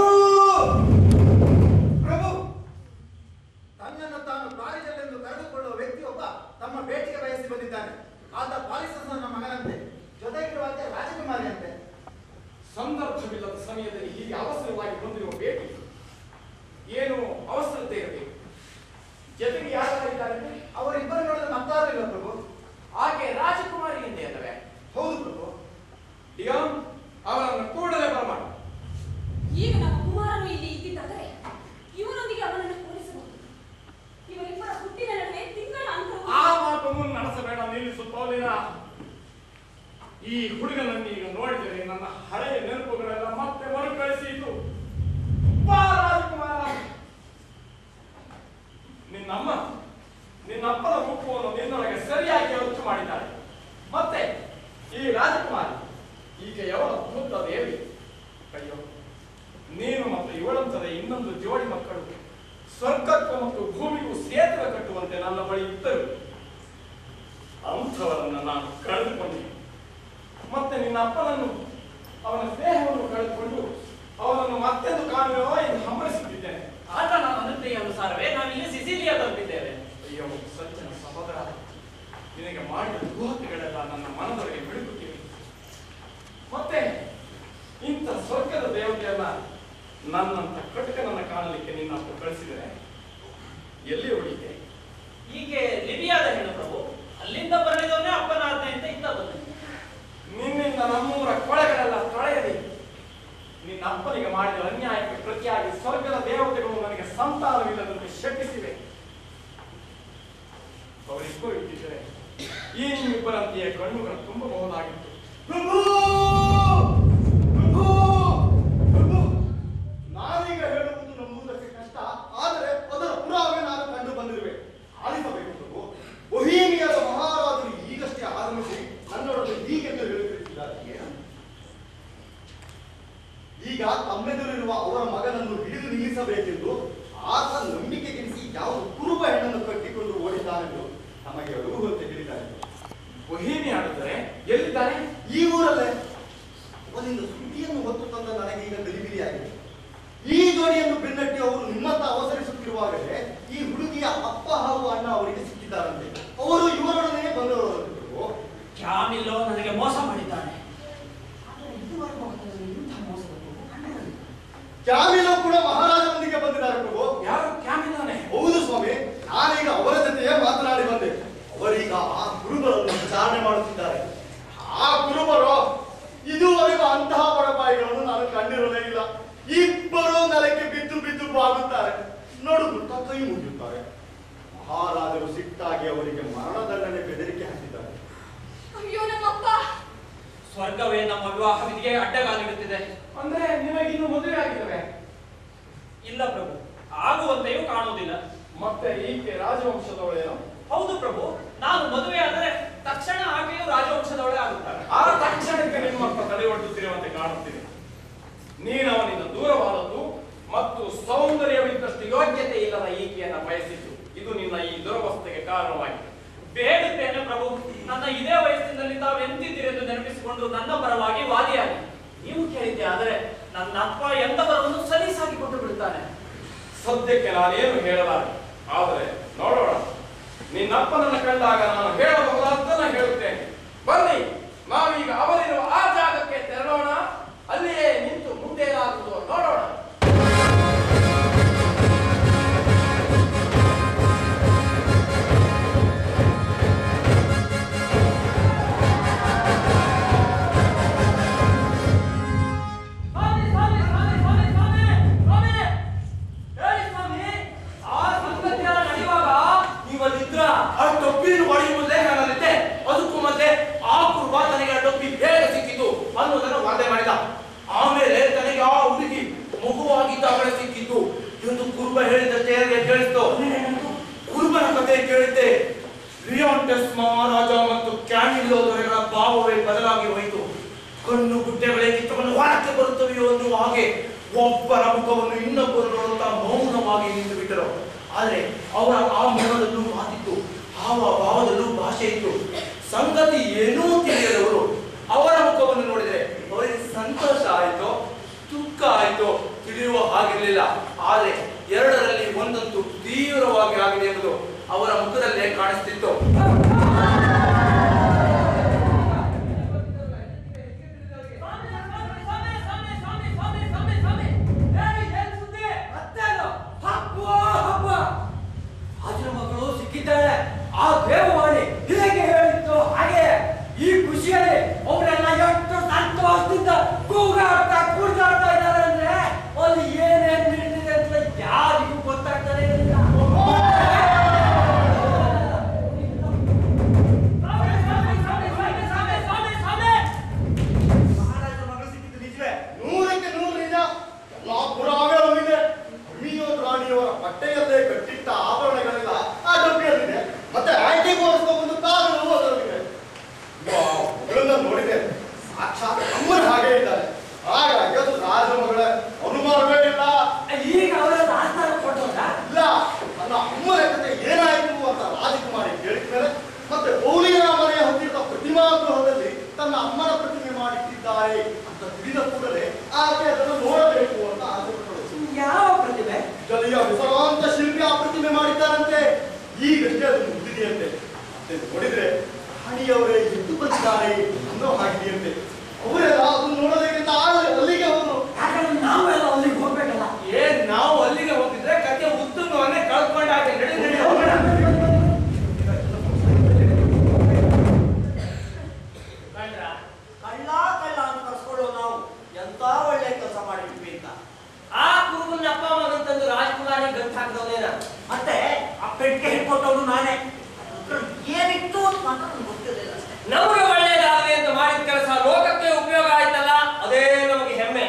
ಪ್ರಭು ತನ್ನನ್ನು ತಾನು ಪ್ರಾಣಿಜಲೆಂದು ಕರೆದುಕೊಳ್ಳುವ ವ್ಯಕ್ತಿಯೊಬ್ಬ ತಮ್ಮ ಭೇಟಿಗೆ ಬಯಸಿ ಬಂದಿದ್ದಾನೆ. ಆತ ಪಾಲಿಸನ ಮಗನಂತೆ, ಜೊತೆಗಿರುವಂತೆ ರಾಜಕುಮಾರಿಯಂತೆ. ಸಂದರ್ಭವಿಲ್ಲದ ಸಮಯದಲ್ಲಿ ಹೀಗೆ ಅವಸರವಾಗಿ ಬಂದಿರುವ ಭೇಟಿ ಏನು ಅವಸರತೆ ಇರಬೇಕು. ಜೊತೆಗೆ ಯಾರಿದ್ದಾರೆ? ಅವರಿಬ್ಬರು ನೋಡಿದ ಮತ್ತಾರಿಲ್ಲ ಪ್ರಭು. ಆಕೆ ರಾಜಕುಮಾರಿ ಎಂದೇ ಅಲ್ಲವೇ? ಹೌದು ಪ್ರಭು. ಈಗ ಅವರನ್ನು ಕೂಡಲೇ ಬರಮಾಡ. ಈಗ ನಮ್ಮ ಕುಮಾರನು ಇಲ್ಲಿ ಇದ್ದಿದ್ದಾದರೆ ಇವನೊಂದಿಗೆ ಅವನನ್ನು ಹೋಲಿಸಬಹುದು. ಇವರಿಬ್ಬರ ಹುಟ್ಟಿನ ನಡುವೆ ತಿಂಗಳ ಅಂತರ. ಆ ಮಾತನ್ನು ನಡೆಸಬೇಡ, ನಿಲ್ಲಿಸು ಪೌಲಿನ. ಈ ಹುಡುಗನನ್ನು ಈಗ ನೋಡಿದರೆ ನನ್ನ ಹಳೆಯ ನೆನಪುಗಳೆಲ್ಲ ಮತ್ತೆ ಮರುಕಳಿಸಿತು. ಬಾ ರಾಜಕುಮಾರ. ನಿನ್ನಮ್ಮ ನಿನ್ನಪ್ಪನ ರೂಪವನ್ನು ನಿನ್ನೊಳಗೆ ಸರಿಯಾಗಿ ಅರ್ಥ ಮಾಡಿದ್ದಾಳೆ. ಮತ್ತೆ ಈ ರಾಜಕುಮಾರಿ ಈಕೆಯವರ ಅದ್ಭುತ ದೇವಿ. ಅಯ್ಯೋ, ನೀನು ಮತ್ತು ಇವಳಂತದೆ ಇನ್ನೊಂದು ಜೋಡಿ ಮಕ್ಕಳು ಸ್ವರ್ಗಕ್ಕೂ ಮತ್ತು ಭೂಮಿಗೂ ಸೇತುವೆ ಕಟ್ಟುವಂತೆ ನನ್ನ ಬಳಿ ಇದ್ದರು. ಅಂಥವರನ್ನು ನಾನು ಕಳೆದುಕೊಂಡೆ. ಮತ್ತೆ ನಿನ್ನ ಅಪ್ಪನನ್ನು, ಅವನ ಸ್ನೇಹವನ್ನು ಕಳೆದುಕೊಂಡು ಅವನನ್ನು ಮತ್ತೆಂದು ಕಾಣುವೆಯೋ ಎಂದು ಹಮ್ಮರಿಸುತ್ತಿದ್ದೇನೆ. ಆತನ ಅನುಮತಿಯ ಅನುಸಾರವೇ ನಾವಿಲ್ಲಿ ಸಿಸಿಲಿಯಾ ತಲುಪಿದ್ದೇವೆ. ಅಯ್ಯೋ ಸಜ್ಜನ ಸಹೋದರ, ನಿನಗೆ ಮಾಡಿದ ದುಹತ್ಯಗಳೆಲ್ಲ ನನ್ನ ಮನದೊಳಗೆ ಬಿಡುತ್ತಿವೆ. ಮತ್ತೆ ಇಂಥ ಸ್ವರ್ಗದ ದೇವತೆಯನ್ನ ನನ್ನಂತ ಕಟಕನನ್ನ ಕಾಣಲಿಕ್ಕೆ ನಿನ್ನ ಅಪ್ಪ ಕಳಿಸಿದರೆ ಎಲ್ಲಿ ಉಳಿತೆ? ಹೀಗೆ ಲಿಬಿಯಾದ ಹೆಣ್ಣು ಪ್ರಭು, ಅಲ್ಲಿಂದ ಬರಲಿದವನೇ ಅಪ್ಪನ ಆಜ್ಞೆ ಅಂತ ಇತ್ತ ಬಂದ. ನಿನ್ನಿಂದ ನಮ್ಮೂರ ಕೊಳೆಗಳೆಲ್ಲ ತೊಳೆಯಲಿ. ನಿನ್ನ ಅಪ್ಪನಿಗೆ ಮಾಡಿದ ಅನ್ಯಾಯಕ್ಕೆ ಪ್ರತಿಯಾಗಿ ಸ್ವರ್ಗದ ದೇವತೆಗಳು ನನಗೆ ಸಂತಾನವಿಲ್ಲದಂತೆ ಶಪಿಸಿವೆ. ಅವರಿಬ್ಬರು ಇದ್ದಿದ್ದರೆ ಈ ನಿಮ್ಮಿಬ್ಬರಂತೆಯ ಕಣ್ಣುಗಳು ತುಂಬಬಹುದಾಗಿತ್ತು. ನಾನೀಗ ಹೇಳುವುದು ನಂಬುವುದಕ್ಕೆ ಕಷ್ಟ, ಆದರೆ ಅದರ ಪುರಾವೆ ನಾನು ಕಂಡು ಬಂದಿರುವೆ. ಆಲಿಸಬೇಕು ಪ್ರಭು. ಬೊಹೀಮಿಯಾದ ಮಹಾರಾಜರು ಈಗಷ್ಟೇ ಆಗಮಿಸಿ ನನ್ನೊಡನೆ ಹೀಗೆಂದು ಹೇಳುತ್ತಿದ್ದಾರೆ. ಈಗ ತಮ್ಮೆದುರಿರುವ ಅವರ ಮಗನನ್ನು ಹಿಡಿದು ನಿಲ್ಲಿಸಬೇಕೆಂದು ಆತ ನಂಬಿಕೆ ಗೆಡಿಸಿ ಯಾವುದು ಕುರುಬ ಹೆಣ್ಣನ್ನು ಕಟ್ಟಿಕೊಂಡು ಓಡಿದ್ದಾನೆಂದು ನಮಗೆ ಅಳುವಂತೆ ಹೇಳಿದ್ದಾರೆ. ಬೊಹೀಮಿ ಆಡಿದರೆ ಎಲ್ಲಿದ್ದಾನೆ? ಈ ಊರಲ್ಲೇ. ಅವನಿಂದ ಸುದ್ದಿಯನ್ನು ಹೊತ್ತು ತಂದ ನನಗೆ ಈಗ ಗಲಿಬಿಲಿಯಾಗಿದೆ. ಈ ಜೋಡಿಯನ್ನು ಬೆನ್ನಟ್ಟಿ ಅವರು ನಿಮ್ಮತ್ತ ಅವಸರಿಸುತ್ತಿರುವಾಗಲೇ ಈ ಹುಡುಗಿಯ ಅಪ್ಪ ಹಾಗೂ ಅಣ್ಣ ಅವರಿಗೆ ಸಿಕ್ಕಿದ್ದಾರಂತೆ. ಅವರು ಇವರೊಡನೆ ಬಂದವರು. ಜಾಮಿಲ್ಲೋ ನನಗೆ ಮೋಸ ಮಾಡಿದ್ದಾನೆ. ಆದರೆ ಇದುವರೆಗೂ ಕ್ಯಾಮಿಲೋ ಕೂಡ ಮಹಾರಾಜನೊಂದಿಗೆ ಬಂದಿದ್ದಾರೆ ಪ್ರಭು. ಯಾರು ಕ್ಯಾಮಿಲೋನೆ? ಹೌದು ಸ್ವಾಮಿ, ನಾನೀಗ ಅವರ ಜೊತೆಯೇ ಮಾತನಾಡಿ ಬಂದೆ. ಅವರೀಗ ಆ ಕುರುಬರನ್ನು ವಿಚಾರಣೆ ಮಾಡುತ್ತಿದ್ದಾರೆ. ಆ ಕುರುಬರು ಇದುವರೆಗೂ ಅಂತಹ ಬಡಪಾಯಿಗಳನ್ನು ನಾನು ಕಂಡಿರಲೇ ಇಲ್ಲ. ಇಬ್ಬರು ನೆಲಕ್ಕೆ ಬಿದ್ದು ಬಿದ್ದು ಬಾಗುತ್ತಾರೆ, ನಡುಗುತ್ತಾ ಕೈ ಮುಗಿಯುತ್ತಾರೆ. ಮಹಾರಾಜರು ಸಿಟ್ಟಾಗಿ ಅವರಿಗೆ ಮರಣದಂಡನೆ ಬೆದರಿಕೆ ಹಾಕಿದ್ದಾರೆ. ಅಯ್ಯೋ ನಮ್ಮಪ್ಪ, ಸ್ವರ್ಗವೇ ನಮ್ಮ ವಿವಾಹ ವಿಧಿಗೆ ಅಡ್ಡಗಾಲಿಡುತ್ತಿದೆ. ಅಂದ್ರೆ ನಿಮಗಿನ್ನು ಮದುವೆ ಆಗಿದ್ದಾವೆ? ಇಲ್ಲ ಪ್ರಭು, ಆಗುವಂತೆಯೂ ಕಾಣುವುದಿಲ್ಲ. ಮತ್ತೆ ಈಕೆ ರಾಜವಂಶದವಳೇನು? ಹೌದು ಪ್ರಭು, ನಾನು ಮದುವೆ ಆದರೆ ತಕ್ಷಣ ಆಕೆಯು ರಾಜವಂಶದವಳೇ ಆಗುತ್ತಾಳೆ. ಆ ತಕ್ಷಣಕ್ಕೆ ನಿಮ್ಮಪ್ಪ ತಲೆ ಒಡ್ಡುತ್ತಿರುವಂತೆ ಕಾಣುತ್ತಿದೆ. ನೀನವನಿಂದ ದೂರವಾದದ್ದು ಮತ್ತು ಸೌಂದರ್ಯವಿದ್ದಷ್ಟು ಯೋಗ್ಯತೆ ಇಲ್ಲದ ಈಕೆಯನ್ನ ಬಯಸಿದ್ದು, ಇದು ನಿನ್ನ ಈ ದುರವಸ್ಥೆಗೆ ಕಾರಣವಾಗಿದೆ. ಬೇಡುತ್ತೇನೆ ಪ್ರಭು, ನನ್ನ ಇದೇ ವಯಸ್ಸಿನಲ್ಲಿ ತಾವು ಎಂತಿದ್ದೀರೆಂದು ನೆನಪಿಸಿಕೊಂಡು ನನ್ನ ಪರವಾಗಿ ವಾದಿಯಾಗಿ. ನೀವು ಕೇಳಿದ್ದೆ ಆದರೆ ನನ್ನ ಅಪ್ಪ ಎಂತವರನ್ನು ಸಲೀಸಾಗಿ ಕೊಟ್ಟು ಬಿಡುತ್ತಾನೆ. ಸದ್ಯಕ್ಕೆ ನಾನೇನು ಹೇಳಲಾರೆ, ಆದರೆ ನೋಡೋಣ. ನಿನ್ನಪ್ಪನನ್ನ ಕಂಡಾಗ ನಾನು ಹೇಳಬಹುದಾದ್ದನ್ನ ಹೇಳುತ್ತೇನೆ. ಬನ್ನಿ, ನಾವೀಗ ಅವರಿರುವ ಆ ಜಾಗಕ್ಕೆ ತೆರಳೋಣ. ಅಲ್ಲಿಯೇ ನಿಂತು ಮುಂದೇನಾಗುವುದು ನೋಡೋಣ. ಆ ಟೊಪ್ಪಿಯನ್ನು ಹೊಡೆಯುವುದೇ ನನ್ನಲ್ಲಿದ್ದೆ. ಅದಕ್ಕೂ ಮತ್ತೆ ಆ ಕುರುಬ ತನಗೆ ಆ ಟೊಪ್ಪಿ ಹೇಗೆ ಸಿಕ್ಕಿತು ಅನ್ನೋದನ್ನು ವಾದ ಮಾಡಿದ. ಆಮೇಲೆ ತನಗೆ ಆ ಹುಡುಗಿ ಮಗುವಾಗಿದ್ದ ಅವಳೆ ಸಿಕ್ಕಿತು ಎಂದು ಕುರುಬ ಹೇಳಿದಂತೆ ಕೇಳಿತ್ತು. ಕುರುಬನ ಕಥೆ ಕೇಳಿದ್ದೆ. ಲಿಯಾಂಟಸ್ ಮಹಾರಾಜ ಮತ್ತು ಕ್ಯಾಮಿಲೋ ದೊರೆಗಳ ಭಾವವೇ ಬದಲಾಗಿ ಹೋಯಿತು. ಕಣ್ಣು ಗುಡ್ಡೆಗಳೇ ಕಿತ್ತವನ್ನು ಹೊರಕ್ಕೆ ಬರುತ್ತವೆಯೋ ಅನ್ನುವ ಹಾಗೆ ಒಬ್ಬರ ಮುಖವನ್ನು ಇನ್ನೊಬ್ಬರು ನೋಡುತ್ತಾ ಮೌನವಾಗಿ ನಿಂತು ಬಿಟ್ಟರು. ಆದರೆ ಅವರ ಆ ಮೌನದಲ್ಲೂ ಮಾತಿತ್ತು, ಹಾವ ಭಾವದಲ್ಲೂ ಭಾಷೆ ಇತ್ತು. ಸಂಗತಿ ಏನೂ ತಿಳಿಯದವರು ಅವರ ಮುಖವನ್ನು ನೋಡಿದರೆ ಅವರಿಗೆ ಸಂತೋಷ ಆಯಿತು, ದುಃಖ ಆಯಿತು, ತಿಳಿಯುವ ಹಾಗಿರಲಿಲ್ಲ. ಆದರೆ ಎರಡರಲ್ಲಿ ಒಂದಂತೂ ತೀವ್ರವಾಗಿ ಆಗಿದೆ ಎಂಬುದು ಅವರ ಮುಖದಲ್ಲೇ ಕಾಣಿಸ್ತಿತ್ತು. ಸಿಕ್ಕಿದ್ದಾಳೆ. ಆ ದೇವವಾಣಿ ಹೇಗೆ ಹೇಳಿತ್ತು ಹಾಗೆ ಈ ಖುಷಿಯಲ್ಲಿ ಅವರೆಲ್ಲ ಎಷ್ಟು ಸಂತೋಷದಿಂದ ಕೂಗಾಡ್ತಾ ಕುಡಿದಾಡ್ತಾ ಇದ್ದಾರೆ ಅಂದ್ರೆ ಅಲ್ಲಿ ಏನೇನ್ ನಡೆದಿದೆ ಅಂತ ಯಾರಿಗೂ ಗೊತ್ತಾಗ್ತಾನೆ ಇಲ್ಲ. ಮಹಾರಾಜರ ಮಗಳು ಸಿಕ್ಕಿದ್ದು ನಿಜವೇ? ನೂರಕ್ಕೆ ನೂರು ನಿಜ. ಎಲ್ಲಾ ಪುರಾವೆ ಹೊಂದಿದೆ. ಅಮ್ಮಿಯೋದ್ ರಾಣಿಯವರ ಬಟ್ಟೆಯಲ್ಲೇ ಕಟ್ಟಿಟ್ಟ ಆಭರಣಗಳೆಲ್ಲ ಆ ಡಬ್ಬಿಯಲ್ಲಿದೆ. ಮತ್ತೆ ಆಯ್ಕೆಗೂ ಒಂದು ಕಾರಣವೂ ಅದರಲ್ಲಿದೆ. ಮಗಳನ್ನ ನೋಡಿದೆ, ಸಾಕ್ಷಾತ್ ಅಮ್ಮನ ಹಾಗೆ ಇದ್ದಾರೆ. ಹಾಗಾಗಿ ಅದು ರಾಜ ಮಗಳ ಅನುಮಾನವೇ ಇಲ್ಲ. ಈಗ ಅವರ ಆಸ್ಥಾನ ಕೊಟ್ಟೋದ ಇಲ್ಲ, ನನ್ನ ಅಮ್ಮನ ಕತೆ ಏನಾಯಿತು ಅಂತ ರಾಜಕುಮಾರಿ ಕೇಳಿದ ಮೇಲೆ ಮತ್ತೆ ಬೌಲಿನ ಮನೆಯ ಹತ್ತಿರದ ಪ್ರತಿಮಾ ಗೃಹದಲ್ಲಿ ತನ್ನ ಅಮ್ಮನ ಪ್ರತಿಮೆ ಮಾಡಿಟ್ಟಿದ್ದಾರೆ ಅಂತ ತಿಳಿದ ಕೂಡಲೇ ಆಕೆ ಅದನ್ನು ನೋಡಬೇಕು ಅಂತ ಆಸೆಪಟ್ಟಳು. ಯಾವ ಪ್ರತಿಮೆ? ಜಲಿಯ ವಿಸರಾಂತ ಶಿಲ್ಪಿ ಆ ಪ್ರತಿಮೆ ಮಾಡಿದ್ದಾರಂತೆ. ಈಗಷ್ಟೇ ಅದು ಮುಗಿದಿದೆಯಂತೆ. ಮತ್ತೆ ನೋಡಿದ್ರೆ ರಾಣಿಯವರೇ ಎದ್ದು ಬಂದಿದ್ದಾರೆ ಅನ್ನೋ ಹಾಗಿದೆಯಂತೆ. ಅವರೆಲ್ಲ ಅದನ್ನು ನೋಡೋದಕ್ಕಿಂತ ಅಲ್ಲಿಗೆ ಹೋದ್ರು. ಯಾಕಂದ್ರೆ ನಾವೆಲ್ಲ ಅಲ್ಲಿಗೆ ಹೋಗ್ಬೇಕಲ್ಲ. ಏನ್ ನಾವು ಅಲ್ಲಿಗೆ ಹೋಗಿದ್ರೆ ಕಥೆ ಉತ್ತುಂಗವನ್ನೇ ಕಳ್ಕೊಂಡಾಗ ನಡಿ ನಡಿ ಹೋಗೋಣ. ಕಳ್ಳ ಕಳ್ಳ ಅಂತ ಕರ್ಸ್ಕೊಳ್ಳೋ ನಾವು ಎಂತ ಒಳ್ಳೆ ಕೆಲಸ ಮಾಡಿದ್ವಿ ಅಂತ. ಆ ಕುರುಬನ ಅಪ್ಪ ಮಗಂತಂದು ರಾಜ್ಕುಮಾರಿ ಗಂಟು ಹಾಕಿದವನೇನ? ಮತ್ತೆ ಆ ಪೆಟ್ಟಿಗೆ ಹಿಡ್ಕೊಟ್ಟವನು ನಾನೇ. ಏನಿತ್ತು ಅಂತ ಮಾತ್ರ ನನಗೆ ಗೊತ್ತಿರಲಿಲ್ಲ ಅಷ್ಟೇ. ನಮಗೆ ಒಳ್ಳೇದಾಗಲಿ ಅಂತ ಮಾಡಿದ ಕೆಲಸ ಲೋಕಕ್ಕೆ ಉಪಯೋಗ ಆಯ್ತಲ್ಲ, ಅದೇ ನಮಗೆ ಹೆಮ್ಮೆ.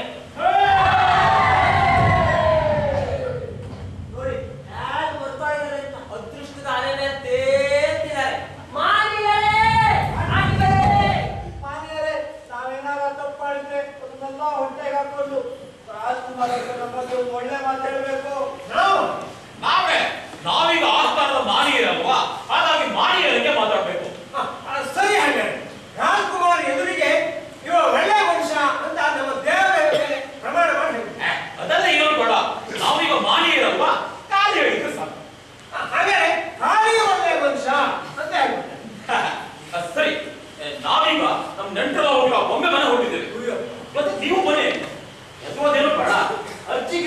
ನೋಡಿ ಯಾರು ಬರ್ತಾ ಇದ್ದಾರೆ ಅಂತ. ಅದೃಷ್ಟದ ಅಲೆನೇ ತೇರ್ತಿದ್ದಾರೆ. ಮಾನ್ಯರೇ, ನಾವೇನಾದ್ರೂ ತಪ್ಪು ಮಾಡಿದ್ರೆ ಅದನ್ನೆಲ್ಲ ಹೊಟ್ಟೆಗೆ ಹಾಕೊಂಡು ರಾಜ್ಕುಮಾರ್ ಬಗ್ಗೆ ಒಳ್ಳೆ ಮಾತಾಡಬೇಕು. ನಾವು ನಾವೇ ನಾವೀಗ ಆಸ್ಥಾನದ ಮಾನಿಯರಲ್ವಾ, ಹಾಗಾಗಿ ಮಾನಿಯರಿಗೆ ಮಾತಾಡ್ಬೇಕು. ಸರಿ, ಹಾಗೆ ರಾಜ್ಕುಮಾರ್ ಎದುರಿಗೆ ಇವ ಒಳ್ಳೆ ಮನುಷ್ಯ ಅಂತ ನಮ್ಮ ದೇವರ ಮೇಲೆ ಪ್ರಮಾಣ ಮಾಡಿ ಹೇಳಿ. ಅದೆಲ್ಲ ಇರೋಲ್ಲ, ನಾವೀಗ ಮಾನಿಯರಲ್ವಾ, ಕಾಲಿ ಹೇಳಿದ್ರೆ ಸಾಕು. ಹಾಗೆ ಖಾಲಿ ಒಳ್ಳೆ ಮನುಷ್ಯ ಅಂತ ಹೇಳ್ಬಿಟ್ಟೆ. ಸರಿ, ನಾವೀಗ ನಮ್ ನೆಂಟರ ಹೋಗಿಲ್ಲ ಒಮ್ಮೆ ಮನೆ ಹೊರಟಿದ್ದೇವೆ. ಮತ್ತೆ ನೀವು ಬನ್ನಿ, ಎತ್ತುವುದೇನು ಬೇಡ. ಅಜ್ಜಿ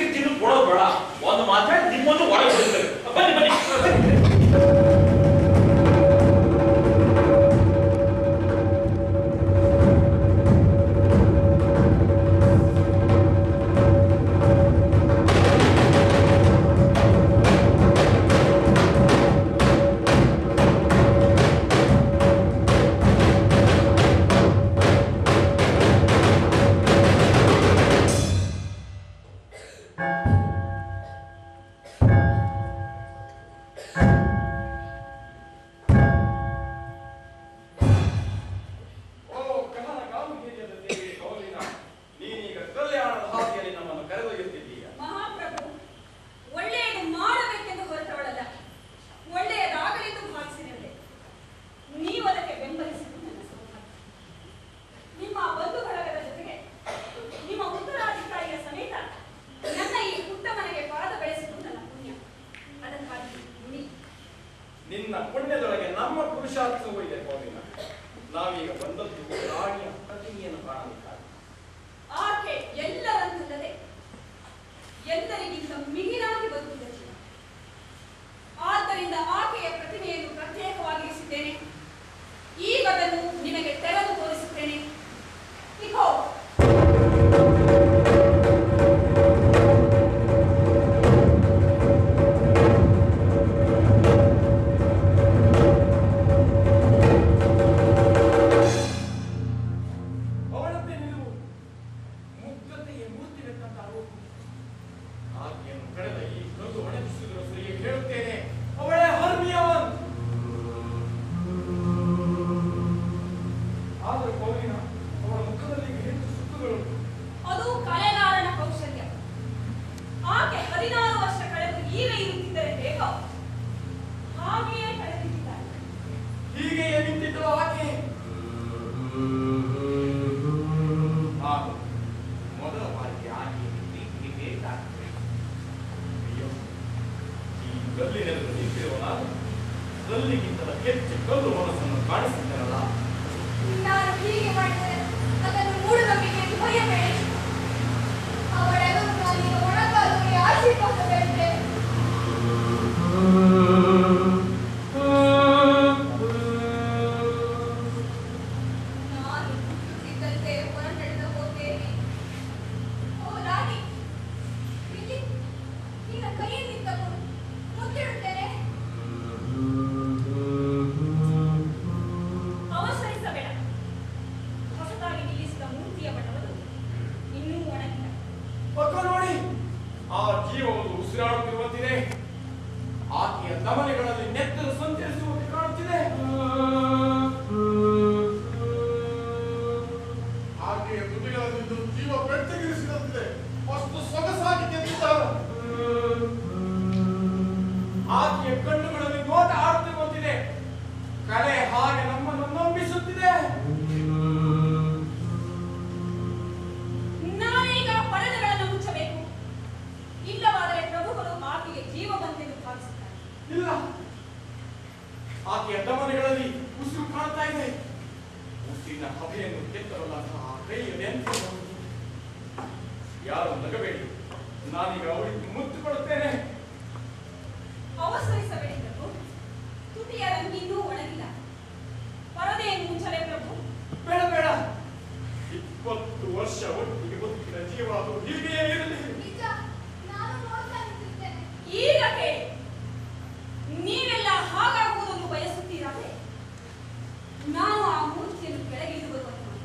ಇಲ್ಲ, ಆಕೆಯ ದಮನೆಗಳಲ್ಲಿ ಉಸಿರು ಕಾಣ್ತಾ ಇದೆ. ಉಸಿರಿನ ಹಬೆಯನ್ನು ಕೆತ್ತರಲ್ಲಂತಹ ಕೈಯದೆಂತ ಯಾರು ನಗಬೇಡಿ, ನಾನೀಗ ಅವಳಿಗೆ ಮುತ್ತು ಕೊಡುತ್ತೇನೆ. ಅವಸರಿಸಬೇಡಿ ಪ್ರಭು, ತುಟಿಯ ರಂಗಿನ್ನೂ ಒಣಗಿಲ್ಲ. ಪರದೆಯನ್ನು ಮುಚ್ಚಲೇ ಪ್ರಭು. ಬೇಡ ಬೇಡ, ಇಪ್ಪತ್ತು ವರ್ಷ ಒಟ್ಟಿಗೆ ಬದುಕಿನ ಜೀವ ಅದು ಹೀಗೆಯೇ ಇರಲಿ. ನಿಜ, ನಾನು ನೋಡ್ತಾ ನಿಂತಿರ್ತೇನೆ. ಈಗ ಕೇಳಿ, ನೀವೆಲ್ಲ ಹಾಗಾಗುವುದನ್ನು ಬಯಸುತ್ತೀರಾದ್ರೆ ನಾನು ಆ ಮೂರ್ತಿಯನ್ನು ಕೆಳಗಿಳಿದುಕೊಳ್ಳುವಂತೆ ಮಾಡಿದೆ.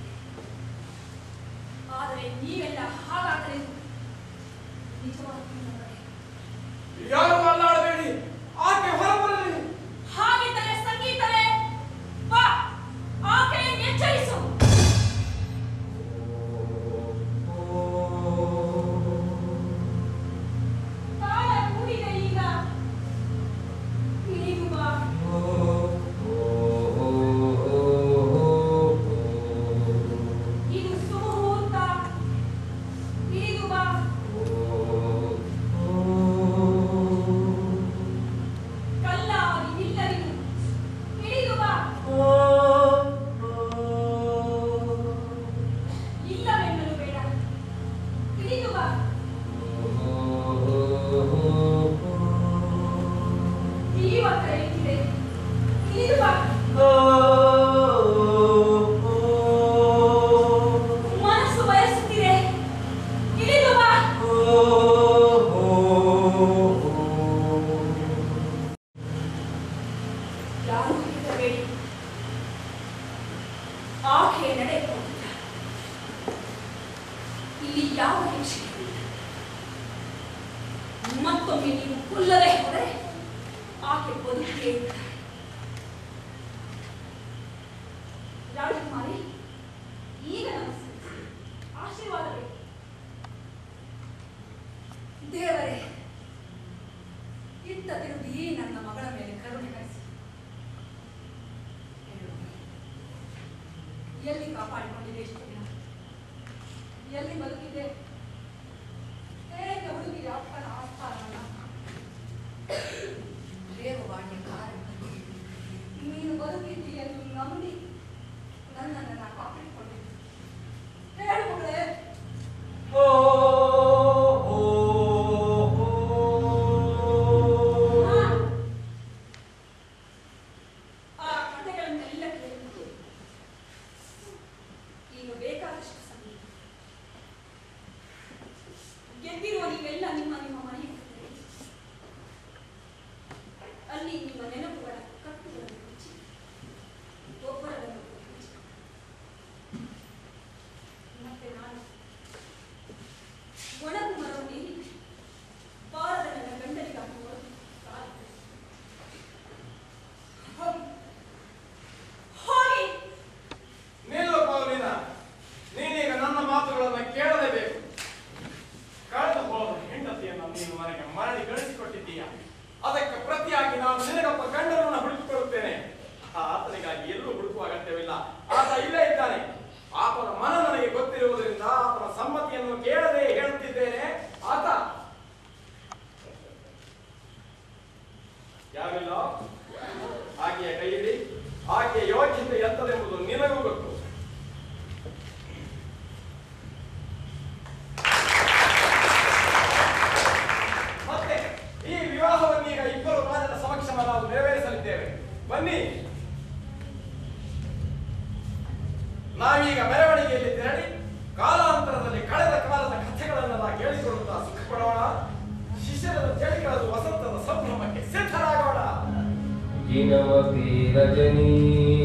ಆದರೆ ನೀವೆಲ್ಲ ಹಾಗಾದರೆ ನಿಜವಾಗಿ ಯಾರು ಅಲ್ಲಾಡಬೇಡಿ, ಆಕೆ ಹೊರಬರಲಿ. ಹಾಗಿದ್ದರೆ ಸಂಗೀತವೇ ಬಾ, ಆಕೆಯನ್ನು ಎಚ್ಚರಿಸು. ಕಾಲ ಕೂಡಿದೆ ಈಗ, ಇಳಿದು ಬಾ. ಇದು ಸುಮುಹೂರ್ತ, ಇಳಿದು ಬಾ. ಕಲ್ಲಾಗಿ ನಿಲ್ಲರಿದು, ಇಳಿದು ಬಾ. ಇಲ್ಲವೆನ್ನಲು ಬೇಡ, ಇಳಿದು ಬಾ. ಜೀವ ಕರೆಯುತ್ತಿದೆ, ಇಳಿದು ಬಾ. ಮನಸ್ಸು ಬಯಸುತ್ತಿದೆ, ಇಳಿದು ಬಾ. ಯಾರು ಹಿಡಿಯಬೇಡಿ, ಆಕೆಯ ನಡೆ ಹೋಗಿಲ್ಲ. ಇಲ್ಲಿ ಯಾವ ಶಿಕ್ಷೆ ಇಲ್ಲ. ಮತ್ತೊಮ್ಮೆ ನೀವು ಕೊಲ್ಲದೆ ಹೋದರೆ ಆಕೆ ಬದುಕೇ ಇರ್ತಾರೆ. ರಾಜಕುಮಾರಿ, ಈಗ ನಮಸ್ತೆ, ಆಶೀರ್ವಾದ ಬೇಕು. ದೇವರೇ, ಇತ್ತ ತಿರುಗಿ ನನ್ನ ಮಗಳ ಮೇಲೆ ಕರುಣೆ ಕಳಿಸಿ. ಎಲ್ಲಿ ಕಾಪಾಡಿಕೊಂಡಿದೆ ಇಷ್ಟು ದಿನ? ಎಲ್ಲಿ ಬದುಕಿದೆ? ಹೇಗೆ ಹುಡುಗಿಗೆ ಅಪ್ಪನ ಆಸ್ಥಾನವನ್ನ ದೇವವಾಣಿಯ ಕಾರಣ ನೀನು ಬದುಕಿದ್ದಿ ಎಂದು ನಂಬಿ ನನ್ನನ್ನು ನಾ ಕಾಪಾಡಿಕೊಂಡಿದ್ದೆ. ಹೇಳು ಮಗಳೇ. ಆ ಕಥೆಗಳನ್ನೆಲ್ಲ ಕೇಳಿದ್ದು ಈಗ ಬೇಕಾದಷ್ಟು ಸಮಯ. ಗೆದ್ದಿರುವ ನೀವೆಲ್ಲ ನಿಮ್ಮ ನಿಮ್ಮ ಮನೆಗೆ ಹೋದರೆ ಅಲ್ಲಿ ನಿಮ್ಮ ನೆನಪುಗಳ ಕಟ್ಟುಗಳನ್ನು ಮುಚ್ಚಿ ಒಬ್ಬರನ್ನು ಮುಚ್ಚಿ ಮತ್ತೆ ನಾನು ಒಣಗು ಮರವನ್ನೇ ಬಾರದ ನನ್ನ ಗಂಡನಿಗಾಗಿ ಹೊರತು ಸಾಧ್ಯ. ಹೋಗಿ ಹೋಗಿ ನಿಲ್ಲು ಪೌಲಿನ, ನೀನೀಗ ನನ್ನ ಮಾತುಗಳನ್ನು ಕೇಳಲೇಬೇಕು. ಕಳೆದು ಹೋದ ಹೆಂಡತಿಯನ್ನು ನೀನು ನನಗೆ ಮರಳಿ ಗಳಿಸಿಕೊಟ್ಟಿದ್ದೀಯ. ಅದಕ್ಕೆ ಪ್ರತಿಯಾಗಿ ನಾನು ನಿನಗೊಬ್ಬ ಗಂಡನನ್ನು ಹುಡುಕಿಕೊಳ್ಳುತ್ತೇನೆ. ಆತನಿಗಾಗಿ ಎಲ್ಲೂ ಹುಡುಕುವ ಅಗತ್ಯವಿಲ್ಲ. ಆತ ಇಲ್ಲೇ ಇದ್ದಾನೆ. ಆತನ ಮನ ನನಗೆ ಗೊತ್ತಿರುವುದರಿಂದ ಆತನ ಸಮ್ಮತಿಯನ್ನು ಕೇಳದೆ ಹೇಳುತ್ತಿದ್ದೇನೆ. ಆತ ಯಾರಿಲ್ಲ, ಆಕೆಯ ಕೈಯಲ್ಲಿ ಆಕೆಯ ಯೋಗ್ಯತೆ ಎಂತದೆಂಬುದು ನಿನಗೂ ಗೊತ್ತು. ಮತ್ತೆ ಈ ವಿವಾಹವನ್ನೀಗ ಇಬ್ಬರು ರಾಜರ ಸಮಕ್ಷಮ ನಾವು ನೆರವೇರಿಸಲಿದ್ದೇವೆ. ಬನ್ನಿ, ನಾವೀಗ ಮೆರವಣಿಗೆಯಲ್ಲಿ ತೆರಳಿ ಕಾಲಾಂತರದಲ್ಲಿ ಕಳೆದ ಕಾಲದ ಕಥೆಗಳನ್ನೆಲ್ಲ ಕೇಳಿಕೊಳ್ಳುತ್ತಾ ಸುಖ ಪಡೋಣ. ಶಿಶಿರದ ಚಳಿಗಾಲದ ವಸಂತದ ಸಂಭ್ರಮಕ್ಕೆ ಸಿದ್ಧರಾಗೋಣ. ದಿನವತಿ ರಜನಿ